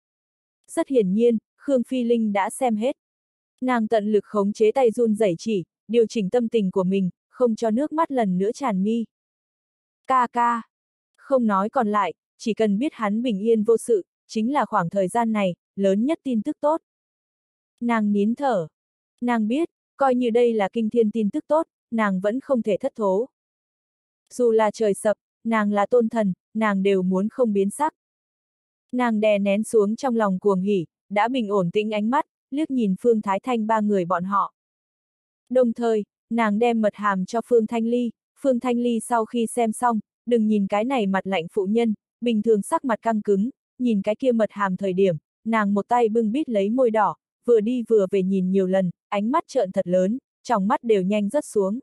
Rất hiển nhiên, Khương Phi Linh đã xem hết. Nàng tận lực khống chế tay run rẩy chỉ, điều chỉnh tâm tình của mình, không cho nước mắt lần nữa tràn mi. Ca ca. Không nói còn lại, chỉ cần biết hắn bình yên vô sự, chính là khoảng thời gian này, lớn nhất tin tức tốt. Nàng nín thở. Nàng biết, coi như đây là kinh thiên tin tức tốt, nàng vẫn không thể thất thố. Dù là trời sập, nàng là tôn thần, nàng đều muốn không biến sắc. Nàng đè nén xuống trong lòng cuồng hỉ, đã bình ổn tĩnh ánh mắt, liếc nhìn Phương Thái Thanh ba người bọn họ. Đồng thời, nàng đem mật hàm cho Phương Thanh Ly, Phương Thanh Ly sau khi xem xong, đừng nhìn cái này mặt lạnh phụ nhân, bình thường sắc mặt căng cứng, nhìn cái kia mật hàm thời điểm, nàng một tay bưng bít lấy môi đỏ, vừa đi vừa về nhìn nhiều lần, ánh mắt trợn thật lớn, trong mắt đều nhanh rớt xuống.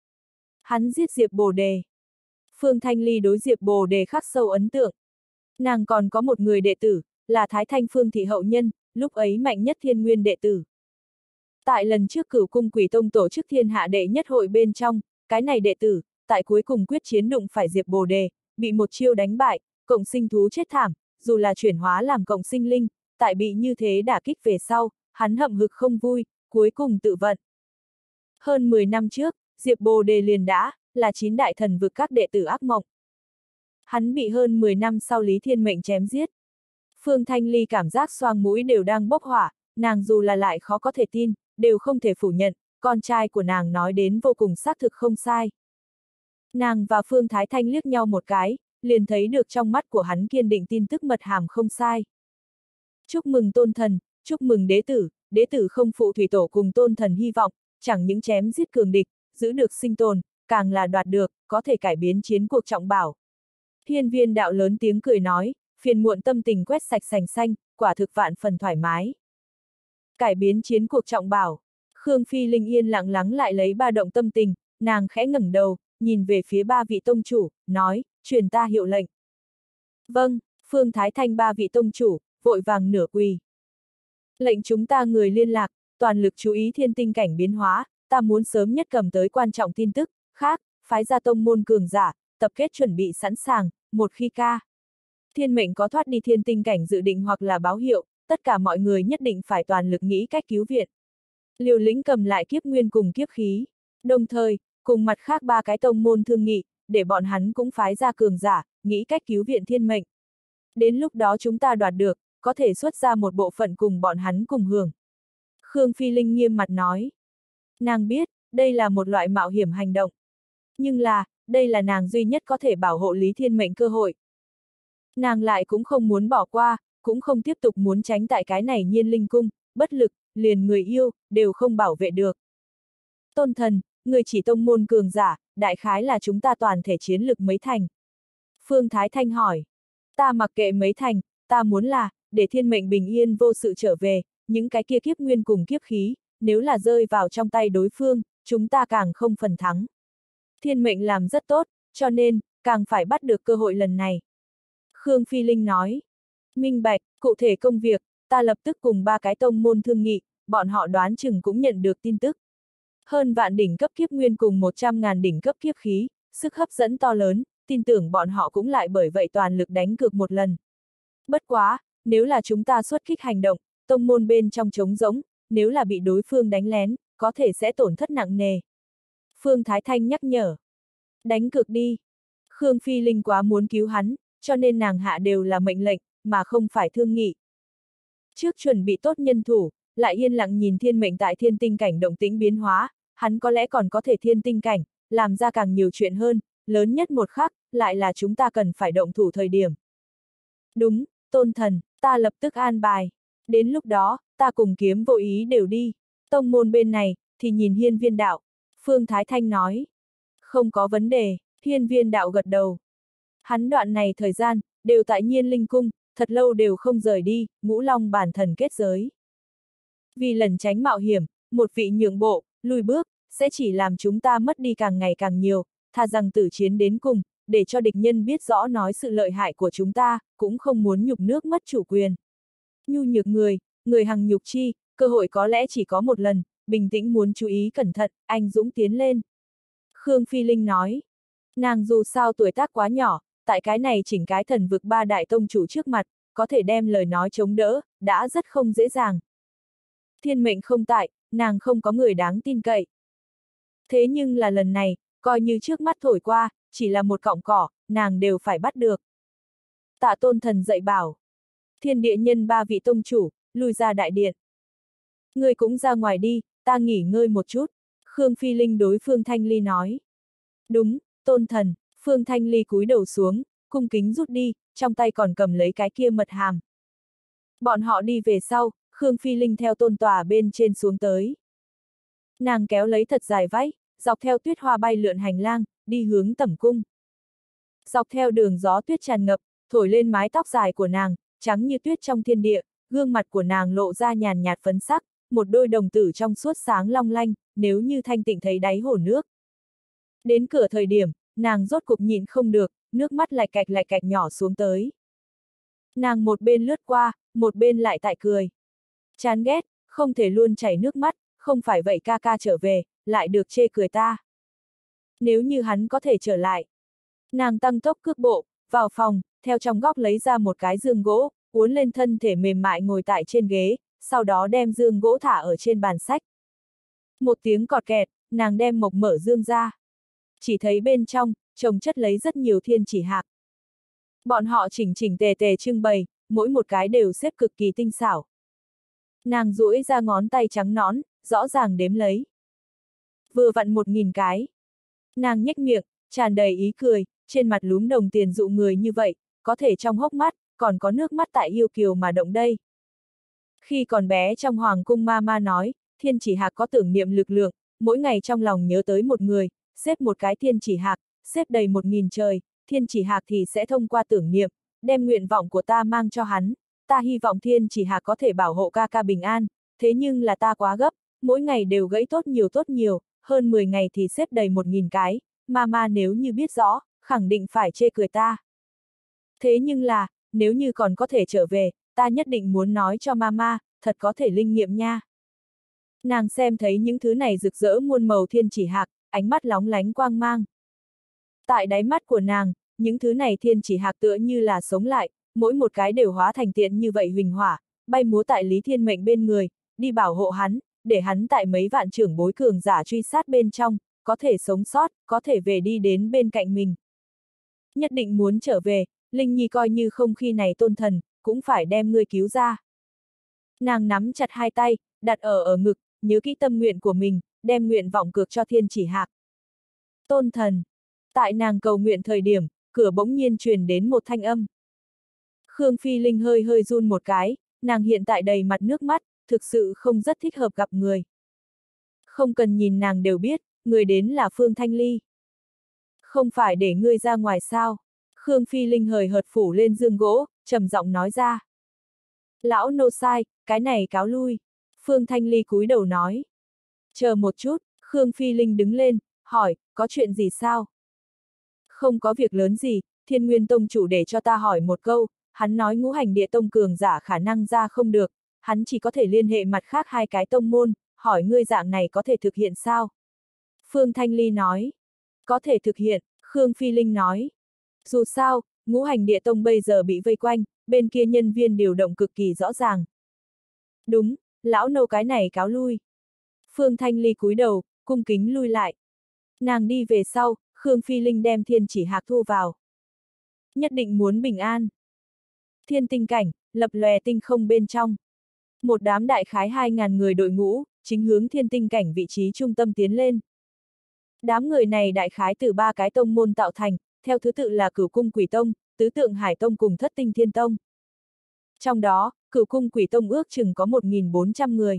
Hắn giết Diệp Bồ Đề. Phương Thanh Ly đối Diệp Bồ Đề khắc sâu ấn tượng. Nàng còn có một người đệ tử, là Thái Thanh Phương thị hậu nhân, lúc ấy mạnh nhất thiên nguyên đệ tử. Tại lần trước Cửu Cung Quỷ Tông tổ chức thiên hạ đệ nhất hội bên trong, cái này đệ tử, tại cuối cùng quyết chiến đụng phải Diệp Bồ Đề, bị một chiêu đánh bại, cộng sinh thú chết thảm, dù là chuyển hóa làm cộng sinh linh, tại bị như thế đả kích về sau, hắn hậm hực không vui, cuối cùng tự vận. Hơn mười năm trước, Diệp Bồ Đề liền đã, là chín đại thần vực các đệ tử ác mộng. Hắn bị hơn mười năm sau Lý Thiên Mệnh chém giết. Phương Thanh Ly cảm giác xoang mũi đều đang bốc hỏa, nàng dù là lại khó có thể tin, đều không thể phủ nhận, con trai của nàng nói đến vô cùng xác thực không sai. Nàng và Phương Thái Thanh liếc nhau một cái, liền thấy được trong mắt của hắn kiên định tin tức mật hàm không sai. Chúc mừng tôn thần, chúc mừng đế tử, đế tử không phụ thủy tổ cùng tôn thần hy vọng, chẳng những chém giết cường địch, giữ được sinh tồn, càng là đoạt được, có thể cải biến chiến cuộc trọng bảo. Hiên Viên Đạo lớn tiếng cười nói, phiền muộn tâm tình quét sạch sành xanh, quả thực vạn phần thoải mái. Cải biến chiến cuộc trọng bảo. Khương Phi Linh yên lặng lắng lại lấy ba động tâm tình, nàng khẽ ngẩng đầu, nhìn về phía ba vị tông chủ, nói, truyền ta hiệu lệnh. Vâng, Phương Thái Thanh ba vị tông chủ, vội vàng nửa quỳ. Lệnh chúng ta người liên lạc, toàn lực chú ý thiên tinh cảnh biến hóa, ta muốn sớm nhất cầm tới quan trọng tin tức, khác, phái ra tông môn cường giả, tập kết chuẩn bị sẵn sàng, một khi ca. Thiên mệnh có thoát đi thiên tinh cảnh dự định hoặc là báo hiệu, tất cả mọi người nhất định phải toàn lực nghĩ cách cứu viện. Liều lĩnh cầm lại kiếp nguyên cùng kiếp khí. Đồng thời, cùng mặt khác ba cái tông môn thương nghị, để bọn hắn cũng phái ra cường giả, nghĩ cách cứu viện thiên mệnh. Đến lúc đó chúng ta đoạt được, có thể xuất ra một bộ phận cùng bọn hắn cùng hưởng. Khương Phi Linh nghiêm mặt nói. Nàng biết, đây là một loại mạo hiểm hành động. Nhưng là, đây là nàng duy nhất có thể bảo hộ Lý Thiên Mệnh cơ hội. Nàng lại cũng không muốn bỏ qua, cũng không tiếp tục muốn tránh tại cái này Nhiên Linh cung, bất lực, liền người yêu, đều không bảo vệ được. Tôn thần, người chỉ tông môn cường giả, đại khái là chúng ta toàn thể chiến lực mấy thành. Phương Thái Thanh hỏi. Ta mặc kệ mấy thành, ta muốn là, để thiên mệnh bình yên vô sự trở về, những cái kia kiếp nguyên cùng kiếp khí, nếu là rơi vào trong tay đối phương, chúng ta càng không phần thắng. Thiên mệnh làm rất tốt, cho nên, càng phải bắt được cơ hội lần này. Khương Phi Linh nói. Minh bạch, cụ thể công việc, ta lập tức cùng ba cái tông môn thương nghị, bọn họ đoán chừng cũng nhận được tin tức. Hơn vạn đỉnh cấp kiếp nguyên cùng một trăm ngàn đỉnh cấp kiếp khí, sức hấp dẫn to lớn, tin tưởng bọn họ cũng lại bởi vậy toàn lực đánh cược một lần. Bất quá, nếu là chúng ta xuất kích hành động, tông môn bên trong trống rỗng, nếu là bị đối phương đánh lén, có thể sẽ tổn thất nặng nề. Phương Thái Thanh nhắc nhở. Đánh cược đi. Khương Phi Linh quá muốn cứu hắn, cho nên nàng hạ đều là mệnh lệnh, mà không phải thương nghị. Trước chuẩn bị tốt nhân thủ, lại yên lặng nhìn thiên mệnh tại thiên tinh cảnh động tĩnh biến hóa, hắn có lẽ còn có thể thiên tinh cảnh, làm ra càng nhiều chuyện hơn, lớn nhất một khắc, lại là chúng ta cần phải động thủ thời điểm. Đúng, Tôn Thần, ta lập tức an bài. Đến lúc đó, ta cùng Kiếm Vô Ý đều đi. Tông môn bên này, thì nhìn Hiên Viên Đạo. Phương Thái Thanh nói. Không có vấn đề, Hiên Viên Đạo gật đầu. Hắn đoạn này thời gian, đều tại Nhiên Linh Cung, thật lâu đều không rời đi, Ngũ Long bản thần kết giới. Vì lẩn tránh mạo hiểm, một vị nhượng bộ, lùi bước, sẽ chỉ làm chúng ta mất đi càng ngày càng nhiều, thà rằng tử chiến đến cùng, để cho địch nhân biết rõ nói sự lợi hại của chúng ta, cũng không muốn nhục nước mất chủ quyền. Nhu nhược người, người hằng nhục chi, cơ hội có lẽ chỉ có một lần, bình tĩnh muốn chú ý cẩn thận, anh dũng tiến lên. Khương Phi Linh nói, nàng dù sao tuổi tác quá nhỏ, tại cái này chỉnh cái thần vực ba đại tông chủ trước mặt, có thể đem lời nói chống đỡ, đã rất không dễ dàng. Thiên mệnh không tại, nàng không có người đáng tin cậy. Thế nhưng là lần này, coi như trước mắt thổi qua, chỉ là một cọng cỏ, nàng đều phải bắt được. Tạ Tôn Thần dạy bảo. Thiên địa nhân ba vị tông chủ, lui ra đại điện. Ngươi cũng ra ngoài đi, ta nghỉ ngơi một chút. Khương Phi Linh đối Phương Thanh Ly nói. Đúng, Tôn Thần. Phương Thanh Ly cúi đầu xuống, cung kính rút đi, trong tay còn cầm lấy cái kia mật hàm. Bọn họ đi về sau, Khương Phi Linh theo tôn tòa bên trên xuống tới. Nàng kéo lấy thật dài váy, dọc theo tuyết hoa bay lượn hành lang, đi hướng tẩm cung. Dọc theo đường gió tuyết tràn ngập, thổi lên mái tóc dài của nàng, trắng như tuyết trong thiên địa, gương mặt của nàng lộ ra nhàn nhạt phấn sắc, một đôi đồng tử trong suốt sáng long lanh, nếu như thanh tịnh thấy đáy hồ nước. Đến cửa thời điểm, nàng rốt cục nhịn không được, nước mắt lạch cạch lạch cạch nhỏ xuống tới. Nàng một bên lướt qua, một bên lại tại cười. Chán ghét, không thể luôn chảy nước mắt, không phải vậy ca ca trở về, lại được chê cười ta. Nếu như hắn có thể trở lại. Nàng tăng tốc cước bộ, vào phòng, theo trong góc lấy ra một cái giường gỗ, uốn lên thân thể mềm mại ngồi tại trên ghế, sau đó đem giường gỗ thả ở trên bàn sách. Một tiếng cọt kẹt, nàng đem mộc mở giường ra. Chỉ thấy bên trong, chồng chất lấy rất nhiều thiên chỉ hạc. Bọn họ chỉnh chỉnh tề tề trưng bày, mỗi một cái đều xếp cực kỳ tinh xảo. Nàng duỗi ra ngón tay trắng nõn, rõ ràng đếm lấy. Vừa vặn một nghìn cái. Nàng nhếch miệng, tràn đầy ý cười, trên mặt lúm đồng tiền dụ người như vậy, có thể trong hốc mắt, còn có nước mắt tại yêu kiều mà động đây. Khi còn bé trong hoàng cung ma ma nói, thiên chỉ hạc có tưởng niệm lực lượng, mỗi ngày trong lòng nhớ tới một người, xếp một cái thiên chỉ hạc, xếp đầy một nghìn trời, thiên chỉ hạc thì sẽ thông qua tưởng niệm, đem nguyện vọng của ta mang cho hắn. Ta hy vọng thiên chỉ hạc có thể bảo hộ ca ca bình an, thế nhưng là ta quá gấp, mỗi ngày đều gãy tốt nhiều tốt nhiều, hơn mười ngày thì xếp đầy một nghìn cái, mama nếu như biết rõ, khẳng định phải chê cười ta. Thế nhưng là, nếu như còn có thể trở về, ta nhất định muốn nói cho mama, thật có thể linh nghiệm nha. Nàng xem thấy những thứ này rực rỡ muôn màu thiên chỉ hạc, ánh mắt lóng lánh quang mang. Tại đáy mắt của nàng, những thứ này thiên chỉ hạc tựa như là sống lại, mỗi một cái đều hóa thành tiện như vậy huỳnh hỏa, bay múa tại Lý Thiên Mệnh bên người, đi bảo hộ hắn, để hắn tại mấy vạn trưởng bối cường giả truy sát bên trong, có thể sống sót, có thể về đi đến bên cạnh mình. Nhất định muốn trở về, Linh Nhi coi như không khi này Tôn Thần, cũng phải đem ngươi cứu ra. Nàng nắm chặt hai tay, đặt ở ở ngực, nhớ kỹ tâm nguyện của mình, đem nguyện vọng cược cho thiên chỉ hạc. Tôn Thần. Tại nàng cầu nguyện thời điểm, cửa bỗng nhiên truyền đến một thanh âm. Khương Phi Linh hơi hơi run một cái, nàng hiện tại đầy mặt nước mắt, thực sự không rất thích hợp gặp người. Không cần nhìn nàng đều biết, người đến là Phương Thanh Ly. Không phải để ngươi ra ngoài sao? Khương Phi Linh hời hợt phủ lên giường gỗ, trầm giọng nói ra. Lão nô sai, cái này cáo lui. Phương Thanh Ly cúi đầu nói. Chờ một chút, Khương Phi Linh đứng lên, hỏi, có chuyện gì sao? Không có việc lớn gì, Thiên Nguyên Tông chủ để cho ta hỏi một câu, hắn nói ngũ hành địa tông cường giả khả năng ra không được, hắn chỉ có thể liên hệ mặt khác hai cái tông môn, hỏi ngươi dạng này có thể thực hiện sao? Phương Thanh Ly nói. Có thể thực hiện, Khương Phi Linh nói. Dù sao, ngũ hành địa tông bây giờ bị vây quanh, bên kia nhân viên điều động cực kỳ rõ ràng. Đúng, lão nô cái này cáo lui. Phương Thanh Ly cúi đầu, cung kính lui lại. Nàng đi về sau, Khương Phi Linh đem thiên chỉ hạc thu vào. Nhất định muốn bình an. Thiên tinh cảnh, lập lòe tinh không bên trong. Một đám đại khái hai ngàn người đội ngũ, chính hướng thiên tinh cảnh vị trí trung tâm tiến lên. Đám người này đại khái từ ba cái tông môn tạo thành, theo thứ tự là Cửu Cung Quỷ Tông, Tứ Tượng Hải Tông cùng Thất Tinh Thiên Tông. Trong đó, Cửu Cung Quỷ Tông ước chừng có một nghìn bốn trăm người.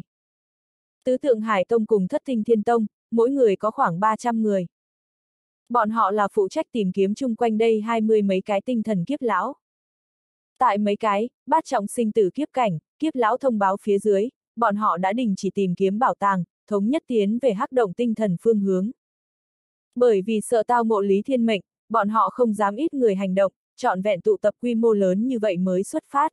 Tứ Tượng Hải Tông cùng Thất Tinh Thiên Tông, mỗi người có khoảng ba trăm người. Bọn họ là phụ trách tìm kiếm chung quanh đây hai mươi mấy cái tinh thần kiếp lão. Tại mấy cái, bát trọng sinh tử kiếp cảnh, kiếp lão thông báo phía dưới, bọn họ đã đình chỉ tìm kiếm bảo tàng, thống nhất tiến về hắc động tinh thần phương hướng. Bởi vì sợ tao ngộ Lý Thiên Mệnh, bọn họ không dám ít người hành động, trọn vẹn tụ tập quy mô lớn như vậy mới xuất phát.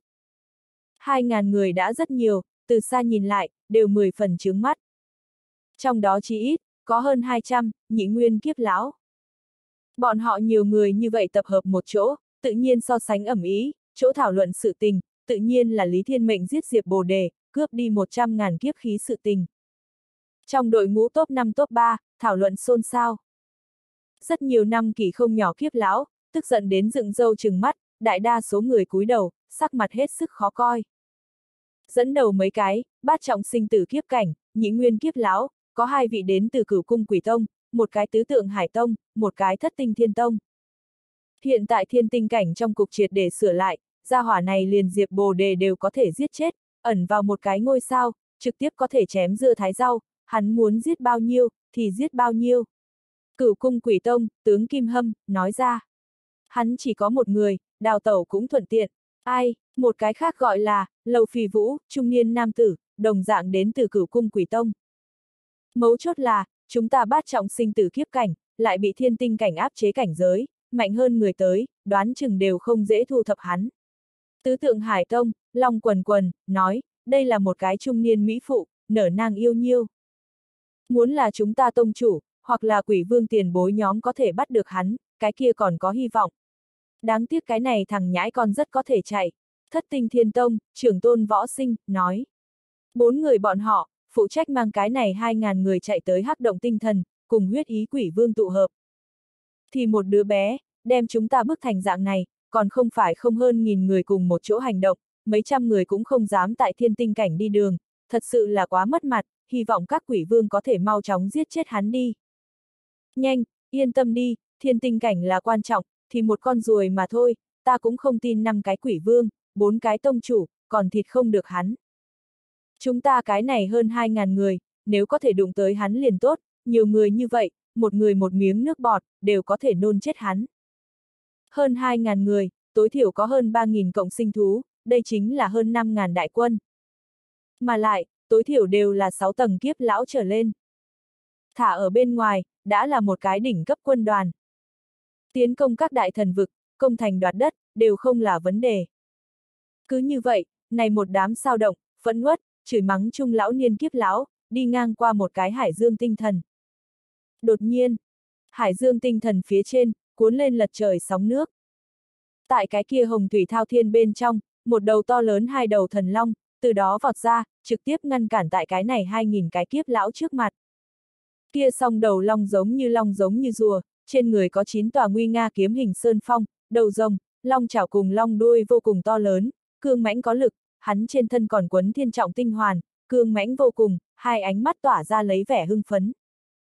Hai ngàn người đã rất nhiều, từ xa nhìn lại, đều mười phần chướng mắt. Trong đó chỉ ít, có hơn hai trăm, nhị nguyên kiếp lão. Bọn họ nhiều người như vậy tập hợp một chỗ, tự nhiên so sánh ẩm ý, chỗ thảo luận sự tình, tự nhiên là Lý Thiên Mệnh giết Diệp Bồ Đề, cướp đi một trăm ngàn kiếp khí sự tình. Trong đội ngũ top năm top ba, thảo luận xôn xao. Rất nhiều năm kỳ không nhỏ kiếp lão, tức giận đến dựng râu trừng mắt, đại đa số người cúi đầu, sắc mặt hết sức khó coi. Dẫn đầu mấy cái, bát trọng sinh tử kiếp cảnh, nhị nguyên kiếp lão, có hai vị đến từ Cửu Cung Quỷ Tông, một cái Tứ Tượng Hải Tông, một cái Thất Tinh Thiên Tông. Hiện tại thiên tinh cảnh trong cục triệt để sửa lại, gia hỏa này liền Diệp Bồ Đề đều có thể giết chết, ẩn vào một cái ngôi sao, trực tiếp có thể chém dưa thái rau, hắn muốn giết bao nhiêu, thì giết bao nhiêu. Cửu Cung Quỷ Tông, tướng Kim Hâm, nói ra. Hắn chỉ có một người, đào tẩu cũng thuận tiện. Ai, một cái khác gọi là, Lầu Phì Vũ, trung niên nam tử, đồng dạng đến từ Cửu Cung Quỷ Tông. Mấu chốt là, chúng ta bát trọng sinh tử kiếp cảnh, lại bị thiên tinh cảnh áp chế cảnh giới, mạnh hơn người tới, đoán chừng đều không dễ thu thập hắn. Tứ Tượng Hải Tông, Long Quần Quần, nói, đây là một cái trung niên mỹ phụ, nở nang yêu nhiêu. Muốn là chúng ta tông chủ, hoặc là quỷ vương tiền bối nhóm có thể bắt được hắn, cái kia còn có hy vọng. Đáng tiếc cái này thằng nhãi con rất có thể chạy. Thất Tinh Thiên Tông, trưởng tôn Võ Sinh, nói. Bốn người bọn họ, phụ trách mang cái này hai ngàn người chạy tới hắc động tinh thần, cùng huyết ý quỷ vương tụ hợp. Thì một đứa bé, đem chúng ta bức thành dạng này, còn không phải không hơn nghìn người cùng một chỗ hành động, mấy trăm người cũng không dám tại thiên tinh cảnh đi đường, thật sự là quá mất mặt, hy vọng các quỷ vương có thể mau chóng giết chết hắn đi. Nhanh, yên tâm đi, thiên tinh cảnh là quan trọng, thì một con ruồi mà thôi, ta cũng không tin năm cái quỷ vương, bốn cái tông chủ, còn thịt không được hắn. Chúng ta cái này hơn hai ngàn người, nếu có thể đụng tới hắn liền tốt, nhiều người như vậy, một người một miếng nước bọt, đều có thể nôn chết hắn. Hơn hai ngàn người, tối thiểu có hơn ba nghìn cộng sinh thú, đây chính là hơn năm ngàn đại quân. Mà lại, tối thiểu đều là sáu tầng kiếp lão trở lên. Thả ở bên ngoài, đã là một cái đỉnh cấp quân đoàn. Tiến công các đại thần vực, công thành đoạt đất, đều không là vấn đề. Cứ như vậy, này một đám sao động, phẫn uất, chửi mắng chung lão niên kiếp lão, đi ngang qua một cái hải dương tinh thần. Đột nhiên, hải dương tinh thần phía trên, cuốn lên lật trời sóng nước. Tại cái kia hồng thủy thao thiên bên trong, một đầu to lớn hai đầu thần long, từ đó vọt ra, trực tiếp ngăn cản tại cái này hai nghìn cái kiếp lão trước mặt. Kia song đầu long giống như long giống như rùa, trên người có chín tòa nguy nga kiếm hình sơn phong, đầu rồng, long chảo cùng long đuôi vô cùng to lớn, cương mãnh có lực, hắn trên thân còn quấn thiên trọng tinh hoàn, cương mãnh vô cùng, hai ánh mắt tỏa ra lấy vẻ hưng phấn.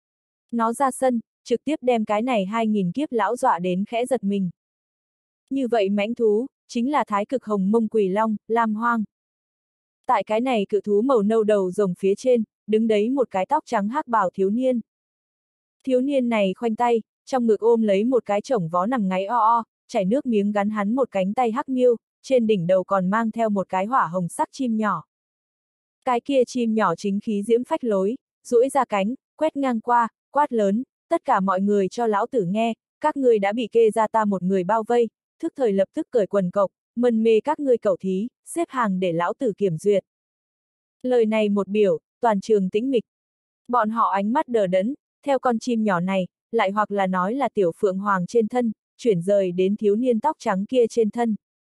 Nó ra sân, trực tiếp đem cái này hai nghìn kiếp lão dọa đến khẽ giật mình. Như vậy mãnh thú, chính là thái cực hồng mông quỷ long, Lam Hoang. Tại cái này cự thú màu nâu đầu rồng phía trên, đứng đấy một cái tóc trắng hắc bào thiếu niên. Thiếu niên này khoanh tay, trong ngực ôm lấy một cái chổng vó nằm ngáy o o, chảy nước miếng gắn hắn một cánh tay hắc miêu, trên đỉnh đầu còn mang theo một cái hỏa hồng sắc chim nhỏ. Cái kia chim nhỏ chính khí diễm phách lối, duỗi ra cánh, quét ngang qua, quát lớn, tất cả mọi người cho lão tử nghe, các ngươi đã bị kê ra ta một người bao vây, thức thời lập tức cởi quần cộc, mân mê các ngươi cẩu thí, xếp hàng để lão tử kiểm duyệt. Lời này một biểu, toàn trường tĩnh mịch. Bọn họ ánh mắt đờ đẫn, theo con chim nhỏ này, lại hoặc là nói là tiểu phượng hoàng trên thân, chuyển rời đến thiếu niên tóc trắng kia trên thân.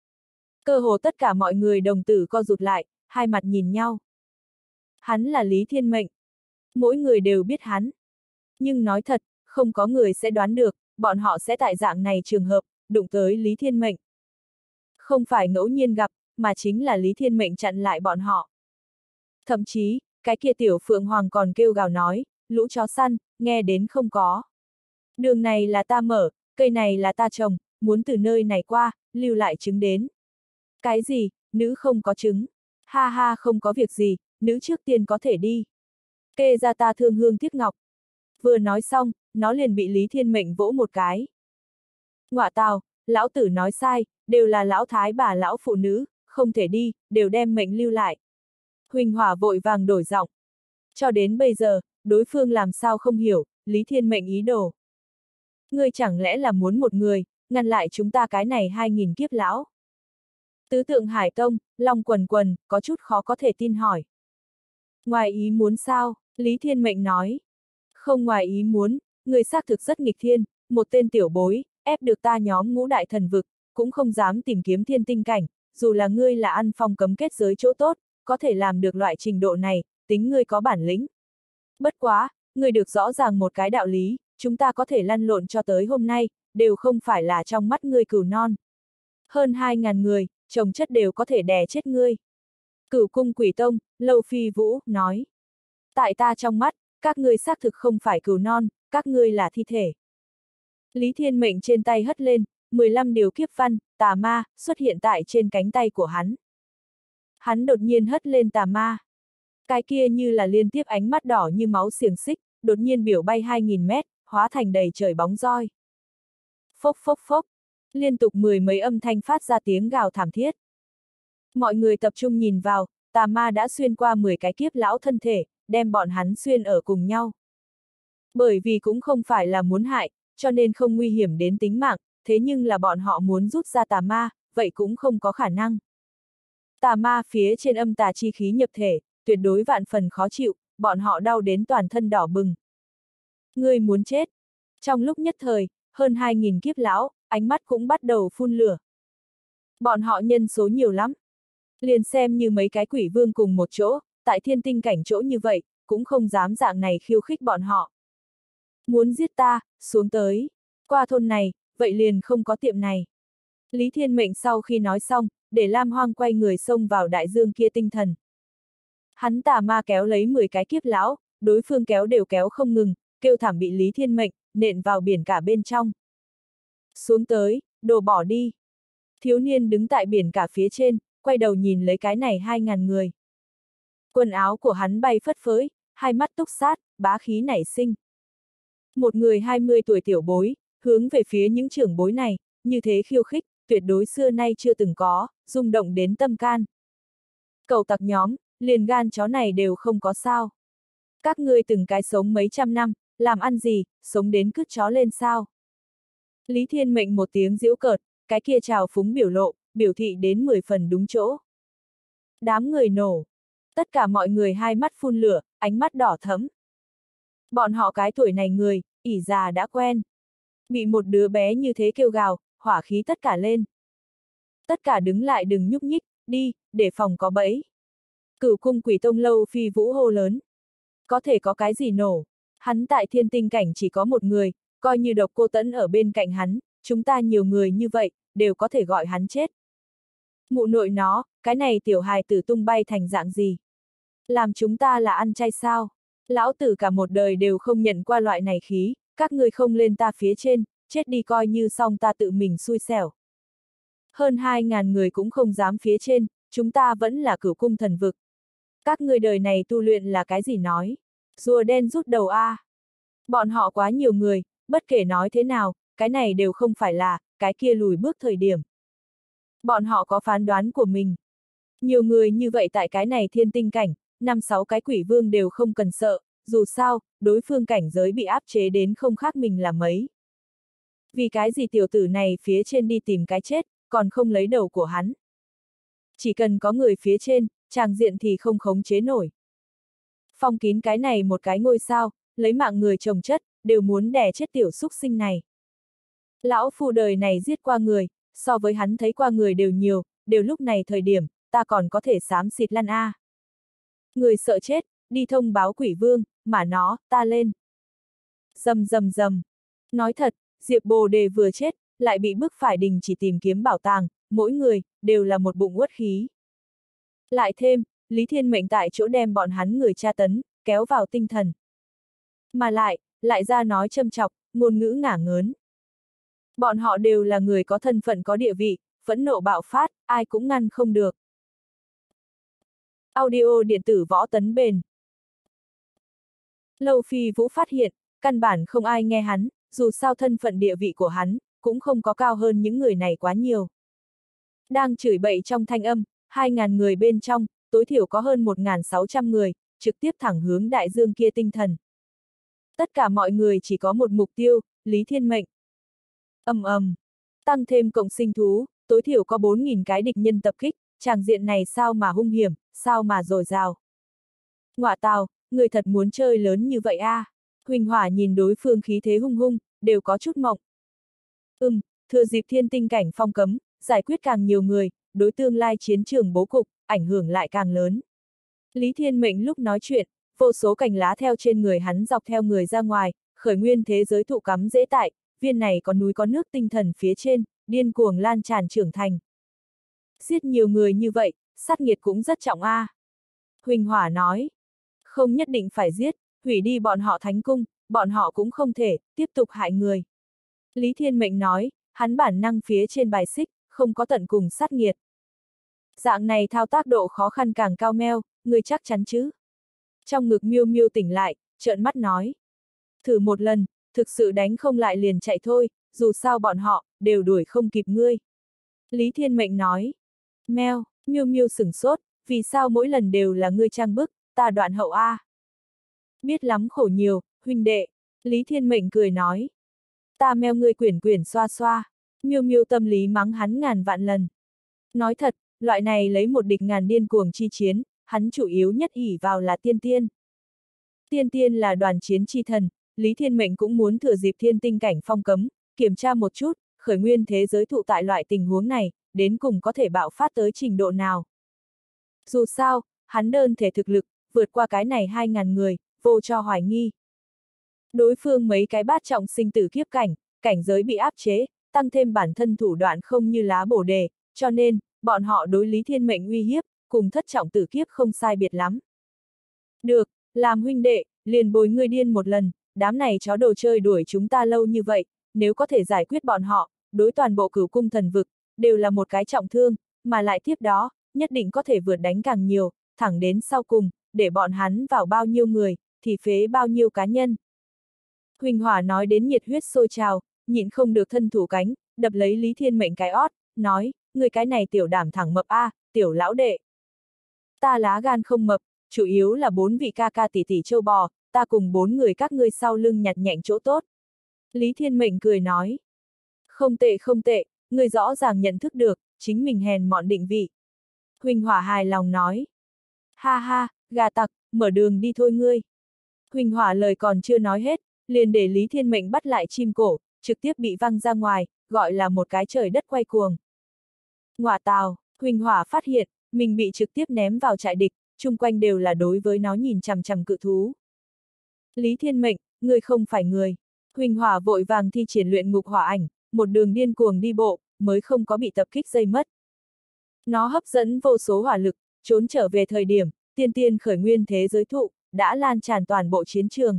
Cơ hồ tất cả mọi người đồng tử co rụt lại, hai mặt nhìn nhau. Hắn là Lý Thiên Mệnh. Mỗi người đều biết hắn. Nhưng nói thật, không có người sẽ đoán được, bọn họ sẽ tại dạng này trường hợp, đụng tới Lý Thiên Mệnh. Không phải ngẫu nhiên gặp, mà chính là Lý Thiên Mệnh chặn lại bọn họ. Thậm chí, cái kia tiểu phượng hoàng còn kêu gào nói, lũ chó săn, nghe đến không có. Đường này là ta mở, cây này là ta trồng, muốn từ nơi này qua, lưu lại trứng đến. Cái gì, nữ không có trứng? Ha ha không có việc gì, nữ trước tiên có thể đi. Kê ra ta thương hương tiếc ngọc. Vừa nói xong, nó liền bị Lý Thiên Mệnh vỗ một cái. Ngọa tào, lão tử nói sai, đều là lão thái bà lão phụ nữ, không thể đi, đều đem mệnh lưu lại. Huỳnh Hỏa vội vàng đổi giọng. Cho đến bây giờ, đối phương làm sao không hiểu, Lý Thiên Mệnh ý đồ. Ngươi chẳng lẽ là muốn một người, ngăn lại chúng ta cái này hai nghìn kiếp lão? Tứ tượng Hải Tông, Long Quần Quần, có chút khó có thể tin hỏi. Ngoài ý muốn sao? Lý Thiên Mệnh nói. Không ngoài ý muốn, người xác thực rất nghịch thiên, một tên tiểu bối, ép được ta nhóm ngũ đại thần vực, cũng không dám tìm kiếm thiên tinh cảnh, dù là ngươi là ăn phong cấm kết giới chỗ tốt, có thể làm được loại trình độ này, tính ngươi có bản lĩnh. Bất quá, ngươi được rõ ràng một cái đạo lý, chúng ta có thể lăn lộn cho tới hôm nay, đều không phải là trong mắt ngươi cừu non. Hơn hai ngàn người, chồng chất đều có thể đè chết ngươi. Cửu cung quỷ tông, Lâu Phi Vũ, nói. Tại ta trong mắt, các ngươi xác thực không phải cừu non, các ngươi là thi thể. Lý Thiên Mệnh trên tay hất lên, mười lăm điều kiếp văn, tà ma, xuất hiện tại trên cánh tay của hắn. Hắn đột nhiên hất lên tà ma. Cái kia như là liên tiếp ánh mắt đỏ như máu xiềng xích, đột nhiên biểu bay hai nghìn mét, hóa thành đầy trời bóng roi. Phốc phốc phốc, liên tục mười mấy âm thanh phát ra tiếng gào thảm thiết. Mọi người tập trung nhìn vào, tà ma đã xuyên qua mười cái kiếp lão thân thể, đem bọn hắn xuyên ở cùng nhau. Bởi vì cũng không phải là muốn hại, cho nên không nguy hiểm đến tính mạng, thế nhưng là bọn họ muốn rút ra tà ma, vậy cũng không có khả năng. Tà ma phía trên âm tà chi khí nhập thể, tuyệt đối vạn phần khó chịu, bọn họ đau đến toàn thân đỏ bừng. Ngươi muốn chết. Trong lúc nhất thời, hơn hai nghìn kiếp lão, ánh mắt cũng bắt đầu phun lửa. Bọn họ nhân số nhiều lắm. Liền xem như mấy cái quỷ vương cùng một chỗ, tại thiên tinh cảnh chỗ như vậy, cũng không dám dạng này khiêu khích bọn họ. Muốn giết ta, xuống tới. Qua thôn này, vậy liền không có tiệm này. Lý Thiên Mệnh sau khi nói xong, để Lam Hoang quay người xông vào đại dương kia tinh thần. Hắn tà ma kéo lấy mười cái kiếp lão, đối phương kéo đều kéo không ngừng, kêu thảm bị Lý Thiên Mệnh, nện vào biển cả bên trong. Xuống tới, đồ bỏ đi. Thiếu niên đứng tại biển cả phía trên, quay đầu nhìn lấy cái này hai ngàn người. Quần áo của hắn bay phất phới, hai mắt túc sát, bá khí nảy sinh. Một người hai mươi tuổi tiểu bối, hướng về phía những trưởng bối này, như thế khiêu khích, tuyệt đối xưa nay chưa từng có, rung động đến tâm can. Cậu tặc nhóm, liền gan chó này đều không có sao. Các ngươi từng cái sống mấy trăm năm, làm ăn gì, sống đến cứt chó lên sao. Lý Thiên Mệnh một tiếng giễu cợt, cái kia trào phúng biểu lộ, biểu thị đến mười phần đúng chỗ. Đám người nổ. Tất cả mọi người hai mắt phun lửa, ánh mắt đỏ thẫm. Bọn họ cái tuổi này người, ỉ già đã quen. Bị một đứa bé như thế kêu gào, hỏa khí tất cả lên. Tất cả đứng lại đừng nhúc nhích, đi, để phòng có bẫy. Cửu cung quỷ tông Lâu Phi Vũ hô lớn. Có thể có cái gì nổ. Hắn tại thiên tinh cảnh chỉ có một người, coi như Độc Cô Tẫn ở bên cạnh hắn, chúng ta nhiều người như vậy, đều có thể gọi hắn chết. Mụ nội nó, cái này tiểu hài tử tung bay thành dạng gì? Làm chúng ta là ăn chay sao? Lão tử cả một đời đều không nhận qua loại này khí, các ngươi không lên ta phía trên, chết đi coi như xong ta tự mình xui xẻo. Hơn hai ngàn người cũng không dám phía trên, chúng ta vẫn là cửu cung thần vực. Các ngươi đời này tu luyện là cái gì nói? Rùa đen rút đầu a. Bọn họ quá nhiều người, bất kể nói thế nào, cái này đều không phải là, cái kia lùi bước thời điểm. Bọn họ có phán đoán của mình. Nhiều người như vậy tại cái này thiên tinh cảnh, năm sáu cái quỷ vương đều không cần sợ, dù sao, đối phương cảnh giới bị áp chế đến không khác mình là mấy. Vì cái gì tiểu tử này phía trên đi tìm cái chết, còn không lấy đầu của hắn. Chỉ cần có người phía trên, tràng diện thì không khống chế nổi. Phong kín cái này một cái ngôi sao, lấy mạng người trồng chất, đều muốn đè chết tiểu xúc sinh này. Lão phu đời này giết qua người, so với hắn thấy qua người đều nhiều, đều lúc này thời điểm, ta còn có thể xám xịt lăn a. Người sợ chết, đi thông báo quỷ vương, mà nó, ta lên. Rầm rầm rầm. Nói thật, Diệp Bồ Đề vừa chết, lại bị bức phải đình chỉ tìm kiếm bảo tàng, mỗi người, đều là một bụng uất khí. Lại thêm, Lý Thiên Mệnh tại chỗ đem bọn hắn người tra tấn, kéo vào tinh thần. Mà lại, lại ra nói châm chọc, ngôn ngữ ngả ngớn. Bọn họ đều là người có thân phận có địa vị, phẫn nộ bạo phát, ai cũng ngăn không được. Audio điện tử võ tấn bền. Lâu Phi Vũ phát hiện, căn bản không ai nghe hắn, dù sao thân phận địa vị của hắn, cũng không có cao hơn những người này quá nhiều. Đang chửi bậy trong thanh âm, hai ngàn người bên trong, tối thiểu có hơn một nghìn sáu trăm người, trực tiếp thẳng hướng đại dương kia tinh thần. Tất cả mọi người chỉ có một mục tiêu, Lý Thiên Mệnh. Ầm ầm, tăng thêm cộng sinh thú, tối thiểu có bốn nghìn cái địch nhân tập kích, tràng diện này sao mà hung hiểm, sao mà dồi dào. Ngọa tào, người thật muốn chơi lớn như vậy a? À? Huỳnh Hỏa nhìn đối phương khí thế hung hung, đều có chút mộng. Ừm, thừa dịp thiên tinh cảnh phong cấm, giải quyết càng nhiều người, đối tương lai chiến trường bố cục, ảnh hưởng lại càng lớn. Lý Thiên Mệnh lúc nói chuyện, vô số cành lá theo trên người hắn dọc theo người ra ngoài, khởi nguyên thế giới thụ cắm dễ tại, viên này có núi có nước tinh thần phía trên, điên cuồng lan tràn trưởng thành. Giết nhiều người như vậy, sát nghiệt cũng rất trọng a. À. Huỳnh Hỏa nói, không nhất định phải giết, hủy đi bọn họ thánh cung, bọn họ cũng không thể, tiếp tục hại người. Lý Thiên Mệnh nói, hắn bản năng phía trên bài xích, không có tận cùng sát nghiệt. Dạng này thao tác độ khó khăn càng cao meo, người chắc chắn chứ. Trong ngực Miêu Miêu tỉnh lại, trợn mắt nói. Thử một lần, thực sự đánh không lại liền chạy thôi, dù sao bọn họ, đều đuổi không kịp ngươi. Lý Thiên Mệnh nói. Meo, Miêu Miêu sửng sốt, vì sao mỗi lần đều là ngươi trang bức, ta đoạn hậu a. Biết lắm khổ nhiều, huynh đệ. Lý Thiên Mệnh cười nói. Ta meo ngươi quyển quyển xoa xoa. Miêu Miêu tâm lý mắng hắn ngàn vạn lần. Nói thật, loại này lấy một địch ngàn điên cuồng chi chiến, hắn chủ yếu nhất ỷ vào là tiên tiên. Tiên tiên là đoàn chiến chi thần, Lý Thiên Mệnh cũng muốn thừa dịp thiên tinh cảnh phong cấm, kiểm tra một chút, khởi nguyên thế giới thụ tại loại tình huống này, đến cùng có thể bạo phát tới trình độ nào. Dù sao, hắn đơn thể thực lực, vượt qua cái này hai ngàn người, vô cho hoài nghi. Đối phương mấy cái bát trọng sinh tử kiếp cảnh, cảnh giới bị áp chế, tăng thêm bản thân thủ đoạn không như lá bổ đề, cho nên, bọn họ đối Lý Thiên Mệnh uy hiếp, cùng thất trọng tử kiếp không sai biệt lắm. Được, làm huynh đệ, liền bồi ngươi điên một lần, đám này chó đồ chơi đuổi chúng ta lâu như vậy, nếu có thể giải quyết bọn họ, đối toàn bộ cửu cung thần vực, đều là một cái trọng thương, mà lại tiếp đó, nhất định có thể vượt đánh càng nhiều, thẳng đến sau cùng, để bọn hắn vào bao nhiêu người, thì phế bao nhiêu cá nhân. Huỳnh Hỏa nói đến nhiệt huyết sôi trào, nhịn không được thân thủ cánh, đập lấy Lý Thiên Mệnh cái ót, nói, người cái này tiểu đảm thẳng mập a, à, tiểu lão đệ. Ta lá gan không mập, chủ yếu là bốn vị ca ca tỷ tỷ châu bò, ta cùng bốn người các ngươi sau lưng nhặt nhạnh chỗ tốt. Lý Thiên Mệnh cười nói. Không tệ không tệ, ngươi rõ ràng nhận thức được, chính mình hèn mọn định vị. Huỳnh Hỏa hài lòng nói. Ha ha, gà tặc, mở đường đi thôi ngươi. Huỳnh Hỏa lời còn chưa nói hết, liền để Lý Thiên Mệnh bắt lại chim cổ, trực tiếp bị văng ra ngoài, gọi là một cái trời đất quay cuồng. Ngọa tào, Huỳnh Hỏa phát hiện, mình bị trực tiếp ném vào trại địch, chung quanh đều là đối với nó nhìn chằm chằm cự thú. Lý Thiên Mệnh, ngươi không phải người. Huỳnh Hỏa vội vàng thi triển luyện ngục hỏa ảnh, một đường điên cuồng đi bộ, mới không có bị tập kích dây mất. Nó hấp dẫn vô số hỏa lực, trốn trở về thời điểm, tiên tiên khởi nguyên thế giới thụ, đã lan tràn toàn bộ chiến trường.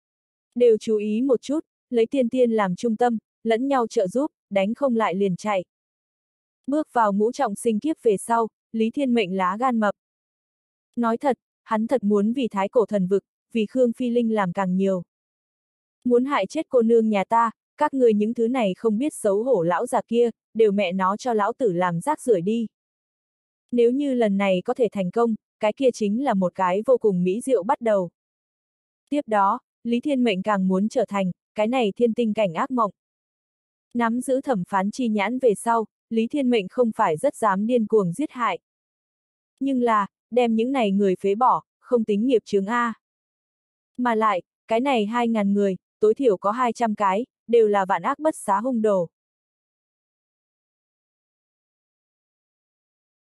Đều chú ý một chút, lấy tiên tiên làm trung tâm, lẫn nhau trợ giúp, đánh không lại liền chạy. Bước vào ngũ trọng sinh kiếp về sau, Lý Thiên Mệnh lá gan mập. Nói thật, hắn thật muốn vì thái cổ thần vực, vì Khương Phi Linh làm càng nhiều. Muốn hại chết cô nương nhà ta, Các người những thứ này không biết xấu hổ lão già kia, đều mẹ nó cho lão tử làm rác rưởi đi. Nếu như lần này có thể thành công, cái kia chính là một cái vô cùng mỹ diệu bắt đầu. Tiếp đó, Lý Thiên Mệnh càng muốn trở thành, cái này thiên tinh cảnh ác mộng. Nắm giữ thẩm phán chi nhãn về sau, Lý Thiên Mệnh không phải rất dám điên cuồng giết hại. Nhưng là, đem những này người phế bỏ, không tính nghiệp chướng A. Mà lại, cái này hai ngàn người, tối thiểu có hai trăm cái, đều là vạn ác bất xá hung đồ.